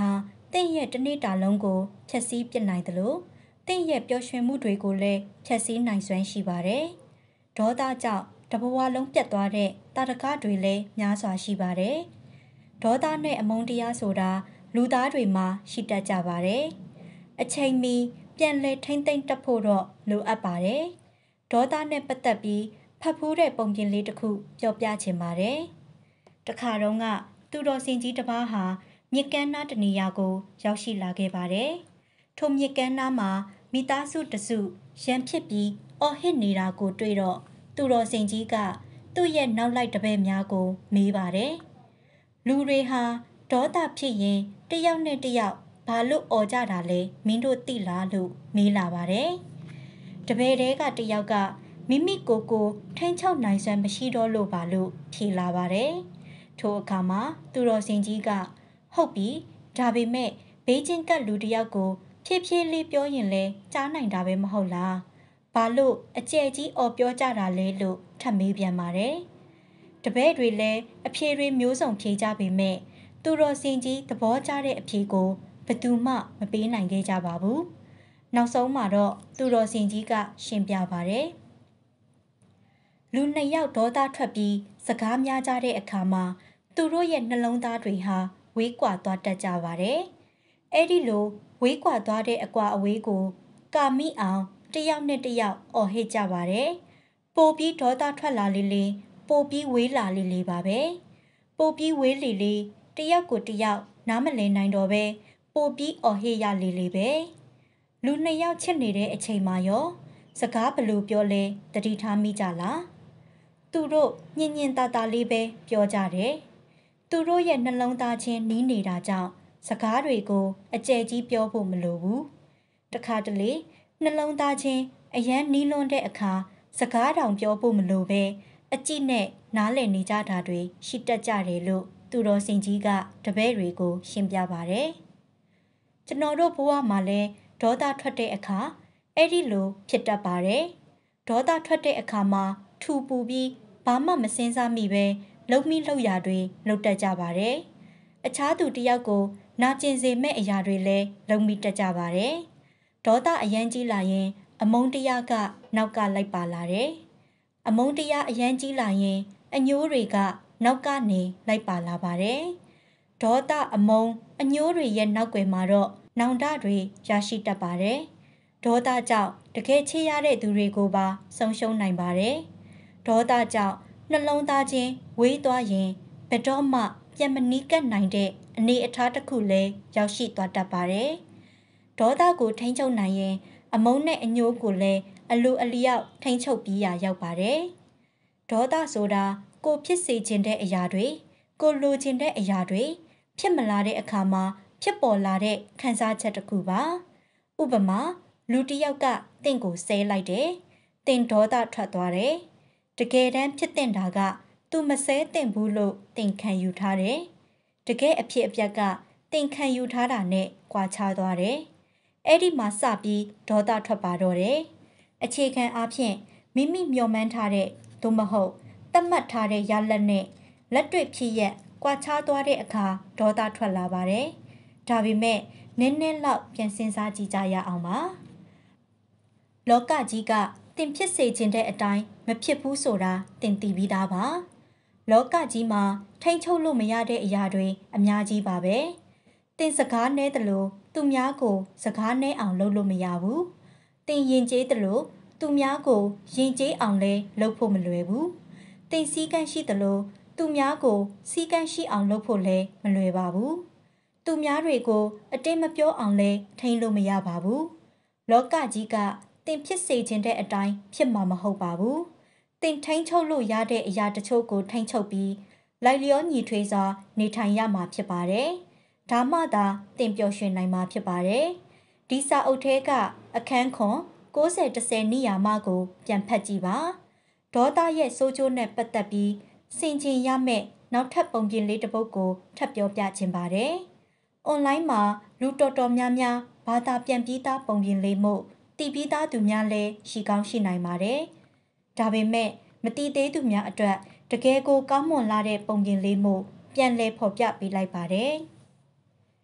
တင့်ရဲ့တနေ့တာလုံးကိုဖြတ်စည်းပြစ်နိုင်တယ်လို့တင့်ရဲ့ပျော်ရွှင်မှုတွေကိုလည်းဖြတ်စည်းနိုင်စွမ်းရှိပါတယ်။ဒေါသကြောင့်တဘဝလုံးပြတ်သွားတဲ့တာတကတွေလည်းများစွာရှိပါတယ်။ဒေါသနဲ့အမုန်းတရားဆိုတာလူသားတွေမှာရှိတတ်ကြပါတယ်။အချိန်မီပြန်လဲထိမ့်သိမ့်တတ်ဖို့တော့လိုအပ်ပါတယ်။ဒေါသနဲ့ပတ်သက်ပြီးဖတ်ဖူးတဲ့ပုံပြင်လေးတစ်ခုပြောပြချင်ပါတယ်။တခါတုန်းကသူတော်စင်ကြီးတစ်ပါးဟာမြစ်ကမ်းနားတနေရာကိုရောက်ရှိလာခဲ့ပါတယ်။ထိုမြစ်ကမ်းနားမှာမိသားစုတစုရန်ဖြစ်ပြီးအော်ဟစ်နေတာကိုတွေ့တော့သူတော်စင်ကြီးကသူ့ရဲ့နောက်လိုက်တပည့်များကိုမေးပါတယ်။လူတွေဟာဒေါသဖြစ်ရင်တယောက်နဲ့တယောက်ဘာလို့អော်ကြတာလဲမင်းတို့သိလားလို့မေးလာပါတယ်။တပည့်တဲကတယောက်ကမိမိကိုယ်ကိုထိန်းချုပ်နိုင်စွမ်းမရှိတော့လို့ပါလို့ဖြေလာပါတယ်။ထိုအခါမှာသူတော်စင်ကြီးကဟုတ်ပြီဒါပေမဲ့ဘေးချင်းကပ်လူတယောက်ကိုဖြည်းဖြည်းလေးပြောရင်လဲကြားနိုင်တာပဲမဟုတ်လား။ဘာလို့အကျယ်ကြီးအော်ပြောကြတာလဲလို့ထပ်မေးပြန်ပါတယ်။တပည့်တွေလည်းအဖြေတွေမျိုးစုံဖြေကြပေမဲ့သူတော်စင်ကြီးသဘောကျတဲ့အဖြေကိုဘယ်သူမှမပေးနိုင်ခဲ့ကြပါဘူး။နောက်ဆုံးမှာတော့သူတော်စင်ကြီးကရှင်းပြပါတယ်။လူနှစ်ယောက်ဒေါသထွက်ပြီးစကားများကြတဲ့အခါမှာသူတို့ရဲ့နှလုံးသားတွေဟာဝေးကွာသွားတတ်ကြပါတယ်။အဲ့ဒီလိုဝေးကွာသွားတဲ့အကွာအဝေးကိုကာမိအောင်တယောက်နဲ့တယောက်အော်ဟစ်ကြပါတယ်။ပိုပြီးဒေါသထွက်လာလေလေပိုပြီးဝေးလာလေလေပါပဲ။ပိုပြီးဝေးလေလေတယောက်ကိုတယောက်နားမလည်နိုင်တော့ပဲပိုပြီးအော်ဟစ်ရလေလေပဲလူနှစ်ယောက်ချစ်နေတဲ့အချိန်မှာရောစကားဘလို့ပြောလဲတတိထားမိကြလားသူတို့ညင်ညင်တာတာလေးပဲပြောကြတယ်သူတို့ရဲ့နှလုံးသားချင်းနီးနေတာကြောင့်စကားတွေကိုအကျယ်ကြီးပြောဖို့မလိုဘူးတခါတလေနှလုံးသားချင်းအရန်နီးလွန်းတဲ့အခါစကားတောင်ပြောဖို့မလိုပဲအကြည့်နဲ့နားလည်နေကြတာတွေရှိတတ်ကြတယ်လို့သူတော်စင်ကြီးကတပည့်တွေကိုရှင်းပြပါတယ်ကျွန်တော်တို့ဘဝမှာလည်းဒေါသထွက်တဲ့အခါအဲ့ဒီလိုဖြစ်တတ်ပါတယ်ဒေါသထွက်တဲ့အခါမှာထူပူပြီးဘာမှမစင်စားမိပဲလုံမိလှုပ်ရာတွေလှုပ်တတ်ကြပါတယ်အခြားသူတယောက်ကိုနာကျင်စေမဲ့အရာတွေလည်းလုံမိတတ်ကြပါတယ်ဒေါသအရန်ကြီးလာရင်အမုန်းတရားကနောက်ကလိုက်ပါလာတယ်အမုန်းတရားအရန်ကြီးလာရင်အညိုးတွေကနောက်ကနေလိုက်ပါလာပါတယ်ဒေါသအမုန်းအညိုးတွေရဲ့နောက်ွယ်မှာတော့နောင်တတွေရရှိတတ်ပါတယ်ဒေါသကြောင့်တကယ်ချစ်ရတဲ့သူတွေကိုပါဆုံးရှုံးနိုင်ပါတယ်ဒေါသကြောင့်နှလုံးသားချင်းဝေးသွားရင်ဘယ်တော့မှပြန်မနီးကပ်နိုင်တဲ့အနေအထားတစ်ခုလည်းရောက်ရှိသွားတတ်ပါတယ်ဒေါသကိုထိန်းချုပ်နိုင်ရင်အမုန်းနဲ့အညိုးကိုလည်းအလိုအလျောက်ထိန်းချုပ်ပြီးရရောက်ပါတယ်ဒေါသဆိုတာကိုဖြစ်စေခြင်းတဲ့အရာတွေကိုလိုချင်တဲ့အရာတွေဖြစ်မလာတဲ့အခါမှာဖြစ်ပေါ်လာတဲ့ခံစားချက်တစ်ခုပါဥပမာလူတစ်ယောက်ကတင့်ကိုဆဲလိုက်တယ်တင်ဒေါသထွက်သွားတယ်တကယ်တမ်းဖြစ်တဲ့တာကသူမဆဲတင်ဘူးလို့တင်ခံယူထားတယ်တကယ်အဖြစ်အပျက်ကတင်ခံယူထားတာနဲ့ကွာခြားသွားတယ်အဲ့ဒီမှာစပြီးဒေါသထွက်ပါတော့တယ်အခြေခံအားဖြင့်မိမိမျှော်မှန်းထားတဲ့သို့မဟုတ်သတ်မှတ်ထားတဲ့ရလဒ်နဲ့လက်တွေ့ဖြစ်ရက်ကွာခြားသွားတဲ့အခါဒေါသထွက်လာပါတယ်ဒါပေမဲ့နည်းနည်းလောက်ပြန်စဉ်းစားကြည့်ကြရအောင်ပါလောကကြီးကတင်ဖြစ်စေခြင်းတဲ့အတိုင်းမဖြစ်ဘူးဆိုတာတင်သိပြီးသားပါလောကကြီးမှာထိန်းချုပ်လို့မရတဲ့အရာတွေအများကြီးပါပဲတင်စကားနဲတယ်လို့သူများကိုစကားနဲအောင်လုပ်လို့မရဘူးတင်ရင်ကျေးတယ်လို့သူများကိုရင်ကျေးအောင်လဲလုပ်ဖို့မလွယ်ဘူးတင်စည်းကမ်းရှိတယ်လို့သူများကိုစည်းကမ်းရှိအောင်လုပ်ဖို့လဲမလွယ်ပါဘူးသူများတွေကိုအတင်းမပြောအောင်လဲထိန်းလို့မရပါဘူးလောကကြီးကတင်ဖြစ်စေခြင်းတဲ့အတိုင်းဖြစ်မှာမဟုတ်ပါဘူးတင်ထိန်းချုပ်လို့ရတဲ့အရာတချို့ကိုထိန်းချုပ်ပြီးလိုက်လျောညီထွေးစွာနေထိုင်ရမှာဖြစ်ပါတယ်ဒါမှသာတင်ပျော်ရွှင်နိုင်မှာဖြစ်ပါတယ်ဒီစာအုပ်ထဲကအခန်းခွန်ကိုးဆယ် ၁၀နိယာမကိုပြန်ဖတ်ကြည့်ပါဒေါသရဲ့ဆိုးကျိုးနဲ့ပတ်သက်ပြီးစင်ကျင်ရမယ့်နောက်ထပ်ပုံပြင်လေးတစ်ပုဒ်ကိုထပ်ပြောပြခြင်းပါတယ်။ online မှာလူတော်တော်များများဘာသာပြန်ပြီးသားပုံပြင်လေးမို့တည်ပြီးသားသူများလည်းရှိကောင်းရှိနိုင်ပါတယ်။ဒါပေမဲ့မတည်သေးသူများအတွက်တကယ်ကိုကောင်းမွန်လာတဲ့ပုံပြင်လေးမို့ပြန်လည်ဖော်ပြပေးလိုက်ပါတယ်။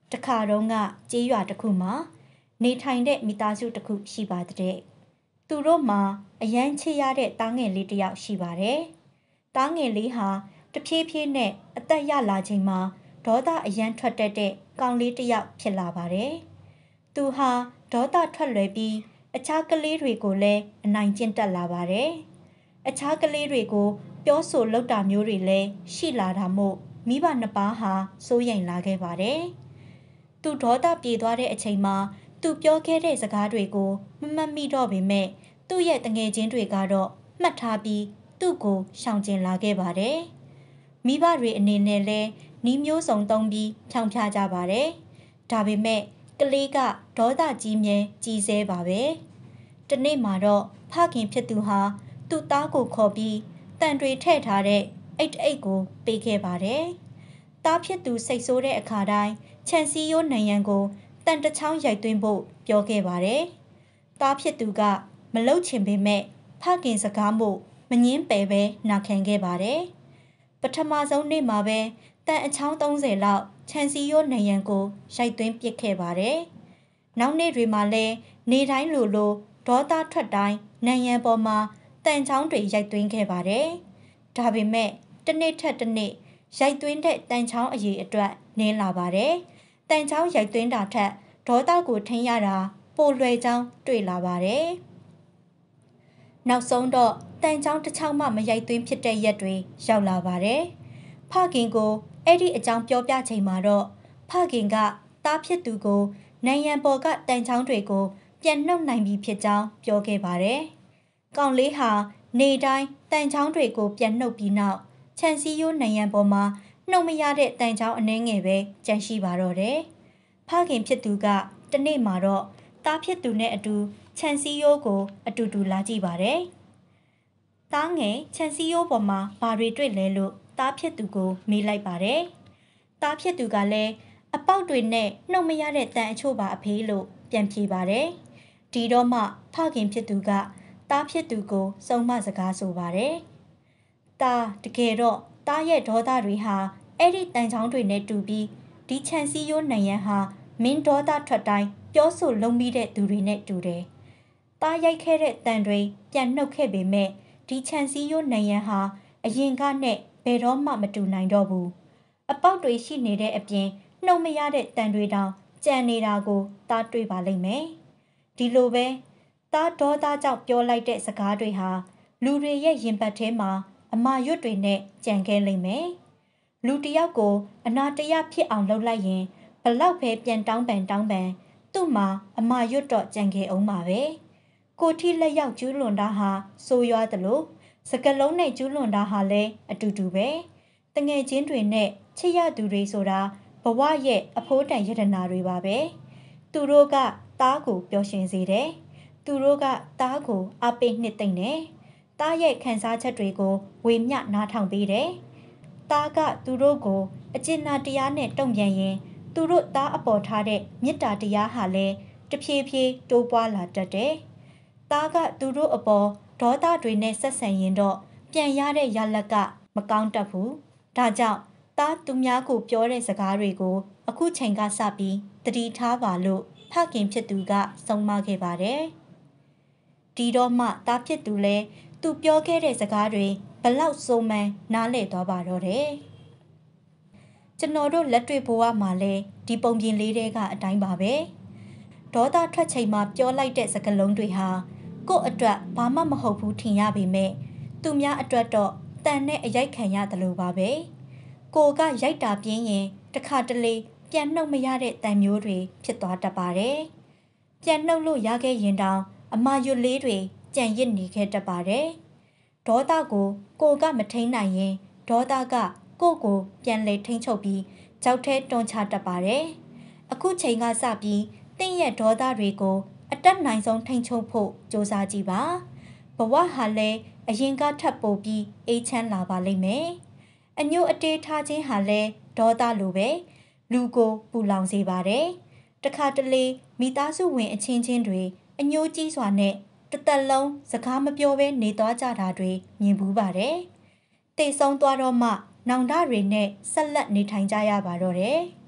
တခါတော့ကကြေးရွာတစ်ခုမှာနေထိုင်တဲ့မိသားစုတစ်ခုရှိပါတဲ့သူတို့မှာအရန်ချစ်ရတဲ့တားငယ်လေးတစ်ယောက်ရှိပါတယ်တားငယ်လေးဟာတဖြည်းဖြည်းနဲ့အသက်ရလာချိန်မှာဒေါသအရန်ထွက်တတ်တဲ့ကောင်လေးတစ်ယောက်ဖြစ်လာပါတယ်သူဟာဒေါသထွက်လွယ်ပြီးအခြားကလေးတွေကိုလည်းအနိုင်ကျင့်တတ်လာပါတယ်အခြားကလေးတွေကိုပြောဆိုလုပ်တာမျိုးတွေလည်းရှိလာတာမို့မိဘနှစ်ပါးဟာစိုးရိမ်လာခဲ့ပါတယ်သူဒေါသပြေသွားတဲ့အချိန်မှာသူပြောခဲ့တဲ့စကားတွေကိုမမှတ်မိတော့ပေမဲ့သူ့ရဲ့တငယ်ချင်းတွေကတော့မှတ်ထားပြီးသူ့ကိုရှောင်ကျဉ်လာခဲ့ပါတယ်မိဘတွေအနေနဲ့လည်းနီးမျိုးစုံသုံးပြီးဖြောင်ဖြကြပါတယ်ဒါပေမဲ့ကလေးကဒေါသကြီးမြဲကြီးစဲပါပဲတနေ့မှာတော့ဖခင်ဖြစ်သူဟာသူ့သားကိုခေါ်ပြီးတန်တွေထည့်ထားတဲ့အိတ်အိတ်ကိုပေးခဲ့ပါတယ်သားဖြစ်သူစိတ်ဆိုးတဲ့အခါတိုင်းခြံစည်းရိုးနံရံကိုတန်တချောင်းရိုက်သွင်းဖို့ပြောခဲ့ပါတယ်သားဖြစ်သူကမလုတ်ချင်ပေမဲ့ဖခင်စကားမို့မငင်းပယ်ပဲနာခံခဲ့ပါတယ်ပထမဆုံးနေ့မှာပဲတန်အချောင်းသုံးဆယ်လောက်ခြံစည်းရိုးနံရံကိုရိုက်သွင်းပစ်ခဲ့ပါတယ်နောက်နေ့တွေမှာလည်းနေတိုင်းလိုလိုဒေါသထွက်တိုင်းနံရံပေါ်မှာတန်ချောင်းတွေရိုက်သွင်းခဲ့ပါတယ်ဒါပေမဲ့တစ်နေ့ထက်တစ်နေ့ရိုက်သွင်းတဲ့တန်ချောင်းအရေးအတွက်နင်းလာပါတယ်တန်ချောင်းရိုက်သွင်းတာထက်ဒေါသကိုထိန်းရတာပိုလွယ်ကြောင်းတွေ့လာပါတယ်နောက်ဆုံးတော့တန်ချောင်းတစ်ချောင်းမှမရိုက်သွင်းဖြစ်တဲ့ရက်တွေရောက်လာပါတယ်ဖခင်ကိုအဲ့ဒီအကြောင်းပြောပြချိန်မှာတော့ဖခင်ကသားဖြစ်သူကိုနိုင်ရန်ပေါ်ကတန်ချောင်းတွေကိုပြန်နှုတ်နိုင်ပြီဖြစ်ကြောင်းပြောခဲ့ပါတယ်ကောင်လေးဟာနေတိုင်းတန်ချောင်းတွေကိုပြန်နှုတ်ပြီးနောက်ခြံစည်းရိုးနိုင်ရန်ပေါ်မှာနှုတ်မရတဲ့တန်ချောင်းအနှဲငယ်ပဲကျန်ရှိပါတော့တယ်ဖခင်ဖြစ်သူကတနေ့မှာတော့သားဖြစ်သူနဲ့အတူခြံစည်းရိုးကိုအတူတူလာကြည့်ပါတယ်သားငယ်ခြံစည်းရိုးပေါ်မှာဘာတွေတွေ့လဲလို့သားဖြစ်သူကိုမေးလိုက်ပါတယ်သားဖြစ်သူကလည်းအပေါက်တွေနဲ့နှုတ်မရတဲ့တန်အချို့ပါအဖေးလို့ပြန်ဖြေပါတယ်ဒီတော့မှဖခင်ဖြစ်သူကသားဖြစ်သူကိုစုံမစကားဆိုပါတယ်သားတကယ်တော့သားရဲ့ဒေါသတွေဟာအဲ့ဒီတန်ချောင်းတွေနဲ့တူပြီးဒီခြံစည်းရိုးနံရံဟာမင်းဒေါသထွက်တိုင်းပြောဆိုလုံးပြီးတဲ့သူတွေနဲ့တူတယ်သားရိုက်ခဲ့တဲ့တန်တွေပြန်နှုတ်ခဲ့ပေမဲ့ဒီခြံစည်းရိုးနံရံဟာအရင်ကနဲ့ဘယ်တော့မှမတူနိုင်တော့ဘူးအပေါက်တွေရှိနေတဲ့အပြင်နှုတ်မရတဲ့တန်တွေတောင်ကြံနေတာကိုသားတွေ့ပါလိမ့်မယ်ဒီလိုပဲသားဒေါသကြောင့်ပြောလိုက်တဲ့စကားတွေဟာလူတွေရဲ့ရင်ပတ်ထဲမှာအမာရွတ်တွေနဲ့ကြံခဲ့လိမ့်မယ်လူတယောက်ကိုအနာတရဖြစ်အောင်လုပ်လိုက်ရင်ဘလောက်ပဲပြန်တောင်းပန်တောင်းပန်သူ့မှာအမာရွတ်တော့ကြံခဲ့အောင်ပါပဲကိုထီလက်ရောက်ကျူးလွန်တာဟာဆိုးရွားသလိုစကလုံးနဲ့ကျူးလွန်တာဟာလည်းအတူတူပဲတငယ်ချင်းတွေနဲ့ချစ်ရသူတွေဆိုတာဘဝရဲ့အဖိုးတန်ယတနာတွေပါပဲသူတို့ကသားကိုပျော်ရွှင်စေတယ်သူတို့ကသားကိုအပိတ်နှစ်သိမ့်တယ်သားရဲ့ခံစားချက်တွေကိုဝေမျှနားထောင်ပေးတယ်သားကသူတို့ကိုအကျဉ်းနာတရားနဲ့တုံ့ပြန်ရင်သူတို့သားအပေါ်ထားတဲ့မေတ္တာတရားဟာလည်းတဖြည်းဖြည်းတိုးပွားလာတတ်တယ်သားကသူတို့အပေါ်ဒေါသတွေနဲ့ဆက်ဆံရင်တော့ပြန်ရတဲ့ရလက်ကမကောင်းတတ်ဘူးဒါကြောင့်သားသူများကိုပြောတဲ့စကားတွေကိုအခုချိန်ကစပြီးသတိထားပါလို့ဖခင်ဖြစ်သူကဆုံးမခဲ့ပါတယ်ဒီတော့မှသားဖြစ်သူလည်းသူပြောခဲ့တဲ့စကားတွေဘလောက်ဆိုးမှန်းနားလည်သွားပါတော့တယ်ကျွန်တော်တို့လက်တွေ့ဘဝမှာလည်းဒီပုံပြင်လေးတွေကအတိုင်းပါပဲဒေါသထွက်ချိန်မှာပြောလိုက်တဲ့စကားလုံးတွေဟာကို့အတွက်ဘာမှမဟုတ်ဘူးထင်ရပေမဲ့သူများအတွက်တော့တန်နဲ့အရိုက်ခံရတယ်လို့ပါပဲကိုကရိုက်တာပြင်းရင်တခါတလေပြန်နှုတ်မရတဲ့တန်မျိုးတွေဖြစ်သွားတတ်ပါတယ်ပြန်နှုတ်လို့ရခဲ့ရင်တောင်အမာရွတ်လေးတွေကြံရစ်နေခဲ့တတ်ပါတယ်ဒေါသကိုကိုကမထိန်နိုင်ရင်ဒေါသကကိုကိုပြန်လေထိန်ချုပ်ပြီးကြောက်ထဲတွန်းချတတ်ပါတယ်အခုချိန်ကစပြီးတင့်ရဲ့ဒေါသတွေကိုအတက်နိုင်ဆုံးထိန်ချုပ်ဖို့စ조사ကြည့်ပါဘဝဟာလည်းအရင်ကထပ်ပိုပြီးအေးချမ်းလာပါလိမ့်မယ်အညို့အတေးထားခြင်းဟာလည်းဒေါသလိုပဲလူကိုပူလောင်စေပါတယ်တခါတလေမိသားစုဝင်အချင်းချင်းတွေအညိုးကြီးစွာနဲ့တသက်လုံးစကားမပြောဘဲနေသွားကြတာတွေမြင်ဘူးပါတယ်တိတ်ဆုံးသွားတော့မှနောင်တတွေနဲ့ဆက်လက်နေထိုင်ကြရပါတော့တယ်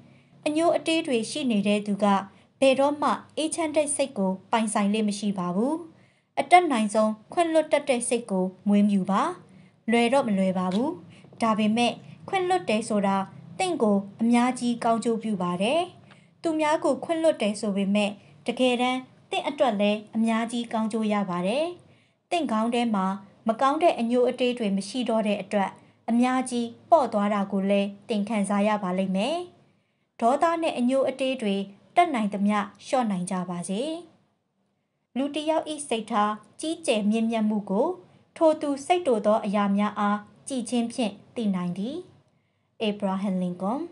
အညိုအတေးတွေရှိနေတဲ့သူကဘယ်တော့မှအေးချမ်းတဲ့စိတ်ကိုပိုင်ဆိုင်လေးမရှိပါဘူးအတက်နိုင်ဆုံးခွင့်လွတ်တတ်တဲ့စိတ်ကိုမွေးမြူပါလွယ်တော့မလွယ်ပါဘူးဒါပေမဲ့ခွင့်လွတ်တယ်ဆိုတာတင့်ကိုအများကြီးကောင်းကျိုးပြုပါတယ်သူများကိုခွင့်လွတ်တယ်ဆိုပေမဲ့တကယ်တမ်းတင့်အတွက်လည်းအများကြီးကောင်းကျိုးရပါတယ်တင့်ကောင်းထဲမှာမကောင်းတဲ့အညိုအတေးတွေမရှိတော့တဲ့အတွက်အများကြီးပေါ့သွားတာကိုလည်းတင်ခံစားရပါလိမ့်မယ်ဒေါသနဲ့အညိုအတေးတွေတက်နိုင်သမျှလျှော့နိုင်ကြပါစေလူတစ်ယောက်ဤစိတ်ထားကြီးကျယ်မြင့်မြတ်မှုကိုထိုသူစိတ်တိုသောအရာများအားကြည်ချင်းဖြင့်သိနိုင်သည်အေဗရာဟမ်လင်ကွန်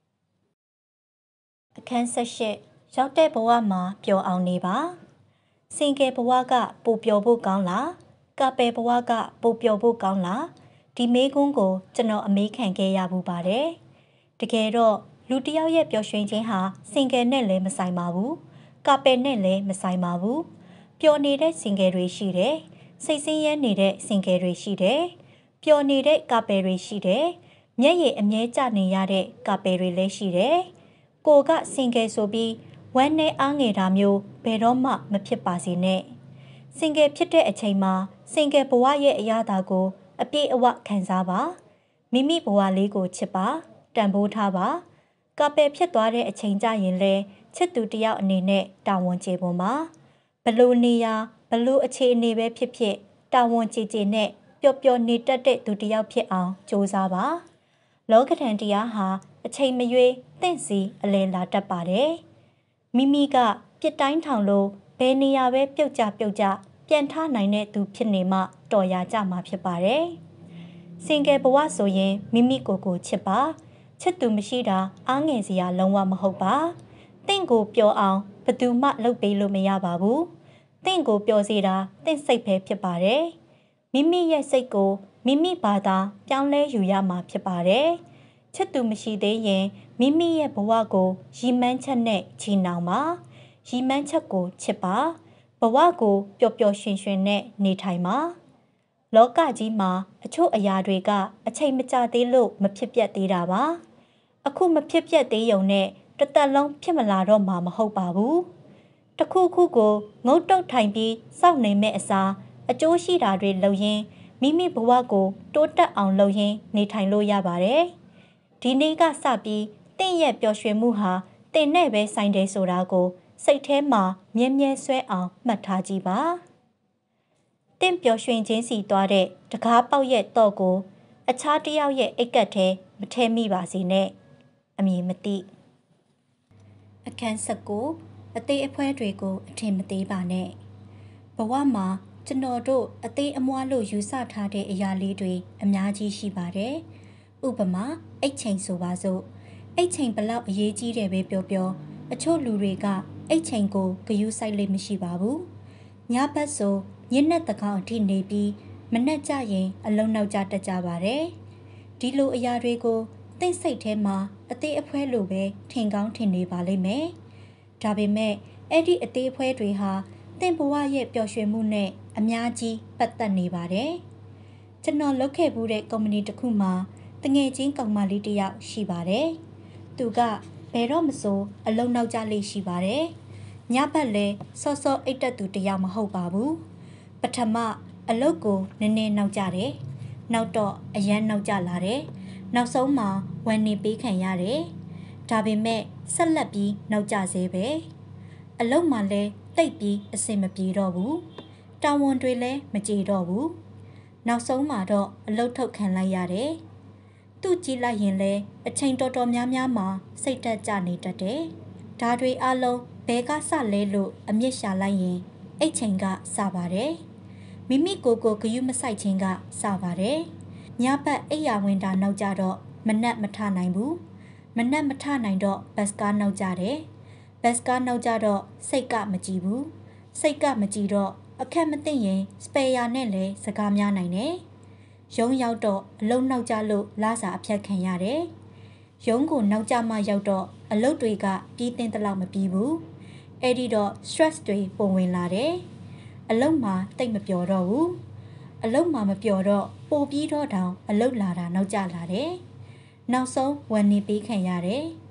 အခန်းဆက်ရှစ်ရောက်တဲ့ဘဝမှာပျော်အောင်နေပါစင်ကယ်ဘဝကပိုပျော်ဖို့ကောင်းလားကပယ်ဘဝကပိုပျော်ဖို့ကောင်းလားဒီမေးခွန်းကိုကျွန်တော်အမေးခံခဲ့ရဘူးပါတယ်တကယ်တော့လူတစ်ယောက်ရဲ့ပျော်ရွှင်ခြင်းဟာစင်ကယ်နဲ့လည်းမဆိုင်ပါဘူးကပယ်နဲ့လည်းမဆိုင်ပါဘူးပျော်နေတဲ့စင်ကယ်တွေရှိတယ်စိတ်ဆင်းရဲနေတဲ့စင်ကယ်တွေရှိတယ်ပျော်နေတဲ့ကပယ်တွေရှိတယ်မျက်ရည်အမြဲကျနေရတဲ့ကပယ်တွေလည်းရှိတယ်ကိုကစင်ကယ်ဆိုပြီးဝမ်းနဲ့အားငယ်တာမျိုးဘယ်တော့မှမဖြစ်ပါစေနဲ့စင်ကယ်ဖြစ်တဲ့အချိန်မှာစင်ကယ်ဘဝရဲ့အရာတာကိုအပြည့်အဝခံစားပါမိမိဘဝလေးကိုချစ်ပါတန်ဖိုးထားပါကပယ်ဖြစ်သွားတဲ့အချိန်ကြရင်လဲချစ်သူတယောက်အနေနဲ့တာဝန်ကျေပွန်ပါဘလို့နေရာဘလို့အခြေအနေပဲဖြစ်ဖြစ်တာဝန်ကျေကျေနဲ့ပျော်ပျော်နေတတ်တဲ့သူတယောက်ဖြစ်အောင်ကြိုးစားပါလောကဓာတ်တရားဟာအချိန်မရွေးတင့်စီအလယ်လာတတ်ပါတယ်မိမိကပြစ်တိုင်းထောင်လို့ဘယ်နေရာပဲပြုတ်ကြပြုတ်ကြပြန်ထနိုင်တဲ့သူဖြစ်နေမှတော်ရကြမှာဖြစ်ပါတယ်စင်ကယ်ဘဝဆိုရင်မိမိကိုယ်ကိုချစ်ပါချစ်သူမရှိတာအားငယ်စရာလုံးဝမဟုတ်ပါတင့်ကိုပျော်အောင်ဘယ်သူမှလုပ်ပေးလို့မရပါဘူးတင့်ကိုပျော်စေတာတင့်စိတ်ပဲဖြစ်ပါတယ်မိမိရဲ့စိတ်ကိုမိမိဘာသာပြောင်းလဲယူရမှာဖြစ်ပါတယ်ချစ်သူမရှိသေးရင်မိမိရဲ့ဘဝကိုရီမန်းချက်နဲ့ချီနှောင်ပါရီမန်းချက်ကိုချစ်ပါဘဝကိုပျော်ပျော်ရွှင်ရွှင်နဲ့နေထိုင်ပါလောကကြီးမှာအချို့အရာတွေကအချိန်မကြာသေးလို့မဖြစ်ပြတ်သေးတာပါအခုမဖြစ်ပြတ်သေးုံနဲ့တစ်သက်လုံးဖြစ်မလာတော့မှာမဟုတ်ပါဘူးတခုခုကိုငုတ်တုတ်ထိုင်ပြီးစောင့်နေမဲ့အစားအကျိုးရှိတာတွေလုပ်ရင်းမိမိဘဝကိုတိုးတက်အောင်လုပ်ရင်းနေထိုင်လို့ရပါတယ်ဒီနေ့ကစပြီးတင့်ရဲ့ပျော်ရွှင်မှုဟာတင်နဲ့ပဲဆိုင်တယ်ဆိုတာကိုစိတ်ထဲမှာမြဲမြဲဆွဲအောင်မှတ်ထားကြည့်ပါတင့်ပျော်ရွှင်ခြင်းစီသွားတဲ့တကားပေါက်ရဲ့တော့ကိုအခြားတစ်ယောက်ရဲ့အိတ်ကတ်ထဲမထဲမိပါစေနဲ့အမည်မသိအခန်းဆက်ကိုအသေးအဖွဲတွေကိုအထင်မသေးပါနဲ့ဘဝမှာကျွန်တော်တို့အသေးအမွှားလို့ယူဆထားတဲ့အရာလေးတွေအများကြီးရှိပါတယ်ဥပမာအိတ်ချိန်ဆိုပါစို့အိတ်ချိန်ဘလောက်အရေးကြီးတယ်ပဲပြောပြောအချို့လူတွေကအိတ်ချိန်ကိုဂရုစိုက်လို့မရှိပါဘူးညဘက်ဆိုညနေတကောင်အထိနေပြီးမနှက်ကြရင်အလုံးနောက်ကျတတ်ကြပါတယ်ဒီလိုအရာတွေကိုတင့်စိတ်ထဲမှာအသေးအဖွဲလိုပဲထင်ကောင်းထင်နေပါလိမ့်မယ်ဒါပေမဲ့အဲ့ဒီအသေးအဖွဲတွေဟာတင့်ဘဝရဲ့ပျော်ရွှင်မှုနဲ့အများကြီးပတ်သက်နေပါတယ်ကျွန်တော်လုပ်ခဲ့မှုတဲ့ကုမ္ပဏီတစ်ခုမှာတငယ်ချင်းကောင်မလေးတစ်ယောက်ရှိပါတယ်သူကဘယ်တော့မဆိုအလုံးနောက်ကျလေးရှိပါတယ်ညဘက်လည်းစောစောအိတ်တက်သူတစ်ယောက်မဟုတ်ပါဘူးပထမအလုပ်ကိုနည်းနည်းနောက်ကျတယ်နောက်တော့အရန်နောက်ကျလာတယ်နောက်ဆုံးမှာဝန်နေပေးခံရတယ်ဒါပေမဲ့ဆက်လက်ပြီးနောက်ကျစေပဲအလုပ်မှလည်းတိတ်ပြီးအဆင်မပြေတော့ဘူးတာဝန်တွေလည်းမကြေတော့ဘူးနောက်ဆုံးမှာတော့အလုပ်ထုတ်ခံလိုက်ရတယ်သူ့ကြည့်လိုက်ရင်လည်းအချိန်တော်တော်များများမှာစိတ်တက်ကြနေတတ်တယ်ဒါတွေအလုံးဘဲကစလဲလို့အမြင့်ရှာလိုက်ရင်အိတ်ချိန်ကစပါတယ်မိမိကိုယ်ကိုဂရုမစိုက်ခြင်းကစပါတယ်ညဘက်အိယာဝင်တာနောက်ကြတော့မနှက်မထနိုင်ဘူးမနှက်မထနိုင်တော့ဘတ်စကားနောက်ကြတယ်ဘတ်စကားနောက်ကြတော့စိတ်ကမကြည့်ဘူးစိတ်ကမကြည့်တော့အခက်မသိရင်စပယ်ယာနဲ့လည်းစကားများနိုင်တယ်ရုံးရောက်တော့အလုံးနောက်ကြလို့လာစာအဖြတ်ခံရတယ်ရုံးကိုနောက်ကြမှရောက်တော့အလုပ်တွေကပြီးတင်တလောက်မပြီးဘူးအဲ့ဒီတော့ stress တွေပုံဝင်လာတယ်အလုပ်မှာတိတ်မပျော်တော့ဘူးအလုပ်မှာမပျော်တော့ပိုပြီးတော့တောင်အလုပ်လာတာနောက်ကျလာတယ်နောက်ဆုံးဝန်နေပေးခံရတယ်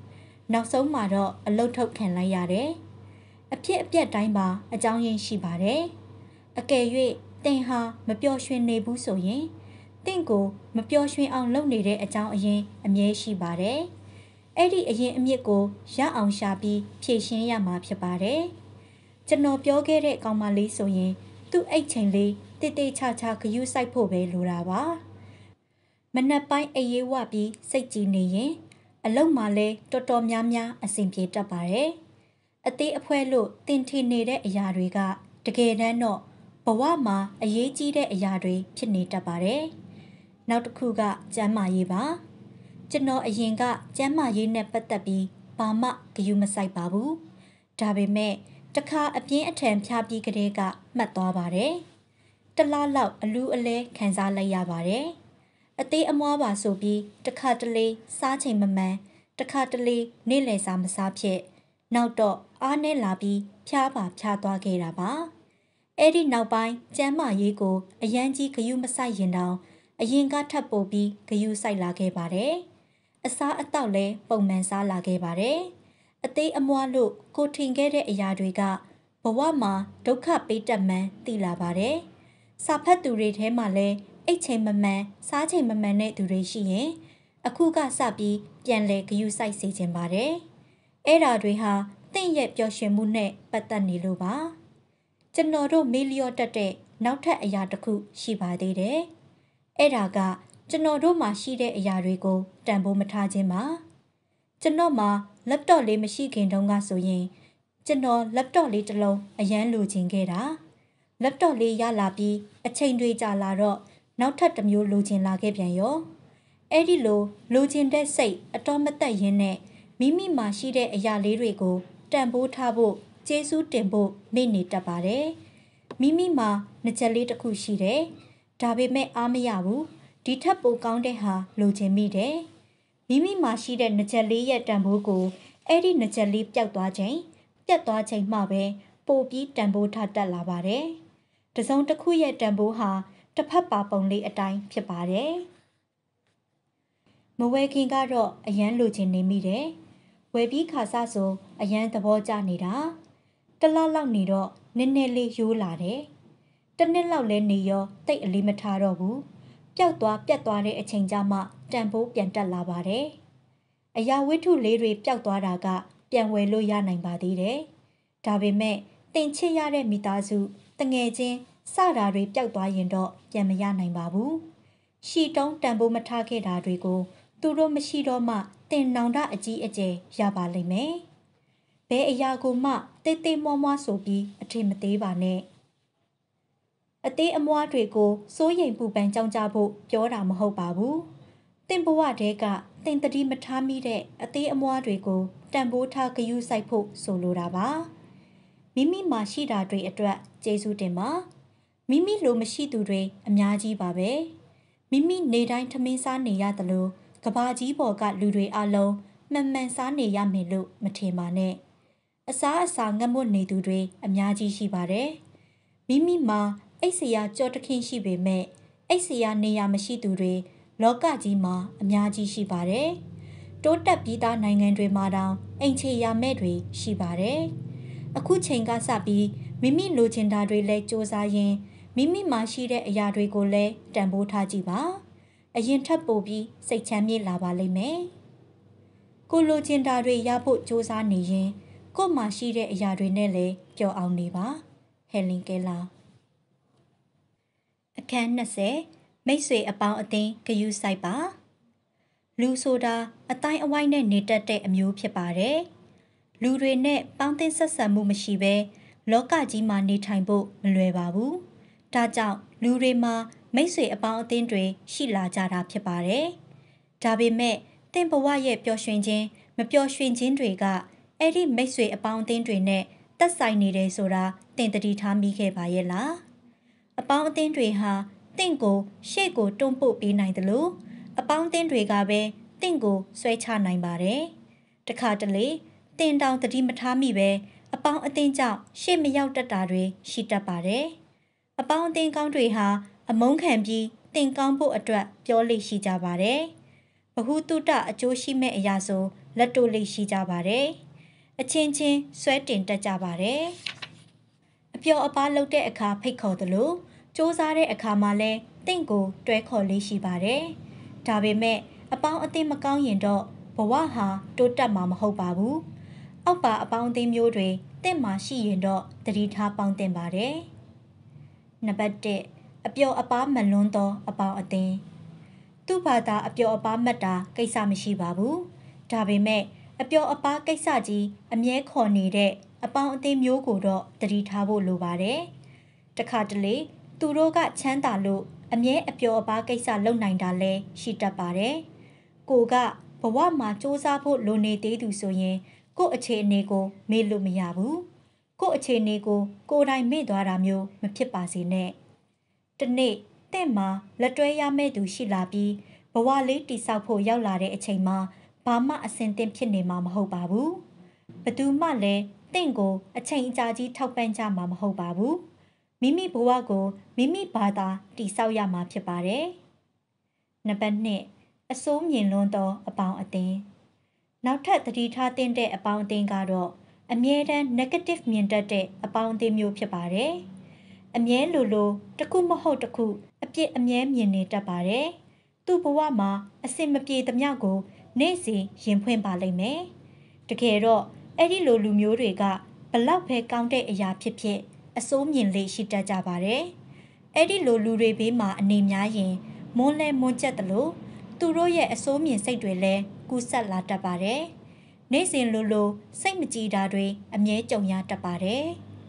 နောက်ဆုံးမှာတော့အလုတ်ထုတ်ခံလိုက်ရတယ်အဖြစ်အပျက်တိုင်းပါအကြောင်းရင်းရှိပါတယ်အကယ်၍တင်ဟာမပျော်ရွှင်နေဘူးဆိုရင်တင့်ကိုမပျော်ရွှင်အောင်လုပ်နေတဲ့အကြောင်းအရင်းအမြဲရှိပါတယ်အဲ့ဒီအရင်အမြစ်ကိုရအောင်ရှာပြီးဖြည့်ရှင်းရမှာဖြစ်ပါတယ်ကျွန်တော်ပြောခဲ့တဲ့ကောင်မလေးဆိုရင်သူ့အိတ်ချိန်လေးတိတ်တိတ်ချာချာဂယုစိုက်ဖို့ပဲလိုတာပါမနက်ပိုင်းအေးရေးဝပြီးစိတ်ကြည်နေရင်အလုံးမှလည်းတော်တော်များများအဆင်ပြေတတ်ပါတယ်အသေးအဖွဲလို့တင်ထင်နေတဲ့အရာတွေကတကယ်တမ်းတော့ဘဝမှာအရေးကြီးတဲ့အရာတွေဖြစ်နေတတ်ပါတယ်နောက်တစ်ခုကကျန်းမာရေးပါကျွန်တော်အရင်ကကျန်းမာရေးနဲ့ပတ်သက်ပြီးဘာမှဂရုမစိုက်ပါဘူးဒါပေမဲ့တခါအပြင်းအထန်ဖျားပြီးကလေးကမှတ်သွားပါတယ်တလားလောက်အလူးအလဲခံစားလိုက်ရပါတယ်အသေးအမွားပါဆိုပြီးတခါတလေစားချိန်မမှန်တခါတလေနေ့လည်စာမစားဖြစ်နောက်တော့အားနဲ့လာပြီးဖျားပါဖျားသွားခဲ့တာပါအဲ့ဒီနောက်ပိုင်းကျန်းမာရေးကိုအရန်ကြီးဂရုမစိုက်ရင်တောင်အရင်ကထပ်ပို့ပြီးဂရုစိုက်လာခဲ့ပါတယ်အစားအသောက်လည်းပုံမှန်စားလာခဲ့ပါတယ်အသေးအမွားလို့ကိုထင်ခဲ့တဲ့အရာတွေကဘဝမှာဒုက္ခပေးတတ်မှန်းသိလာပါတယ်စာဖတ်သူတွေထဲမှာလည်းအိတ်ချိန်မမှန်စားချိန်မမှန်တဲ့သူတွေရှိရင်အခုကစပြီးပြန်လဲဂရုစိုက်စေချင်ပါတယ်အဲ့ဓာတွေဟာတင့်ရဲ့ပျော်ရွှင်မှုနဲ့ပတ်သက်နေလို့ပါကျွန်တော်တို့မေးလျော့တတ်တဲ့နောက်ထပ်အရာတစ်ခုရှိပါသေးတယ်အဲ့ဒါကကျွန်တော်တို့မှာရှိတဲ့အရာတွေကိုတန်ဖိုးမထားခြင်းပါကျွန်တော်မှာ laptop လေးမရှိခင်တုန်းကဆိုရင်ကျွန်တော် laptop လေးတစ်လုံးအရန်လိုချင်ခဲ့တာ laptop လေးရလာပြီးအချိန်တွေကြာလာတော့နောက်ထပ်တစ်မျိုးလိုချင်လာခဲ့ပြန်ရောအဲ့ဒီလိုလိုချင်တဲ့စိတ်အတော်မသက်ရင်းနဲ့မိမိမှာရှိတဲ့အရာလေးတွေကိုတန်ဖိုးထားဖို့ကျေးဇူးတင်ဖို့မေ့နေတတ်ပါတယ်မိမိမှာနှစ်ချက်လေးတစ်ခုရှိတယ်ဒါပေမဲ့အားမရဘူးဒီထက်ပိုကောင်းတဲ့ဟာလိုချင်မိတယ်မိမိမှာရှိတဲ့နှစ်ချက်လေးရဲ့တန်ဖိုးကိုအဲ့ဒီနှစ်ချက်လေးပျောက်သွားချိန်ပြတ်သွားချိန်မှပဲပိုပြီးတန်ဖိုးထားတတ်လာပါတယ်တစုံတစ်ခုရဲ့တန်ဖိုးဟာတစ်ဖက်ပါပုံလေးအတိုင်းဖြစ်ပါတယ်မဝဲခင်ကတော့အရန်လိုချင်နေမိတယ်ဝယ်ပြီးခါစားဆိုအရန်သဘောကျနေတာတလောက်လောက်နေတော့နည်းနည်းလေးရိုးလာတယ်တနစ်လောက်လဲနေရောတိတ်အလေးမထားတော့ဘူးပျောက်သွားပြတ်သွားတဲ့အချိန်ကြမှတန်ဖိုးပြန်တက်လာပါတယ်အရာဝတ္ထုလေးတွေပျောက်သွားတာကပြန်ဝယ်လို့ရနိုင်ပါသေးတယ်ဒါပေမဲ့တင်ချစ်ရတဲ့မိသားစုတငယ်ချင်းစတာတွေပျောက်သွားရင်တော့ပြန်မရနိုင်ပါဘူးရှီတုံးတန်ဖိုးမထားခဲ့တာတွေကိုသူတို့မရှိတော့မှတင်နောင်တအကြီးအကျယ်ရပါလိမ့်မယ်ဘယ်အရာကိုမှတိတ်တိတ်မွားမွားဆိုပြီးအထင်မသေးပါနဲ့အသေးအမွားတွေကိုစိုးရိမ်ပူပန်ကြောင်းကြဖို့ပြောတာမဟုတ်ပါဘူးတင်ဘဝတဲကတင်တတိမထားမိတဲ့အသေးအမွားတွေကိုတန်ဖိုးထားဂယုစိုက်ဖို့ဆိုလိုတာပါမိမိမှာရှိတာတွေအတွက်ကျေးဇူးတင်ပါမိမိလိုမရှိသူတွေအများကြီးပါပဲမိမိနေတိုင်းထမင်းစားနေရတယ်လို့ကဘာကြီးပေါ်ကလူတွေအလုံးမှန်မှန်စားနေရမယ်လို့မထင်ပါနဲ့အစားအစာငတ်မွတ်နေသူတွေအများကြီးရှိပါတယ်မိမိမှာအိတ်စရာကြောတခင်ရှိပေမဲ့အိတ်စရာနေရာမရှိသူတွေလောကကြီးမှာအများကြီးရှိပါတယ်တိုးတက်ပြီးသားနိုင်ငံတွေမှာတောင်အိမ်ချေရမဲ့တွေရှိပါတယ်အခုချိန်ကစပြီးမိမိလိုချင်တာတွေလဲစ조사ရင်မိမိမှာရှိတဲ့အရာတွေကိုလည်းတန်ဖိုးထားကြည့်ပါအရင်ထပ်ပို့ပြီးစိတ်ချမ်းမြေ့လာပါလိမ့်မယ်ကိုလိုချင်တာတွေရဖို့စ조사နေရင်ကို့မှာရှိတဲ့အရာတွေနဲ့လည်းပျော်အောင်နေပါဟယ်လင်ကဲလာအခန်း၂၀မိတ်ဆွေအပေါင်းအသင်းဂယုစိုက်ပါလူဆိုတာအတိုင်းအဝိုင်းနဲ့နေတတ်တဲ့အမျိုးဖြစ်ပါတယ်လူတွေနဲ့ပေါင်းသင်းဆက်ဆံမှုမရှိဘဲလောကကြီးမှာနေထိုင်ဖို့မလွယ်ပါဘူးဒါကြောင့်လူတွေမှာမိတ်ဆွေအပေါင်းအသင်းတွေရှိလာကြတာဖြစ်ပါတယ်ဒါပေမဲ့သင်ဘဝရဲ့ပျော်ရွှင်ခြင်းမပျော်ရွှင်ခြင်းတွေကအဲ့ဒီမိတ်ဆွေအပေါင်းအသင်းတွေနဲ့သက်ဆိုင်နေတယ်ဆိုတာသင်တတိထားမိခဲ့ပါရဲ့လားအပေါင်းအသင်းတွေဟာတင့်ကိုရှေ့ကိုတွန်းပို့ပေးနိုင်တယ်လို့အပေါင်းအသင်းတွေကပဲတင့်ကိုဆွဲချနိုင်ပါတယ်တခါတလေတင်တောင်တတိမထားမိပဲအပေါင်းအသင်းကြောင့်ရှေ့မရောက်တတ်တာတွေရှိတတ်ပါတယ်အပေါင်းအသင်းကောင်းတွေဟာအမုန်းခံပြီးတင်ကောင်းဖို့အတွက်ပြောလိရှိကြပါတယ်ဘဟုတုတအကျိုးရှိမဲ့အရာဆိုလက်တိုလေးရှိကြပါတယ်အချင်းချင်းဆွဲတင်တက်ကြပါတယ်အပျော်အပါးလုပ်တဲ့အခါဖိတ်ခေါ်သလိုစ조사တဲ့အခါမှာလဲတင့်ကိုတွဲခေါ်လေးရှိပါတယ်ဒါပေမဲ့အပေါင်းအသင်းမကောင်းရင်တော့ဘဝဟာတိုးတက်မှာမဟုတ်ပါဘူးအောက်ပါအပေါင်းအသင်းမျိုးတွေတင့်မှာရှိရင်တော့တတိထားပေါင်းတင်ပါတယ်နံပါတ်တစ်အပျော်အပါးမလွန်းသောအပေါင်းအသင်းသူ့ဘာသာအပျော်အပါးမှတ်တာကိစ္စမရှိပါဘူးဒါပေမဲ့အပျော်အပါးကိစ္စကြီးအမြဲခေါ်နေတဲ့အပေါင်းအသင်းမျိုးကိုတော့တတိထားဖို့လိုပါတယ်တခါတလေသူတို့ကချမ်းသာလို့အမြဲအပျော်အပါးကိစ္စလုပ်နိုင်တာလဲရှိတတ်ပါတယ်ကိုကဘဝမှာစူးစမ်းဖို့လိုနေသေးသူဆိုရင်ကို့အခြေအနေကိုမေ့လို့မရဘူးကို့အခြေအနေကိုကိုယ်တိုင်မေ့သွားတာမျိုးမဖြစ်ပါစေနဲ့တနေ့တင့်မှာလက်တွဲရမယ့်သူရှိလာပြီးဘဝလေးတိဆောက်ဖို့ရောက်လာတဲ့အချိန်မှာဘာမှအဆင်သင့်ဖြစ်နေမှာမဟုတ်ပါဘူးဘသူမှလည်းတင့်ကိုအချိန်အကြာကြီးထောက်ပံ့ကြမှာမဟုတ်ပါဘူးမိမိဘဝကိုမိမိဘာသာတိဆောက်ရမှာဖြစ်ပါတယ်နံပါတ်နှစ်အစိုးမြင်လွန်းသောအပေါင်းအသင်းနောက်ထပ်သတိထားသင့်တဲ့အပေါင်းအသင်းကတော့အမြဲတမ်း negative မြင်တတ်တဲ့အပေါင်းအသင်းမျိုးဖြစ်ပါတယ်အမြဲလိုလိုတစ်ခုမဟုတ်တစ်ခုအပြစ်အမြဲမြင်နေတတ်ပါတယ်သူ့ဘဝမှာအစင်မပြေသမျှကိုနေ့စဉ်ရင်ဖွင့်ပါလိမ့်မယ်တကယ်တော့အဲ့ဒီလိုလူမျိုးတွေကဘလောက်ပဲကောင်းတဲ့အရာဖြစ်ဖြစ်အစိုးမြင်လေးရှိတတ်ကြပါတယ်အဲ့ဒီလိုလူတွေဘေးမှာအနေများရင်မွန်းလဲမွန်းကျက်တယ်လို့သူတို့ရဲ့အစိုးမြင်စိတ်တွေလည်းကူးဆက်လာတတ်ပါတယ်နေ့စဉ်လိုလိုစိတ်မကြည်တာတွေအမြဲကြုံရတတ်ပါတယ်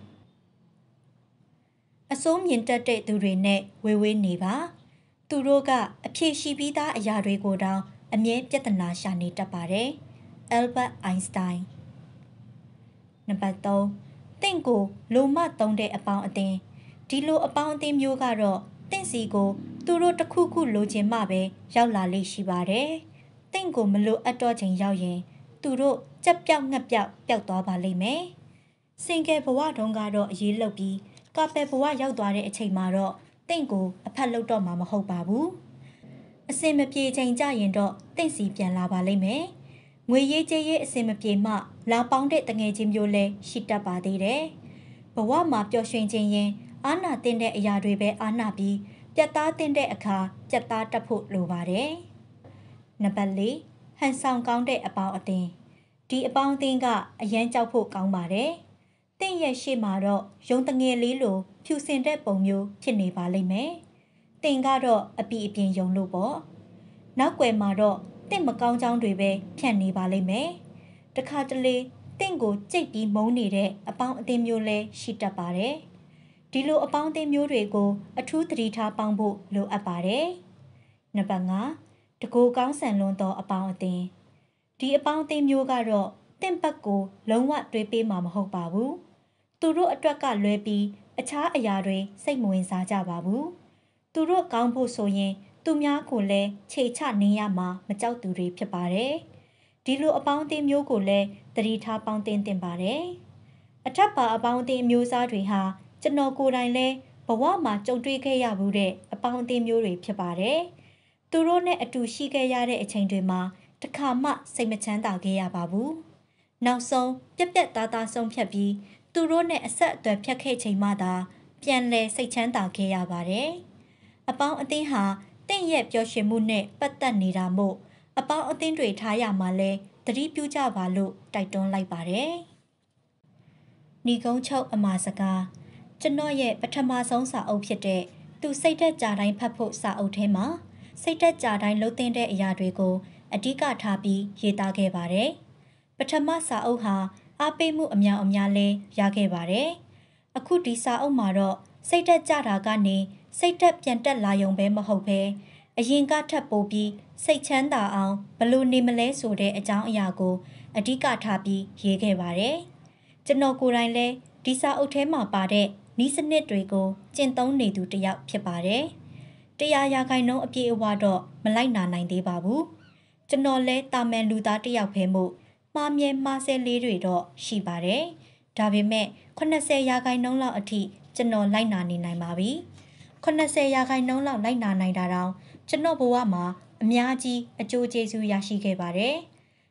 အစိုးမြင်တတ်တဲ့သူတွေနဲ့ဝေးဝေးနေပါသူတို့ကအဖြေရှိပြီးသားအရာတွေကိုတောင်အမြဲပြဿနာရှာနေတတ်ပါတယ်။ Albert Einstein နံပါတ်သုံးတင့်ကိုလိုမသုံးတဲ့အပေါင်းအသင်းဒီလိုအပေါင်းအသင်းမျိုးကတော့တင့်စီကိုသူတို့တစ်ခုခုလိုချင်မှပဲရောက်လာလိမ့်ရှိပါတယ်။တင့်ကိုမလိုအပ်တော့ချိန်ရောက်ရင်သူတို့ကြက်ပြောက်ငှက်ပြောက်ပျောက်သွားပါလိမ့်မယ်။စင်ကယ်ဘဝတုန်းကတော့အေးလုတ်ပြီးကာပယ်ဘဝရောက်သွားတဲ့အချိန်မှာတော့တင့်ကိုအဖက်လုပ်တော့မှာမဟုတ်ပါဘူးအစင်မပြေချိန်ကြရင်တော့တင့်စီပြန်လာပါလိမ့်မယ်ငွေရေးကြေးရေးအစင်မပြေမှလာပေါင်းတဲ့တငယ်ချင်းမျိုးလဲရှိတတ်ပါသေးတယ်ဘဝမှာပျော်ရွှင်ခြင်းရင်အာနာတင်တဲ့အရာတွေပဲအာနာပြီးပြတ်သားတင်တဲ့အခါပြတ်သားတတ်ဖို့လိုပါတယ်နံပါတ်လေးဟန်ဆောင်ကောင်းတဲ့အပေါင်းအသင်းဒီအပေါင်းအသင်းကအရန်ကြောက်ဖို့ကောင်းပါတယ်တင့်ရဲ့ရှေ့မှာတော့ရုံတငယ်လေးလိုဖြူစင်တဲ့ပုံမျိုးဖြစ်နေပါလိမ့်မယ်။တင်ကတော့အပီအပြင်ယုံလို့ပေါ့။နောက်ွယ်မှာတော့တင့်မကောင်းကြောင်းတွေပဲဖြန့်နေပါလိမ့်မယ်။တခါတလေတင့်ကိုကြိတ်ပြီးမုန်းနေတဲ့အပေါင်းအသင်းမျိုးလဲရှိတတ်ပါတယ်။ဒီလိုအပေါင်းအသင်းမျိုးတွေကိုအထူးသတိထားပေါင်းဖို့လိုအပ်ပါတယ်။နံပါတ်ငါတကူကောင်းဆန်လွန်းသောအပေါင်းအသင်းဒီအပေါင်းအသင်းမျိုးကတော့တင့်ဘက်ကိုလုံးဝတွေးပေးမှာမဟုတ်ပါဘူး။သူတို့အတွက်ကလွဲပြီးအခြားအရာတွေစိတ်မဝင်စားကြပါဘူးသူတို့ကောင်းဖို့ဆိုရင်သူများကိုလည်းခြေချနေရမှာမကြောက်သူတွေဖြစ်ပါတယ်ဒီလိုအပေါင်းအသင်းမျိုးကိုလည်းသတိထားပေါင်းတင်တင်ပါတယ်အထက်ပါအပေါင်းအသင်းမျိုးစားတွေဟာကျွန်တော်ကိုယ်တိုင်လည်းဘဝမှာကြုံတွေ့ခဲ့ရဘူးတဲ့အပေါင်းအသင်းမျိုးတွေဖြစ်ပါတယ်သူတို့နဲ့အတူရှိခဲ့ရတဲ့အချိန်တွေမှာတခါမှစိတ်မချမ်းသာခဲ့ရပါဘူးနောက်ဆုံးပြက်ပြက်သားသားဆုံးဖြတ်ပြီးသူတို့နဲ့အဆက်အသွယ်ဖြတ်ခဲ့ချိန်မှသာပြန်လည်စိတ်ချမ်းသာခဲ့ရပါတယ်။အပေါင်းအသင်းဟာတင့်ရဲ့ပျော်ရွှင်မှုနဲ့ပတ်သက်နေတာမို့အပေါင်းအသင်းတွေထားရမှာလဲသတိပြုကြပါလို့တိုက်တွန်းလိုက်ပါတယ်။ဏီကုန်းချုပ်အမှာစကားကျွန်တော်ရဲ့ပထမဆုံးစာအုပ်ဖြစ်တဲ့သူစိတ်သက်ကြတိုင်းဖတ်ဖို့စာအုပ်ထဲမှာစိတ်သက်ကြတိုင်းလှုပ်သင်းတဲ့အရာတွေကိုအဓိကထားပြီးရေးသားခဲ့ပါတယ်။ပထမစာအုပ်ဟာအားပေးမှုအများအများလဲရခဲ့ပါတယ်။အခုဒီစာအုပ်မှာတော့စိတ်သက်ကြတာကနေစိတ်သက်ပြန်တက်လာရုံပဲမဟုတ်ပဲအရင်ကထပ်ပို့ပြီးစိတ်ချမ်းသာအောင်ဘလို့နေမလဲဆိုတဲ့အကြောင်းအရာကိုအဓိကထားပြီးရေးခဲ့ပါတယ်။ကျွန်တော်ကိုယ်တိုင်လဲဒီစာအုပ်ထဲမှာပါတဲ့ဤစနစ်တွေကိုကျင့်သုံးနေသူတစ်ယောက်ဖြစ်ပါတယ်။တရားရာခိုင်နှုန်းအပြည့်အဝတော့မလိုက်နာနိုင်သေးပါဘူး။ကျွန်တော်လဲတာမန်လူသားတစ်ယောက်ပဲမို့မှားမြဲမှားဆဲလေးတွေတော့ရှိပါတယ်။ဒါပေမဲ့eighty percentရာခိုင်နှုန်းလောက်အထိကျွန်တော်လိုက်နာနေနိုင်ပါပြီ။eighty percentရာခိုင်နှုန်းလောက်လိုက်နာနိုင်တာတောင်ကျွန်တော်ဘဝမှာအများကြီးအကျိုးကျေးဇူးရရှိခဲ့ပါတယ်။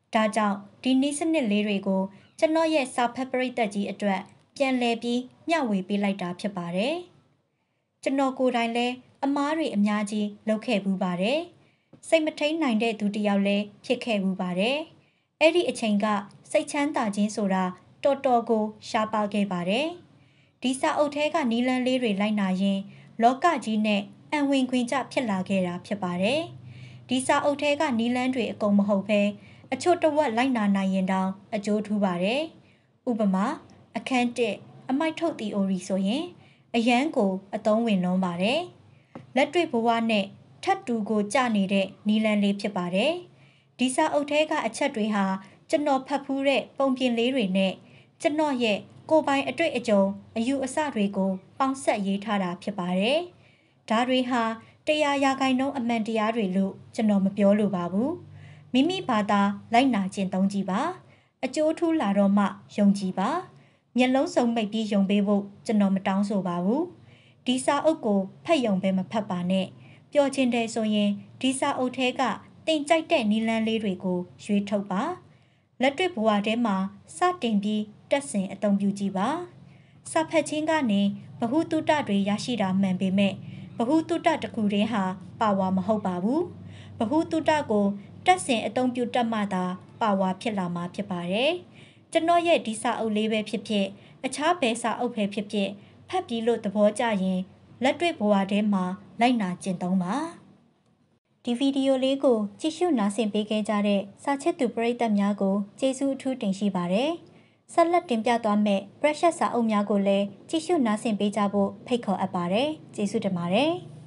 ဒါကြောင့်ဒီနည်းစနစ်လေးတွေကိုကျွန်တော်ရဲ့စာဖတ်ပရိသတ်ကြီးအတွက်ပြန်လည်ပြီးမျှဝေပေးလိုက်တာဖြစ်ပါတယ်။ကျွန်တော်ကိုယ်တိုင်လည်းအမားတွေအများကြီးလုပ်ခဲ့ဘူးပါတယ်။စိတ်မထိန်နိုင်တဲ့သူတစ်ယောက်လည်းဖြစ်ခဲ့ဘူးပါတယ်။အဲ့ဒီအချိန်ကစိတ်ချမ်းသာခြင်းဆိုတာတော်တော်ကိုရှားပါခဲ့ပါတယ်။ဒီစာအုပ်ထဲကနီလန်းလေးတွေလိုက်နာရင်လောကကြီးနဲ့အံဝင်ခွင်ကြဖြစ်လာခဲ့တာဖြစ်ပါတယ်။ဒီစာအုပ်ထဲကနီလန်းတွေအကုန်မဟုတ်ဘဲအချို့တဝက်လိုက်နာနိုင်ရင်တောင်အကျိုးထူးပါတယ်။ဥပမာအခန်းတစ်အမိုက်ထုတ်သီအိုရီဆိုရင်အရန်ကိုအသုံးဝင်လွန်းပါတယ်။လက်တွေ့ဘဝနဲ့ထပ်တူကိုကြနေတဲ့နီလန်းလေးဖြစ်ပါတယ်။ဒီစာအုပ်ထဲကအချက်တွေဟာကျွန်တော်ဖတ်ဖူးတဲ့ပုံပြင်လေးတွေနဲ့ကျွန်တော်ရဲ့ကိုယ်ပိုင်အတွေ့အကြုံအယူအဆတွေကိုပေါင်းစပ်ရေးထားတာဖြစ်ပါတယ်။ဒါတွေဟာတရားရာခိုင်နှုန်းအမှန်တရားတွေလို့ကျွန်တော်မပြောလိုပါဘူး။မိမိဘာသာလိုက်နာကျင့်သုံးကြည့်ပါ။အကျိုးထူးလာတော့မှယုံကြည်ပါ။မျက်လုံးစုံမိတ်ပြီးယုံပေးဖို့ကျွန်တော်မတောင်းဆိုပါဘူး။ဒီစာအုပ်ကိုဖတ်ယုံပဲမဖတ်ပါနဲ့။ပျော်ချင်တယ်ဆိုရင်ဒီစာအုပ်ထဲကတင်ကြိုက်တဲ့နီလန်းလေးတွေကိုရွေးထုတ်ပါ။လက်တွေ့ဘဝထဲမှာစတင်ပြီးတက်ဆင်အသုံးပြုကြည့်ပါ။စာဖတ်ခြင်းကနေဗဟုသုတတွေရရှိတာမှန်ပေမဲ့ဗဟုသုတတစ်ခုတည်းဟာပါဝါမဟုတ်ပါဘူး။ဗဟုသုတကိုတက်ဆင်အသုံးပြုတတ်မှသာပါဝါဖြစ်လာမှာဖြစ်ပါတယ်။ကျွန်တော်ရဲ့ဒီစာအုပ်လေးပဲဖြစ်ဖြစ်အခြားဘယ်စာအုပ်ပဲဖြစ်ဖြစ်ဖတ်ပြီးလို့သဘောကျရင်လက်တွေ့ဘဝထဲမှာလိုက်နာကျင့်သုံးပါဒီဗီဒီယိုလေးကိုကြည့်ရှုနားဆင်ပေးခဲ့ကြတဲ့စာချစ်သူပရိသတ်များကိုကျေးဇူးအထူးတင်ရှိပါတယ်။ဆက်လက်တင်ပြသွားမယ့် Precious စာအုပ်များကိုလည်းကြည့်ရှုနားဆင်ပေးကြဖို့ဖိတ်ခေါ်အပ်ပါတယ်။ကျေးဇူးတင်ပါတယ်။